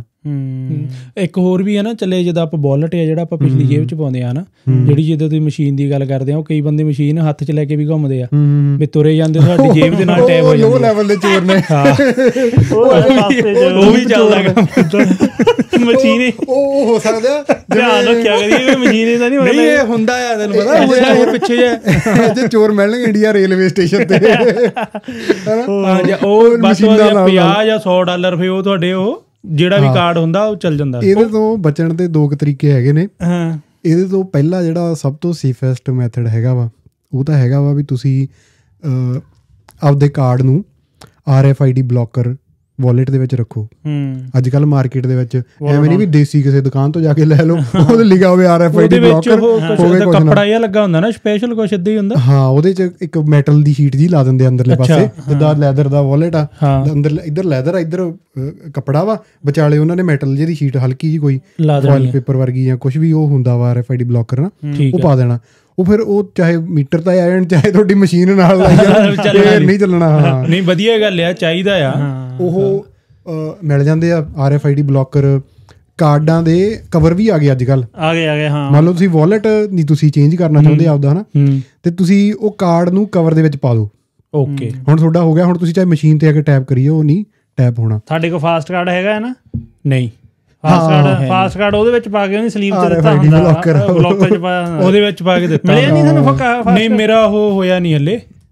ਇੱਕ ਹੋਰ ਵੀ ਹੈ ਨਾ ਚੱਲੇ, ਜਿੱਦਾਂ ਆਪਾਂ ਵਾਲਟ ਆ ਜਿਹੜਾ ਆਪਾਂ ਪਿਛਲੀ ਜੇਬ 'ਚ ਪਾਉਂਦੇ ਹਾਂ ਨਾ, ਜਿਹੜੀ ਜਿੱਦਾਂ ਤੁਸੀਂ ਮਸ਼ੀਨ ਦੀ ਗੱਲ ਕਰਦੇ ਆ, ਉਹ ਕਈ ਬੰਦੇ ਮਸ਼ੀਨ ਹੱਥ 'ਚ ਲੈ ਕੇ ਵੀ ਘੁੰਮਦੇ ਆ ਵੀ ਤੁਰੇ ਜਾਂਦੇ, ਤੁਹਾਡੀ ਜੇਬ ਦੇ ਨਾਲ ਟੈਪ ਹੋ ਜਾਂਦੀ। ਲੋ ਲੈਵਲ ਦੇ ਚੋਰ ਨੇ, ਉਹ ਵੀ ਚੱਲਦਾ ਮਸ਼ੀਨ। ਉਹ ਹੋ ਸਕਦਾ ਧਿਆਨ ਰੱਖਿਆ ਕਰੀਏ ਮਸ਼ੀਨ ਦਾ ਨਹੀਂ ਇਹ ਹੁੰਦਾ ਆ, ਤੈਨੂੰ ਪਤਾ ਇਹ ਪਿੱਛੇ ਜੇ ਚੋਰ ਮਿਲਣਗੇ ਇੰਡੀਆ ਰੇਲਵੇ ਸਟੇਸ਼ਨ 'ਤੇ ਉਹ ਬਸ ਪੰਜਾਹ ਜਾਂ ਸੌ ਡਾਲਰ ਫਿਰ ਉਹ ਤੁਹਾਡੇ ਉਹ ਜਿਹੜਾ ਵੀ ਕਾਰਡ ਹੁੰਦਾ ਉਹ ਚੱਲ ਜਾਂਦਾ। ਇਹਦੇ ਤੋਂ ਬਚਣ ਦੇ ਦੋ ਕੁ ਤਰੀਕੇ ਹੈਗੇ ਨੇ। ਇਹਦੇ ਤੋਂ ਪਹਿਲਾਂ ਜਿਹੜਾ ਸਭ ਤੋਂ ਸੇਫੈਸਟ ਮੈਥਡ ਹੈਗਾ ਵਾ, ਉਹ ਤਾਂ ਹੈਗਾ ਵਾ ਵੀ ਤੁਸੀਂ ਆਪਦੇ ਕਾਰਡ ਨੂੰ R F I D blocker wallet ਦੇ ਵਿੱਚ ਰੱਖੋ। ਅੱਜ ਕੱਲ੍ਹ ਮਾਰਕੀਟ ਦੇ ਵਿੱਚ ਐਵੇਂ ਨਹੀਂ ਵੀ ਦੇਸੀ ਕਿਸੇ ਦੁਕਾਨ ਤੋਂ ਜਾ ਕੇ ਲੈ ਲਓ, ਉਹਦੇ ਲਿਖਿਆ ਹੋਵੇ R F I D blocker, ਕੱਪੜਾ ਜਿਹਾ ਲੱਗਾ ਹੁੰਦਾ ਨਾ ਸਪੈਸ਼ਲ ਕੁਛ ਏਦਾਂ ਹੀ ਹੁੰਦਾ। ਹਾਂ ਉਹਦੇ 'ਚ ਇੱਕ ਮੈਟਲ ਦੀ ਸ਼ੀਟ ਜੀ ਲਾ ਦਿੰਦੇ ਅੰਦਰਲੇ ਪਾਸੇ, ਜਿੱਦਾਂ ਲੈਦਰ ਦਾ ਵਾਲਟ ਆ, ਅੰਦਰ ਇੱਧਰ ਲੈਦਰ ਆ, ਇੱਧਰ ਕੱਪੜਾ ਵਾ, ਵਿਚਾਲੇ ਉਹਨਾਂ ਨੇ ਮੈਟਲ ਜਿਹੀ ਸ਼ੀਟ ਹਲਕੀ ਜਿਹੀ ਕੋਈ ਫੋਇਲ ਪੇਪਰ ਵਰਗੀ ਜਾਂ ਕੁਛ ਵੀ ਉਹ ਹੁੰਦਾ ਵਾ R F I D blocker ਨਾ, ਉਹ ਪਾ ਦੇਣਾ। ਉਹ ਫਿਰ ਉਹ ਚਾਹੇ ਮੀਟਰ ਤਾਂ ਆ ਜਾਣ, ਚਾਹੇ ਤੁਹਾਡੀ ਮਸ਼ੀਨ ਨਾਲ ਨਹੀਂ ਚੱਲਣਾ। ਹਾਂ ਨਹੀਂ ਵਧੀਆ ਗੱਲ ਆ, ਚਾਹੀਦਾ ਆ। ਉਹ ਮਿਲ ਜਾਂਦੇ ਆ R F I D blocker. ਕਾਰਡਾਂ ਦੇ ਕਵਰ ਵੀ ਆ ਗਏ ਅੱਜ ਕੱਲ੍ਹ, ਆ ਗਏ ਆ ਗਏ ਹਾਂ। ਮੰਨ ਲਓ ਤੁਸੀਂ ਵਾਲਟ ਨਹੀਂ ਤੁਸੀਂ ਚੇਂਜ ਕਰਨਾ ਚਾਹੁੰਦੇ ਆਪਦਾ ਹੈ ਨਾ, ਅਤੇ ਤੁਸੀਂ ਉਹ ਕਾਰਡ ਨੂੰ ਕਵਰ ਦੇ ਵਿੱਚ ਪਾ ਦਿਓ। ਓਕੇ, ਹੁਣ ਤੁਹਾਡਾ ਹੋ ਗਿਆ। ਹੁਣ ਤੁਸੀਂ ਚਾਹੇ ਮਸ਼ੀਨ 'ਤੇ ਆ ਕੇ ਟੈਪ ਕਰੀਏ, ਉਹ ਨਹੀਂ ਟੈਪ ਹੋਣਾ। ਤੁਹਾਡੇ ਕੋਲ ਫਾਸਟ ਕਾਰਡ ਹੈਗਾ ਹੈ ਨਾ? ਨਹੀਂ, ਫਾਸਟ ਕਾਰਡ ਫਾਸਟ ਕਾਰਡ ਉਹਦੇ ਵਿੱਚ ਪਾ ਕੇ ਉਹਨੇ ਸਲੀਪ 'ਚ ਦਿੱਤਾ ਹੁੰਦਾ, ਬਲੋਕਰ 'ਚ ਪਾਇਆ, ਉਹਦੇ ਵਿੱਚ ਪਾ ਕੇ ਦਿੱਤਾ। ਮਿਲਿਆ ਨਹੀਂ ਤੁਹਾਨੂੰ? ਨਹੀਂ ਮੇਰਾ ਉਹ ਹੋਇਆ ਨਹੀਂ ਹਲੇ,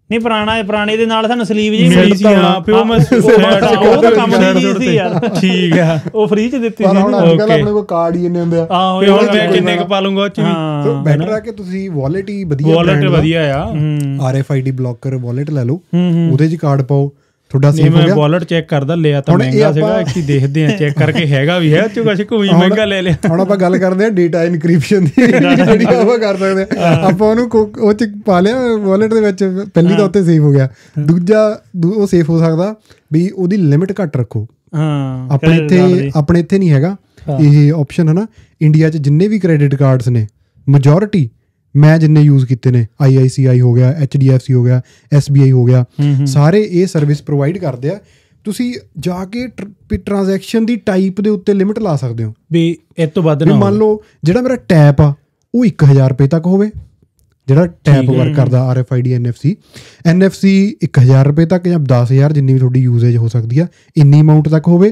ਨਹੀਂ ਪੁਰਾਣਾ ਪੁਰਾਣੇ ਦੇ ਨਾਲ ਸਾਨੂੰ ਸਲੀਵ ਜੀ ਮਿਲੀ ਸੀ ਹਾਂ ਪਿਓ ਮੈਂ ਉਹ ਤਾਂ ਕੰਮ ਦੀ ਸੀ ਯਾਰ ਠੀਕ ਆ ਉਹ ਫ੍ਰੀ ਚ ਦਿੱਤੀ ਸੀ ਹੁਣ ਅੱਜ ਕੱਲ ਆਪਣੇ ਕੋਲ ਕਾਰਡ ਹੀ ਇੰਨੇ ਹੁੰਦੇ ਆ ਆਹੋ ਮੈਂ ਕਿੰਨੇ ਕੁ ਪਾ ਲੂੰਗਾ ਉਹ ਚ ਵੀ ਬੈਟਰ ਆ ਕਿ ਤੁਸੀਂ ਵਾਲਟ ਹੀ ਵਧੀਆ ਵਾਲਟ ਵਧੀਆ ਆ R F I D blocker wallet ਲੈ ਲਓ ਉਹਦੇ ਚ ਕਾਰਡ ਪਾਓ ਤੁਹਾਡਾ ਸੇਫ ਹੋ ਗਿਆ ਮੈਂ ਵਾਲਟ ਚੈੱਕ ਕਰਦਾ ਲਿਆ ਤਾਂ ਮਹਿੰਗਾ ਸੀਗਾ ਇੱਕ ਹੀ ਦੇਖਦੇ ਆ ਚੈੱਕ ਕਰਕੇ ਹੈਗਾ ਵੀ ਹੈ ਚੁਗਾ ਸੀ ਕੋਈ ਮਹਿੰਗਾ ਲੈ ਲਿਆ ਹੁਣ ਆਪਾਂ ਗੱਲ ਕਰਦੇ ਆ ਡੇਟਾ ਇਨਕ੍ਰਿਪਸ਼ਨ ਦੀ ਜਿਹੜੀ ਆਪਾਂ ਕਰ ਸਕਦੇ ਆ ਆਪਾਂ ਉਹਨੂੰ ਉਹ ਚ ਪਾ ਲਿਆ ਵਾਲਟ ਦੇ ਵਿੱਚ ਪਹਿਲੀ ਤਾਂ ਉੱਤੇ ਸੇਫ ਹੋ ਗਿਆ ਦੂਜਾ ਉਹ ਸੇਫ ਹੋ ਸਕਦਾ ਵੀ ਉਹਦੀ ਲਿਮਿਟ ਘੱਟ ਰੱਖੋ ਹਾਂ ਆਪਣੇ ਇੱਥੇ ਆਪਣੇ ਇੱਥੇ ਨਹੀਂ ਹੈਗਾ ਇਹ ਆਪਸ਼ਨ ਹੈ ਨਾ ਇੰਡੀਆ 'ਚ ਜਿੰਨੇ ਵੀ ਕ੍ਰੈਡਿਟ ਕਾਰਡਸ ਨੇ ਮੈਜੋਰਿਟੀ ਮੈਂ ਜਿੰਨੇ ਯੂਜ਼ ਕੀਤੇ ਨੇ ਆਈ ਆਈ ਸੀ ਆਈ ਹੋ ਗਿਆ ਐਚ ਡੀ ਐਫ ਸੀ ਹੋ ਗਿਆ ਐਸ ਬੀ ਆਈ ਹੋ ਗਿਆ ਸਾਰੇ ਇਹ ਸਰਵਿਸ ਪ੍ਰੋਵਾਈਡ ਕਰਦੇ ਆ ਤੁਸੀਂ ਜਾ ਕੇ ਟ੍ਰਾਂਜੈਕਸ਼ਨ ਦੀ ਟਾਈਪ ਦੇ ਉੱਤੇ ਲਿਮਿਟ ਲਾ ਸਕਦੇ ਹੋ ਵੀ ਇਹ ਤੋਂ ਵੱਧ ਨਾ ਮੰਨ ਲਓ ਜਿਹੜਾ ਮੇਰਾ ਟੈਪ ਆ ਉਹ ਇੱਕ ਹਜ਼ਾਰ ਰੁਪਏ ਤੱਕ ਹੋਵੇ ਜਿਹੜਾ ਟੈਪ ਵਰਕ ਕਰਦਾ R F I D N F C N F C ਇੱਕ ਹਜ਼ਾਰ ਰੁਪਏ ਤੱਕ ਜਾਂ ਦਸ ਹਜ਼ਾਰ ਜਿੰਨੀ ਵੀ ਤੁਹਾਡੀ ਯੂਜ਼ੇਜ ਹੋ ਸਕਦੀ ਆ ਇੰਨੀ ਅਮਾਊਂਟ ਤੱਕ ਹੋਵੇ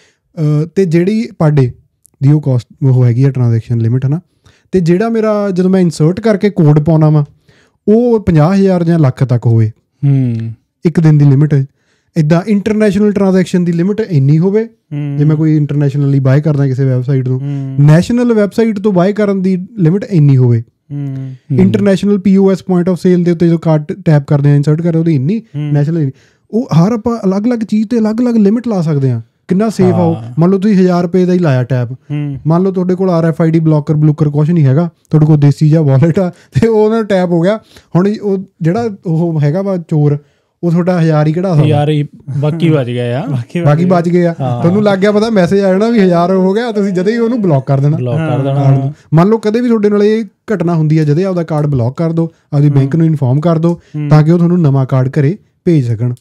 ਅਤੇ ਜਿਹੜੀ ਪਰ ਡੇ ਦੀ ਉਹ ਕੋਸਟ ਉਹ ਹੈਗੀ ਆ ਟ੍ਰਾਂਜੈਕਸ਼ਨ ਲਿਮਿਟ ਹੈ ਨਾ ਅਤੇ ਜਿਹੜਾ ਮੇਰਾ ਜਦੋਂ ਮੈਂ ਇਨਸਰਟ ਕਰਕੇ ਕੋਡ ਪਾਉਣਾ ਵਾ ਉਹ ਪੰਜਾਹ ਹਜ਼ਾਰ ਜਾਂ ਲੱਖ ਤੱਕ ਹੋਵੇ ਇੱਕ ਦਿਨ ਦੀ ਲਿਮਿਟ ਇੱਦਾਂ ਇੰਟਰਨੈਸ਼ਨਲ ਟ੍ਰਾਂਜੈਕਸ਼ਨ ਦੀ ਲਿਮਿਟ ਇੰਨੀ ਹੋਵੇ ਜੇ ਮੈਂ ਕੋਈ ਇੰਟਰਨੈਸ਼ਨਲੀ ਬਾਏ ਕਰਦਾ ਕਿਸੇ ਵੈਬਸਾਈਟ ਤੋਂ ਨੈਸ਼ਨਲ ਵੈਬਸਾਈਟ ਤੋਂ ਬਾਏ ਕਰਨ ਦੀ ਲਿਮਿਟ ਇੰਨੀ ਹੋਵੇ international P O S point of sale ਦੇ ਉੱਤੇ ਜਦੋਂ ਕਾਰਡ ਟੈਪ ਕਰਦੇ ਹਾਂ ਇਨਸਰਟ ਕਰਦੇ ਉਹਦੀ ਇੰਨੀ ਨੈਸ਼ਨਲ ਉਹ ਹਰ ਆਪਾਂ ਅਲੱਗ ਅਲੱਗ ਚੀਜ਼ 'ਤੇ ਅਲੱਗ ਅਲੱਗ ਲਿਮਿਟ ਲਾ ਸਕਦੇ ਹਾਂ ਕਿੰਨਾ ਸੇਫ ਆਓ ਮੰਨ ਲਓ ਤੁਸੀਂ ਹਜ਼ਾਰ ਰੁਪਏ ਦਾ ਹੀ ਲਾਇਆ ਟੈਪ ਮੰਨ ਲਓ ਤੁਹਾਡੇ ਕੋਲ R F I D blocker blocker ਕੁਛ ਨਹੀਂ ਹੈਗਾ ਤੁਹਾਡੇ ਕੋਲ ਦੇਸੀ ਜਾਂ ਵਾਲਟ ਆ ਅਤੇ ਉਹ ਨਾਲ ਟੈਪ ਹੋ ਗਿਆ ਹੁਣ ਉਹ ਜਿਹੜਾ ਉਹ ਹੈਗਾ ਵਾ ਚੋਰ ਉਹ ਤੁਹਾਡਾ ਹਜ਼ਾਰ ਹੀ ਕਢਾ ਹਜ਼ਾਰ ਹੀ ਬਾਕੀ ਬਚ ਗਿਆ ਆ ਬਾਕੀ ਬਚ ਗਏ ਆ ਤੁਹਾਨੂੰ ਲੱਗ ਗਿਆ ਪਤਾ ਮੈਸੇਜ ਆ ਜਾਣਾ ਵੀ ਹਜ਼ਾਰ ਹੋ ਗਿਆ ਤੁਸੀਂ ਜਦੇ ਹੀ ਉਹਨੂੰ ਬਲੌਕ ਕਰ ਦੇਣਾ ਬਲੌਕ ਕਰ ਦੇਣਾ ਮੰਨ ਲਓ ਕਦੇ ਵੀ ਤੁਹਾਡੇ ਨਾਲ ਇਹ ਘਟਨਾ ਹੁੰਦੀ ਹੈ ਜਦੇ ਆਪਦਾ ਕਾਰਡ ਬਲੌਕ ਕਰ ਦਿਓ ਆਪਦੀ ਬੈਂਕ ਨੂੰ ਇਨਫੋਰਮ ਕਰ ਦਿਓ ਤਾਂ ਕਿ ਉਹ ਤੁਹਾਨੂੰ ਨਵਾਂ ਕਾਰਡ ਘਰੇ ਭੇਜ ਸਕਣ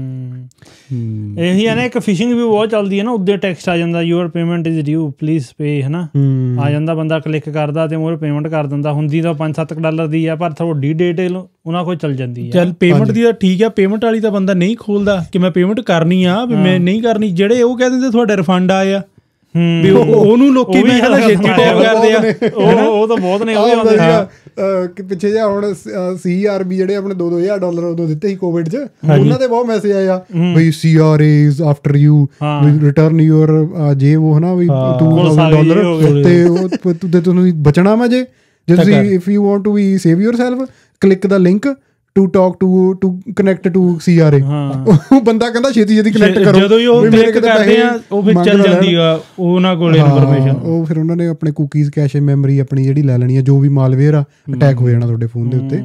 ਇਹੀ ਹੈ ਨਾ ਇੱਕ ਫਿਸ਼ਿੰਗ ਵੀ ਬਹੁਤ ਚੱਲਦੀ ਹੈ ਨਾ ਉੱਦੇ ਟੈਕਸਟ ਆ ਜਾਂਦਾ your payment is due please pay ਹੈ ਨਾ ਆ ਜਾਂਦਾ ਬੰਦਾ ਕਲਿੱਕ ਕਰਦਾ ਤੇ ਮੋਰ ਪੇਮੈਂਟ ਕਰ ਦਿੰਦਾ ਹੁੰਦੀ ਤਾਂ ਪੰਜ ਸੱਤ ਡਾਲਰ ਦੀ ਆ ਪਰ ਤੁਹਾਡੀ ਡਿਟੇਲ ਉਹਨਾਂ ਕੋਲ ਚੱਲ ਜਾਂਦੀ ਹੈ ਚੱਲ ਪੇਮੈਂਟ ਦੀ ਤਾਂ ਠੀਕ ਆ ਪੇਮੈਂਟ ਵਾਲੀ ਤਾਂ ਬੰਦਾ ਨਹੀਂ ਖੋਲਦਾ ਕਿ ਮੈਂ ਪੇਮੈਂਟ ਕਰਨੀ ਆ ਵੀ ਮੈਂ ਨਹੀਂ ਕਰਨੀ ਜਿਹੜੇ ਉਹ ਕਹਿ ਦਿੰਦੇ ਤੁਹਾਡੇ ਰਿਫੰਡ ਆਏ ਆ ਵੀ ਉਹਨੂੰ ਲੋਕੀ ਮੈਂ ਕਹਿੰਦਾ ਛੇਤੀ ਟੈਪ ਕਰਦੇ ਆ ਉਹ ਤਾਂ ਬਹੁਤ ਨੇ ਉਹ ਕਿ ਪਿੱਛੇ ਜਿਹਾ ਹੁਣ ਸੀ ਆਰ ਬੀ ਜਿਹੜੇ ਆਪਣੇ ਦੋ ਦੋ ਹਜ਼ਾਰ ਡਾਲਰ ਉਦੋਂ ਦਿੱਤੇ ਸੀ ਕੋਵਿਡ 'ਚ ਉਹਨਾਂ ਦੇ ਬਹੁਤ ਮੈਸੇਜ ਆਏ ਆ ਬਈ C R is after you return your ਜੇ ਉਹ ਹਨਾ ਵੀ ਟੂ ਡਾਲਰ ਤੇ ਉਹ ਤੁਹਾਨੂੰ ਬਚਣਾ ਵਾ ਜੇ ਜੇ ਤੁਸੀਂ if you want to be save yourself click the link to talk to to connect to C R A ਉਹ ਬੰਦਾ ਕਹਿੰਦਾ ਛੇਤੀ ਛੇਤੀ ਕਨੈਕਟ ਕਰੋ ਜਦੋਂ ਹੀ ਉਹ ਕਲਿੱਕ ਕਰਦੇ ਆ ਉਹ ਫਿਰ ਚੱਲ ਜਾਂਦੀ ਆ ਉਹਨਾਂ ਕੋਲ ਇਨਫੋਰਮੇਸ਼ਨ ਉਹ ਫਿਰ ਉਹਨਾਂ ਨੇ ਆਪਣੇ ਕੁਕੀਜ਼ ਕੈਸ਼ੇ ਮੈਮਰੀ ਆਪਣੀ ਜਿਹੜੀ ਲੈ ਲੈਣੀ ਆ ਜੋ ਵੀ ਮਾਲਵੇਅਰ ਆ ਅਟੈਕ ਹੋ ਜਾਣਾ ਤੁਹਾਡੇ ਫੋਨ ਦੇ ਉੱਤੇ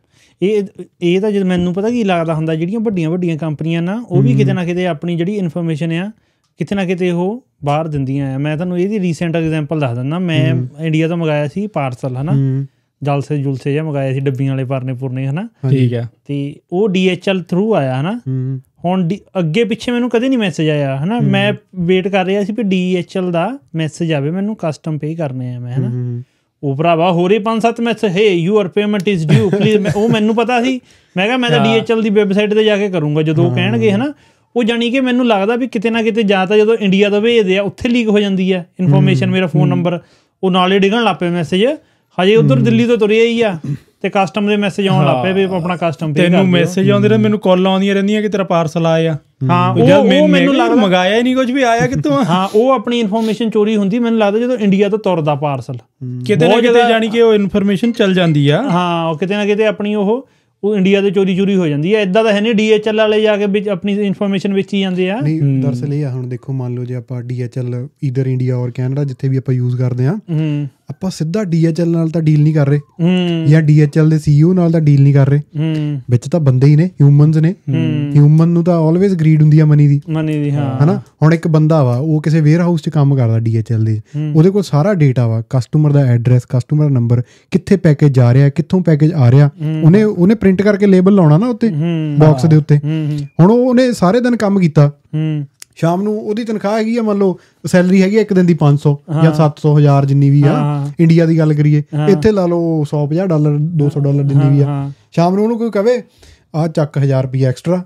ਇਹ ਇਹ ਤਾਂ ਜਦ ਮੈਨੂੰ ਪਤਾ ਕੀ ਲੱਗਦਾ ਹੁੰਦਾ ਜਿਹੜੀਆਂ ਵੱਡੀਆਂ ਵੱਡੀਆਂ ਕੰਪਨੀਆਂ ਨਾ ਉਹ ਵੀ ਕਿਤੇ ਨਾ ਕਿਤੇ ਆਪਣੀ ਜਿਹੜੀ ਇਨਫੋਰਮੇਸ਼ਨ ਆ ਕਿਤੇ ਨਾ ਕਿਤੇ ਉਹ ਬਾਹਰ ਦਿੰਦੀਆਂ ਆ ਮੈਂ ਤੁਹਾਨੂੰ ਇਹਦੀ ਰੀਸੈਂਟ ਐਗਜ਼ਾਮਪਲ ਦੱਸ ਦਿੰਦਾ ਮੈਂ ਇੰਡੀਆ ਤੋਂ ਮੰਗਾਇਆ ਸੀ ਪਾਰਸਲ ਹੈ ਨਾ ਜਲਸੇ ਜੁਲਸੇ ਜਿਹਾ ਮੰਗਾਇਆ ਸੀ ਡੱਬੀਆਂ ਵਾਲੇ ਪਰਨੇ ਪੁਰਨੇ ਹੈ ਨਾ ਠੀਕ ਆ ਅਤੇ ਉਹ ਡੀ ਐਚ ਐਲ ਥਰੂ ਆਇਆ ਹੈ ਨਾ ਹੁਣ ਡੀ ਅੱਗੇ ਪਿੱਛੇ ਮੈਨੂੰ ਕਦੇ ਨਹੀਂ ਮੈਸੇਜ ਆਇਆ ਹੈ ਨਾ ਮੈਂ ਵੇਟ ਕਰ ਰਿਹਾ ਸੀ ਵੀ ਡੀ ਐਚ ਐਲ ਦਾ ਮੈਸੇਜ ਆਵੇ ਮੈਨੂੰ ਕਸਟਮ ਪੇ ਕਰਨੇ ਆ ਮੈਂ ਹੈ ਨਾ ਉਹ ਭਰਾਵਾ ਹੋ ਰਹੇ ਪੰਜ ਸੱਤ message hey your payment is due please ਉਹ ਮੈਨੂੰ ਪਤਾ ਸੀ ਮੈਂ ਕਿਹਾ ਮੈਂ ਤਾਂ ਡੀ ਐਚ ਐਲ ਦੀ ਵੈਬਸਾਈਟ 'ਤੇ ਜਾ ਕੇ ਕਰੂੰਗਾ ਜਦੋਂ ਉਹ ਕਹਿਣਗੇ ਹੈ ਨਾ ਉਹ ਜਾਣੀ ਕਿ ਮੈਨੂੰ ਲੱਗਦਾ ਵੀ ਕਿਤੇ ਨਾ ਕਿਤੇ ਜਾਂ ਤਾਂ ਜਦੋਂ ਇੰਡੀਆ ਤੋਂ ਭੇਜਦੇ ਆ ਉੱਥੇ ਲੀਕ ਹੋ ਜਾਂਦੀ ਆ ਇਨਫੋਰਮੇਸ਼ਨ ਮੇਰਾ ਫੋਨ ਨੰਬਰ ਉਹ ਨਾਲੇ ਡਿੱਗਣ ਲੱਗ ਪਏ ਮੈਸੇਜ ਹਜੇ ਉੱਧਰ ਦਿੱਲੀ ਤੋਂ ਤੁਰਿਆ ਹੀ ਆ ਤੇ ਕਸਟਮ ਦੇ ਮੈਸੇਜ ਆਉਣ ਲੱਗ ਪਏ ਵੀ ਆਪਣਾ ਕਸਟਮ ਪੇ ਤੈਨੂੰ ਮੈਸੇਜ ਆਉਂਦੇ ਰਹੇ ਮੈਨੂੰ ਕਾਲਾਂ ਆਉਂਦੀਆਂ ਰਹਿੰਦੀਆਂ ਕਿ ਤੇਰਾ ਪਾਰਸਲ ਆਇਆ ਹਾਂ ਉਹ ਮੈਨੂੰ ਲੱਗਦਾ ਮੰਗਾਇਆ ਹੀ ਨਹੀਂ ਕੁਝ ਵੀ ਆਇਆ ਕਿੱਥੋਂ ਹਾਂ ਉਹ ਆਪਣੀ ਇਨਫੋਰਮੇਸ਼ਨ ਚੋਰੀ ਹੁੰਦੀ ਮੈਨੂੰ ਲੱਗਦਾ ਜਦੋਂ ਇੰਡੀਆ ਤੋਂ ਤੁਰਦਾ ਪਾਰਸਲ ਕਿਤੇ ਨਾ ਕਿਤੇ ਜਾਣੀ ਕਿ ਉਹ ਇਨਫੋਰਮੇਸ਼ਨ ਚੱਲ ਜਾਂਦੀ ਆ ਹਾਂ ਉਹ ਕਿਤੇ ਨਾ ਕਿਤੇ ਆਪਣੀ ਉਹ ਉਹ ਇੰਡੀਆ ਦੇ ਚੋਰੀ ਚੋਰੀ ਹੋ ਜਾਂਦੀ ਹੈ ਇੱਦਾਂ ਤਾਂ ਹੈ ਨਹੀਂ ਡੀ ਐਚ ਐਲ ਵਾਲੇ ਜਾ ਕੇ ਵਿੱਚ ਆਪਣੀ ਇਨਫੋਰਮੇਸ਼ਨ ਵੇਚੀ ਜਾਂਦੇ ਆ ਨਹੀਂ ਦਰਅਸਲ ਇਹ ਆ ਹੁਣ ਦੇਖੋ ਮੰਨ ਲਓ ਜੇ ਆਪਾਂ D H L either India or Canada ਜਿੱਥੇ ਵੀ ਆਪਾਂ ਯੂਜ਼ ਕਰਦੇ ਹਾਂ ਆਪਾਂ ਸਿੱਧਾ ਡੀ ਐਚ ਐਲ ਨਾਲ ਤਾਂ ਡੀਲ ਨਹੀਂ ਕਰ ਰਹੇ ਜਾਂ ਡੀ ਐਚ ਐਲ ਦੇ ਸੀ ਈ ਓ ਨਾਲ ਤਾਂ ਡੀਲ ਨਹੀਂ ਕਰ ਰਹੇ ਵਿੱਚ ਤਾਂ ਬੰਦੇ ਹੀ ਨੇ ਹਿਊਮਨਸ ਨੇ ਹਿਊਮਨ ਨੂੰ ਤਾਂ ਆਲਵੇਜ਼ ਗਰੀਡ ਹੁੰਦੀ ਆ ਮਨੀ ਦੀ ਮਨੀ ਦੀ ਹਾਂ ਹਨਾ ਹੁਣ ਇੱਕ ਬੰਦਾ ਵਾ ਉਹ ਕਿਸੇ ਵੇਅਰ ਹਾਊਸ 'ਚ ਕੰਮ ਕਰਦਾ ਡੀ ਐਚ ਐਲ ਦੇ ਉਹਦੇ ਕੋਲ ਸਾਰਾ ਡੇਟਾ ਵਾ ਕਸਟਮਰ ਦਾ ਐਡਰੈਸ ਕਸਟਮਰ ਦਾ ਨੰਬਰ ਕਿੱਥੇ ਪੈਕੇਜ ਜਾ ਰਿਹਾ ਕਿੱਥੋਂ ਪੈਕੇਜ ਆ ਰਿਹਾ ਉਹਨੇ ਉਹਨੇ ਪ੍ਰਿੰਟ ਕਰਕੇ ਲੇਬਲ ਲਾਉਣਾ ਨਾ ਉੱਤੇ ਬਾਕਸ ਦੇ ਉੱਤੇ ਹੁਣ ਉਹਨੇ ਸਾਰੇ ਦਿਨ ਕੰਮ ਕੀਤਾ ਸ਼ਾਮ ਨੂੰ ਉਹਦੀ ਤਨਖਾਹ ਹੈਗੀ ਆ ਮੰਨ ਲਓ ਸੈਲਰੀ ਹੈਗੀ ਆ ਇੱਕ ਦਿਨ ਦੀ ਪੰਜ ਸੌ ਜਾਂ ਸੱਤ ਸੌ ਹਜ਼ਾਰ ਜਿੰਨੀ ਵੀ ਆ ਇੰਡੀਆ ਦੀ ਗੱਲ ਕਰੀਏ ਇੱਥੇ ਲਾ ਲਓ ਸੌ ਪੰਜਾਹ ਡਾਲਰ ਦੋ ਸੌ ਡਾਲਰ ਜਿੰਨੀ ਵੀ ਆ ਸ਼ਾਮ ਨੂੰ ਉਹਨੂੰ ਕੋਈ ਕਵੇ ਆਹ ਚੱਕ ਹਜ਼ਾਰ ਰੁਪਈਆ ਐਕਸਟਰਾ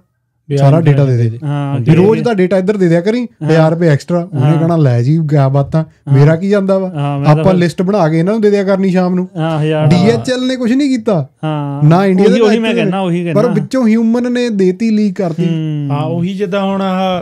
ਸਾਰਾ ਡੇਟਾ ਦੇ ਦੇ ਵੀ ਰੋਜ਼ ਦਾ ਡੇਟਾ ਇੱਧਰ ਦੇ ਦਿਆ ਕਰੀ ਹਜ਼ਾਰ ਰੁਪਏ ਐਕਸਟਰਾ। ਉਹਨੇ ਕਹਿਣਾ ਲੈ ਜੀ ਗਿਆ ਬਾਤਾਂ ਮੇਰਾ ਕੀ ਜਾਂਦਾ ਵਾ, ਆਪਾਂ ਲਿਸਟ ਬਣਾ ਕੇ ਇਹਨਾਂ ਨੂੰ ਦੇ ਦਿਆ ਕਰਨੀ ਸ਼ਾਮ ਨੂੰ। ਡੀ ਐਚ ਐਲ ਨੇ ਕੁਛ ਨੀ ਕੀਤਾ ਨਾ ਇੰਡੀਆ ਦੇ, ਪਰ ਵਿੱਚੋਂ ਹਿਊਮਨ ਨੇ ਦੇਤੀ ਲੀਕ ਕਰਤੀ। ਹਾਂ ਉਹੀ ਜਿੱਦਾਂ ਹੁਣ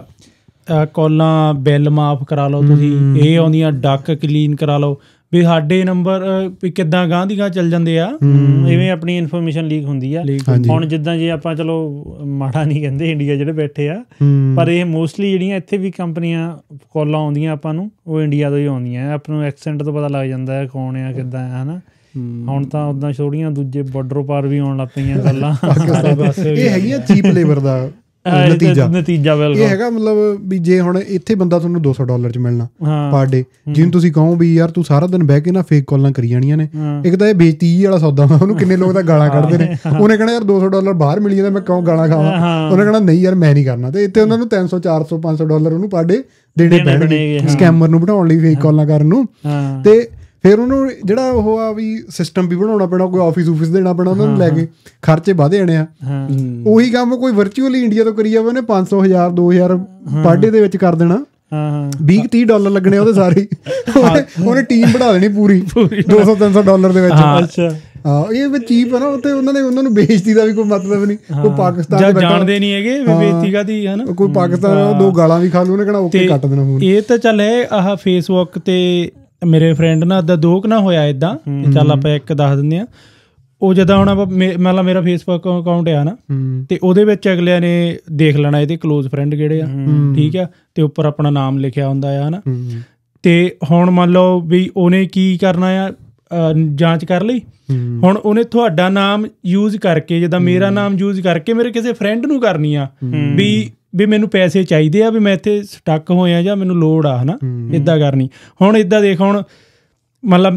ਆਹ ਕਾਲਾਂ ਬਿੱਲ ਮਾਫ ਕਰਾ ਲਓ ਤੁਸੀਂ, ਇਹ ਆਉਂਦੀਆਂ ਡੱਕ ਕਲੀਨ ਕਰਾ ਲਓ, ਵੀ ਸਾਡੇ ਨੰਬਰ ਵੀ ਕਿੱਦਾਂ ਗਾਂਹ ਦੀ ਗਾਂਹ ਚੱਲ ਜਾਂਦੇ ਆ, ਇਵੇਂ ਆਪਣੀ ਇਨਫੋਰਮੇਸ਼ਨ ਲੀਕ ਹੁੰਦੀ ਆ। ਹੁਣ ਜਿੱਦਾਂ ਜੇ ਆਪਾਂ ਚਲੋ ਮਾੜਾ ਨਹੀਂ ਕਹਿੰਦੇ ਇੰਡੀਆ ਜਿਹੜੇ ਬੈਠੇ ਆ, ਪਰ ਇਹ ਮੋਸਟਲੀ ਜਿਹੜੀਆਂ ਇੱਥੇ ਵੀ ਕੰਪਨੀਆਂ ਕਾਲਾਂ ਆਉਂਦੀਆਂ ਆਪਾਂ ਨੂੰ ਉਹ ਇੰਡੀਆ ਤੋਂ ਹੀ ਆਉਂਦੀਆਂ। ਆਪਾਂ ਨੂੰ ਐਕਸੈਂਟ ਤੋਂ ਪਤਾ ਲੱਗ ਜਾਂਦਾ ਹੈ ਕੌਣ ਆ ਕਿੱਦਾਂ ਆ, ਹੈ ਨਾ। ਹੁਣ ਤਾਂ ਉੱਦਾਂ ਛੋੜੀਆਂ ਦੂਜੇ ਬਾਰਡਰ ਪਾਰ ਵੀ ਆਉਣ ਲੱਗ ਪਈਆਂ ਗੱਲਾਂ। ਇਹ ਹੈਗੀਆਂ ਚੀਪ ਲੇਬਰ ਦਾ ਨਤੀਜਾ ਨਤੀਜਾ ਇਹ ਹੈਗਾ। ਮਤਲਬ ਵੀ ਜੇ ਹੁਣ ਇੱਥੇ ਬੰਦਾ ਤੁਹਾਨੂੰ ਦੋ ਸੌ ਡਾਲਰ ਚ ਮਿਲਣਾ ਪਰ ਡੇ, ਜਿਹਨੂੰ ਤੁਸੀਂ ਕਹੋ ਵੀ ਯਾਰ ਤੂੰ ਸਾਰਾ ਦਿਨ ਬਹਿ ਕੇ ਨਾ ਫੇਕ ਕਾਲਾਂ ਕਰੀ ਜਾਣੀਆਂ ਨੇ, ਇੱਕ ਤਾਂ ਇਹ ਬੇਇੱਜ਼ਤੀ ਵਾਲਾ ਸੌਦਾ ਵਾ। ਉਹਨੂੰ ਕਿੰਨੇ ਲੋਕ ਤਾਂ ਗਾਲਾਂ ਕੱਢਦੇ ਨੇ, ਉਹਨੇ ਕਹਿਣਾ ਯਾਰ ਦੋ ਸੌ ਡਾਲਰ ਬਾਹਰ ਮਿਲੀ ਜਾਂਦਾ ਮੈਂ ਕਿਉਂ ਗਾਲਾਂ ਖਾਵਾਂ। ਉਹਨੇ ਕਹਿਣਾ ਨਹੀਂ ਯਾਰ ਮੈਂ ਨਹੀਂ ਕਰਨਾ। ਤੇ ਇੱਥੇ ਉਹਨਾਂ ਨੂੰ ਤਿੰਨ ਸੌ ਚਾਰ ਸੌ ਪੰਜ ਸੌ ਡਾਲਰ ਉਹਨੂੰ ਪਰ ਡੇ ਦੇਣੇ ਪੈਣਗੇ ਸਕੈਮਰ ਨੂੰ ਬਿਠਾਉਣ ਲਈ, ਫੇਕ ਕਾਲਾਂ ਕਰਨ ਨੂੰ। ਤੇ ਫਿਰ ਉਹਨੂੰ ਜਿਹੜਾ ਉਹ ਆ ਵੀ ਸਿਸਟਮ ਵੀ ਬਣਾਉਣਾ ਪੈਣਾ, ਕੋਈ ਆਫਿਸ ਆਫਿਸ ਦੇਣਾ ਪੈਣਾ ਉਹਨਾਂ ਨੂੰ ਲੈ ਕੇ, ਖਰਚੇ ਵੱਧ ਜਾਣੇ ਆ। ਉਹੀ ਕੰਮ ਕੋਈ ਵਰਚੁਅਲੀ ਇੰਡੀਆ ਤੋਂ ਕਰੀ ਜਾਵੇ ਉਹਨੇ ਪੰਜ ਸੌ ਹਜ਼ਾਰ ਦੋ ਹਜ਼ਾਰ ਪਰ ਡੇ ਦੇ ਵਿੱਚ ਕਰ ਦੇਣਾ, ਵੀਹ ਤੀਹ ਡਾਲਰ ਲੱਗਣੇ ਉਹਦੇ ਸਾਰੇ। ਉਹਨੇ ਟੀਮ ਬਣਾ ਦੇਣੀ ਪੂਰੀ ਦੋ ਸੌ ਤਿੰਨ ਸੌ ਡਾਲਰ ਦੇ ਵਿੱਚ। ਹਾਂ ਇਹ ਵੀ ਚੀਪ ਆ ਨਾ ਉੱਥੇ, ਉਹਨਾਂ ਨੇ ਉਹਨਾਂ ਨੂੰ ਬੇਇੱਜ਼ਤੀ ਦਾ ਵੀ ਕੋਈ ਮਤਲਬ ਨਹੀਂ। ਕੋਈ ਪਾਕਿਸਤਾਨ ਜਾਣਦੇ ਨਹੀਂ ਹੈਗੇ ਬੇਇੱਜ਼ਤੀ ਕਾਹਦੀ ਹੈ ਨਾ, ਕੋਈ ਪਾਕਿਸਤਾਨ ਦੋ ਗਾਲਾਂ ਵੀ ਖਾ ਲੂ ਉਹਨੇ ਕਹਿਣਾ ਓਕੇ ਕੱਟ ਦੇਣਾ ਫੋਨ। ਇਹ ਤਾਂ ਚੱਲ ਹੈ ਆਹ ਫੇਸਬੁੱਕ ਤੇ ਮੇਰੇ ਫਰੈਂਡ ਨਾਲ ਇੱਦਾਂ ਦੋ ਕੁ ਨਾ ਹੋਇਆ ਇੱਦਾਂ, ਚੱਲ ਆਪਾਂ ਇੱਕ ਦੱਸ ਦਿੰਦੇ ਹਾਂ। ਉਹ ਜਿੱਦਾਂ ਹੁਣ ਆਪਾਂ ਮਤਲਬ ਮੇਰਾ ਫੇਸਬੁੱਕ ਅਕਾਊਂਟ ਆ ਨਾ, ਤੇ ਉਹਦੇ ਵਿੱਚ ਅਗਲਿਆਂ ਨੇ ਦੇਖ ਲੈਣਾ ਇਹਦੇ ਕਲੋਜ਼ ਫਰੈਂਡ ਕਿਹੜੇ ਆ, ਠੀਕ ਆ, ਤੇ ਉੱਪਰ ਆਪਣਾ ਨਾਮ ਲਿਖਿਆ ਹੁੰਦਾ ਆ ਨਾ। ਤੇ ਹੁਣ ਮੰਨ ਲਓ ਵੀ ਉਹਨੇ ਕੀ ਕਰਨਾ ਆ, ਜਾਂਚ ਕਰ ਲਈ। ਹੁਣ ਉਹਨੇ ਤੁਹਾਡਾ ਨਾਮ ਯੂਜ਼ ਕਰਕੇ, ਜਿੱਦਾਂ ਮੇਰਾ ਨਾਮ ਯੂਜ਼ ਕਰਕੇ ਮੇਰੇ ਕਿਸੇ ਫਰੈਂਡ ਨੂੰ ਕਰਨੀ ਆ ਵੀ ਵੀ ਮੈਨੂੰ ਪੈਸੇ ਚਾਹੀਦੇ ਆ, ਵੀ ਮੈਂ ਇੱਥੇ ਸਟੱਕ ਹੋਇਆ ਜਾਂ ਮੈਨੂੰ ਲੋੜ ਆ, ਹੈ ਨਾ, ਇੱਦਾਂ ਕਰਨੀ। ਹੁਣ ਇੱਦਾਂ ਦੇਖ, ਹੁਣ ਮਤਲਬ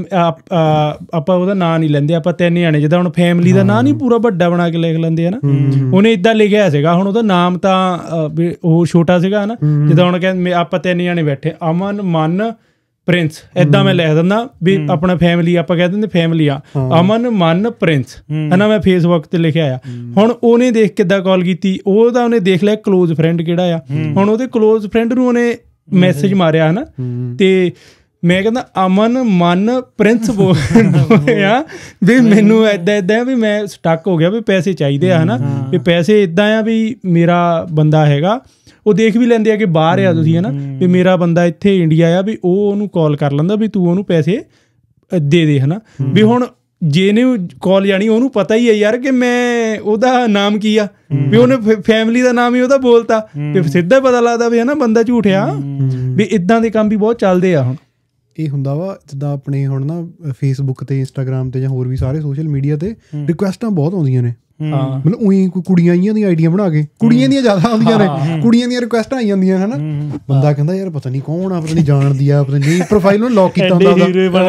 ਆਪਾਂ ਉਹਦਾ ਨਾਂ ਨਹੀਂ ਲੈਂਦੇ, ਆਪਾਂ ਤਿੰਨ ਜਾਣੇ, ਜਿੱਦਾਂ ਹੁਣ ਫੈਮਿਲੀ ਦਾ ਨਾਂ ਨਹੀਂ ਪੂਰਾ ਵੱਡਾ ਬਣਾ ਕੇ ਲਿਖ ਲੈਂਦੇ ਆ ਨਾ। ਉਹਨੇ ਇੱਦਾਂ ਲਿਖਿਆ ਸੀਗਾ, ਹੁਣ ਉਹਦਾ ਨਾਮ ਤਾਂ ਉਹ ਛੋਟਾ ਸੀਗਾ ਨਾ, ਜਿੱਦਾਂ ਹੁਣ ਕਹਿੰਦੇ ਆਪਾਂ ਤਿੰਨ ਜਾਣੇ ਬੈਠੇ ਅਮਨ ਮੰਨ ਪ੍ਰਿੰਸ, ਏਦਾਂ ਮੈਂ ਲਿਖ ਦਿੰਦਾ ਵੀ ਆਪਣਾ ਫੈਮਿਲੀ, ਆਪਾਂ ਕਹਿ ਦਿੰਦੇ ਫੈਮਿਲੀ ਆ ਅਮਨ ਮੰਨ ਪ੍ਰਿੰਸ, ਹੈ ਨਾ। ਮੈਂ ਫੇਸਬੁੱਕ ਤੇ ਲਿਖਿਆ ਆ। ਹੁਣ ਉਹਨੇ ਦੇਖ ਕਿੱਦਾਂ ਕਾਲ ਕੀਤੀ, ਉਹਦਾ ਉਹਨੇ ਦੇਖ ਲਿਆ ਕਲੋਜ਼ ਫਰੈਂਡ ਕਿਹੜਾ ਆ। ਹੁਣ ਉਹਦੇ ਕਲੋਜ਼ ਫਰੈਂਡ ਨੂੰ ਉਹਨੇ ਮੈਸੇਜ ਮਾਰਿਆ, ਹੈ ਨਾ, ਤੇ ਮੈਂ ਕਹਿੰਦਾ ਅਮਨ ਮੰਨ ਪ੍ਰਿੰਸ ਬੋਲਿਆ ਵੀ ਮੈਨੂੰ ਏਦਾਂ ਏਦਾਂ ਵੀ ਮੈਂ ਸਟੱਕ ਹੋ ਗਿਆ ਵੀ ਪੈਸੇ ਚਾਹੀਦੇ ਆ, ਹੈ ਨਾ, ਵੀ ਪੈਸੇ ਇੱਦਾਂ ਆ ਵੀ ਮੇਰਾ ਬੰਦਾ ਹੈਗਾ। ਉਹ ਦੇਖ ਵੀ ਲੈਂਦੇ ਆ ਕਿ ਬਾਹਰ ਆ ਤੁਸੀਂ, ਹੈ ਨਾ, ਵੀ ਮੇਰਾ ਬੰਦਾ ਇੱਥੇ ਇੰਡੀਆ ਆ, ਵੀ ਉਹ ਉਹਨੂੰ ਕਾਲ ਕਰ ਲੈਂਦਾ ਵੀ ਤੂੰ ਉਹਨੂੰ ਪੈਸੇ ਦੇ ਦੇ, ਹੈ ਨਾ। ਵੀ ਹੁਣ ਜਿਹਨੇ ਕਾਲ ਜਾਣੀ ਉਹਨੂੰ ਪਤਾ ਹੀ ਹੈ ਯਾਰ ਕਿ ਮੈਂ ਉਹਦਾ ਨਾਮ ਕੀ ਆ, ਵੀ ਉਹਨੇ ਫੈਮਿਲੀ ਦਾ ਨਾਮ ਹੀ ਉਹਦਾ ਬੋਲਤਾ, ਤੇ ਸਿੱਧਾ ਪਤਾ ਲੱਗਦਾ ਵੀ ਹੈ ਨਾ ਬੰਦਾ ਝੂਠਿਆ। ਵੀ ਇੱਦਾਂ ਦੇ ਕੰਮ ਵੀ ਬਹੁਤ ਚੱਲਦੇ ਆ ਹੁਣ। ਇਹ ਹੁੰਦਾ ਵਾ ਜਿੱਦਾਂ ਆਪਣੇ ਹੁਣ ਨਾ ਫੇਸਬੁੱਕ ਤੇ ਇੰਸਟਾਗ੍ਰਾਮ ਤੇ ਜਾਂ ਹੋਰ ਵੀ ਸਾਰੇ ਸੋਸ਼ਲ ਮੀਡੀਆ ਤੇ ਰਿਕੁਐਸਟਾਂ ਬਹੁਤ ਆਉਂਦੀਆਂ ਨੇ। ਮਤਲਬ ਉਹੀ ਕੋਈ ਕੁੜੀਆਂ ਦੀਆਂ ਦੀਆਂ ਆਈਡੀਆਂ ਬਣਾ ਕੇ, ਕੁੜੀਆਂ ਦੀਆਂ ਜ਼ਿਆਦਾ ਆਉਂਦੀਆਂ ਨੇ, ਕੁੜੀਆਂ ਦੀਆਂ ਰਿਕੁਐਸਟਾਂ ਆਈ ਜਾਂਦੀਆਂ, ਹੈ ਨਾ। ਬੰਦਾ ਕਹਿੰਦਾ ਯਾਰ ਪਤਾ ਨਹੀਂ ਕੌਣ ਆ, ਪਤਾ ਨਹੀਂ ਜਾਣਦੀ ਆ, ਪਤਾ ਨਹੀਂ ਪ੍ਰੋਫਾਈਲ ਨੂੰ ਲੌਕ ਕੀਤਾ ਹੁੰਦਾ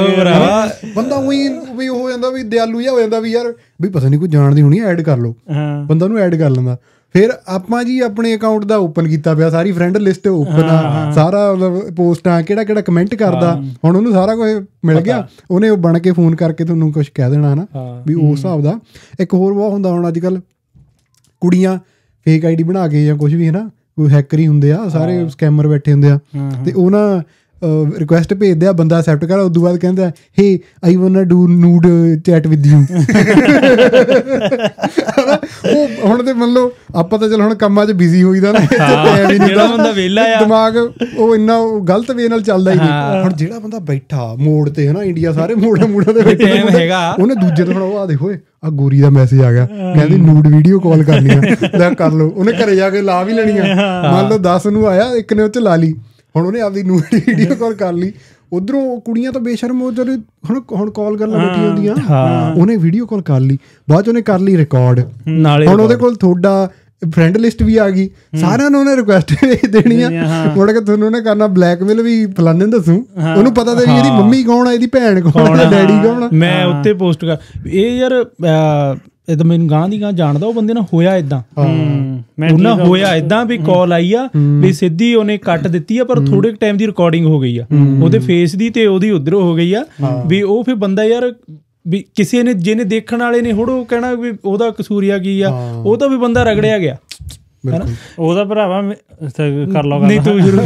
ਬੰਦਾ। ਉਹੀ ਵੀ ਹੋ ਜਾਂਦਾ ਵੀ ਦਿਆਲੂ ਜਿਹਾ ਹੋ ਜਾਂਦਾ ਵੀ ਯਾਰ ਵੀ ਪਤਾ ਨਹੀਂ ਕੋਈ ਜਾਣਦੀ ਹੋਣੀ, ਐਡ ਕਰ ਲਓ। ਬੰਦਾ ਉਹਨੂੰ ਐਡ ਕਰ ਲੈਂਦਾ। ਫਿਰ ਆਪਾਂ ਜੀ ਆਪਣੇ ਅਕਾਊਂਟ ਦਾ ਓਪਨ ਕੀਤਾ ਪਿਆ, ਸਾਰੀ ਫਰੈਂਡ ਲਿਸਟ ਓਪਨ ਆ, ਸਾਰਾ ਮਤਲਬ ਪੋਸਟਾਂ ਕਿਹੜਾ ਕਿਹੜਾ ਕਮੈਂਟ ਕਰਦਾ, ਹੁਣ ਉਹਨੂੰ ਸਾਰਾ ਕੁਝ ਮਿਲ ਗਿਆ। ਉਹਨੇ ਉਹ ਬਣ ਕੇ ਫੋਨ ਕਰਕੇ ਤੁਹਾਨੂੰ ਕੁਛ ਕਹਿ ਦੇਣਾ, ਹੈ ਨਾ, ਵੀ ਉਸ ਹਿਸਾਬ ਦਾ। ਇੱਕ ਹੋਰ ਬਹੁਤ ਹੁੰਦਾ ਹੁਣ ਅੱਜ ਕੱਲ੍ਹ, ਕੁੜੀਆਂ ਫੇਕ ਆਈ ਡੀ ਬਣਾ ਕੇ ਜਾਂ ਕੁਛ ਵੀ, ਹੈ ਨਾ, ਕੋਈ ਹੈਕਰ ਹੀ ਹੁੰਦੇ ਆ, ਸਾਰੇ ਸਕੈਮਰ ਬੈਠੇ ਹੁੰਦੇ ਆ, ਤੇ ਉਹ ਨਾ ਰਿਕੁਐਸਟ ਭੇਜਦੇ ਆ, ਬੰਦਾ ਐਕਸੈਪਟ ਕਰ, ਉਸ ਤੋਂ ਬਾਅਦ ਕਹਿੰਦਾ hey I want do nude chat with you. ਉਹ ਹੁਣ ਤੇ ਮੰਨ ਲਓ ਆਪਾਂ ਤਾਂ ਚਲ ਹੁਣ ਕੰਮਾਂ 'ਚ ਬਿਜ਼ੀ ਹੋਈਦਾ ਨਾ, ਦਿਮਾਗ ਉਹ ਇੰਨਾ ਗਲਤ ਵੇ ਨਾਲ ਚੱਲਦਾ ਹੀ ਨਹੀਂ। ਹੁਣ ਜਿਹੜਾ ਬੰਦਾ ਬੈਠਾ ਮੋੜ ਤੇ, ਹੈ ਨਾ, ਇੰਡੀਆ ਸਾਰੇ ਮੋੜਾਂ ਮੋੜਾਂ ਦੇ ਵਿੱਚ ਉਹਨੇ ਦੂਜੇ ਤੋਂ ਹੁਣ ਆ ਦੇਖੋ ਆ ਗੋਰੀ ਦਾ ਮੈਸੇਜ ਆ ਗਿਆ, ਕਹਿੰਦੀ ਨੂਡ ਵੀਡੀਓ ਕਾਲ ਕਰਨੀ ਆ, ਲੈ ਕਰ ਲਓ। ਉਹਨੇ ਘਰੇ ਜਾ ਕੇ ਲਾ ਵੀ ਲੈਣੀ ਆ, ਮੰਨ ਲਓ ਦਸ ਨੂੰ ਆਇਆ, ਇੱਕ ਨੇ ਉਹ 'ਚ ਲਾ ਲਈ। ਹੁਣ ਉਹਨੇ ਆਪਦੀ ਨੂਡ ਵੀਡੀਓ ਕਾਲ ਕਰ ਲਈ, ਉੱਧਰੋਂ ਕੁੜੀਆਂ ਤਾਂ ਬੇਸ਼ਰਮ ਉਹ ਜਦੋਂ ਹੁਣ ਹੁਣ ਕਾਲ ਕਰਨ ਬੈਠੀ ਹੁੰਦੀਆਂ, ਉਹਨੇ ਵੀਡੀਓ ਕਾਲ ਕਰ ਲਈ, ਬਾਅਦ 'ਚ ਉਹਨੇ ਕਰ ਲਈ ਰਿਕਾਰਡ। ਹੁਣ ਉਹਦੇ ਕੋਲ ਤੁਹਾਡਾ ਫਰੈਂਡ ਲਿਸਟ ਵੀ ਆ ਗਈ, ਸਾਰਿਆਂ ਨੂੰ ਉਹਨੇ ਰਿਕੁਐਸਟ ਭੇਜ ਦੇਣੀ ਆ। ਮੁੜ ਕੇ ਤੁਹਾਨੂੰ ਉਹਨੇ ਕਰਨਾ ਬਲੈਕਮੇਲ ਵੀ, ਫਲਾਣੇ ਨੂੰ ਦੱਸੂ, ਉਹਨੂੰ ਪਤਾ ਤੇ ਵੀ ਇਹਦੀ ਮੰਮੀ ਕੌਣ ਆ, ਇਹਦੀ ਭੈਣ ਕੌਣ ਆ, ਡੈਡੀ ਕੌਣ ਆ। ਮੈਂ ਉੱਤੇ ਪੋਸਟ ਕਰ ਇਹ ਯਾਰ ਇਹ ਤਾਂ ਮੈਨੂੰ ਗਾਂ ਦੀ ਗਾਂ ਜਾਣਦਾ ਉਹ ਬੰਦੇ ਨਾਲ ਹੋਇਆ ਏਦਾਂ, ਉਹਨਾਂ ਹੋਇਆ ਏਦਾਂ ਵੀ ਕਾਲ ਆਈ ਆ ਵੀ ਸਿੱਧੀ ਉਹਨੇ ਕੱਟ ਦਿੱਤੀ ਆ, ਪਰ ਥੋੜੇ ਟਾਈਮ ਦੀ ਰਿਕਾਰਡਿੰਗ ਹੋ ਗਈ ਆ ਉਹਦੇ ਫੇਸ ਦੀ ਤੇ ਉਹਦੀ ਉੱਧਰੋਂ ਹੋ ਗਈ ਆ। ਵੀ ਉਹ ਫਿਰ ਬੰਦਾ ਯਾਰ ਵੀ ਕਿਸੇ ਨੇ ਜਿਹਨੇ ਦੇਖਣ ਵਾਲੇ ਨੇ ਹੁਣ ਉਹ ਕਹਿਣਾ ਵੀ ਉਹਦਾ ਕਸੂਰੀਆ ਕੀ ਆ, ਉਹ ਤਾਂ ਵੀ ਬੰਦਾ ਰਗੜਿਆ ਗਿਆ। ਉਹਦਾ ਭਰਾਵਾ ਕਰ ਲਓ ਨਹੀਂ ਤੂੰ ਸ਼ੁਰੂ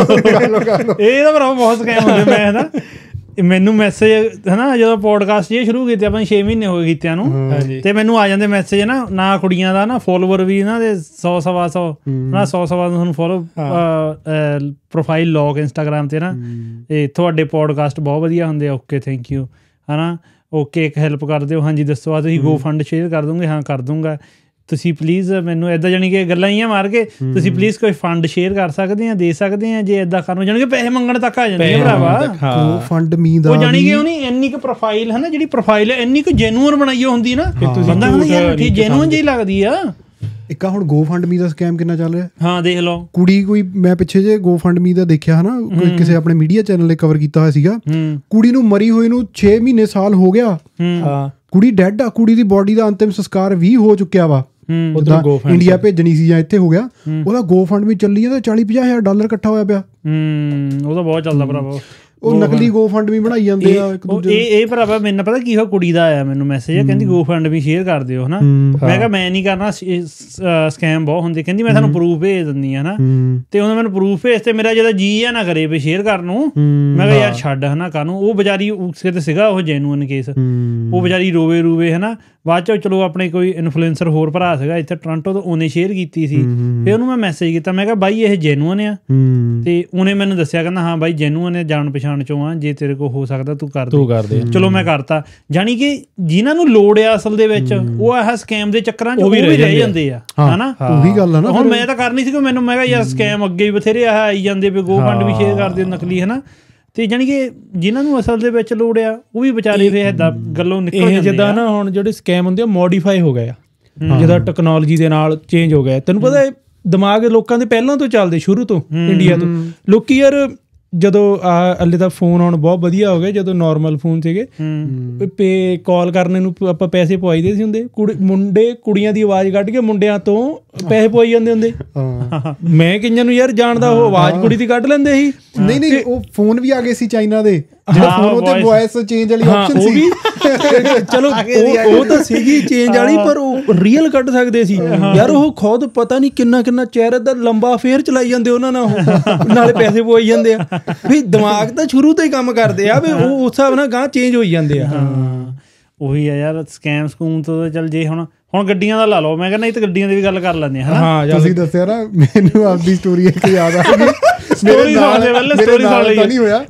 ਇਹ ਤਾਂ ਭਰਾਵਾ ਬਹੁਤ ਸਕੈਮ ਹੁੰਦੇ। ਮੈਂ ਨਾ ਮੈਨੂੰ ਮੈਸੇਜ ਹੈ ਨਾ ਜਦੋਂ ਪੋਡਕਾਸਟ ਇਹ ਸ਼ੁਰੂ ਕੀਤੇ ਆਪਾਂ ਛੇ ਮਹੀਨੇ ਹੋ ਗਏ ਕੀਤਿਆਂ ਨੂੰ, ਤੇ ਮੈਨੂੰ ਆ ਜਾਂਦੇ ਮੈਸੇਜ ਨਾ ਨਾ ਕੁੜੀਆਂ ਦਾ ਨਾ ਫੋਲੋਵਰ ਵੀ ਇਹਨਾਂ ਦੇ ਸੌ ਸਵਾ ਸੌ ਨਾ ਸੌ ਸਵਾ ਤੁਹਾਨੂੰ ਫੋਲੋ ਪ੍ਰੋਫਾਈਲ ਲੌਕ ਇੰਸਟਾਗ੍ਰਾਮ 'ਤੇ ਨਾ, ਇਹ ਤੁਹਾਡੇ ਪੋਡਕਾਸਟ ਬਹੁਤ ਵਧੀਆ ਹੁੰਦੇ ਆ, ਓਕੇ ਥੈਂਕ ਯੂ ਹੈ ਨਾ, ਓਕੇ ਇੱਕ ਹੈਲਪ ਕਰ ਦਿਓ, ਹਾਂਜੀ ਦੱਸੋ ਆ ਤੁਸੀਂ ਗੋ ਫੰਡ ਸ਼ੇਅਰ ਕਰ ਦੂੰਗੇ, ਹਾਂ ਕਰ ਦੂੰਗਾ, ਤੁਸੀਂ ਪਲੀਜ਼ ਮੈਨੂੰ ਇੱਦਾਂ ਜਾਣੀ ਕਿ ਗੱਲਾਂ ਹੀ ਮਾਰ ਕੇ ਤੁਸੀਂ ਪਲੀਜ਼ ਕੋਈ ਫੰਡ ਸ਼ੇਅਰ ਕਰ ਸਕਦੇ ਆ, ਦੇ ਸਕਦੇ ਆ, ਜੇ ਇੱਦਾਂ ਕਰਨ ਜਾਣੀ ਕਿ ਪੈਸੇ ਮੰਗਣ ਤੱਕ ਆ ਜਾਂਦੇ ਭਰਾਵਾ। ਫੰਡ ਮੀ ਦਾ ਉਹ ਜਾਣੀ ਕਿ ਉਹਨੇ ਇੰਨੀ ਕੁ ਪ੍ਰੋਫਾਈਲ ਹੈ ਨਾ, ਜਿਹੜੀ ਪ੍ਰੋਫਾਈਲ ਹੈ ਇੰਨੀ ਕੁ ਜੈਨੂਅਨ ਬਣਾਈ ਹੁੰਦੀ ਨਾ, ਬੰਦਾ ਕਹਿੰਦਾ ਯਾਰ ਠੀਕ ਜੈਨੂਅਨ ਜਿਹੀ ਲੱਗਦੀ ਆ। ਇੱਕ ਹੁਣ ਗੋ ਫੰਡ ਮੀ ਦਾ ਸਕੈਮ ਕਿੰਨਾ ਚੱਲ ਰਿਹਾ। ਹਾਂ ਦੇਖ ਲਓ, ਕੁੜੀ ਕੋਈ ਮੈਂ ਪਿੱਛੇ ਜੇ ਗੋ ਫੰਡ ਮੀ ਦਾ ਦੇਖਿਆ ਹੈ ਨਾ, ਕਿਸੇ ਆਪਣੇ ਮੀਡੀਆ ਚੈਨਲ ਨੇ ਕਵਰ ਕੀਤਾ ਹੋਇਆ ਸੀਗਾ, ਕੁੜੀ ਨੂੰ ਮਰੀ ਹੋਈ ਨੂੰ ਛੇ ਮਹੀਨੇ ਸਾਲ ਹੋ ਗਿਆ, ਕੁੜੀ ਡੈਡ ਆ, ਕੁੜੀ ਦੀ ਬੋਡੀ ਦਾ ਅੰਤਿਮ ਸੰਸਕਾਰ ਵੀ ਹੋ ਚੁੱਕਿਆ ਵਾ, ਇੰਡੀਆ ਭੇਜਣੀ ਸੀ ਜਾਂ ਇੱਥੇ ਹੋ ਗਿਆ, ਉਹਦਾ ਗੋ ਫੰਡ ਵੀ ਚੱਲੀ ਜਾਂਦਾ, ਚਾਲੀ ਪੰਜਾਹ ਹਜ਼ਾਰ ਡਾਲਰ ਇਕੱਠਾ ਹੋਇਆ ਪਿਆ। ਉਹ ਤਾਂ ਬਹੁਤ ਚੱਲਦਾ ਭਰਾਵਾ, ਉਹ ਨਕਲੀ ਗੋ ਫੰਡ ਵੀ ਬਣਾਈ ਜਾਂਦੇ ਆ ਇੱਕ ਦੂਜੇ। ਇਹ ਇਹ ਭਰਾਵਾ ਮੈਨੂੰ ਪਤਾ ਕੀ ਹੋਇਆ, ਕੁੜੀ ਦਾ ਆਇਆ ਮੈਨੂੰ ਮੈਸੇਜ, ਕਹਿੰਦੀ ਗੋ ਫੰਡ ਵੀ ਸ਼ੇਅਰ ਕਰ ਦਿਓ ਹਨਾ। ਮੈਂ ਕਿਹਾ ਮੈਂ ਨਹੀਂ ਕਰਨਾ, ਸਕੈਮ ਬਹੁਤ ਹੁੰਦੇ। ਕਹਿੰਦੀ ਮੈਂ ਤੁਹਾਨੂੰ ਪ੍ਰੂਫ ਭੇਜ ਦਿੰਦੀ ਹਾਂ ਨਾ, ਤੇ ਉਹਨੇ ਮੈਨੂੰ ਪ੍ਰੂਫ ਭੇਜ ਤੇ ਮੇਰਾ ਜਿਹੜਾ ਜੀ ਆ ਨਾ ਕਰੇ ਵੀ ਸ਼ੇਅਰ ਕਰਨ ਨੂੰ। ਮੈਂ ਕਿਹਾ ਯਾਰ ਛੱਡ ਹਨਾ ਕਾਹਨੂੰ। ਉਹ ਵਿਚਾਰੀ ਕਿਤੇ ਸੀਗਾ ਉਹ ਜੈਨੂਅਨ ਕੇਸ, ਉਹ ਵਿਚਾਰੀ ਰੋਵੇ ਰੂਵੇ ਹਨਾ। ਬਾਅਦ ਚੋਂ ਚਲੋ ਆਪਣੇ ਕੋਈ ਇਨਫਲੂਐਂਸਰ ਹੋਰ ਭਰਾ ਸੀਗਾ ਇੱਥੇ ਟੋਰਾਂਟੋ ਤੋਂ, ਉਹਨੇ ਸ਼ੇਅਰ ਕੀਤੀ ਸੀ, ਫਿਰ ਉਹਨੂੰ ਮੈਂ ਮੈਸੇਜ ਕੀਤਾ, ਮੈਂ ਕਿਹਾ ਬਾਈ ਇਹ ਜੈਨੂਅਨ ਆ, ਤੇ ਉਹਨੇ ਮੈਨੂੰ ਦੱਸਿਆ ਕਹਿੰਦਾ ਹਾਂ ਬਾਈ ਜੈਨੂਅਨ ਆ, ਜਾਣ ਪਛਾਣ ਚੋਂ ਆ, ਜੇ ਤੇਰੇ ਕੋਲ ਹੋ ਸਕਦਾ ਤੂੰ ਕਰ ਦੇ। ਚਲੋ ਮੈਂ ਕਰਤਾ। ਜਾਣੀ ਕਿ ਜਿਨ੍ਹਾਂ ਨੂੰ ਲੋੜ ਆ ਅਸਲ ਦੇ ਵਿੱਚ ਉਹ ਆਹ ਸਕੈਮ ਦੇ ਚੱਕਰਾਂ 'ਚ ਉਹ ਵੀ ਰਹਿ ਜਾਂਦੇ ਆ ਹਨਾ। ਉਹੀ ਗੱਲ ਆ ਨਾ, ਹੁਣ ਮੈਂ ਤਾਂ ਕਰਨੀ ਸੀ, ਮੈਨੂੰ ਮੈਂ ਕਿਹਾ ਯਾਰ ਸਕੈਮ ਅੱਗੇ ਵੀ ਬਥੇਰੇ ਆਹ ਆਈ ਜਾਂਦੇ ਵੀ ਗੋ ਫੰਡ ਵੀ ਸ਼ੇਅਰ ਕਰਦੇ ਨਕਲੀ ਹਨਾ। ਤੇ ਜਾਣੀ ਕਿ ਜਿਨ੍ਹਾਂ ਨੂੰ ਅਸਲ ਦੇ ਵਿੱਚ ਲੋੜ ਆ ਉਹ ਵੀ ਵਿਚਾਰੇ ਫਿਰ ਏਦਾਂ ਗੱਲੋਂ ਨਿਕਲ ਜਾਂਦੇ ਆ। ਜਿੱਦਾਂ ਨਾ ਹੁਣ ਜਿਹੜੇ ਸਕੈਮ ਹੁੰਦੇ ਆ ਮੋਡੀਫਾਈ ਹੋ ਗਏ ਆ, ਜਿੱਦਾਂ ਟੈਕਨੋਲੋਜੀ ਦੇ ਨਾਲ ਚੇਂਜ ਹੋ ਗਿਆ। ਤੈਨੂੰ ਪਤਾ ਦਿਮਾਗ ਲੋਕਾਂ ਦੇ ਪਹਿਲਾਂ ਤੋਂ ਚੱਲਦੇ, ਸ਼ੁਰੂ ਤੋਂ ਇੰਡੀਆ ਤੋਂ। ਲੋਕੀ ਯਾਰ ਜਦੋਂ ਆਹ ਹਲੇ ਤਾਂ ਫੋਨ ਆਉਣ ਬਹੁਤ ਵਧੀਆ ਹੋ ਗਏ, ਜਦੋਂ ਨੋਰਮਲ ਫੋਨ ਸੀਗੇ ਪੇ ਕਾਲ ਕਰਨੇ ਨੂੰ ਆਪਾਂ ਪੈਸੇ ਪਵਾਈਦੇ ਸੀ ਹੁੰਦੇ, ਕੁੜੀ ਮੁੰਡੇ ਕੁੜੀਆਂ ਦੀ ਆਵਾਜ਼ ਕੱਢ ਕੇ ਮੁੰਡਿਆਂ ਤੋਂ ਪੈਸੇ ਪਵਾਈ ਜਾਂਦੇ ਹੁੰਦੇ। ਮੈਂ ਕਈਆਂ ਨੂੰ ਯਾਰ ਜਾਣਦਾ, ਉਹ ਆਵਾਜ਼ ਕੁੜੀ ਦੀ ਕੱਢ ਲੈਂਦੇ ਸੀ। ਨਹੀਂ ਨਹੀਂ ਉਹ ਫੋਨ ਵੀ ਆ ਗਏ ਸੀ ਚਾਈਨਾ ਦੇ, ਜਿਹੜਾ ਫੋਨ ਉੱਤੇ ਵੌਇਸ ਚੇਂਜ ਵਾਲੀ ਆਪਸ਼ਨ ਸੀ। ਚਲੋ ਉਹ ਤਾਂ ਸੀਗੀ ਚੇਂਜ ਵਾਲੀ, ਪਰ ਉਹ ਰੀਅਲ ਕੱਢ ਸਕਦੇ ਸੀ ਯਾਰ। ਉਹ ਖੁਦ ਪਤਾ ਨਹੀਂ ਕਿੰਨਾ ਕਿੰਨਾ ਚਿਹਰੇ ਦਾ ਲੰਬਾ ਫੇਰ ਚਲਾਈ ਜਾਂਦੇ ਉਹਨਾਂ ਨਾਲ, ਨਾਲੇ ਪੈਸੇ ਪਵਾਈ ਜਾਂਦੇ ਆ। ਵੀ ਦਿਮਾਗ ਤਾਂ ਸ਼ੁਰੂ ਤੋਂ ਹੀ ਕੰਮ ਕਰਦੇ ਆ, ਵੀ ਉਹ ਉਸ ਹਿਸਾਬ ਨਾਲ ਗਾਂਹ ਚੇਂਜ ਹੋਈ ਜਾਂਦੇ ਆ। ਉਹੀ ਆ ਯਾਰ ਸਕੈਮ ਸਕੂਮ ਤੋਂ ਚੱਲ। ਜੇ ਹੁਣ ਹੁਣ ਗੱਡੀਆਂ ਦਾ ਲਾ ਲਓ, ਮੈਂ ਕਹਿੰਦਾ ਨਹੀਂ ਤਾਂ ਗੱਡੀਆਂ ਦੀ ਵੀ ਗੱਲ ਕਰ ਲੈਂਦੇ ਹਾਂ। ਹਾਂ ਤੁਸੀਂ ਦੱਸਿਆ ਨਾ, ਮੈਨੂੰ ਆਪਦੀ ਸਟੋਰੀ ਇੱਕ ਯਾਦ ਆ ਗਈ। ਸਟੋਰੀ ਸੁਣ ਲੈ ਪਹਿਲਾਂ, ਸਟੋਰੀ ਸੁਣ ਲਈ। ਨਹੀਂ ਹੋਇਆ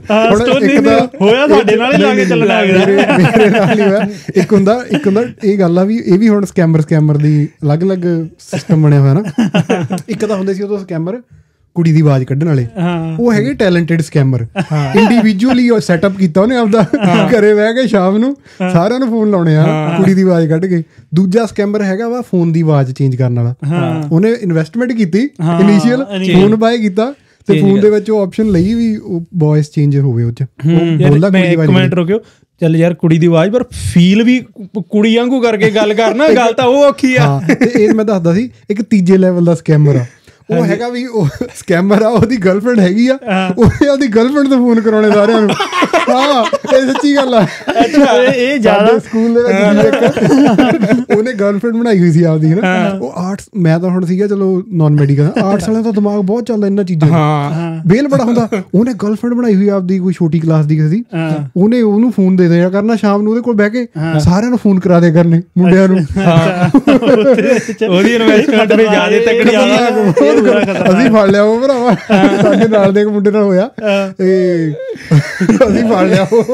ਹੋਇਆ ਸਾਡੇ ਨਾਲ ਹੀ ਲਾ ਕੇ ਚੱਲਣਾ, ਮੇਰੇ ਨਾਲ ਹੀ ਹੋਇਆ। ਇੱਕ ਹੁੰਦਾ ਇੱਕ ਹੁੰਦਾ ਇਹ ਗੱਲ ਆ ਵੀ ਇਹ ਵੀ ਹੁਣ ਸਕੈਮਰ ਸਕੈਮਰ ਦੀ ਅਲੱਗ ਅਲੱਗ ਸਿਸਟਮ ਬਣਿਆ ਹੋਇਆ ਨਾ। ਇੱਕ ਤਾਂ ਹੁੰਦੇ ਸੀ ਉਦੋਂ ਸਕੈਮਰ ਕੁੜੀ ਦੀ ਆਵਾਜ਼ ਕੱਢਣ ਵਾਲੇ, ਉਹ ਹੈਗੇ ਟੈਲੈਂਟਡ ਸਕੈਮਰ। ਇੰਡੀਵਿਜੂਅਲੀ ਉਹ ਸੈਟਅਪ ਕੀਤਾ ਉਹਨੇ ਆਪਦਾ, ਘਰੇ ਬਹਿ ਕੇ ਸ਼ਾਮ ਨੂੰ ਸਾਰਿਆਂ ਨੂੰ ਫੋਨ ਲਾਉਣੇ ਆ ਕੁੜੀ ਦੀ ਆਵਾਜ਼ ਕੱਢ ਕੇ। ਦੂਜਾ ਸਕੈਮਰ ਹੈਗਾ ਵਾ ਫੋਨ ਦੀ ਆਵਾਜ਼ ਚੇਂਜ ਕਰਨ ਵਾਲਾ। ਉਹਨੇ ਇਨਵੈਸਟਮੈਂਟ ਕੀਤੀ ਇਨੀਸ਼ੀਅਲ, ਫੋਨ ਬਾਏ ਕੀਤਾ ਤੇ ਫੋਨ ਦੇ ਵਿੱਚ ਉਹ ਆਪਸ਼ਨ ਲਈ ਵੀ ਉਹ ਵੌਇਸ ਚੇਂਜ ਹੋਵੇ ਉਹ 'ਚ। ਕਮੈਂਟ ਰੋਕਿਓ, ਚੱਲ ਯਾਰ ਕੁੜੀ ਦੀ ਆਵਾਜ਼ ਪਰ ਫੀਲ ਵੀ ਕੁੜੀ ਵਾਂਗੂ ਕਰਕੇ ਗੱਲ ਕਰਨਾ, ਗੱਲ ਤਾਂ ਉਹ ਔਖੀ ਆ। ਤੇ ਇਹ ਮੈਂ ਦੱਸਦਾ ਸੀ, ਇੱਕ ਤੀਜੇ ਲੈਵਲ ਦਾ ਸਕੈਮਰ ਆ। ਉਹ ਹੈਗਾ ਵੀ ਉਹ ਸਕੈਮਰ ਆ, ਉਹਦੀ ਗਰਲਫ੍ਰੈਂਡ ਹੈਗੀ ਆ, ਉਹਨੇ ਆਪਦੀ ਗਰਲਫ੍ਰੈਂਡ ਤੋਂ ਫੋਨ ਕਰਾਉਣੇ ਸਾਰਿਆਂ ਨੂੰ। ਹਾਂ ਇਹ ਸੱਚੀ ਗੱਲ ਆ। ਇਹ ਜ਼ਿਆਦਾ ਸਕੂਲ ਦੇ ਵਿੱਚ ਉਹਨੇ ਗਰਲਫ੍ਰੈਂਡ ਬਣਾਈ ਹੋਈ ਸੀ ਆਪਦੀ ਨਾ। ਉਹ ਆਰਟਸ, ਮੈਂ ਤਾਂ ਹੁਣ ਸੀਗਾ ਚਲੋ ਨੋਨ ਮੈਡੀਕਲ, ਆਰਟਸ ਵਾਲਿਆਂ ਦਾ ਦਿਮਾਗ ਬਹੁਤ ਚੱਲਦਾ ਇਹਨਾਂ ਚੀਜ਼ਾਂ, ਬੇਲ ਬੜਾ ਹੁੰਦਾ। ਉਹਨੇ ਗਰਲਫ੍ਰੈਂਡ ਬਣਾਈ ਹੋਈ ਆਪਦੀ, ਕੋਈ ਛੋਟੀ ਕਲਾਸ ਦੀ ਕਿਸੇ ਦੀ। ਉਹਨੇ ਉਹਨੂੰ ਫੋਨ ਦੇ ਦਿਆ ਕਰਨਾ ਸ਼ਾਮ ਨੂੰ, ਉਹਦੇ ਕੋਲ ਬਹਿ ਕੇ ਸਾਰਿਆਂ ਨੂੰ ਫੋਨ ਕਰਾ ਦਿਆ ਕਰਨੇ ਮੁੰਡਿਆਂ ਨੂੰ। ਉਹਦੀ ਇਨਵੈਸਟਮੈਂਟ ਵੀ ਜ਼ਿਆਦਾ ਤਕੜੀ ਆ। ਅਸੀਂ ਫੜ ਲਿਆ ਉਹ ਭਰਾਵਾ, ਸਾਡੇ ਨਾਲ ਦੇ ਇੱਕ ਮੁੰਡੇ ਨਾਲ ਹੋਇਆ, ਅਸੀਂ ਫੜ ਲਿਆ ਉਹ।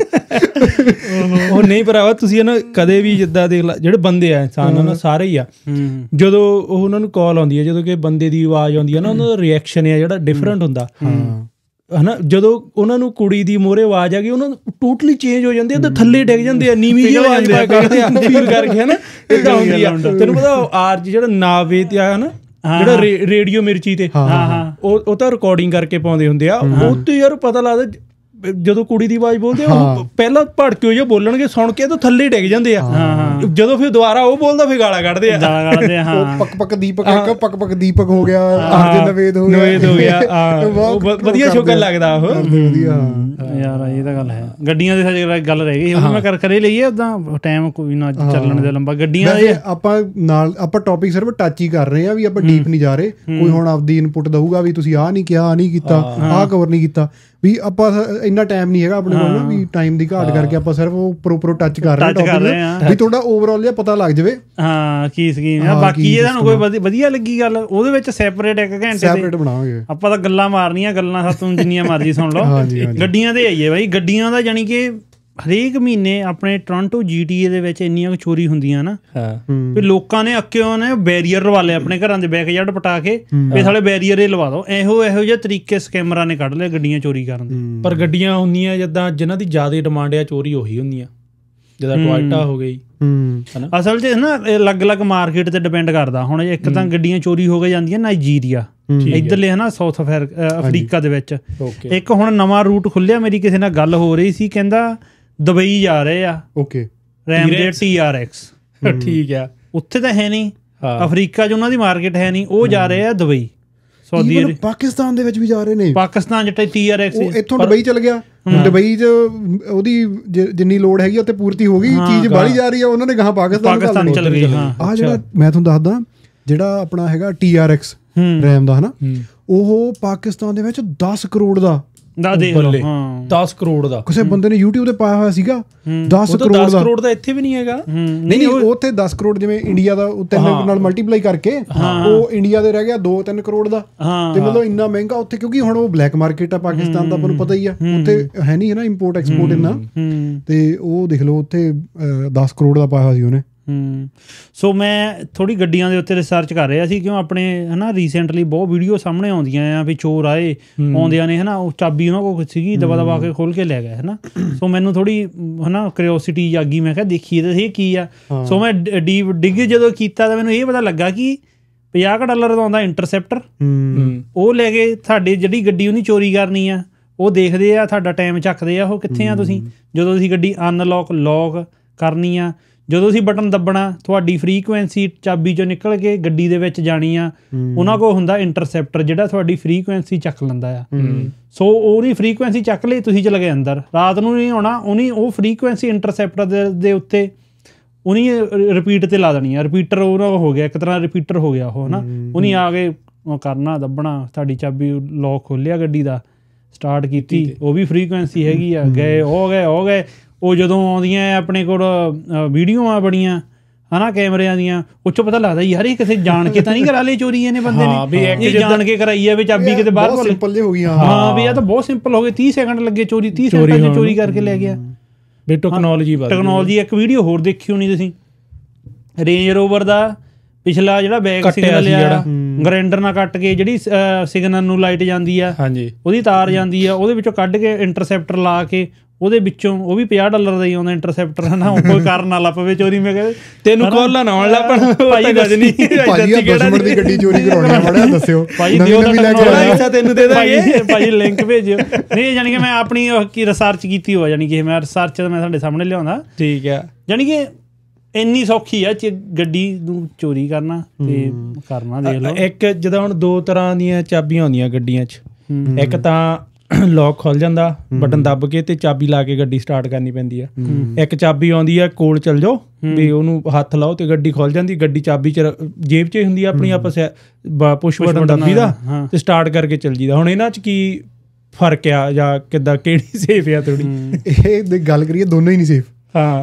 ਉਹ ਨਹੀਂ ਭਰਾਵਾ ਤੁਸੀਂ ਨਾ ਕਦੇ ਵੀ ਜਿੱਦਾਂ ਦੇਖ ਲਾ, ਜਿਹੜੇ ਬੰਦੇ ਆ ਇਨਸਾਨ ਨਾ ਸਾਰੇ ਹੀ ਆ, ਜਦੋਂ ਉਹ ਉਹਨਾਂ ਨੂੰ ਕਾਲ ਆਉਂਦੀ ਹੈ, ਜਦੋਂ ਕਿ ਬੰਦੇ ਦੀ ਆਵਾਜ਼ ਆਉਂਦੀ ਹੈ ਨਾ, ਉਹਨਾਂ ਦਾ ਰਿਐਕਸ਼ਨ ਆ ਜਿਹੜਾ ਡਿਫਰੈਂਟ ਹੁੰਦਾ ਹਨਾ। ਜਦੋਂ ਉਹਨਾਂ ਨੂੰ ਕੁੜੀ ਦੀ ਮੋਹਰੇ ਆਵਾਜ਼ ਆ ਗਈ, ਉਹਨਾਂ ਨੂੰ ਟੋਟਲੀ ਚੇਂਜ ਹੋ ਜਾਂਦੇ ਆ, ਤੇ ਥੱਲੇ ਡਿੱਗ ਜਾਂਦੇ ਆ, ਨੀਵੀਂ ਜਿਹੀ ਆਵਾਜ਼ ਕਰਦੇ ਆ ਫੀਲ ਕਰਕੇ ਹਨਾ। ਏਦਾਂ ਹੁੰਦੀ ਆ। ਤੈਨੂੰ ਪਤਾ ਆਰਜ ਜਿਹੜਾ ਨਾਵੇ ਤੇ ਆ ਹਨਾ, ਜਿਹੜਾ ਰੇਡੀਓ ਮਿਰਚੀ ਤੇ ਉਹ ਉਹ ਤਾਂ ਰਿਕਾਰਡਿੰਗ ਕਰਕੇ ਪਾਉਂਦੇ ਹੁੰਦੇ ਆ, ਉਹ ਤੇ ਯਾਰ ਪਤਾ ਲੱਗਦਾ ਜਦੋਂ ਕੁੜੀ ਦੀ ਆਵਾਜ਼ ਬੋਲਦੇ ਉਹ ਪਹਿਲਾਂ ਭੜਕਿਓ ਜਿਹਾ ਬੋਲਣਗੇ, ਸੁਣ ਕੇ ਤਾਂ ਥੱਲੇ ਡਿੱਗ ਜਾਂਦੇ ਆ, ਜਦੋਂ ਫਿਰ ਦੁਬਾਰਾ ਉਹ ਬੋਲਦਾ ਫਿਰ ਗਾਲਾਂ ਕੱਢਦੇ ਆ, ਗਾਲਾਂ ਕੱਢਦੇ ਆ। ਉਹ ਪਕ ਪਕ ਦੀਪਕ ਇੱਕ ਪਕ ਪਕ ਦੀਪਕ ਹੋ ਗਿਆ, ਅਰਜਨ ਨਵੇਦ ਹੋ ਗਿਆ, ਵਧੀਆ ਸ਼ੋਕਰ ਲੱਗਦਾ ਉਹ। ਵਧੀਆ ਯਾਰ ਇਹ ਤਾਂ ਗੱਲ ਹੈ। ਗੱਡੀਆਂ ਦੀ ਸਾਡੀ ਗੱਲ ਰਹਿ ਗਈ, ਮੈਂ ਕਰ ਕਰੇ ਲਈਏ ਉਦਾਂ ਟਾਈਮ ਕੋਈ ਨਾ ਚੱਲਣ ਦੇ ਲੰਬਾ। ਗੱਡੀਆਂ ਆਪਾਂ ਨਾਲ ਆਪਾਂ ਟੌਪਿਕ ਸਿਰਫ ਟੱਚ ਹੀ ਕਰ ਰਹੇ ਹਾਂ, ਵੀ ਆਪਾਂ ਡੀਪ ਨਹੀਂ ਜਾ ਰਹੇ। ਕੋਈ ਹੁਣ ਆਪਦੀ ਇਨਪੁਟ ਦਊਗਾ ਵੀ ਤੁਸੀਂ ਆਹ ਨਹੀਂ ਕਿਹਾ, ਆਹ ਨਹੀਂ ਕੀਤਾ, ਆਹ ਕਵਰ ਨਹੀਂ ਕੀਤਾ, ਵੀ ਆਪਾਂ ਇੰਨਾ ਟਾਈਮ ਨਹੀਂ ਹੈਗਾ ਆਪਣੇ ਕੋਲ ਨਾ, ਵੀ ਟਾਈਮ ਦੀ ਘਾਟ ਕਰਕੇ ਆਪਾਂ ਸਿਰਫ ਉਹ ਉੱਪਰ ਉੱਪਰੋਂ ਟੱਚ ਕਰ ਰਹੇ ਟੌਪਿਕ, ਵੀ ਤੁਹਾਡਾ ਓਵਰਆਲ ਜਿਹਾ ਪਤਾ ਲੱਗ ਜਾਵੇ ਹਾਂ ਕੀ ਸਕੀਮ ਆ। ਬਾਕੀ ਇਹ ਤੁਹਾਨੂੰ ਕੋਈ ਵਧੀਆ ਲੱਗੀ ਗੱਲ, ਉਹਦੇ ਵਿੱਚ ਸੈਪਰੇਟ ਇੱਕ ਘੰਟੇ ਸੈਪਰੇਟ ਬਣਾਵਾਂਗੇ ਆਪਾਂ। ਤਾਂ ਗੱਲਾਂ ਮਾਰਨੀਆਂ, ਗੱਲਾਂ ਸਾਤੋਂ ਜਿੰਨੀਆਂ ਮਰਜ਼ੀ ਸੁਣ ਲਓ। ਗੱਡੀਆਂ ਤੇ ਆਈਏ ਬਾਈ, ਗੱਡੀਆਂ ਦਾ ਜਾਣੀ ਕਿ ਹਰੇਕ ਮਹੀਨੇ ਆਪਣੇ ਟੋਰਾਂਟੋ ਜੀ ਟੀ ਏ ਦੇ ਵਿੱਚ ਇੰਨੀਆਂ ਚੋਰੀ ਹੁੰਦੀਆਂ ਨਾ, ਵੀ ਲੋਕਾਂ ਨੇ ਅੱਕਿਓ ਨੇ ਬੈਰੀਅਰ ਲਵਾ ਲਏ ਆਪਣੇ ਘਰਾਂ ਦੇ ਬੈਕਯਾਰਡ ਪਟਾ ਕੇ, ਵੀ ਸਾਲੇ ਬੈਰੀਅਰ ਹੀ ਲਵਾ ਦੋ। ਇਹੋ ਇਹੋ ਜਿਹੇ ਤਰੀਕੇ ਸਕੈਮਰਾਂ ਨੇ ਕੱਢ ਲਏ ਗੱਡੀਆਂ ਚੋਰੀ ਕਰਨ ਦੇ। ਪਰ ਗੱਡੀਆਂ ਹੁੰਦੀਆਂ ਜਿੱਦਾਂ ਜਿਨ੍ਹਾਂ ਦੀ ਜ਼ਿਆਦਾ ਡਿਮਾਂਡ ਆ, ਚੋਰੀ ਉਹੀ ਹੁੰਦੀਆਂ, ਜਿੱਦਾਂ ਟੋਇਟਾ ਹੋ ਗਈ। ਅਸਲ 'ਚ ਨਾ ਅਲੱਗ ਅਲੱਗ ਮਾਰਕੀਟ ਤੇ ਡਿਪੈਂਡ ਕਰਦਾ। ਹੁਣ ਇੱਕ ਤਾਂ ਗੱਡੀਆਂ ਚੋਰੀ ਹੋ ਕੇ ਜਾਂਦੀਆਂ ਨਾਈਜੀਰੀਆ ਇੱਧਰਲੇ ਹਨਾ, ਸਾਊਥ ਅਫਰੀਕਾ ਦੇ ਵਿੱਚ। ਇੱਕ ਹੁਣ ਨਵਾਂ ਰੂਟ ਖੁੱਲਿਆ, ਮੇਰੀ ਕਿਸੇ ਨਾਲ ਗੱਲ ਹੋ ਰਹੀ ਸੀ, ਕਹਿੰਦਾ ਦੁਬਈ ਜਾ ਰਹੇ ਆ ਓਕੇ ਰੈਮ ਦੇ ਟੀ ਆਰ ਐਕਸ। ਠੀਕ ਆ, ਉੱਥੇ ਤਾਂ ਹੈ ਨਹੀਂ, ਅਫਰੀਕਾ 'ਚ ਉਹਨਾਂ ਦੀ ਮਾਰਕੀਟ ਹੈ ਨਹੀਂ, ਉਹ ਜਾ ਰਹੇ ਆ ਦੁਬਈ। ਸਾਊਦੀ ਅਰਬ ਪਾਕਿਸਤਾਨ ਦੇ ਵਿੱਚ ਵੀ ਜਾ ਰਹੇ ਨੇ। ਪਾਕਿਸਤਾਨ 'ਚ ਟੀ ਆਰ ਐਕਸ ਇੱਥੋਂ ਦੁਬਈ ਚਲ ਗਿਆ, ਦੁਬਈ 'ਚ ਉਹਦੀ ਜਿੰਨੀ ਲੋੜ ਹੈਗੀ ਉੱਥੇ ਪੂਰਤੀ ਹੋ ਗਈ, ਚੀਜ਼ ਬਾਹਲੀ ਜਾ ਰਹੀ ਆ, ਉਹਨਾਂ ਨੇ ਗਾਹਾਂ ਪਾਕਿਸਤਾਨ ਚਲ ਗਈ। ਆਹ ਜਿਹੜਾ ਮੈਂ ਤੁਹਾਨੂੰ ਦੱਸਦਾ, ਜਿਹੜਾ ਆਪਣਾ ਹੈਗਾ ਟੀ ਆਰ ਐਕਸ ਰੈਮ ਦਾ ਹਨਾ, ਉਹ ਪਾਕਿਸਤਾਨ ਦੇ ਵਿੱਚ ਦਸ ਕਰੋੜ ਦਾ ਦਸ ਕਰੋੜ ਦਾ ਕਿਸੇ ਬੰਦੇ ਨੇ YouTube ਤੇ ਪਾਇਆ ਹੋਇਆ ਸੀਗਾ। ਦਸ ਕਰੋੜ ਦਾ, ਦਸ ਕਰੋੜ ਦਾ ਇੱਥੇ ਵੀ ਨਹੀਂ ਹੈਗਾ। ਨਹੀਂ, ਉੱਥੇ ਦਸ ਕਰੋੜ ਜਿਵੇਂ ਇੰਡੀਆ ਦਾ ਤਿੰਨ ਨਾਲ ਮਲਟੀਪਲਾਈ ਕਰਕੇ ਉਹ ਇੰਡੀਆ ਦੇ ਰਹਿ ਗਿਆ ਦੋ ਤਿੰਨ ਕਰੋੜ ਦਾ। ਤੇ ਮਤਲਬ ਇੰਨਾ ਮਹਿੰਗਾ ਉੱਥੇ, ਕਿਉਂਕਿ ਹੁਣ ਉਹ ਬਲੈਕ ਮਾਰਕੀਟ ਆ ਪਾਕਿਸਤਾਨ ਦਾ, ਆਪਾਂ ਨੂੰ ਪਤਾ ਹੀ ਆ, ਉੱਥੇ ਹੈ ਨਹੀਂ ਹੈ ਨਾ ਇੰਪੋਰਟ ਐਕਸਪੋਰਟ ਇੰਨਾ। ਤੇ ਉਹ ਦੇਖ ਲਓ ਉੱਥੇ ਦਸ ਕਰੋੜ ਦਾ ਪਾਇਆ ਸੀ ਉਹਨੇ। ਸੋ ਮੈਂ ਥੋੜ੍ਹੀ ਗੱਡੀਆਂ ਦੇ ਉੱਤੇ ਰਿਸਰਚ ਕਰ ਰਿਹਾ ਸੀ, ਕਿਉਂ ਆਪਣੇ ਹੈ ਨਾ ਰੀਸੈਂਟਲੀ ਬਹੁਤ ਵੀਡੀਓ ਸਾਹਮਣੇ ਆਉਂਦੀਆਂ ਆ ਵੀ ਚੋਰ ਆਏ ਆਉਂਦਿਆਂ ਨੇ ਹੈ ਨਾ, ਉਹ ਚਾਬੀ ਉਹਨਾਂ ਕੋਲ ਸੀਗੀ, ਦਬਾ ਦਬਾ ਕੇ ਖੋਲ੍ਹ ਕੇ ਲੈ ਗਏ ਹੈ ਨਾ। ਸੋ ਮੈਨੂੰ ਥੋੜ੍ਹੀ ਹੈ ਨਾ ਕਿਉਰਿਓਸਿਟੀ ਜਾਗੀ, ਮੈਂ ਕਿਹਾ ਦੇਖੀਏ ਤਾਂ ਇਹ ਕੀ ਆ। ਸੋ ਮੈਂ ਡੀਪ ਡਿੱਗ ਜਦੋਂ ਕੀਤਾ ਤਾਂ ਮੈਨੂੰ ਇਹ ਪਤਾ ਲੱਗਾ ਕਿ ਪੰਜਾਹ ਕੁ ਡਾਲਰ ਦਾ ਆਉਂਦਾ ਇੰਟਰਸੈਪਟਰ, ਉਹ ਲੈ ਕੇ ਤੁਹਾਡੀ ਜਿਹੜੀ ਗੱਡੀ ਉਹਨੇ ਚੋਰੀ ਕਰਨੀ ਆ, ਉਹ ਦੇਖਦੇ ਆ, ਤੁਹਾਡਾ ਟਾਈਮ ਚੱਕਦੇ ਆ, ਉਹ ਕਿੱਥੇ ਆ ਤੁਸੀਂ। ਜਦੋਂ ਤੁਸੀਂ ਗੱਡੀ ਅਨਲੌਕ ਲੌਕ ਕਰਨੀ ਆ, ਜਦੋਂ ਅਸੀਂ ਬਟਨ ਦੱਬਣਾ, ਤੁਹਾਡੀ ਫਰੀਕੁਐਂਸੀ ਚਾਬੀ 'ਚੋਂ ਨਿਕਲ ਕੇ ਗੱਡੀ ਦੇ ਵਿੱਚ ਜਾਣੀ ਆ, ਉਹਨਾਂ ਕੋਲ ਹੁੰਦਾ ਇੰਟਰਸੈਪਟਰ ਜਿਹੜਾ ਤੁਹਾਡੀ ਫਰੀਕੁਐਂਸੀ ਚੱਕ ਲੈਂਦਾ ਆ। ਸੋ ਉਹਦੀ ਫਰੀਕੁਐਂਸੀ ਚੱਕ ਲਈ, ਤੁਸੀਂ ਚਲੇ ਗਏ ਅੰਦਰ, ਰਾਤ ਨੂੰ ਨਹੀਂ ਆਉਣਾ, ਉਹਨੀ ਉਹ ਫਰੀਕੁਐਂਸੀ ਇੰਟਰਸੈਪਟਰ ਦੇ ਦੇ ਉੱਤੇ ਉਹਨੀ ਰਿਪੀਟ 'ਤੇ ਲਾ ਦੇਣੀ ਆ। ਰਿਪੀਟਰ ਉਹਨਾਂ ਹੋ ਗਿਆ, ਇੱਕ ਤਰ੍ਹਾਂ ਰਿਪੀਟਰ ਹੋ ਗਿਆ ਉਹ ਹੈ ਨਾ। ਉਹਨੀ ਆ ਕੇ ਉਹ ਕਰਨਾ ਦੱਬਣਾ, ਤੁਹਾਡੀ ਚਾਬੀ ਲੌਕ ਖੋਲ੍ਹਿਆ ਗੱਡੀ ਦਾ, ਸਟਾਰਟ ਕੀਤੀ, ਉਹ ਵੀ ਫਰੀਕੁਐਂਸੀ ਹੈਗੀ ਆ, ਗਏ ਹੋ ਗਏ ਹੋ ਗਏ। ਉਹ ਜਦੋਂ ਆਉਂਦੀਆਂ ਆਪਣੇ ਕੋਲ ਵੀਡੀਓਆਂ ਬੜੀਆਂ ਹੈ ਨਾ ਕੈਮਰਿਆਂ ਦੀਆਂ, ਉਹ 'ਚੋਂ ਪਤਾ ਲੱਗਦਾ ਯਾਰ ਇਹ ਕਿਸੇ ਜਾਣ ਕੇ ਤਾਂ ਨਹੀਂ ਕਰਾ ਲਈ ਚੋਰੀ ਇਹਨੇ ਬੰਦੇ ਨੇ, ਇਹ ਜਾਣ ਕੇ ਕਰਾਈ ਆ ਵੀ ਚਾਬੀ ਕਿਤੇ ਬਾਹਰ ਕੋਲ ਸਿੰਪਲ ਹੋ ਗਈਆਂ। ਹਾਂ ਵੀ ਇਹ ਤਾਂ ਬਹੁਤ ਸਿੰਪਲ ਹੋ ਗਏ, ਤੀਹ ਸੈਕਿੰਡ ਲੱਗੇ ਚੋਰੀ, ਤੀਹ ਸੈਕਿੰਡਾਂ 'ਚ ਚੋਰੀ ਕਰਕੇ ਲੈ ਗਿਆ। ਵੀ ਟੈਕਨੋਲੋਜੀ ਟੈਕਨੋਲੋਜੀ ਇੱਕ ਵੀਡੀਓ ਹੋਰ ਦੇਖੀ ਹੋਣੀ ਤੁਸੀਂ, ਰੇਂਜ ਰੋਵਰ ਦਾ ਪਿਛਲਾ ਜਿਹੜਾ ਬੈਕ ਸਿਗਨਲ ਆ, ਗ੍ਰਾਈਂਡਰ ਨਾਲ ਕੱਟ ਕੇ ਜਿਹੜੀ ਸਿਗਨਲ ਨੂੰ ਲਾਈਟ ਜਾਂਦੀ ਆ, ਉਹਦੀ ਤਾਰ ਜਾਂਦੀ ਆ, ਉਹਦੇ ਵਿੱਚੋਂ ਕੱਢ ਕੇ ਇੰਟਰਸੈਪਟਰ ਲਾ ਕੇ ਉਹਦੇ ਵਿੱਚੋਂ, ਉਹ ਵੀ ਪੰਜਾਹ ਡਾਲਰ ਦਾ ਹੀ ਆਉਂਦਾ ਇੰਟਰਸੈਪਟਰ ਹੈ ਨਾ। ਕੋਈ ਕਰਨ ਨਾ ਲੱਗ ਪਵੇ ਚੋਰੀ, ਮੈਂ ਕਿਹਾ ਤੈਨੂੰ ਕੋਲਾਂ ਨਾ ਆਉਣ ਲੱਗ ਪੈਣ ਭਾਈ, ਕੁਝ ਨਹੀਂ ਦੀ ਗੱਡੀ ਚੋਰੀ ਕਰਾਉਣੀ ਮਾੜਾ ਦੱਸਿਓ ਭਾਈ, ਦਿਓ ਤੈਨੂੰ ਦੇ ਦਾਂਗੇ ਭਾਈ, ਲਿੰਕ ਭੇਜਿਓ। ਨਹੀਂ ਜਾਣੀ ਕਿ ਮੈਂ ਆਪਣੀ ਕੀ ਰਿਸਰਚ ਕੀਤੀ ਹੋਆ, ਜਾਣੀ ਕਿ ਮੈਂ ਰਿਸਰਚ ਮੈਂ ਤੁਹਾਡੇ ਸਾਹਮਣੇ ਲਿਆਉਂਦਾ। ਠੀਕ ਆ, ਜਾਣੀ ਕਿ ਇੰਨੀ ਸੌਖੀ ਆ ਗੱਡੀ ਨੂੰ ਚੋਰੀ ਕਰਨਾ ਤੇ ਕਰਨਾ। ਦੇਖ ਲਓ, ਇੱਕ ਜਿੱਦਾਂ ਹੁਣ ਦੋ ਤਰ੍ਹਾਂ ਦੀਆਂ ਚਾਬੀਆਂ ਆਉਂਦੀਆਂ ਗੱਡੀਆਂ 'ਚ, ਇੱਕ ਤਾਂ ਲੌਕ ਖੁੱਲ ਜਾਂਦਾ ਬਟਨ ਦੱਬ ਕੇ ਤੇ ਚਾਬੀ ਲਾ ਕੇ ਗੱਡੀ ਸਟਾਰਟ ਕਰਨੀ ਪੈਂਦੀ ਆ। ਇੱਕ ਚਾਬੀ ਆਉਂਦੀ ਆ ਕੋਲ ਚੱਲ ਜਾਓ, ਵੀ ਉਹਨੂੰ ਹੱਥ ਲਾਓ ਤੇ ਗੱਡੀ ਖੁੱਲ ਜਾਂਦੀ। ਗੱਡੀ ਚਾਬੀ ਚ ਜੇਬ 'ਚ ਹੁੰਦੀ ਆ ਆਪਣੀ, ਆਪਸ ਪੁਸ਼ ਬਟਨ ਦੱਬੀ ਦਾ ਤੇ ਸਟਾਰਟ ਕਰਕੇ ਚੱਲ ਜੀਦਾ। ਹੁਣ ਇਹਨਾਂ 'ਚ ਕੀ ਫਰਕ ਆ ਜਾਂ ਕਿੱਦਾਂ, ਕਿਹੜੀ ਸੇਫ ਆ ਥੋੜੀ? ਇਹ ਗੱਲ ਕਰੀਏ ਦੋਨੋਂ ਹੀ ਨਹੀਂ ਸੇਫ।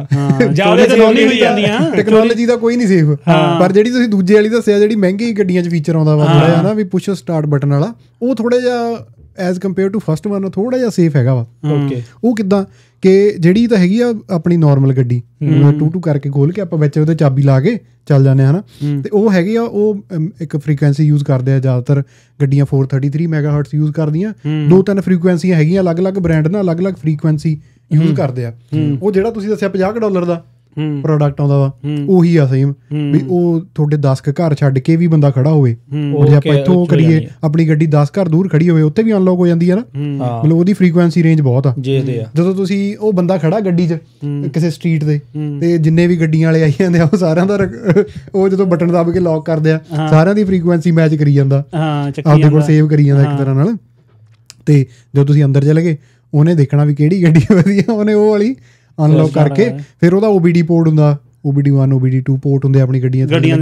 ਟੈਕਨੋਲੋਜੀ ਦਾ ਕੋਈ ਨਹੀਂ ਸੇਫ, ਪਰ ਜਿਹੜੀ ਤੁਸੀਂ ਦੂਜੇ ਵਾਲੀ ਦੱਸਿਆ, ਜਿਹੜੀ ਮਹਿੰਗੀ ਗੱਡੀਆਂ 'ਚ ਫੀਚਰ ਆਉਂਦਾ ਵਾ ਥੋੜਾ ਜਿਹਾ ਨਾ, ਵੀ ਪੁਸ਼ ਸਟਾਰਟ ਬਟਨ ਵਾਲਾ, ਉਹ ਥੋੜਾ ਜਿਹਾ as compare to first one ਥੋੜਾ ਜਿਹਾ ਸੇਫ ਹੈਗਾ ਵਾ। ਉਹ ਕਿੱਦਾਂ ਕਿ ਜਿਹੜੀ ਤਾਂ ਹੈਗੀ ਆ ਆਪਣੀ ਨੋਰਮਲ ਗੱਡੀ, ਟੂ ਟੂ ਕਰਕੇ ਖੋਲ ਕੇ ਆਪਾਂ ਵਿੱਚ ਉਹਦੇ ਚਾਬੀ ਲਾ ਕੇ ਚੱਲ ਜਾਂਦੇ ਹਾਂ, ਹੈ ਨਾ। ਤੇ ਉਹ ਹੈਗੀ ਆ, ਉਹ ਇੱਕ ਫਰੀਕੁਐਂਸੀ ਯੂਜ਼ ਕਰਦੇ ਆ ਜ਼ਿਆਦਾਤਰ ਗੱਡੀਆਂ, four thirty three mega hertz use ਕਰਦੀਆਂ। ਦੋ ਤਿੰਨ ਫਰੀਕੁਐਂਸੀਆਂ ਹੈਗੀਆਂ ਅਲੱਗ ਅਲੱਗ ਬ੍ਰਾਂਡ ਨਾਲ, ਅਲੱਗ ਅਲੱਗ ਫਰੀਕੁਐਂਸੀ ਯੂਜ਼ ਕਰਦੇ ਆ। ਉਹ ਜਿਹੜਾ ਤੁਸੀਂ ਦੱਸਿਆ ਪੰਜਾਹ ਕੁ ਡਾਲਰ ਦਾ, ਪ੍ਰੋਡਕਟ ਆਉਂਦਾ ਵਾ ਉਹੀ ਆ ਸੇਮ ਵੀ ਉਹ ਤੁਹਾਡੇ ਦਸ ਕੁ ਘਰ ਛੱਡ ਕੇ ਵੀ ਬੰਦਾ ਖੜਾ ਹੋਵੇ ਜੇ ਆਪਾਂ ਇੱਥੋਂ ਕਰੀਏ ਆਪਣੀ ਗੱਡੀ ਦਸ ਘਰ ਦੂਰ ਖੜੀ ਹੋਵੇ ਉੱਥੇ ਵੀ ਅਨਲੌਕ ਹੋ ਜਾਂਦੀ ਹੈ ਨਾ ਮਤਲਬ ਉਹਦੀ ਫ੍ਰੀਕੁਐਂਸੀ ਰੇਂਜ ਬਹੁਤ ਆ ਜਦੋਂ ਤੁਸੀਂ ਉਹ ਬੰਦਾ ਖੜਾ ਗੱਡੀ 'ਚ ਕਿਸੇ ਸਟਰੀਟ ਤੇ ਤੇ ਜਿੰਨੇ ਵੀ ਗੱਡੀਆਂ ਵਾਲੇ ਆਈ ਜਾਂਦੇ ਆ ਉਹ ਸਾਰਿਆਂ ਦਾ ਉਹ ਜਦੋਂ ਬਟਨ ਦੱਬ ਕੇ ਲੌਕ ਕਰਦੇ ਆ ਸਾਰਿਆਂ ਦੀ ਫ੍ਰੀਕੁਐਂਸੀ ਮੈਚ ਕਰੀ ਜਾਂਦਾ ਆਪਦੇ ਕੋਲ ਸੇਵ ਕਰੀ ਜਾਂਦਾ ਇੱਕ ਤਰ੍ਹਾਂ ਨਾਲ ਤੇ ਜਦੋਂ ਤੁਸੀਂ ਅੰਦਰ ਚਲੇ ਗਏ ਉਹਨੇ ਦੇਖਣਾ ਵੀ ਕਿਹੜੀ ਗੱਡੀ ਵਧੀਆ ਉਹਨੇ ਉਹ ਵਾਲੀ ਅਨਲੌਕ ਕਰਕੇ ਫਿਰ ਉਹਦਾ ਓ ਬੀ ਡੀ ਪੋਰਟ ਹੁੰਦਾ O B D one O B D two port ਹੁੰਦੇ ਆਪਣੀ ਗੱਡੀਆਂ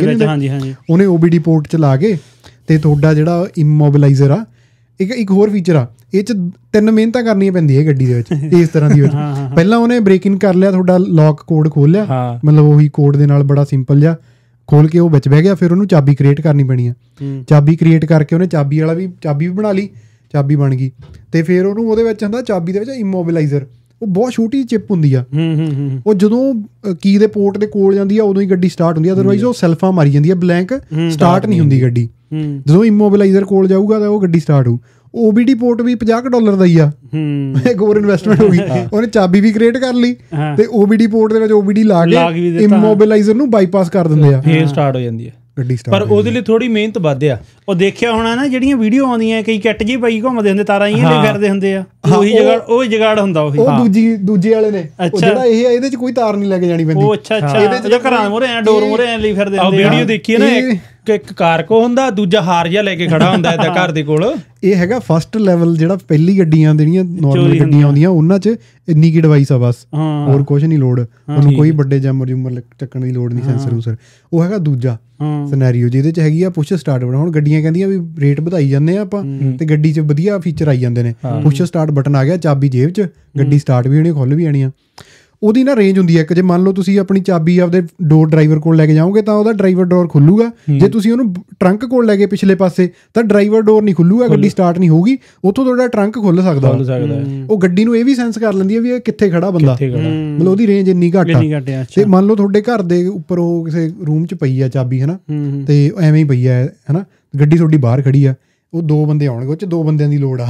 ਉਹਨੇ ਓ ਬੀ ਡੀ ਪੋਰਟ 'ਚ ਲਾ ਕੇ ਤੇ ਤੁਹਾਡਾ ਜਿਹੜਾ ਇਮੋਬਿਲਾਈਜ਼ਰ ਆ ਇੱਕ ਇੱਕ ਹੋਰ ਫੀਚਰ ਆ ਇਹ 'ਚ ਤਿੰਨ ਮਿਹਨਤਾਂ ਕਰਨੀਆਂ ਪੈਂਦੀਆਂ ਗੱਡੀ ਦੇ ਵਿੱਚ ਇਸ ਤਰ੍ਹਾਂ ਦੀ ਵਿੱਚ ਪਹਿਲਾਂ ਉਹਨੇ ਬ੍ਰੇਕ ਇਨ ਕਰ ਲਿਆ ਤੁਹਾਡਾ ਲੌਕ ਕੋਡ ਖੋਲ ਲਿਆ ਮਤਲਬ ਉਹੀ ਕੋਡ ਦੇ ਨਾਲ ਬੜਾ ਸਿੰਪਲ ਜਿਹਾ ਖੋਲ ਕੇ ਉਹ ਵਿੱਚ ਬਹਿ ਗਿਆ ਫਿਰ ਉਹਨੂੰ ਚਾਬੀ ਕ੍ਰੀਏਟ ਕਰਨੀ ਪੈਣੀ ਆ ਚਾਬੀ ਕ੍ਰੀਏਟ ਕਰਕੇ ਉਹਨੇ ਚਾਬੀ ਵਾਲਾ ਵੀ ਚਾਬੀ ਵੀ ਬਣਾ ਲਈ ਚਾਬੀ ਬਣ ਗਈ ਤੇ ਫਿਰ ਉਹਨੂੰ ਉਹਦੇ ਵਿੱਚ ਹੁੰਦਾ ਚਾਬੀ ਦੇ ਵਿੱਚ ਇਮੋਬਿਲਾਈਜ਼ਰ ਉਹ ਬਹੁਤ ਛੋਟੀ ਚਿਪ ਹੁੰਦੀ ਆ ਉਹ ਜਦੋਂ ਕੀ ਦੇ ਪੋਰਟ ਦੇ ਕੋਲ ਜਾਂਦੀ ਆ ਉਦੋਂ ਹੀ ਗੱਡੀ ਸਟਾਰਟ ਹੁੰਦੀ ਆ ਅਦਰਵਾਈਜ਼ ਉਹ ਸੈਲਫਾਂ ਮਾਰੀ ਜਾਂਦੀ ਆ ਬਲੈਂਕ ਸਟਾਰਟ ਨਹੀਂ ਹੁੰਦੀ ਗੱਡੀ ਜਦੋਂ ਇਮੋਬਿਲਾਈਜ਼ਰ ਕੋਲ ਜਾਊਗਾ ਤਾਂ ਉਹ ਗੱਡੀ ਸਟਾਰਟ ਹੋਊ ਓ ਬੀ ਡੀ ਪੋਰਟ ਵੀ ਪੰਜਾਹ ਕੁ ਡਾਲਰ ਦਾ ਹੀ ਆ ਇੱਕ ਹੋਰ ਇਨਵੈਸਟਮੈਂਟ ਹੋ ਗਈ ਉਹਨੇ ਚਾਬੀ ਵੀ ਕ੍ਰੀਏਟ ਕਰ ਲਈ ਤੇ ਓ ਬੀ ਡੀ ਪੋਰਟ ਦੇ ਵਿੱਚ ਓ ਬੀ ਡੀ ਲਾ ਕੇ ਇਮੋਬਿਲਾਈਜ਼ਰ ਨੂੰ ਬਾਈਪਾਸ ਕਰ ਦਿੰਦੇ ਆ ਫੇਰ ਸਟਾਰਟ ਹੋ ਜਾਂਦੀ ਆ ਗੱਡੀ ਪਰ ਉਹਦੇ ਲਈ ਥੋੜੀ ਮਿਹਨਤ ਵੱਧ ਆ ਉਹ ਦੇਖਿਆ ਹੋਣਾ ਨਾ ਜਿਹੜੀਆਂ ਵੀਡੀਓ ਆਉਂਦੀਆਂ ਕਈ ਕਿੱਟ ਜਿਹੀ ਪਈ ਘੁੰਮਦੇ ਹੁੰਦੇ ਤਾਰਾਂ ਹੀ ਲੈ ਫਿਰਦੇ ਹੁੰਦੇ ਆ ਉਹੀ ਜਗਾੜ ਉਹ ਜਗਾੜ ਹੁੰਦਾ ਉਹੀ ਉਹ ਦੂਜੀ ਦੂਜੇ ਵਾਲੇ ਨੇ ਜਿਹੜਾ ਇਹ ਇਹਦੇ 'ਚ ਕੋਈ ਤਾਰ ਨਹੀਂ ਲੈ ਕੇ ਜਾਣੀ ਪੈਂਦੀ ਉਹ ਅੱਛਾ ਅੱਛਾ ਇਹਦੇ ਘਰਾਂ ਮੂਹਰੇ ਐ ਡੋਰ ਮੂਹਰੇ ਐ ਲਈ ਫਿਰਦੇ ਹੁੰਦੇ ਆ ਵੀਡੀਓ ਦੇਖੀ ਨਾ ਇੱਕ ਕਾਰਕੋ ਹੁੰਦਾ ਦੂਜਾ ਹਾਰ ਜਿਹਾ ਲੈ ਕੇ ਖੜਾ ਹੁੰਦਾ ਏਦਾਂ ਘਰ ਦੇ ਕੋਲ ਇਹ ਹੈਗਾ ਫਸਟ ਲੈਵਲ ਜਿਹੜਾ ਪਹਿਲੀ ਗੱਡੀਆਂ ਜਿਹੜੀਆਂ ਨੋਰਮਲ ਗੱਡੀਆਂ ਆਉਂਦੀਆਂ ਉਹਨਾਂ 'ਚ ਇੰਨੀ ਕੀ ਡਿਵਾਈਸ ਆ ਬਸ ਹੋਰ ਕੁਛ ਨਹੀਂ ਲੋੜ ਉਹਨੂੰ ਕੋਈ ਵੱਡੇ ਜੰਮਰ ਜੁਮਰ ਚੱਕਣ ਦੀ ਲੋੜ ਨਹੀਂ ਸੈਂਸਰ ਉਸਰ ਉਹ ਹੈਗਾ ਦੂਜਾ ਸਿਨੈਰੀਓ ਜਿਹਦੇ 'ਚ ਹੈਗੀ ਆ ਪੁਸ਼ ਸਟਾਰਟ ਬਟਨ ਹੁਣ ਗੱਡੀਆਂ ਕਹਿੰਦੀਆਂ ਵੀ ਰੇਟ ਵਧਾਈ ਜਾਂਦੇ ਆ ਆਪਾਂ ਤੇ ਗੱਡੀ 'ਚ ਵਧੀਆ ਫੀਚਰ ਆਈ ਜਾਂਦੇ ਨੇ ਪੁਸ਼ ਸਟਾਰਟ ਬਟਨ ਆ ਗਿਆ ਚਾਬੀ ਜੇਬ 'ਚ ਗੱਡੀ ਸਟਾਰਟ ਵੀ ਹੋਣੀ ਖੁੱਲ੍ਹ ਵੀ ਆਣੀ ਆ ਉਹਦੀ ਨਾ ਰੇਂਜ ਹੁੰਦੀ ਹੈ ਇੱਕ ਜੇ ਮੰਨ ਲਓ ਤੁਸੀਂ ਆਪਣੀ ਚਾਬੀ ਆਪਦੇ ਡੋਰ ਡਰਾਈਵਰ ਕੋਲ ਲੈ ਕੇ ਜਾਓਗੇ ਤਾਂ ਉਹਦਾ ਡਰਾਈਵਰ ਡੋਰ ਖੁੱਲੂਗਾ ਜੇ ਤੁਸੀਂ ਉਹਨੂੰ ਟਰੰਕ ਕੋਲ ਲੈ ਕੇ ਪਿਛਲੇ ਪਾਸੇ ਤਾਂ ਡਰਾਈਵਰ ਡੋਰ ਨਹੀਂ ਖੁੱਲੂਗਾ ਗੱਡੀ ਸਟਾਰਟ ਨਹੀਂ ਹੋਊਗੀ ਉੱਥੋਂ ਤੁਹਾਡਾ ਟਰੰਕ ਖੁੱਲ ਸਕਦਾ ਉਹ ਗੱਡੀ ਨੂੰ ਇਹ ਵੀ ਸੈਂਸ ਕਰ ਲੈਂਦੀ ਹੈ ਵੀ ਇਹ ਕਿੱਥੇ ਖੜਾ ਬੰਦਾ ਮਤਲਬ ਉਹਦੀ ਰੇਂਜ ਇੰਨੀ ਘੱਟ ਆ ਤੇ ਮੰਨ ਲਓ ਤੁਹਾਡੇ ਘਰ ਦੇ ਉੱਪਰ ਉਹ ਕਿਸੇ ਰੂਮ 'ਚ ਪਈ ਆ ਚਾਬੀ ਹੈ ਨਾ ਤੇ ਐਵੇਂ ਹੀ ਪਈ ਆ ਹੈ ਨਾ ਗੱਡੀ ਤੁਹਾਡੀ ਬਾਹਰ ਖੜੀ ਆ ਉਹ ਦੋ ਬੰਦੇ ਆਉਣਗੇ ਉਹ 'ਚ ਦੋ ਬੰਦਿਆਂ ਦੀ ਲੋੜ ਆ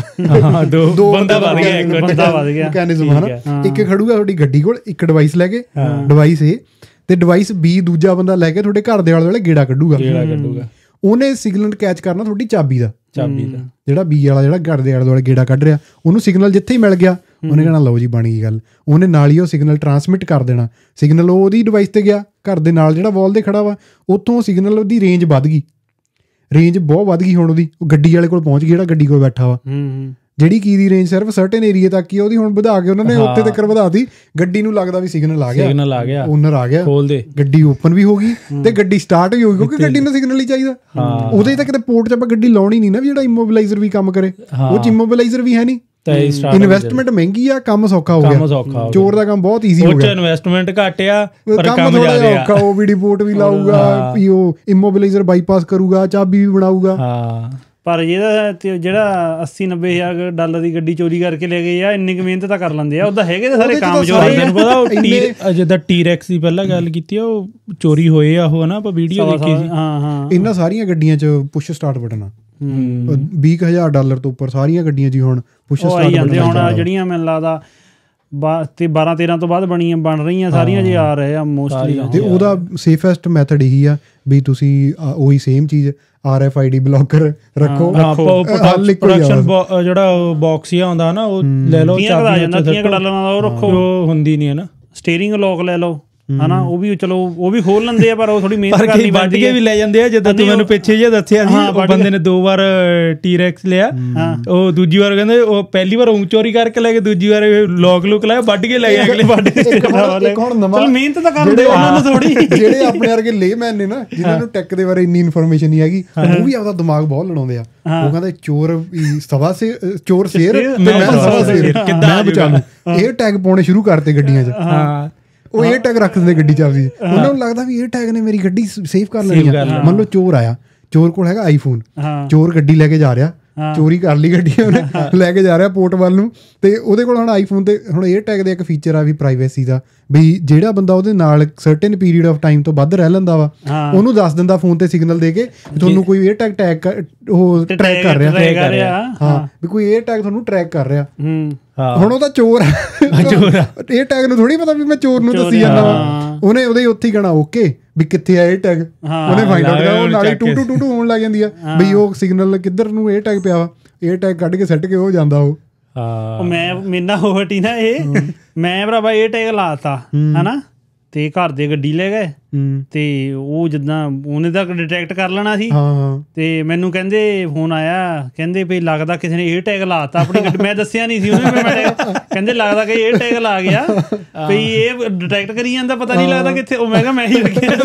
ਦੋ ਬੰਦਾ ਵਧ ਗਿਆ ਇੱਕ ਬੰਦਾ ਵਧ ਗਿਆ ਮੈਕੈਨਿਜ਼ਮ ਹੈ ਨਾ ਇੱਕ ਖੜੂਗਾ ਤੁਹਾਡੀ ਗੱਡੀ ਕੋਲ ਇੱਕ ਡਿਵਾਈਸ ਲੈ ਕੇ ਡਿਵਾਈਸ ਏ ਤੇ ਡਿਵਾਈਸ ਬੀ ਦੂਜਾ ਬੰਦਾ ਲੈ ਕੇ ਤੁਹਾਡੇ ਘਰ ਦੇ ਆਲੇ ਦੁਆਲੇ ਗੇੜਾ ਕੱਢੂਗਾ ਉਹਨੇ ਸਿਗਨਲ ਕੈਚ ਕਰਨਾ ਤੁਹਾਡੀ ਚਾਬੀ ਦਾ ਚਾਬੀ ਦਾ ਜਿਹੜਾ ਬੀ ਵਾਲਾ ਜਿਹੜਾ ਘਰ ਦੇ ਆਲੇ ਦੁਆਲੇ ਗੇੜਾ ਕੱਢ ਰਿਹਾ ਉਹਨੂੰ ਸਿਗਨਲ ਜਿੱਥੇ ਹੀ ਮਿਲ ਗਿਆ ਉਹਨੇ ਕਹਿਣਾ ਲਓ ਜੀ ਬਣ ਗਈ ਗੱਲ ਉਹਨੇ ਨਾਲ ਹੀ ਉਹ ਸਿਗਨਲ ਟਰਾਂਸਮਿਟ ਕਰ ਦੇਣਾ ਸਿਗਨਲ ਉਹ ਉਹਦੀ ਡਿਵਾਈਸ ਤੇ ਗਿਆ ਘਰ ਦੇ ਨਾਲ ਜਿਹੜਾ ਵਾਲ ਦੇ ਖੜਾ ਵਾ ਉੱਥੋਂ ਸਿਗਨਲ ਉਹਦੀ ਰੇਂਜ ਵੱਧ ਗਈ ਰੇਂਜ ਬਹੁਤ ਵੱਧ ਗਈ ਹੁਣ ਉਹਦੀ ਉਹ ਗੱਡੀ ਵਾਲੇ ਕੋਲ ਪਹੁੰਚ ਗਈ ਜਿਹੜਾ ਗੱਡੀ ਕੋਲ ਬੈਠਾ ਵਾ ਜਿਹੜੀ ਕੀ ਦੀ ਰੇਂਜ ਸਿਰਫ ਸਰਟਨ ਏਰੀਏ ਤੱਕ ਹੀ ਉਹਦੀ ਹੁਣ ਵਧਾ ਕੇ ਉਹਨਾਂ ਨੇ ਉੱਥੇ ਤੱਕ ਵਧਾਤੀ ਗੱਡੀ ਨੂੰ ਲੱਗਦਾ ਵੀ ਸਿਗਨਲ ਆ ਗਿਆ ਸਿਗਨਲ ਆ ਗਿਆ ਓਨਰ ਆ ਗਿਆ ਖੋਲਦੇ ਗੱਡੀ ਓਪਨ ਵੀ ਹੋ ਗਈ ਤੇ ਗੱਡੀ ਸਟਾਰਟ ਵੀ ਹੋ ਗਈ ਕਿਉਂਕਿ ਗੱਡੀ ਨੂੰ ਸਿਗਨਲ ਹੀ ਚਾਹੀਦਾ ਉਹਦੇ ਤੱਕ ਤੇ ਪੋਰਟ 'ਚ ਆਪਾਂ ਗੱਡੀ ਲਾਉਣੀ ਨਹੀਂ ਨਾ ਵੀ ਜਿਹੜਾ ਇਮੋਬਿਲਾਈਜ਼ਰ ਵੀ ਕੰਮ ਕਰੇ ਉਹ 'ਚ ਇਮੋਬਿਲਾਈਜ਼ਰ ਵੀ ਹੈ ਨਹੀਂ ਇਨਵੈਸਟਮੈਂਟ ਮਹਿੰਗੀ ਆ ਕੰਮ ਸੌਖਾ ਹੋ ਗਿਆ ਚੋਰ ਦਾ ਕੰਮ ਬਹੁਤ ਈਜ਼ੀ ਹੋ ਗਿਆ ਇਨਵੈਸਟਮੈਂਟ ਘੱਟ ਆ ਪਰ ਕੰਮ ਜ਼ਿਆਦਾ ਔਖਾ ਓ ਬੀ ਡੀ ਪੋਰਟ ਵੀ ਲਾਊਗਾ ਵੀ ਉਹ ਇਮੋਬਿਲਾਈਜ਼ਰ ਬਾਈਪਾਸ ਕਰੂਗਾ ਚਾਬੀ ਵੀ ਬਣਾਊਗਾ ਪਰ ਜਿਹੜਾ ਜਿਹੜਾ ਅੱਸੀ ਨੱਬੇ ਹਜ਼ਾਰ ਡਾਲਰ ਦੀ ਗੱਡੀ ਚੋਰੀ ਕਰਕੇ ਲੈ ਗਏ ਆ ਇੰਨੀ ਕੁ ਮਿਹਨਤ ਤਾਂ ਕਰ ਲੈਂਦੇ ਆ ਉਹਦਾ ਹੈਗੇ ਤਾਂ ਸਾਰੇ ਕੰਮ ਚੋਰੀ ਤੈਨੂੰ ਪਤਾ ਉਹ ਜਿੱਦਾਂ ਟੀਰੈਕਸ ਦੀ ਪਹਿਲਾਂ ਗੱਲ ਕੀਤੀ ਆ ਉਹ ਚੋਰੀ ਹੋਏ ਆ ਉਹ ਨਾ ਆਪਾਂ ਵੀਡੀਓ ਦੇਖੀ ਸੀ ਹਾਂ ਹਾਂ ਇਹਨਾਂ ਸਾਰੀਆਂ ਗੱਡੀਆਂ 'ਚ ਪੁਸ਼ ਸਟਾਰਟ ਬਟਨ ਆ ਵੀਹ ਹਜ਼ਾਰ ਡਾਲਰ ਤੋਂ ਉੱਪਰ ਸਾਰੀਆਂ ਗੱਡੀਆਂ 'ਚ ਹੁਣ ਪੁਸ਼ ਸਟਾਰਟ ਜਾਂਦੇ ਹੁਣ ਜਿਹੜੀਆਂ ਮੈਨੂੰ ਲੱਗਦਾ ਤੇ ਬਾਰਾਂ ਤੇਰਾਂ ਤੋਂ ਬਾਅਦ ਬਣੀਆਂ ਬਣ ਰਹੀਆਂ ਸਾਰੀਆਂ ਜੇ ਆ ਰਹੇ ਆ ਮੋਸਟਲੀ ਤੇ ਉਹਦਾ ਸੇਫੈਸਟ ਮੈਥਡ ਇਹੀ ਆ ਵੀ ਤੁਸੀਂ ਉਹੀ ਸੇਮ ਚੀਜ਼ R F I D blocker ਰੱਖੋ ਪ੍ਰੋਡਕਸ਼ਨ ਜਿਹੜਾ ਬਾਕਸ ਹੀ ਆਉਂਦਾ ਨਾ ਉਹ ਲੈ ਲਓ ਉਹ ਰੱਖੋ ਹੁੰਦੀ ਨਹੀਂ ਹੈ ਨਾ ਸਟੀਅਰਿੰਗ ਲੋਕ ਲੈ ਲਓ ਹਨਾ ਉਹ ਵੀ ਚਲੋ ਉਹ ਵੀ ਖੋਲ ਲੈਂਦੇ ਆ ਪਰ ਉਹ ਥੋੜੀ ਮਿਹਨਤ ਕਰਨੀ ਪੈਂਦੀ ਹੈ ਵੀ ਲੈ ਜਾਂਦੇ ਆ ਜਿੱਦਾਂ ਤੂੰ ਮੈਨੂੰ ਪਿੱਛੇ ਜਿਹਾ ਦੱਸਿਆ ਸੀ ਉਹ ਬੰਦੇ ਨੇ ਦੋ ਵਾਰ ਟੀਰੈਕਸ ਲਿਆ ਉਹ ਦੂਜੀ ਵਾਰ ਕਹਿੰਦੇ ਉਹ ਪਹਿਲੀ ਵਾਰ ਉਂਗ ਚੋਰੀ ਕਰਕੇ ਲੈ ਕੇ ਦੂਜੀ ਵਾਰ ਲੋਕ ਲੁਕ ਲਾਇਆ ਵੱਢ ਕੇ ਲੈ ਗਏ ਅਗਲੇ ਵੱਢ ਚਲ ਮਿਹਨਤ ਤਾਂ ਕਰਦੇ ਉਹਨਾਂ ਨੂੰ ਥੋੜੀ ਜਿਹੜੇ ਆਪਣੇ ਵਰਗੇ ਲੇਮੈਨ ਨੇ ਨਾ ਜਿਹਨਾਂ ਨੂੰ ਟੈਕ ਦੇ ਬਾਰੇ ਇੰਨੀ ਇਨਫੋਰਮੇਸ਼ਨ ਨਹੀਂ ਹੈਗੀ ਉਹ ਵੀ ਆਪਦਾ ਦਿਮਾਗ ਬਹੁਤ ਲੜਾਉਂਦੇ ਆ ਉਹ ਕਹਿੰਦੇ ਚੋਰ ਸਵਾ ਸੇ ਚੋਰ ਸ਼ੇਰ ਤੇ ਮੈਂ ਸਵਾ ਸ਼ੇਰ ਕਿੱਦਾਂ ਬਚਾ ਲੂੰ ਇਹ ਟੈਗ ਪਾਉਣੇ ਸ਼ੁਰੂ ਕਰਤੇ ਗੱਡੀਆਂ 'ਚ ਉਹ ਏਅਰ ਟੈਗ ਰੱਖ ਦਿੰਦੇ ਗੱਡੀ ਚੱਲਦੀ ਉਹਨਾਂ ਨੂੰ ਲੱਗਦਾ ਵੀ ਏਅਰ ਟੈਗ ਨੇ ਮੇਰੀ ਗੱਡੀ ਸੇਫ ਕਰ ਲੈਣੀ ਆ ਮੰਨ ਲਓ ਚੋਰ ਆਇਆ ਚੋਰ ਕੋਲ ਹੈਗਾ ਆਈਫੋਨ ਚੋਰ ਗੱਡੀ ਲੈ ਕੇ ਜਾ ਰਿਹਾ ਚੋਰੀ ਕਰ ਲਈ ਗੱਡੀ ਉਹਨੇ ਲੈ ਕੇ ਜਾ ਰਿਹਾ ਪੋਰਟ ਵੱਲ ਨੂੰ ਤੇ ਉਹਦੇ ਕੋਲ ਹੁਣ ਆਈਫੋਨ ਤੇ ਹੁਣ ਏਅਰ ਟੈਗ ਦਾ ਇੱਕ ਫੀਚਰ ਆ ਵੀ ਪ੍ਰਾਈਵੇਸੀ ਦਾ ਬਈ ਜਿਹੜਾ ਬੰਦਾ ਉਹਦੇ ਨਾਲ ਸਰਟਨ ਪੀਰੀਅਡ ਆਫ ਟਾਈਮ ਤੋਂ ਵੱਧ ਰਹਿ ਲੈਂਦਾ ਵਾ ਉਹਨੂੰ ਦੱਸ ਦਿੰਦਾ ਫੋਨ ਤੇ ਸਿਗਨਲ ਦੇ ਕੇ ਤੁਹਾਨੂੰ ਕੋਈ ਏਅਰ ਟੈਗ ਟੈਗ ਉਹ ਟਰੈਕ ਕਰ ਰਿਹਾ ਹਾਂ ਵੀ ਕੋਈ ਏਅਰ ਟੈਗ ਤੁਹਾਨੂੰ ਟਰੈਕ ਕਰ ਰਿਹਾ ਹੁਣ ਉਹ ਤਾਂ ਚੋਰ ਏਅਰ ਟੈਗ ਨੂੰ ਥੋੜ੍ਹੀ ਪਤਾ ਵੀ ਮੈਂ ਚੋਰ ਨੂੰ ਦੱਸੀ ਜਾਂਦਾ ਵਾ ਉਹਨੇ ਉਹਦੇ ਉੱਥੇ ਹੀ ਕਹਿਣਾ ਓਕੇ ਵੀ ਕਿੱਥੇ ਆ ਏਅਰ ਟੈਗ ਉਹਨੇ ਫਾਈਂਡ ਆਊਟ ਕਰਨਾ ਉਹ ਨਾਲੇ ਟੂ ਟੂ ਟੂ ਟੂ ਹੋਣ ਲੱਗ ਜਾਂਦੀ ਆ ਬਈ ਉਹ ਸਿਗਨਲ ਕਿੱਧਰ ਨੂੰ ਏਅਰ ਟੈਗ ਪਿਆ ਵਾ ਏਅਰ ਟੈਗ ਕੱਢ ਕੇ ਸੱਟ ਕੇ ਉਹ ਜਾਂਦਾ ਉਹ ਮੈਂ ਮੇਨਾ ਉਹ ਹਟੀ ਨਾ ਇਹ ਮੈਂ ਭਰਾਵਾ ਏਅਰ ਟੈਗ ਲਾਤਾ ਹਨਾ ਤੇ ਘਰ ਦੇ ਗੱਡੀ ਲੈ ਗਏ ਤੇ ਉਹ ਜਿੱਦਾਂ ਉਹਨੇ ਤਾਂ ਡਿਟੈਕਟ ਕਰ ਲੈਣਾ ਸੀ ਤੇ ਮੈਨੂੰ ਕਹਿੰਦੇ ਫੋਨ ਆਇਆ ਕਹਿੰਦੇ ਵੀ ਲੱਗਦਾ ਕਿਸੇ ਨੇ ਏਅਰ ਟੈਗ ਲਾਤਾ ਆਪਣੀ ਗੱਡੀ ਮੈਂ ਦੱਸਿਆ ਨਹੀਂ ਸੀ ਉਹਨੇ ਕਹਿੰਦੇ ਲੱਗਦਾ ਕਿ ਏਅਰ ਟੈਗ ਲਾ ਗਿਆ ਵੀ ਇਹ ਡਿਟੈਕਟ ਕਰੀ ਜਾਂਦਾ ਪਤਾ ਨਹੀਂ ਲੱਗਦਾ ਕਿੱਥੇ ਉਹ ਮੈਂ ਕਿਹਾ ਮੈਂ ਹੀ ਲੱਗਿਆ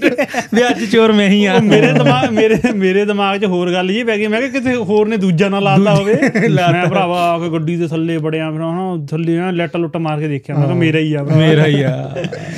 ਵੀ ਅੱਜ ਚੋਰ ਮੈਂ ਹੀ ਆ ਮੇਰੇ ਦਿਮਾਗ ਮੇਰੇ ਮੇਰੇ ਦਿਮਾਗ 'ਚ ਹੋਰ ਗੱਲ ਜੀ ਪੈ ਗਈ ਮੈਂ ਕਿਹਾ ਕਿਤੇ ਹੋਰ ਨੇ ਦੂਜਾ ਨਾ ਲਾਤਾ ਹੋਵੇ ਮੈਂ ਭਰਾਵਾ ਆ ਕੇ ਗੱਡੀ ਦੇ ਥੱਲੇ ਬੜਿਆ ਫਿਰ ਹਨਾ ਥੱਲੇ ਲੈਟ ਲੁੱਟ ਮਾਰ ਕੇ ਦੇਖਿਆ ਮੈਂ ਕਿਹਾ ਮੇਰਾ ਹੀ ਆ ਮੇਰਾ ਹੀ ਆ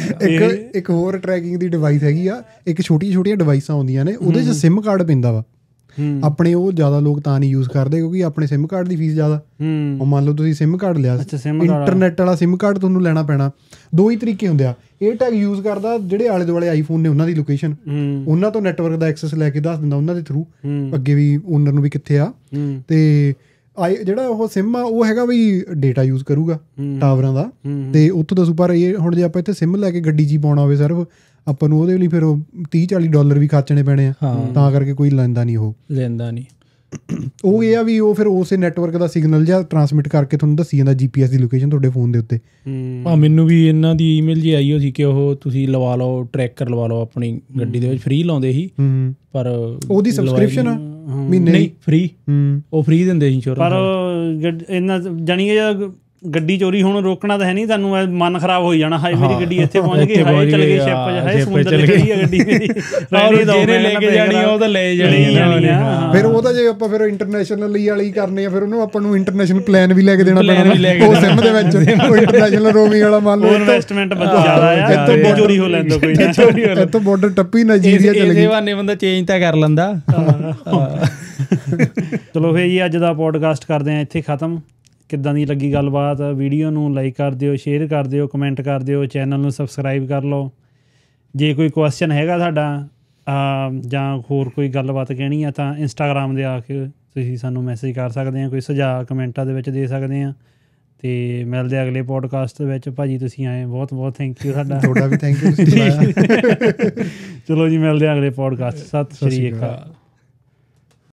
ਇੱਕ ਇੱਕ ਹੋਰ ਟਰੈਕਿੰਗ ਦੀ ਡਿਵਾਈਸ ਹੈਗੀ ਆ ਇੱਕ ਛੋਟੀਆਂ ਛੋਟੀਆਂ ਡਿਵਾਈਸਾਂ ਆਉਂਦੀਆਂ ਨੇ ਉਹਦੇ 'ਚ ਸਿਮ ਕਾਰਡ ਪੈਂਦਾ ਵਾ ਆਪਣੇ ਉਹ ਜ਼ਿਆਦਾ ਲੋਕ ਤਾਂ ਨਹੀਂ ਯੂਜ਼ ਕਰਦੇ ਕਿਉਂਕਿ ਆਪਣੇ ਸਿਮ ਕਾਰਡ ਦੀ ਫੀਸ ਜ਼ਿਆਦਾ ਉਹ ਮੰਨ ਲਓ ਤੁਸੀਂ ਸਿਮ ਕਾਰਡ ਲਿਆ ਇੰਟਰਨੈਟ ਵਾਲਾ ਸਿਮ ਕਾਰਡ ਤੁਹਾਨੂੰ ਲੈਣਾ ਪੈਣਾ ਦੋ ਹੀ ਤਰੀਕੇ ਹੁੰਦੇ ਆ ਏਅਰ ਟੈਗ ਯੂਜ਼ ਕਰਦਾ ਜਿਹੜੇ ਆਲੇ ਦੁਆਲੇ ਆਈਫੋਨ ਨੇ ਉਹਨਾਂ ਦੀ ਲੋਕੇਸ਼ਨ ਉਹਨਾਂ ਤੋਂ ਨੈਟਵਰਕ ਦਾ ਐਕਸੈਸ ਲੈ ਕੇ ਦੱਸ ਦਿੰਦਾ ਉਹਨਾਂ ਦੇ ਥਰੂ ਅੱਗੇ ਵੀ ਓਨਰ ਨੂੰ ਵੀ ਕਿੱਥੇ ਆ ਤੇ ਆਈ ਜਿਹੜਾ ਉਹ ਸਿਮ ਆ ਉਹ ਹੈਗਾ ਵੀ ਡੇਟਾ ਯੂਜ਼ ਕਰੂਗਾ ਟਾਵਰਾਂ ਦਾ ਤੇ ਉੱਥੋਂ ਦੱਸੂ ਪਰ ਇਹ ਹੁਣ ਜੇ ਆਪਾਂ ਇੱਥੇ ਸਿਮ ਲੈ ਕੇ ਗੱਡੀ 'ਚ ਹੀ ਪਾਉਣਾ ਹੋਵੇ ਸਿਰਫ ਆਪਾਂ ਨੂੰ ਉਹਦੇ ਲਈ ਫਿਰ ਉਹ ਤੀਹ ਚਾਲੀ ਡਾਲਰ ਵੀ ਖਰਚਣੇ ਪੈਣੇ ਆ ਤਾਂ ਕਰਕੇ ਕੋਈ ਲੈਂਦਾ ਨਹੀਂ ਉਹ ਲੈਂਦਾ ਨਹੀਂ ਉਹ ਇਹ ਆ ਵੀ ਉਹ ਫਿਰ ਉਸੇ ਨੈਟਵਰਕ ਦਾ ਸਿਗਨਲ ਜਿਹਾ ਟਰਾਂਸਮਿਟ ਕਰਕੇ ਤੁਹਾਨੂੰ ਦੱਸੀ ਜਾਂਦਾ ਜੀ ਪੀ ਐਸ ਦੀ ਲੋਕੇਸ਼ਨ ਤੁਹਾਡੇ ਫੋਨ ਦੇ ਉੱਤੇ ਹਾਂ ਮੈਨੂੰ ਵੀ ਇਹਨਾਂ ਦੀ ਈਮੇਲ ਜੀ ਆਈ ਹੋ ਸੀ ਕਿ ਉਹ ਤੁਸੀਂ ਲਵਾ ਲਓ ਟਰੈਕਰ ਲਵਾ ਲਓ ਆਪਣੀ ਗੱਡੀ ਦੇ ਵਿੱਚ ਫ੍ਰੀ ਲਾਉਂਦੇ ਸੀ ਪਰ ਉਹਦੀ ਸਬਸਕ੍ਰਿਪਸ਼ਨ ਆ ਮਹੀਨੇ ਨਹੀਂ ਫ੍ਰੀ ਉਹ ਫ੍ਰੀ ਦਿੰਦੇ ਸੀ ਪਰ ਇਹਨਾਂ ਜਾਣੀ ਗੱਡੀ ਚੋਰੀ ਹੁਣ ਰੋਕਣਾ ਤਾਂ ਹੈ ਨਹੀਂ ਤੁਹਾਨੂੰ ਮਨ ਖਰਾਬ ਹੋਈ ਜਾਣਾ ਹਾਏ ਮੇਰੀ ਗੱਡੀ ਇੱਥੇ ਪਹੁੰਚ ਗਈ ਹਾਏ ਚਲ ਗਈ ਸ਼ਿਪ ਹਾਏ ਸਮੁੰਦਰ ਚੜੀ ਆ ਗੱਡੀ ਮੇਰੀ ਜਿਹਨੇ ਲੈ ਕੇ ਜਾਣੀ ਉਹ ਤਾਂ ਲੈ ਜਾਣੀ ਆ ਫਿਰ ਉਹ ਤਾਂ ਜੇ ਆਪਾਂ ਫਿਰ ਇੰਟਰਨੈਸ਼ਨਲ ਲਈ ਵਾਲੀ ਕਰਨੇ ਆ ਫਿਰ ਉਹਨੂੰ ਆਪਾਂ ਨੂੰ ਇੰਟਰਨੈਸ਼ਨਲ ਪਲਾਨ ਵੀ ਲੈ ਕੇ ਦੇਣਾ ਪੈਣਾ ਉਹ ਸਿਮ ਦੇ ਵਿੱਚ ਉਹ ਇੰਟਰਨੈਸ਼ਨਲ ਰੋਮਿੰਗ ਵਾਲਾ ਮੰਨ ਲਓ ਇਨਵੈਸਟਮੈਂਟ ਜ਼ਿਆਦਾ ਆ ਇੱਥੋਂ ਚੋਰੀ ਹੋ ਲੈਂਦਾ ਕੋਈ ਇੱਥੋਂ ਬਾਰਡਰ ਟੱਪੀ ਨਾਈਜੀਰੀਆ ਚਲ ਗਈ ਇਸੇ ਬਹਾਨੇ ਬੰਦਾ ਚੇਂਜ ਤਾਂ ਕਰ ਲੈਂਦਾ ਚਲੋ ਫਿਰ ਜੀ ਅੱਜ ਦਾ ਪੋਡਕਾਸਟ ਕਰਦੇ ਹਾਂ ਇੱਥੇ ਖਤਮ ਕਿੱਦਾਂ ਦੀ ਲੱਗੀ ਗੱਲਬਾਤ ਵੀਡੀਓ ਨੂੰ ਲਾਈਕ ਕਰ ਦਿਓ ਸ਼ੇਅਰ ਕਰ ਦਿਓ ਕਮੈਂਟ ਕਰ ਦਿਓ ਚੈਨਲ ਨੂੰ ਸਬਸਕ੍ਰਾਈਬ ਕਰ ਲਓ ਜੇ ਕੋਈ ਕੁਐਸਚਨ ਹੈਗਾ ਸਾਡਾ ਜਾਂ ਹੋਰ ਕੋਈ ਗੱਲਬਾਤ ਕਹਿਣੀ ਆ ਤਾਂ ਇੰਸਟਾਗ੍ਰਾਮ ਦੇ ਆ ਕੇ ਤੁਸੀਂ ਸਾਨੂੰ ਮੈਸੇਜ ਕਰ ਸਕਦੇ ਆ ਕੋਈ ਸੁਝਾਅ ਕਮੈਂਟਾਂ ਦੇ ਵਿੱਚ ਦੇ ਸਕਦੇ ਆ ਅਤੇ ਮਿਲਦੇ ਅਗਲੇ ਪੋਡਕਾਸਟ ਦੇ ਵਿੱਚ ਭਾਜੀ ਤੁਸੀਂ ਆਏ ਬਹੁਤ ਬਹੁਤ ਥੈਂਕ ਯੂ ਸਾਡਾ ਤੁਹਾਡਾ ਵੀ ਥੈਂਕ ਯੂ ਚਲੋ ਜੀ ਮਿਲਦੇ ਅਗਲੇ ਪੋਡਕਾਸਟ ਸਤਿ ਸ਼੍ਰੀ ਅਕਾਲ।